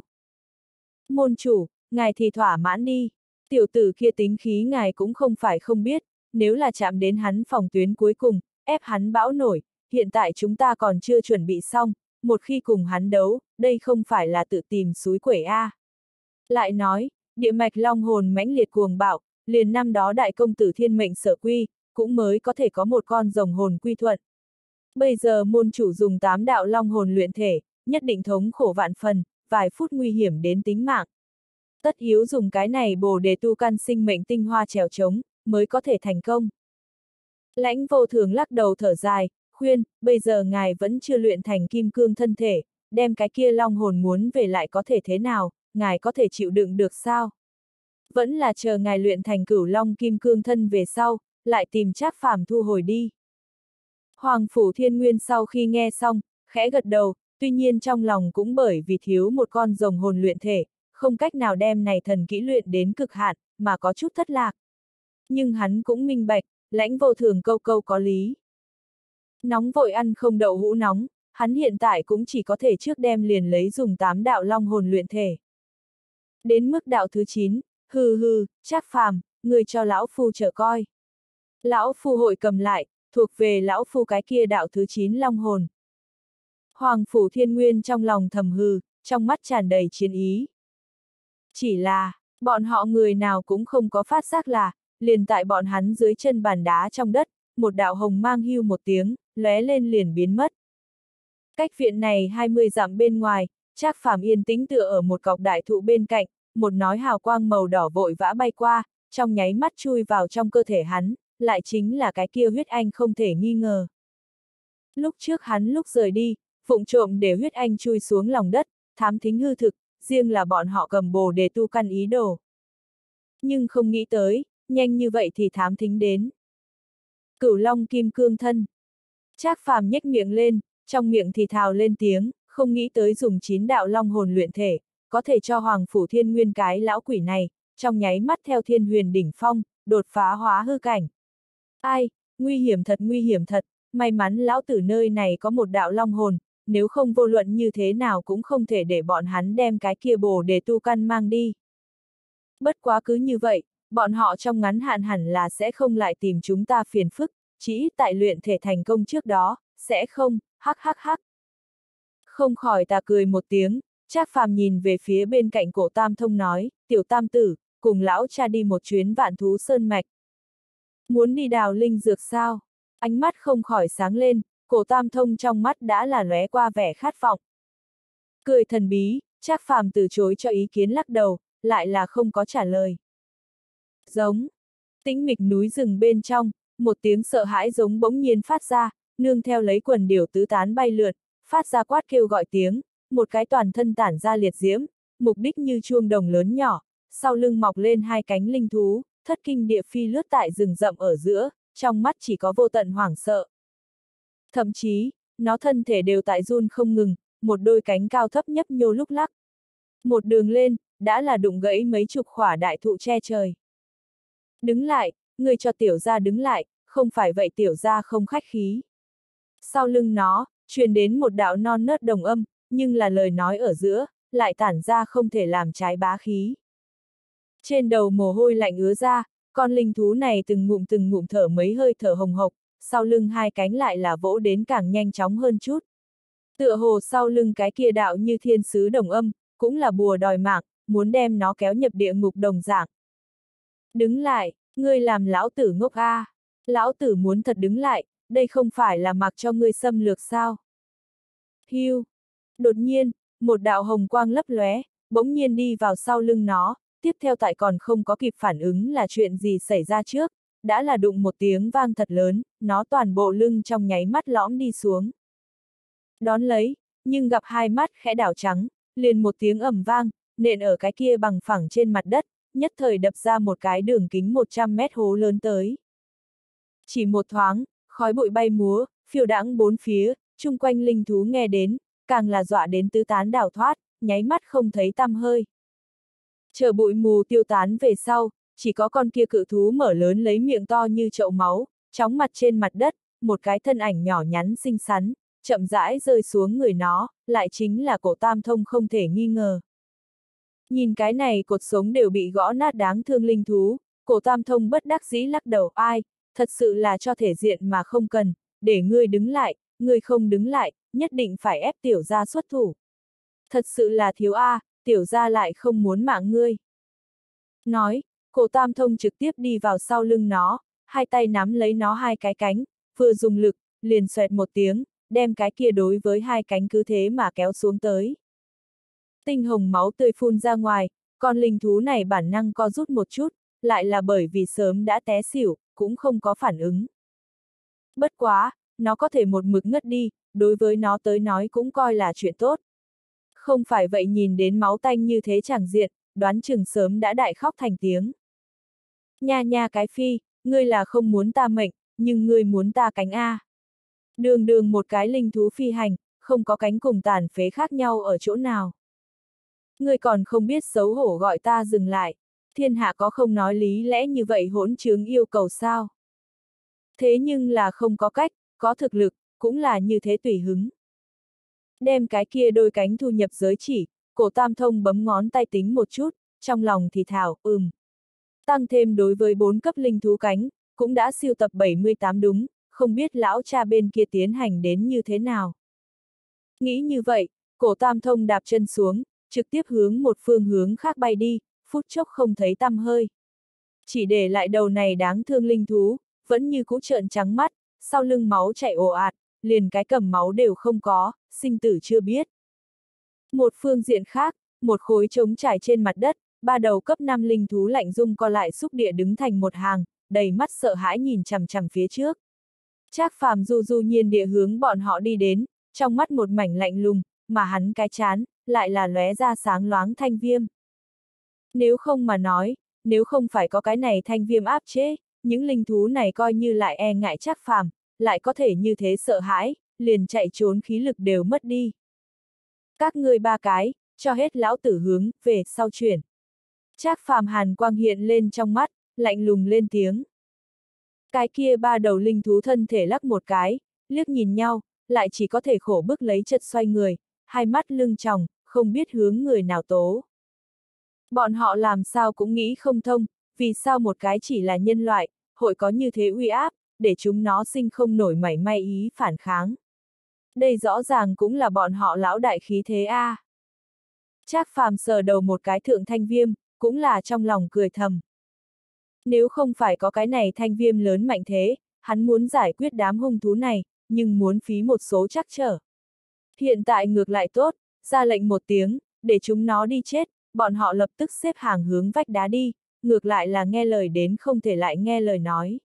Môn chủ, ngài thì thỏa mãn đi, tiểu tử kia tính khí ngài cũng không phải không biết, nếu là chạm đến hắn phòng tuyến cuối cùng, ép hắn bão nổi, hiện tại chúng ta còn chưa chuẩn bị xong, một khi cùng hắn đấu, đây không phải là tự tìm xúi quẩy a. Lại nói, địa mạch long hồn mãnh liệt cuồng bạo, liền năm đó đại công tử thiên mệnh sở quy, cũng mới có thể có một con rồng hồn quy thuận. Bây giờ môn chủ dùng tám đạo long hồn luyện thể, nhất định thống khổ vạn phần, vài phút nguy hiểm đến tính mạng. Tất yếu dùng cái này bồ đề tu căn sinh mệnh tinh hoa trèo trống, mới có thể thành công. Lãnh Vô Thường lắc đầu thở dài, khuyên, bây giờ ngài vẫn chưa luyện thành kim cương thân thể, đem cái kia long hồn muốn về lại có thể thế nào, ngài có thể chịu đựng được sao? Vẫn là chờ ngài luyện thành Cửu Long Kim Cương Thân về sau, lại tìm Trác Phàm thu hồi đi. Hoàng Phủ Thiên Nguyên sau khi nghe xong, khẽ gật đầu, tuy nhiên trong lòng cũng bởi vì thiếu một con rồng hồn luyện thể, không cách nào đem này thần kỹ luyện đến cực hạn, mà có chút thất lạc. Nhưng hắn cũng minh bạch, Lãnh Vô Thường câu câu có lý. Nóng vội ăn không đậu hũ nóng, hắn hiện tại cũng chỉ có thể trước đem liền lấy dùng tám đạo long hồn luyện thể. Đến mức đạo thứ chín, hừ hừ, Trác Phàm, người cho lão phu chờ coi. Lão phu hội cầm lại, thuộc về lão phu cái kia đạo thứ chín long hồn. Hoàng Phủ Thiên Nguyên trong lòng thầm hừ, trong mắt tràn đầy chiến ý. Chỉ là, bọn họ người nào cũng không có phát giác là, liền tại bọn hắn dưới chân bàn đá trong đất, một đạo hồng mang hưu một tiếng, lóe lên liền biến mất. Cách viện này hai mươi dặm bên ngoài, Trác Phàm yên tĩnh tựa ở một cọc đại thụ bên cạnh, một nói hào quang màu đỏ vội vã bay qua, trong nháy mắt chui vào trong cơ thể hắn, lại chính là cái kia huyết anh không thể nghi ngờ. Lúc trước hắn lúc rời đi, vụng trộm để huyết anh chui xuống lòng đất, thám thính hư thực, riêng là bọn họ cầm bồ đề tu căn ý đồ. Nhưng không nghĩ tới, nhanh như vậy thì thám thính đến. Cửu Long Kim Cương Thân. Trác Phàm nhếch miệng lên, trong miệng thì thào lên tiếng, không nghĩ tới dùng chín đạo long hồn luyện thể, có thể cho Hoàng Phủ Thiên Nguyên cái lão quỷ này, trong nháy mắt theo thiên huyền đỉnh phong, đột phá hóa hư cảnh. Ai, nguy hiểm thật nguy hiểm thật, may mắn lão tử nơi này có một đạo long hồn, nếu không vô luận như thế nào cũng không thể để bọn hắn đem cái kia bồ đề tu căn mang đi. Bất quá cứ như vậy, bọn họ trong ngắn hạn hẳn là sẽ không lại tìm chúng ta phiền phức, chỉ ít tại luyện thể thành công trước đó, sẽ không, hắc hắc hắc. Không khỏi ta cười một tiếng, Trác Phàm nhìn về phía bên cạnh Cổ Tam Thông nói, tiểu tam tử, cùng lão cha đi một chuyến Vạn Thú Sơn Mạch. Muốn đi đào linh dược sao? Ánh mắt không khỏi sáng lên, Cổ Tam Thông trong mắt đã là lóe qua vẻ khát vọng. Cười thần bí, Trác Phàm từ chối cho ý kiến lắc đầu, lại là không có trả lời. Giống. Tĩnh mịch núi rừng bên trong, một tiếng sợ hãi giống bỗng nhiên phát ra, nương theo lấy quần điểu tứ tán bay lượn, phát ra quát kêu gọi tiếng, một cái toàn thân tản ra liệt diễm, mục đích như chuông đồng lớn nhỏ, sau lưng mọc lên hai cánh linh thú, thất kinh địa phi lướt tại rừng rậm ở giữa, trong mắt chỉ có vô tận hoảng sợ. Thậm chí, nó thân thể đều tại run không ngừng, một đôi cánh cao thấp nhấp nhô lúc lắc. Một đường lên, đã là đụng gãy mấy chục khỏa đại thụ che trời. Đứng lại, người cho tiểu gia đứng lại, không phải vậy tiểu gia không khách khí. Sau lưng nó, truyền đến một đạo non nớt đồng âm, nhưng là lời nói ở giữa, lại tản ra không thể làm trái bá khí. Trên đầu mồ hôi lạnh ứa ra, con linh thú này từng ngụm từng ngụm thở mấy hơi thở hồng hộc, sau lưng hai cánh lại là vỗ đến càng nhanh chóng hơn chút. Tựa hồ sau lưng cái kia đạo như thiên sứ đồng âm, cũng là bùa đòi mạng, muốn đem nó kéo nhập địa ngục đồng dạng. Đứng lại, ngươi làm lão tử ngốc a, à. Lão tử muốn thật đứng lại, đây không phải là mặc cho ngươi xâm lược sao. Hiu. Đột nhiên, một đạo hồng quang lấp lóe, bỗng nhiên đi vào sau lưng nó, tiếp theo tại còn không có kịp phản ứng là chuyện gì xảy ra trước, đã là đụng một tiếng vang thật lớn, nó toàn bộ lưng trong nháy mắt lõm đi xuống. Đón lấy, nhưng gặp hai mắt khẽ đảo trắng, liền một tiếng ầm vang, nện ở cái kia bằng phẳng trên mặt đất, nhất thời đập ra một cái đường kính một trăm mét hố lớn tới. Chỉ một thoáng, khói bụi bay múa, phiêu đãng bốn phía, chung quanh linh thú nghe đến, càng là dọa đến tứ tán đảo thoát, nháy mắt không thấy tăm hơi. Chờ bụi mù tiêu tán về sau, chỉ có con kia cự thú mở lớn lấy miệng to như chậu máu, chóng mặt trên mặt đất, một cái thân ảnh nhỏ nhắn xinh xắn, chậm rãi rơi xuống người nó, lại chính là Cổ Tam Thông không thể nghi ngờ. Nhìn cái này cột sống đều bị gõ nát đáng thương linh thú, Cổ Tam Thông bất đắc dĩ lắc đầu, ai, thật sự là cho thể diện mà không cần, để ngươi đứng lại, ngươi không đứng lại, nhất định phải ép tiểu gia xuất thủ. Thật sự là thiếu a, à, tiểu gia lại không muốn mạng ngươi. Nói, Cổ Tam Thông trực tiếp đi vào sau lưng nó, hai tay nắm lấy nó hai cái cánh, vừa dùng lực, liền xoẹt một tiếng, đem cái kia đối với hai cánh cứ thế mà kéo xuống tới. Tinh hồng máu tươi phun ra ngoài, con linh thú này bản năng co rút một chút, lại là bởi vì sớm đã té xỉu, cũng không có phản ứng. Bất quá, nó có thể một mực ngất đi, đối với nó tới nói cũng coi là chuyện tốt. Không phải vậy nhìn đến máu tanh như thế chẳng diện, đoán chừng sớm đã đại khóc thành tiếng. Nha nha cái phi, ngươi là không muốn ta mệnh, nhưng ngươi muốn ta cánh a. Đường đường một cái linh thú phi hành, không có cánh cùng tàn phế khác nhau ở chỗ nào. Ngươi còn không biết xấu hổ gọi ta dừng lại, thiên hạ có không nói lý lẽ như vậy hỗn trướng yêu cầu sao? Thế nhưng là không có cách, có thực lực, cũng là như thế tùy hứng. Đem cái kia đôi cánh thu nhập giới chỉ, Cổ Tam Thông bấm ngón tay tính một chút, trong lòng thì thào, ừm. Tăng thêm đối với bốn cấp linh thú cánh, cũng đã siêu tập bảy mươi tám đúng, không biết lão cha bên kia tiến hành đến như thế nào. Nghĩ như vậy, Cổ Tam Thông đạp chân xuống, trực tiếp hướng một phương hướng khác bay đi, phút chốc không thấy tăm hơi. Chỉ để lại đầu này đáng thương linh thú, vẫn như cũ trợn trắng mắt, sau lưng máu chảy ồ ạt, liền cái cầm máu đều không có, sinh tử chưa biết. Một phương diện khác, một khối trống trải trên mặt đất, ba đầu cấp năm linh thú lạnh rung co lại xúc địa đứng thành một hàng, đầy mắt sợ hãi nhìn chằm chằm phía trước. Trác Phàm du du nhiên địa hướng bọn họ đi đến, trong mắt một mảnh lạnh lùng, mà hắn cái chán, lại là lóe ra sáng loáng thanh viêm. Nếu không mà nói, nếu không phải có cái này thanh viêm áp chế, những linh thú này coi như lại e ngại Trác Phàm, lại có thể như thế sợ hãi, liền chạy trốn khí lực đều mất đi. Các ngươi ba cái, cho hết lão tử hướng, về sau chuyển. Trác Phàm hàn quang hiện lên trong mắt, lạnh lùng lên tiếng. Cái kia ba đầu linh thú thân thể lắc một cái, liếc nhìn nhau, lại chỉ có thể khổ bức lấy chật xoay người, hai mắt lưng tròng, không biết hướng người nào tố. Bọn họ làm sao cũng nghĩ không thông, vì sao một cái chỉ là nhân loại, hội có như thế uy áp, để chúng nó sinh không nổi mảy may ý phản kháng. Đây rõ ràng cũng là bọn họ lão đại khí thế a. À. Trác Phàm sờ đầu một cái thượng thanh viêm, cũng là trong lòng cười thầm. Nếu không phải có cái này thanh viêm lớn mạnh thế, hắn muốn giải quyết đám hung thú này, nhưng muốn phí một số trắc trở. Hiện tại ngược lại tốt, ra lệnh một tiếng, để chúng nó đi chết, bọn họ lập tức xếp hàng hướng vách đá đi, ngược lại là nghe lời đến không thể lại nghe lời nói.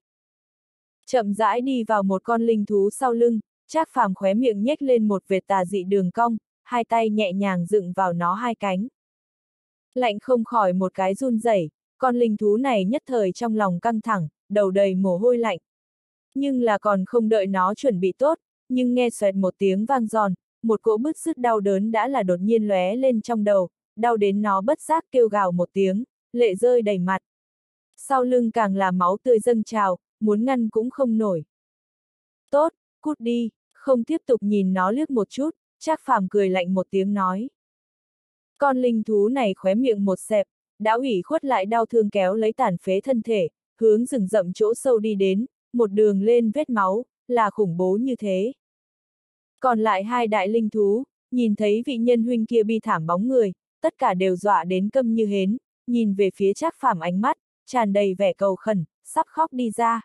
Chậm rãi đi vào một con linh thú sau lưng, Trác Phàm khóe miệng nhếch lên một vệt tà dị đường cong, hai tay nhẹ nhàng dựng vào nó hai cánh. Lạnh không khỏi một cái run rẩy, con linh thú này nhất thời trong lòng căng thẳng, đầu đầy mồ hôi lạnh. Nhưng là còn không đợi nó chuẩn bị tốt, nhưng nghe xoẹt một tiếng vang giòn, một cỗ bứt rứt đau đớn đã là đột nhiên lóe lên trong đầu, đau đến nó bất giác kêu gào một tiếng, lệ rơi đầy mặt. Sau lưng càng là máu tươi dâng trào, muốn ngăn cũng không nổi. Tốt, cút đi, Không tiếp tục nhìn nó liếc một chút, Trác Phàm cười lạnh một tiếng nói. Con linh thú này khóe miệng một xẹp, đã ủy khuất lại đau thương kéo lấy tàn phế thân thể, hướng rừng rậm chỗ sâu đi đến, một đường lên vết máu, là khủng bố như thế. Còn lại hai đại linh thú, nhìn thấy vị nhân huynh kia bi thảm bóng người, tất cả đều dọa đến câm như hến, nhìn về phía Trác Phàm ánh mắt, tràn đầy vẻ cầu khẩn, sắp khóc đi ra.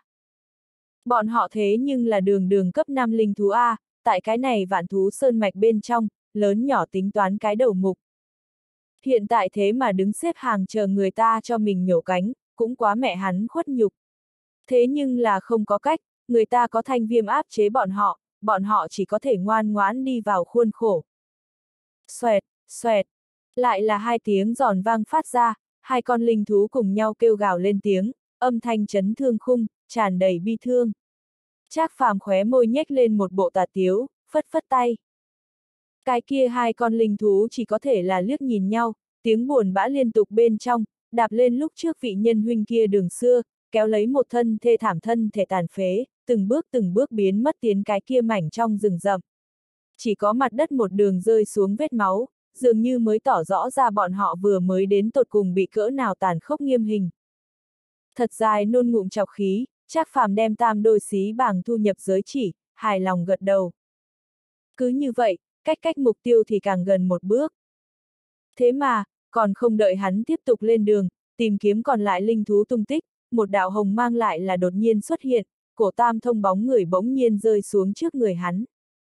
Bọn họ thế nhưng là đường đường cấp năm linh thú A, tại cái này vạn thú sơn mạch bên trong, lớn nhỏ tính toán cái đầu mục. Hiện tại thế mà đứng xếp hàng chờ người ta cho mình nhổ cánh, cũng quá mẹ hắn khuất nhục. Thế nhưng là không có cách, người ta có thanh viêm áp chế bọn họ, bọn họ chỉ có thể ngoan ngoãn đi vào khuôn khổ. Xoẹt, xoẹt, lại là hai tiếng giòn vang phát ra, hai con linh thú cùng nhau kêu gào lên tiếng, âm thanh chấn thương khung, tràn đầy bi thương. Trác Phàm khóe môi nhếch lên một bộ tà tiếu, phất phất tay. Cái kia hai con linh thú chỉ có thể là liếc nhìn nhau, tiếng buồn bã liên tục bên trong, đạp lên lúc trước vị nhân huynh kia đường xưa, kéo lấy một thân thê thảm thân thể tàn phế, từng bước từng bước biến mất tiến cái kia mảnh trong rừng rậm. Chỉ có mặt đất một đường rơi xuống vết máu, dường như mới tỏ rõ ra bọn họ vừa mới đến tột cùng bị cỡ nào tàn khốc nghiêm hình. Thật dài nôn ngụm chọc khí, Trác Phàm đem tam đôi xí bàng thu nhập giới chỉ, hài lòng gật đầu. Cứ như vậy, cách cách mục tiêu thì càng gần một bước. Thế mà, còn không đợi hắn tiếp tục lên đường, tìm kiếm còn lại linh thú tung tích, một đạo hồng mang lại là đột nhiên xuất hiện, cổ tam thông bóng người bỗng nhiên rơi xuống trước người hắn.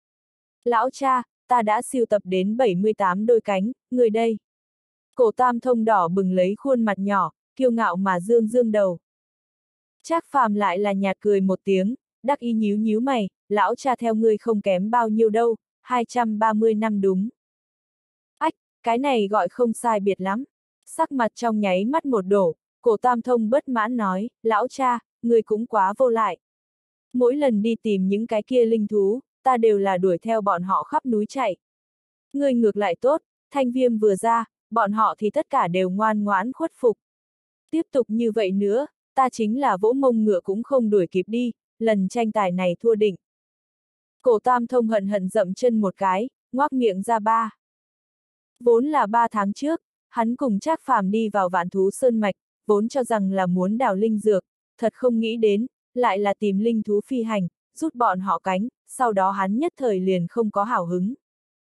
Lão cha, ta đã sưu tập đến bảy mươi tám đôi cánh, người đây. Cổ tam thông đỏ bừng lấy khuôn mặt nhỏ, kiêu ngạo mà dương dương đầu. Trác Phàm lại là nhạt cười một tiếng, đắc ý nhíu nhíu mày, lão cha theo ngươi không kém bao nhiêu đâu, hai trăm ba mươi năm đúng. Ách, cái này gọi không sai biệt lắm. Sắc mặt trong nháy mắt một đổ, cổ tam thông bất mãn nói, lão cha, ngươi cũng quá vô lại. Mỗi lần đi tìm những cái kia linh thú, ta đều là đuổi theo bọn họ khắp núi chạy. Ngươi ngược lại tốt, thanh viêm vừa ra, bọn họ thì tất cả đều ngoan ngoãn khuất phục. Tiếp tục như vậy nữa, ta chính là vỗ mông ngựa cũng không đuổi kịp đi, lần tranh tài này thua định. Cổ tam thông hận hận dậm chân một cái, ngoác miệng ra ba. Vốn là ba tháng trước, hắn cùng Trác Phàm đi vào vạn thú sơn mạch, vốn cho rằng là muốn đào linh dược, thật không nghĩ đến, lại là tìm linh thú phi hành, rút bọn họ cánh, sau đó hắn nhất thời liền không có hào hứng.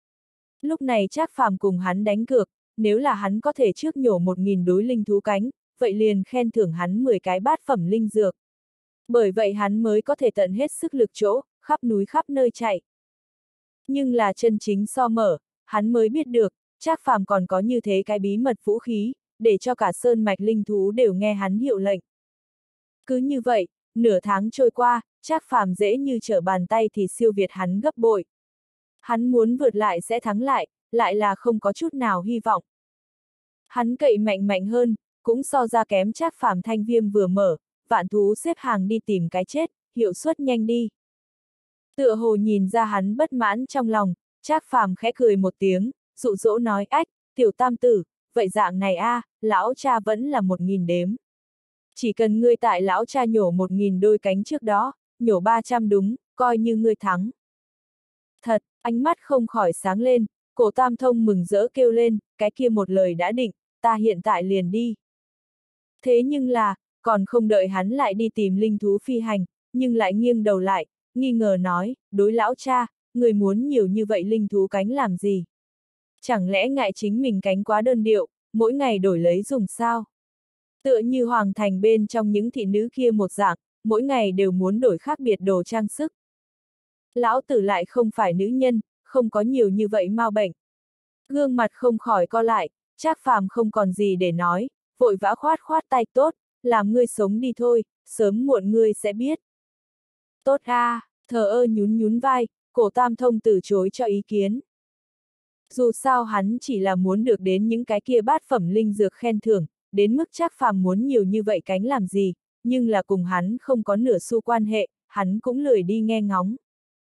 Lúc này Trác Phàm cùng hắn đánh cược, nếu là hắn có thể trước nhổ một nghìn đối linh thú cánh, vậy liền khen thưởng hắn mười cái bát phẩm linh dược. Bởi vậy hắn mới có thể tận hết sức lực chỗ, khắp núi khắp nơi chạy. Nhưng là chân chính so mở, hắn mới biết được, Trác Phàm còn có như thế cái bí mật vũ khí, để cho cả sơn mạch linh thú đều nghe hắn hiệu lệnh. Cứ như vậy, nửa tháng trôi qua, Trác Phàm dễ như trở bàn tay thì siêu việt hắn gấp bội. Hắn muốn vượt lại sẽ thắng lại, lại là không có chút nào hy vọng. Hắn cậy mạnh mạnh hơn, cũng so ra kém Trác Phàm thanh viêm vừa mở, vạn thú xếp hàng đi tìm cái chết, hiệu suất nhanh đi. Tựa hồ nhìn ra hắn bất mãn trong lòng, Trác Phàm khẽ cười một tiếng, dụ dỗ nói ách, tiểu tam tử, vậy dạng này a, à, lão cha vẫn là một nghìn đếm. Chỉ cần ngươi tại lão cha nhổ một nghìn đôi cánh trước đó, nhổ ba trăm đúng, coi như ngươi thắng. Thật, ánh mắt không khỏi sáng lên, cổ tam thông mừng rỡ kêu lên, cái kia một lời đã định, ta hiện tại liền đi. Thế nhưng là, còn không đợi hắn lại đi tìm linh thú phi hành, nhưng lại nghiêng đầu lại, nghi ngờ nói, đối lão cha, người muốn nhiều như vậy linh thú cánh làm gì? Chẳng lẽ ngại chính mình cánh quá đơn điệu, mỗi ngày đổi lấy dùng sao? Tựa như hoàng thành bên trong những thị nữ kia một dạng, mỗi ngày đều muốn đổi khác biệt đồ trang sức. Lão tử lại không phải nữ nhân, không có nhiều như vậy mau bệnh. Gương mặt không khỏi co lại, Trác Phàm không còn gì để nói, vội vã khoát khoát tay tốt, làm ngươi sống đi thôi, sớm muộn ngươi sẽ biết. Tốt a, à, thờ ơ nhún nhún vai, cổ tam thông từ chối cho ý kiến. Dù sao hắn chỉ là muốn được đến những cái kia bát phẩm linh dược khen thưởng, đến mức Trác Phàm muốn nhiều như vậy cánh làm gì, nhưng là cùng hắn không có nửa xu quan hệ, hắn cũng lười đi nghe ngóng.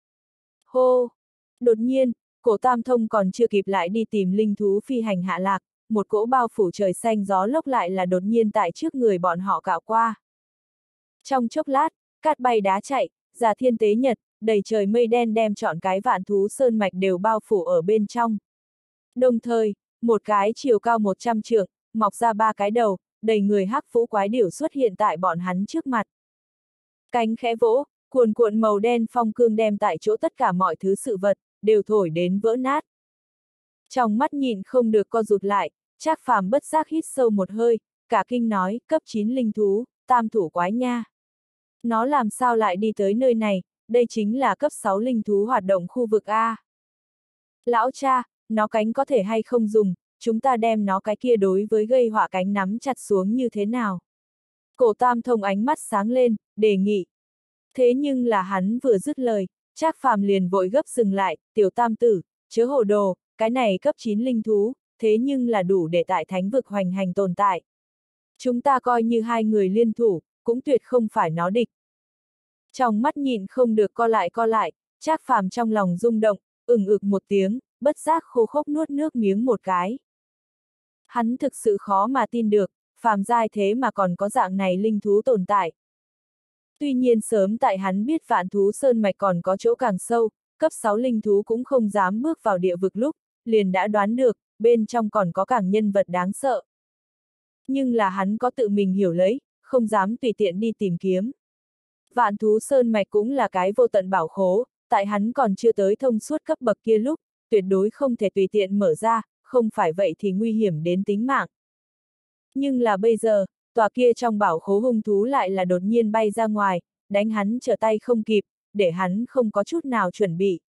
Hô! Đột nhiên, cổ tam thông còn chưa kịp lại đi tìm linh thú phi hành hạ lạc, một cỗ bao phủ trời xanh gió lốc lại là đột nhiên tại trước người bọn họ cạo qua. Trong chốc lát, cát bay đá chạy, giả thiên tế nhật, đầy trời mây đen đem trọn cái Vạn Thú Sơn mạch đều bao phủ ở bên trong. Đồng thời, một cái chiều cao một trăm trượng, mọc ra ba cái đầu, đầy người hắc vũ quái điểu xuất hiện tại bọn hắn trước mặt. Cánh khẽ vỗ, cuồn cuộn màu đen phong cương đem tại chỗ tất cả mọi thứ sự vật, đều thổi đến vỡ nát. Trong mắt nhịn không được co rụt lại, Trác Phàm bất giác hít sâu một hơi, cả kinh nói, cấp chín linh thú, tam thủ quái nha. Nó làm sao lại đi tới nơi này, đây chính là cấp sáu linh thú hoạt động khu vực A. Lão cha, nó cánh có thể hay không dùng, chúng ta đem nó cái kia đối với gây họa cánh nắm chặt xuống như thế nào? Cổ Tam Thông ánh mắt sáng lên, đề nghị. Thế nhưng là hắn vừa dứt lời, Trác Phàm liền vội gấp dừng lại, tiểu tam tử, chớ hồ đồ, cái này cấp chín linh thú, thế nhưng là đủ để tại thánh vực hoành hành tồn tại. Chúng ta coi như hai người liên thủ, cũng tuyệt không phải nó địch. Trong mắt nhịn không được co lại co lại, Trác Phàm trong lòng rung động, ừng ực một tiếng, bất giác khô khốc nuốt nước miếng một cái. Hắn thực sự khó mà tin được, phàm giai thế mà còn có dạng này linh thú tồn tại. Tuy nhiên sớm tại hắn biết Vạn Thú Sơn mạch còn có chỗ càng sâu, cấp sáu linh thú cũng không dám bước vào địa vực lúc, liền đã đoán được, bên trong còn có càng nhân vật đáng sợ. Nhưng là hắn có tự mình hiểu lấy, không dám tùy tiện đi tìm kiếm. Vạn Thú Sơn mạch cũng là cái vô tận bảo khố, tại hắn còn chưa tới thông suốt cấp bậc kia lúc, tuyệt đối không thể tùy tiện mở ra, không phải vậy thì nguy hiểm đến tính mạng. Nhưng là bây giờ, tòa kia trong bảo khố hung thú lại là đột nhiên bay ra ngoài, đánh hắn trở tay không kịp, để hắn không có chút nào chuẩn bị.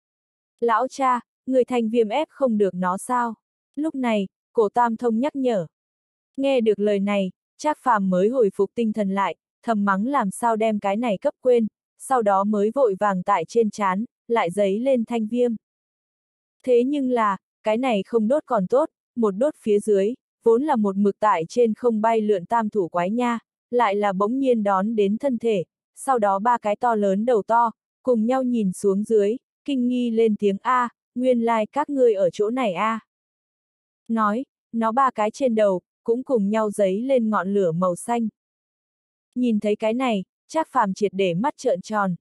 Lão cha, người thành viêm ép không được nó sao? Lúc này, Cổ Tam Thông nhắc nhở. Nghe được lời này, Trác Phàm mới hồi phục tinh thần lại, thầm mắng làm sao đem cái này cấp quên, sau đó mới vội vàng tại trên trán, lại giấy lên thanh viêm. Thế nhưng là, cái này không đốt còn tốt, một đốt phía dưới, vốn là một mực tại trên không bay lượn tam thủ quái nha, lại là bỗng nhiên đón đến thân thể, sau đó ba cái to lớn đầu to, cùng nhau nhìn xuống dưới, kinh nghi lên tiếng A, nguyên lai like các ngươi ở chỗ này A. Nói, nó ba cái trên đầu, cũng cùng nhau giấy lên ngọn lửa màu xanh. Nhìn thấy cái này, Trác Phàm triệt để mắt trợn tròn.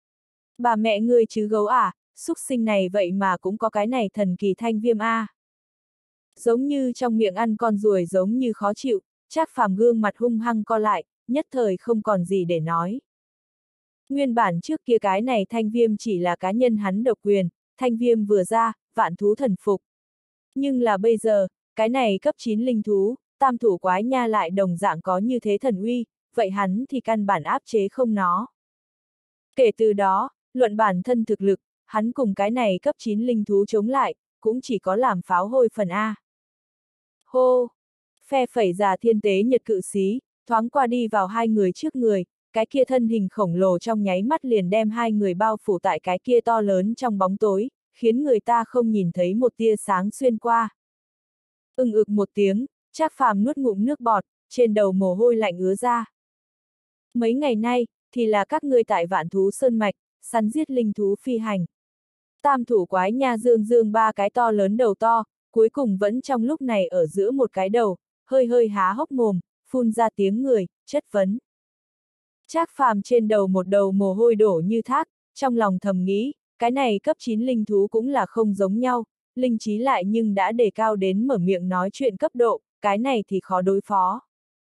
Bà mẹ ngươi chứ gấu à, xúc sinh này vậy mà cũng có cái này thần kỳ thanh viêm A. Giống như trong miệng ăn con ruồi giống như khó chịu, Trác Phàm gương mặt hung hăng co lại, nhất thời không còn gì để nói. Nguyên bản trước kia cái này thanh viêm chỉ là cá nhân hắn độc quyền, thanh viêm vừa ra, vạn thú thần phục. Nhưng là bây giờ, cái này cấp chín linh thú, tam thủ quái nha lại đồng dạng có như thế thần uy, vậy hắn thì căn bản áp chế không nó. Kể từ đó, luận bản thân thực lực, hắn cùng cái này cấp chín linh thú chống lại, cũng chỉ có làm pháo hôi phần A. Hô! Phe phẩy già thiên tế nhật cự xí, thoáng qua đi vào hai người trước người, cái kia thân hình khổng lồ trong nháy mắt liền đem hai người bao phủ tại cái kia to lớn trong bóng tối, khiến người ta không nhìn thấy một tia sáng xuyên qua. Ưng ực một tiếng, Trác Phàm nuốt ngụm nước bọt, trên đầu mồ hôi lạnh ứa ra. Mấy ngày nay, thì là các ngươi tại Vạn Thú Sơn mạch, săn giết linh thú phi hành. Tam thủ quái nha dương dương ba cái to lớn đầu to, cuối cùng vẫn trong lúc này ở giữa một cái đầu, hơi hơi há hốc mồm, phun ra tiếng người, chất vấn. Trác Phàm trên đầu một đầu mồ hôi đổ như thác, trong lòng thầm nghĩ, cái này cấp chín linh thú cũng là không giống nhau, linh trí lại nhưng đã đề cao đến mở miệng nói chuyện cấp độ, cái này thì khó đối phó.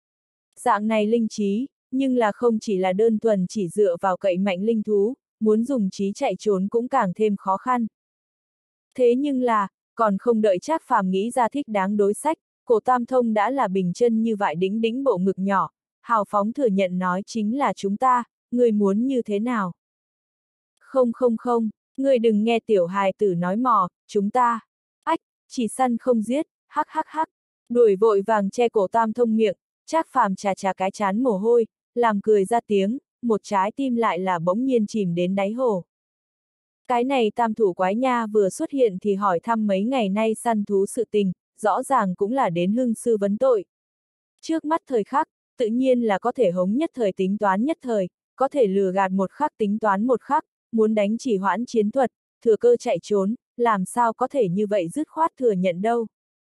Dạng này linh trí, nhưng là không chỉ là đơn thuần chỉ dựa vào cậy mạnh linh thú, muốn dùng trí chạy trốn cũng càng thêm khó khăn. Thế nhưng là, còn không đợi Trác Phàm nghĩ ra thích đáng đối sách, Cổ Tam Thông đã là bình chân như vại đĩnh đĩnh bộ ngực nhỏ, hào phóng thừa nhận nói chính là chúng ta, người muốn như thế nào? Không không không, người đừng nghe tiểu hài tử nói mò, chúng ta, ách, chỉ săn không giết, hắc hắc hắc, đuổi vội vàng che Cổ Tam Thông miệng, Trác Phàm chà chà cái chán mồ hôi, làm cười ra tiếng, một trái tim lại là bỗng nhiên chìm đến đáy hồ. Cái này tam thủ quái nha vừa xuất hiện thì hỏi thăm mấy ngày nay săn thú sự tình, rõ ràng cũng là đến hưng sư vấn tội. Trước mắt thời khắc, tự nhiên là có thể hống nhất thời tính toán nhất thời, có thể lừa gạt một khắc tính toán một khắc, muốn đánh chỉ hoãn chiến thuật, thừa cơ chạy trốn, làm sao có thể như vậy dứt khoát thừa nhận đâu.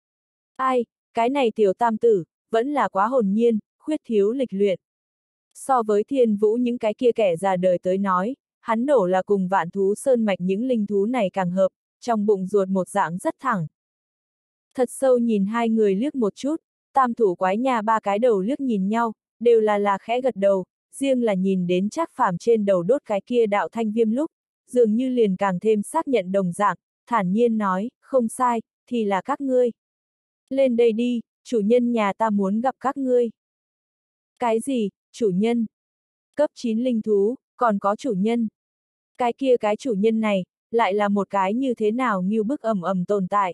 Ai, cái này tiểu tam tử, vẫn là quá hồn nhiên, khuyết thiếu lịch luyện. So với Thiên Vũ những cái kia kẻ già đời tới nói, hắn đổ là cùng Vạn Thú Sơn mạch những linh thú này càng hợp, trong bụng ruột một dạng rất thẳng. Thật sâu nhìn hai người liếc một chút, Tam Thủ Quái Nha ba cái đầu liếc nhìn nhau, đều là là khẽ gật đầu, riêng là nhìn đến Trác Phàm trên đầu đốt cái kia đạo thanh viêm lúc, dường như liền càng thêm xác nhận đồng dạng, thản nhiên nói, không sai, thì là các ngươi. Lên đây đi, chủ nhân nhà ta muốn gặp các ngươi. Cái gì, chủ nhân? Cấp chín linh thú, còn có chủ nhân. Cái kia cái chủ nhân này, lại là một cái như thế nào ngưu bức ầm ầm tồn tại.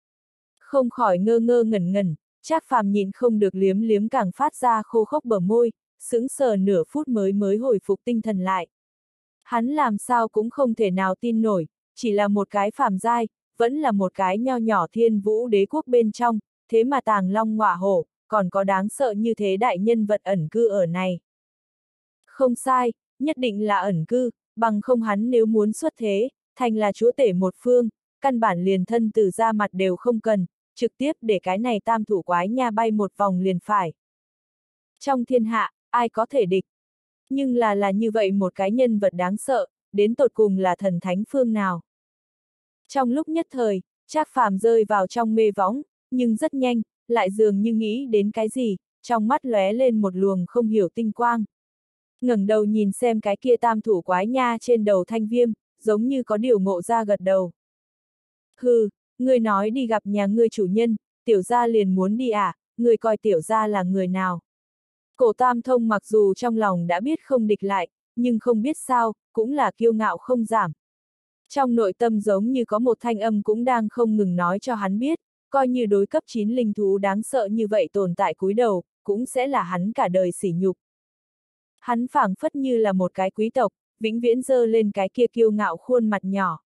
Không khỏi ngơ ngơ ngẩn ngẩn, Trác Phàm nhìn không được liếm liếm càng phát ra khô khốc bờ môi, sững sờ nửa phút mới mới hồi phục tinh thần lại. Hắn làm sao cũng không thể nào tin nổi, chỉ là một cái phàm giai, vẫn là một cái nho nhỏ thiên vũ đế quốc bên trong, thế mà tàng long ngọa hổ, còn có đáng sợ như thế đại nhân vật ẩn cư ở này. Không sai, nhất định là ẩn cư, bằng không hắn nếu muốn xuất thế, thành là chúa tể một phương, căn bản liền thân từ ra mặt đều không cần, trực tiếp để cái này Tam Thủ Quái Nha bay một vòng liền phải. Trong thiên hạ, ai có thể địch? Nhưng là là như vậy một cái nhân vật đáng sợ, đến tột cùng là thần thánh phương nào? Trong lúc nhất thời, Trác Phàm rơi vào trong mê võng, nhưng rất nhanh, lại dường như nghĩ đến cái gì, trong mắt lóe lên một luồng không hiểu tinh quang. Ngẩng đầu nhìn xem cái kia Tam Thủ Quái Nha trên đầu thanh viêm, giống như có điều ngộ ra gật đầu. Hừ, ngươi nói đi gặp nhà ngươi chủ nhân, tiểu gia liền muốn đi à, ngươi coi tiểu gia là người nào? Cổ Tam Thông mặc dù trong lòng đã biết không địch lại, nhưng không biết sao, cũng là kiêu ngạo không giảm. Trong nội tâm giống như có một thanh âm cũng đang không ngừng nói cho hắn biết, coi như đối cấp chín linh thú đáng sợ như vậy tồn tại cúi đầu, cũng sẽ là hắn cả đời sỉ nhục. Hắn phảng phất như là một cái quý tộc, vĩnh viễn giơ lên cái kia kiêu ngạo khuôn mặt nhỏ.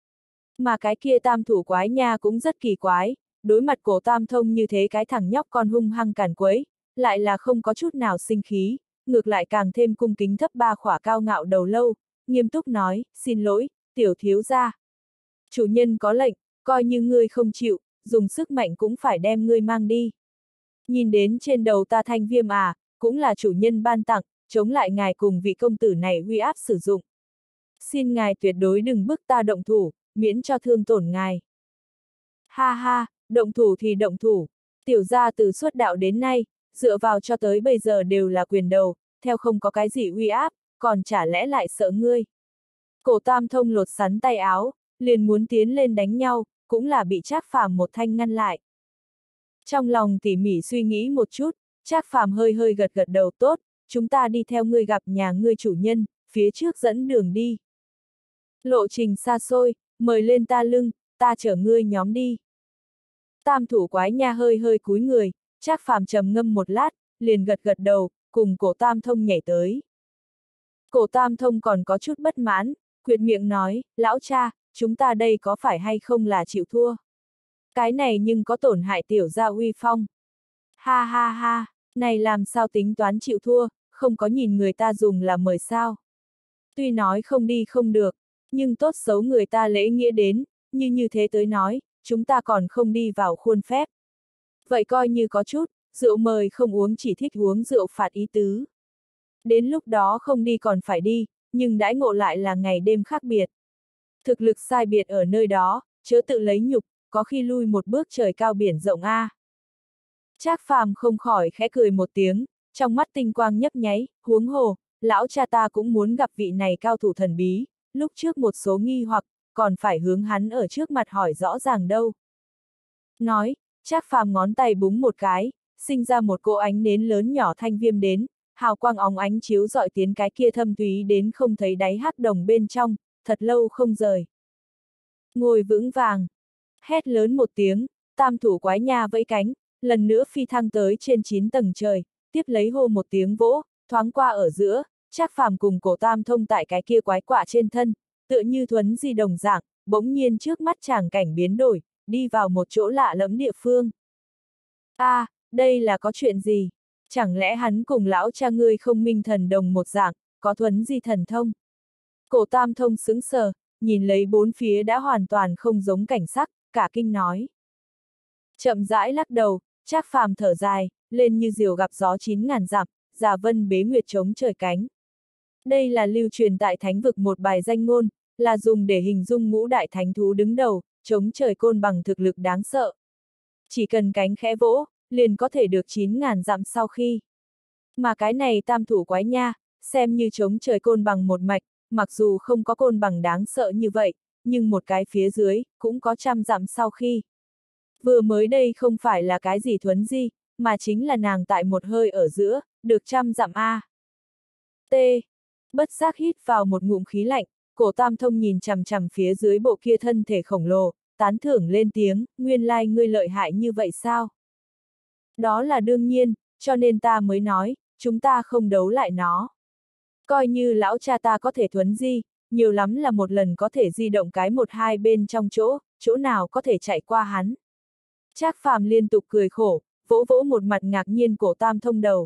Mà cái kia Tam Thủ Quái Nha cũng rất kỳ quái, đối mặt Cổ Tam Thông như thế cái thằng nhóc con hung hăng càn quấy, lại là không có chút nào sinh khí, ngược lại càng thêm cung kính thấp ba khỏa cao ngạo đầu lâu, nghiêm túc nói, xin lỗi, tiểu thiếu gia. Chủ nhân có lệnh, coi như ngươi không chịu, dùng sức mạnh cũng phải đem ngươi mang đi. Nhìn đến trên đầu ta thanh viêm à, cũng là chủ nhân ban tặng, chống lại ngài cùng vị công tử này uy áp sử dụng. Xin ngài tuyệt đối đừng bức ta động thủ, miễn cho thương tổn ngài. Ha ha, động thủ thì động thủ, tiểu gia từ xuất đạo đến nay, dựa vào cho tới bây giờ đều là quyền đầu, theo không có cái gì uy áp, còn chả lẽ lại sợ ngươi. Cổ Tam Thông lột sắn tay áo, liền muốn tiến lên đánh nhau, cũng là bị Trác Phàm một thanh ngăn lại. Trong lòng tỉ mỉ suy nghĩ một chút, Trác Phàm hơi hơi gật gật đầu, tốt, chúng ta đi theo ngươi gặp nhà ngươi chủ nhân, phía trước dẫn đường đi. Lộ trình xa xôi, mời lên ta lưng, ta chở ngươi nhóm đi. Tam Thủ Quái Nha hơi hơi cúi người, Trác Phàm trầm ngâm một lát, liền gật gật đầu, cùng Cổ Tam Thông nhảy tới. Cổ Tam Thông còn có chút bất mãn, quyệt miệng nói, lão cha, chúng ta đây có phải hay không là chịu thua? Cái này nhưng có tổn hại tiểu gia uy phong. Ha ha ha, này làm sao tính toán chịu thua, không có nhìn người ta dùng là mời sao. Tuy nói không đi không được, nhưng tốt xấu người ta lễ nghĩa đến, như như thế tới nói, chúng ta còn không đi vào khuôn phép. Vậy coi như có chút, rượu mời không uống chỉ thích uống rượu phạt ý tứ. Đến lúc đó không đi còn phải đi, nhưng đãi ngộ lại là ngày đêm khác biệt. Thực lực sai biệt ở nơi đó, chớ tự lấy nhục, có khi lui một bước trời cao biển rộng a. Trác Phàm không khỏi khẽ cười một tiếng, trong mắt tinh quang nhấp nháy, huống hồ, lão cha ta cũng muốn gặp vị này cao thủ thần bí, lúc trước một số nghi hoặc, còn phải hướng hắn ở trước mặt hỏi rõ ràng đâu. Nói, Trác Phàm ngón tay búng một cái, sinh ra một cỗ ánh nến lớn nhỏ thanh viêm đến, hào quang óng ánh chiếu dọi tiến cái kia thâm thúy đến không thấy đáy hắc đồng bên trong, thật lâu không rời. Ngồi vững vàng, hét lớn một tiếng, Tam Thủ Quái Nha vẫy cánh, lần nữa phi thăng tới trên chín tầng trời, tiếp lấy hô một tiếng vỗ, thoáng qua ở giữa, Trác Phàm cùng Cổ Tam Thông tại cái kia quái quạ trên thân, tựa như thuấn di đồng dạng, bỗng nhiên trước mắt chàng cảnh biến đổi, đi vào một chỗ lạ lẫm địa phương. A, à, đây là có chuyện gì? Chẳng lẽ hắn cùng lão cha ngươi không minh thần đồng một dạng, có thuấn di thần thông? Cổ Tam Thông sững sờ, nhìn lấy bốn phía đã hoàn toàn không giống cảnh sắc, cả kinh nói. Chậm rãi lắc đầu, Trác Phàm thở dài, lên như diều gặp gió chín ngàn dặm, già vân bế nguyệt chống trời cánh. Đây là lưu truyền tại thánh vực một bài danh ngôn, là dùng để hình dung ngũ đại thánh thú đứng đầu, chống trời côn bằng thực lực đáng sợ. Chỉ cần cánh khẽ vỗ, liền có thể được chín ngàn dặm sau khi. Mà cái này tam thủ quái nha, xem như chống trời côn bằng một mạch, mặc dù không có côn bằng đáng sợ như vậy, nhưng một cái phía dưới, cũng có trăm dặm sau khi. Vừa mới đây không phải là cái gì thuấn di, mà chính là nàng tại một hơi ở giữa, được trăm dặm A. T. Bất giác hít vào một ngụm khí lạnh, cổ tam thông nhìn chằm chằm phía dưới bộ kia thân thể khổng lồ, tán thưởng lên tiếng, nguyên lai ngươi lợi hại như vậy sao? Đó là đương nhiên, cho nên ta mới nói, chúng ta không đấu lại nó. Coi như lão cha ta có thể thuấn di, nhiều lắm là một lần có thể di động cái một hai bên trong chỗ, chỗ nào có thể chạy qua hắn. Trác Phàm liên tục cười khổ, vỗ vỗ một mặt ngạc nhiên cổ tam thông đầu.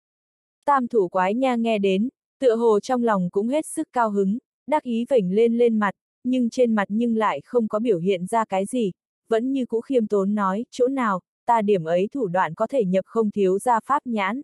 Tam thủ quái nha nghe đến, tựa hồ trong lòng cũng hết sức cao hứng, đắc ý vểnh lên lên mặt, nhưng trên mặt nhưng lại không có biểu hiện ra cái gì, vẫn như cũ khiêm tốn nói, chỗ nào, ta điểm ấy thủ đoạn có thể nhập không thiếu ra pháp nhãn.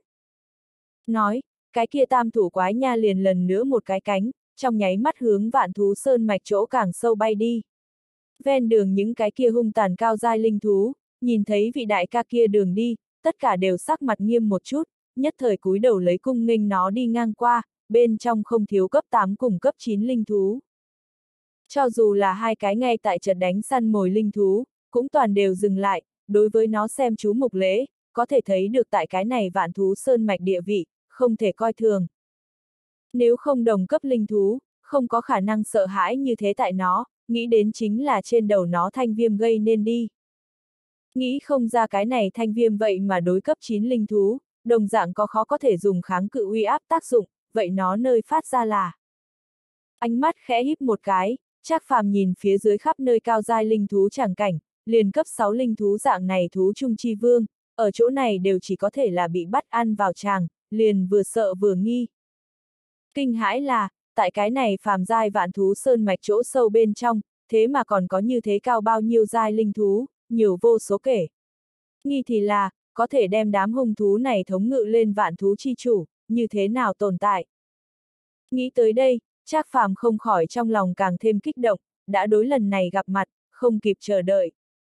Nói, cái kia tam thủ quái nha liền lần nữa một cái cánh, trong nháy mắt hướng Vạn Thú Sơn mạch chỗ càng sâu bay đi. Ven đường những cái kia hung tàn cao giai linh thú, nhìn thấy vị đại ca kia đường đi, tất cả đều sắc mặt nghiêm một chút, nhất thời cúi đầu lấy cung nghênh nó đi ngang qua, bên trong không thiếu cấp tám cùng cấp chín linh thú. Cho dù là hai cái ngay tại trận đánh săn mồi linh thú, cũng toàn đều dừng lại, đối với nó xem chú mục lễ, có thể thấy được tại cái này Vạn Thú Sơn mạch địa vị, không thể coi thường. Nếu không đồng cấp linh thú, không có khả năng sợ hãi như thế tại nó, nghĩ đến chính là trên đầu nó thanh viêm gây nên đi. Nghĩ không ra cái này thanh viêm vậy mà đối cấp chín linh thú, đồng dạng có khó có thể dùng kháng cự uy áp tác dụng, vậy nó nơi phát ra là. Ánh mắt khẽ híp một cái, Trác Phàm nhìn phía dưới khắp nơi cao giai linh thú tràng cảnh, liền cấp sáu linh thú dạng này thú trung chi vương, ở chỗ này đều chỉ có thể là bị bắt ăn vào tràng, liền vừa sợ vừa nghi. Kinh hãi là, tại cái này phàm giai Vạn Thú Sơn mạch chỗ sâu bên trong, thế mà còn có như thế cao bao nhiêu giai linh thú, nhiều vô số kể. Nghi thì là, có thể đem đám hung thú này thống ngự lên vạn thú chi chủ, như thế nào tồn tại. Nghĩ tới đây, Trác Phàm không khỏi trong lòng càng thêm kích động, đã đối lần này gặp mặt, không kịp chờ đợi.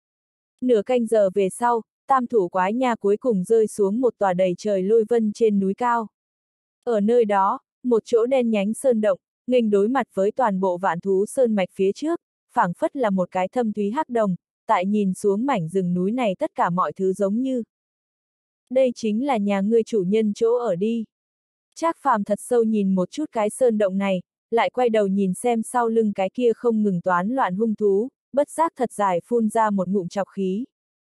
Nửa canh giờ về sau, tam thủ quái nha cuối cùng rơi xuống một tòa đầy trời lôi vân trên núi cao. Ở nơi đó, một chỗ đen nhánh sơn động, nghênh đối mặt với toàn bộ Vạn Thú Sơn mạch phía trước, phảng phất là một cái thâm thúy hắc đồng, tại nhìn xuống mảnh rừng núi này tất cả mọi thứ giống như. Đây chính là nhà ngươi chủ nhân chỗ ở đi. Trác Phàm thật sâu nhìn một chút cái sơn động này, lại quay đầu nhìn xem sau lưng cái kia không ngừng toán loạn hung thú, bất giác thật dài phun ra một ngụm trọc khí.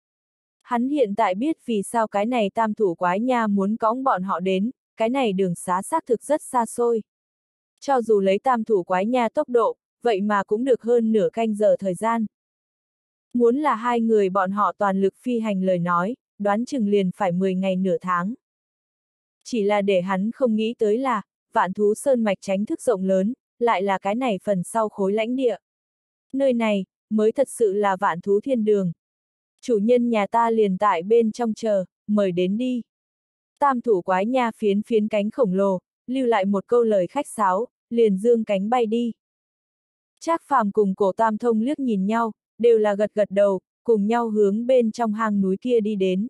Hắn hiện tại biết vì sao cái này tam thủ quái nha muốn cõng bọn họ đến, cái này đường xá xác thực rất xa xôi. Cho dù lấy tam thủ quái nha tốc độ, vậy mà cũng được hơn nửa canh giờ thời gian. Muốn là hai người bọn họ toàn lực phi hành lời nói, đoán chừng liền phải mười ngày nửa tháng. Chỉ là để hắn không nghĩ tới là, Vạn Thú Sơn mạch tránh thức rộng lớn, lại là cái này phần sau khối lãnh địa. Nơi này, mới thật sự là Vạn Thú Thiên Đường. Chủ nhân nhà ta liền tại bên trong chờ, mời đến đi. Tam thủ quái nha phiến phiến cánh khổng lồ, lưu lại một câu lời khách sáo, liền dương cánh bay đi. Trác Phàm cùng cổ tam thông liếc nhìn nhau, đều là gật gật đầu, cùng nhau hướng bên trong hang núi kia đi đến.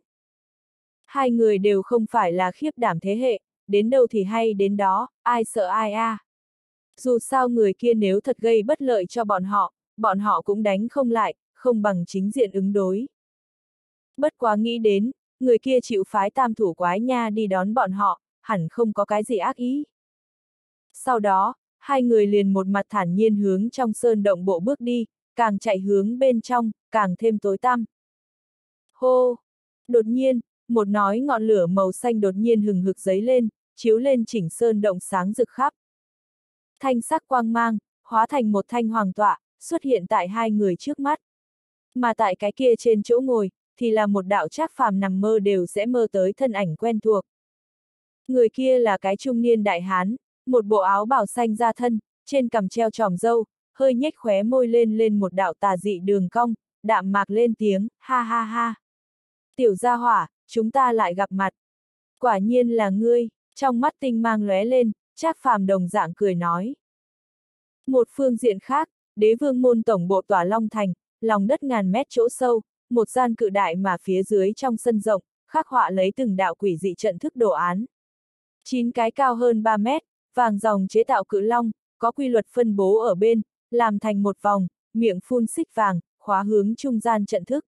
Hai người đều không phải là khiếp đảm thế hệ, đến đâu thì hay đến đó, ai sợ ai a. À. Dù sao người kia nếu thật gây bất lợi cho bọn họ, bọn họ cũng đánh không lại, không bằng chính diện ứng đối. Bất quá nghĩ đến, người kia chịu phái tam thủ quái nha đi đón bọn họ, hẳn không có cái gì ác ý. Sau đó, hai người liền một mặt thản nhiên hướng trong sơn động bộ bước đi, càng chạy hướng bên trong, càng thêm tối tăm. Hô! Đột nhiên, một nói ngọn lửa màu xanh đột nhiên hừng hực giấy lên, chiếu lên chỉnh sơn động sáng rực khắp. Thanh sắc quang mang, hóa thành một thanh hoàng tọa, xuất hiện tại hai người trước mắt. Mà tại cái kia trên chỗ ngồi, thì là một đạo Trác Phàm nằm mơ đều sẽ mơ tới thân ảnh quen thuộc. Người kia là cái trung niên đại hán, một bộ áo bào xanh da thân, trên cằm treo tròm râu, hơi nhếch khóe môi lên lên một đạo tà dị đường cong, đạm mạc lên tiếng, ha ha ha. Tiểu gia hỏa, chúng ta lại gặp mặt. Quả nhiên là ngươi, trong mắt tinh mang lóe lên, Trác Phàm đồng dạng cười nói. Một phương diện khác, đế vương môn tổng bộ tỏa Long Thành, lòng đất ngàn mét chỗ sâu, một gian cự đại mà phía dưới trong sân rộng, khắc họa lấy từng đạo quỷ dị trận thức đồ án. Chín cái cao hơn ba mét, vàng dòng chế tạo cự long, có quy luật phân bố ở bên, làm thành một vòng, miệng phun xích vàng, khóa hướng trung gian trận thức.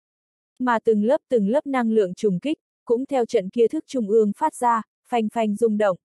Mà từng lớp từng lớp năng lượng trùng kích, cũng theo trận kia thức trung ương phát ra, phanh phanh rung động.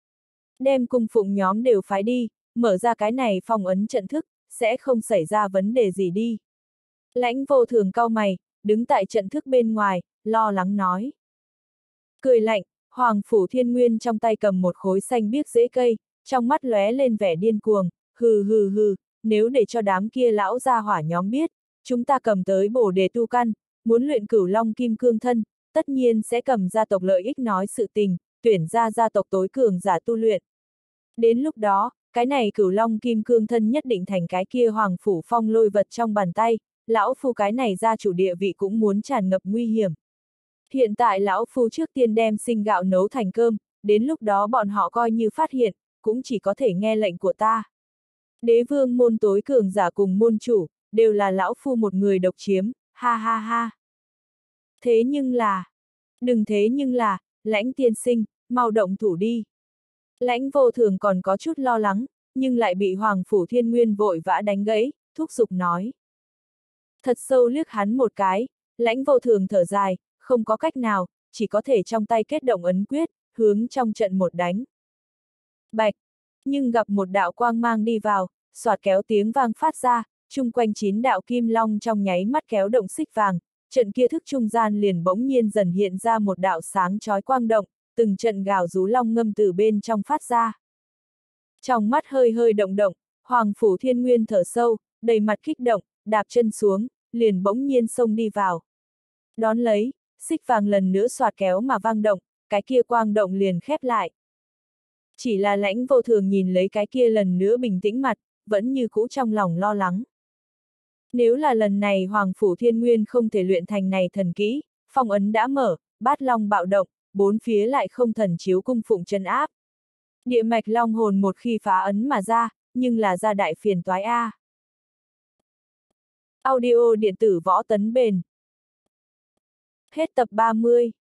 Đem cung phụng nhóm đều phái đi, mở ra cái này phong ấn trận thức, sẽ không xảy ra vấn đề gì đi. Lãnh Vô Thường cau mày, đứng tại trận thức bên ngoài, lo lắng nói. Cười lạnh, Hoàng Phủ Thiên Nguyên trong tay cầm một khối xanh biếc rễ cây, trong mắt lóe lên vẻ điên cuồng, hừ hừ hừ, nếu để cho đám kia lão gia hỏa nhóm biết, chúng ta cầm tới bổ đề tu căn, muốn luyện cửu long kim cương thân, tất nhiên sẽ cầm gia tộc lợi ích nói sự tình, tuyển ra gia tộc tối cường giả tu luyện. Đến lúc đó, cái này cửu long kim cương thân nhất định thành cái kia Hoàng Phủ Phong lôi vật trong bàn tay, lão phu cái này gia chủ địa vị cũng muốn tràn ngập nguy hiểm. Hiện tại lão phu trước tiên đem sinh gạo nấu thành cơm, đến lúc đó bọn họ coi như phát hiện, cũng chỉ có thể nghe lệnh của ta. Đế vương môn tối cường giả cùng môn chủ, đều là lão phu một người độc chiếm, ha ha ha. Thế nhưng là, đừng thế nhưng là, Lãnh tiên sinh, mau động thủ đi. Lãnh Vô Thường còn có chút lo lắng, nhưng lại bị Hoàng Phủ Thiên Nguyên vội vã đánh gãy, thúc giục nói. Thật sâu liếc hắn một cái, Lãnh Vô Thường thở dài, không có cách nào, chỉ có thể trong tay kết động ấn quyết, hướng trong trận một đánh. Bạch! Nhưng gặp một đạo quang mang đi vào, xoạt kéo tiếng vang phát ra, chung quanh chín đạo kim long trong nháy mắt kéo động xích vàng, trận kia thức trung gian liền bỗng nhiên dần hiện ra một đạo sáng chói quang động, từng trận gào rú long ngâm từ bên trong phát ra. Trong mắt hơi hơi động động, Hoàng Phủ Thiên Nguyên thở sâu, đầy mặt kích động, đạp chân xuống, liền bỗng nhiên xông đi vào. Đón lấy, xích vàng lần nữa xoạt kéo mà vang động, cái kia quang động liền khép lại. Chỉ là Lãnh Vô Thường nhìn lấy cái kia lần nữa bình tĩnh mặt, vẫn như cũ trong lòng lo lắng. Nếu là lần này Hoàng Phủ Thiên Nguyên không thể luyện thành này thần kỹ, phong ấn đã mở, bát long bạo động, bốn phía lại không thần chiếu cung phụng chân áp. Địa mạch long hồn một khi phá ấn mà ra, nhưng là ra đại phiền toái a. Audio điện tử võ tấn bền. Hết tập ba mươi.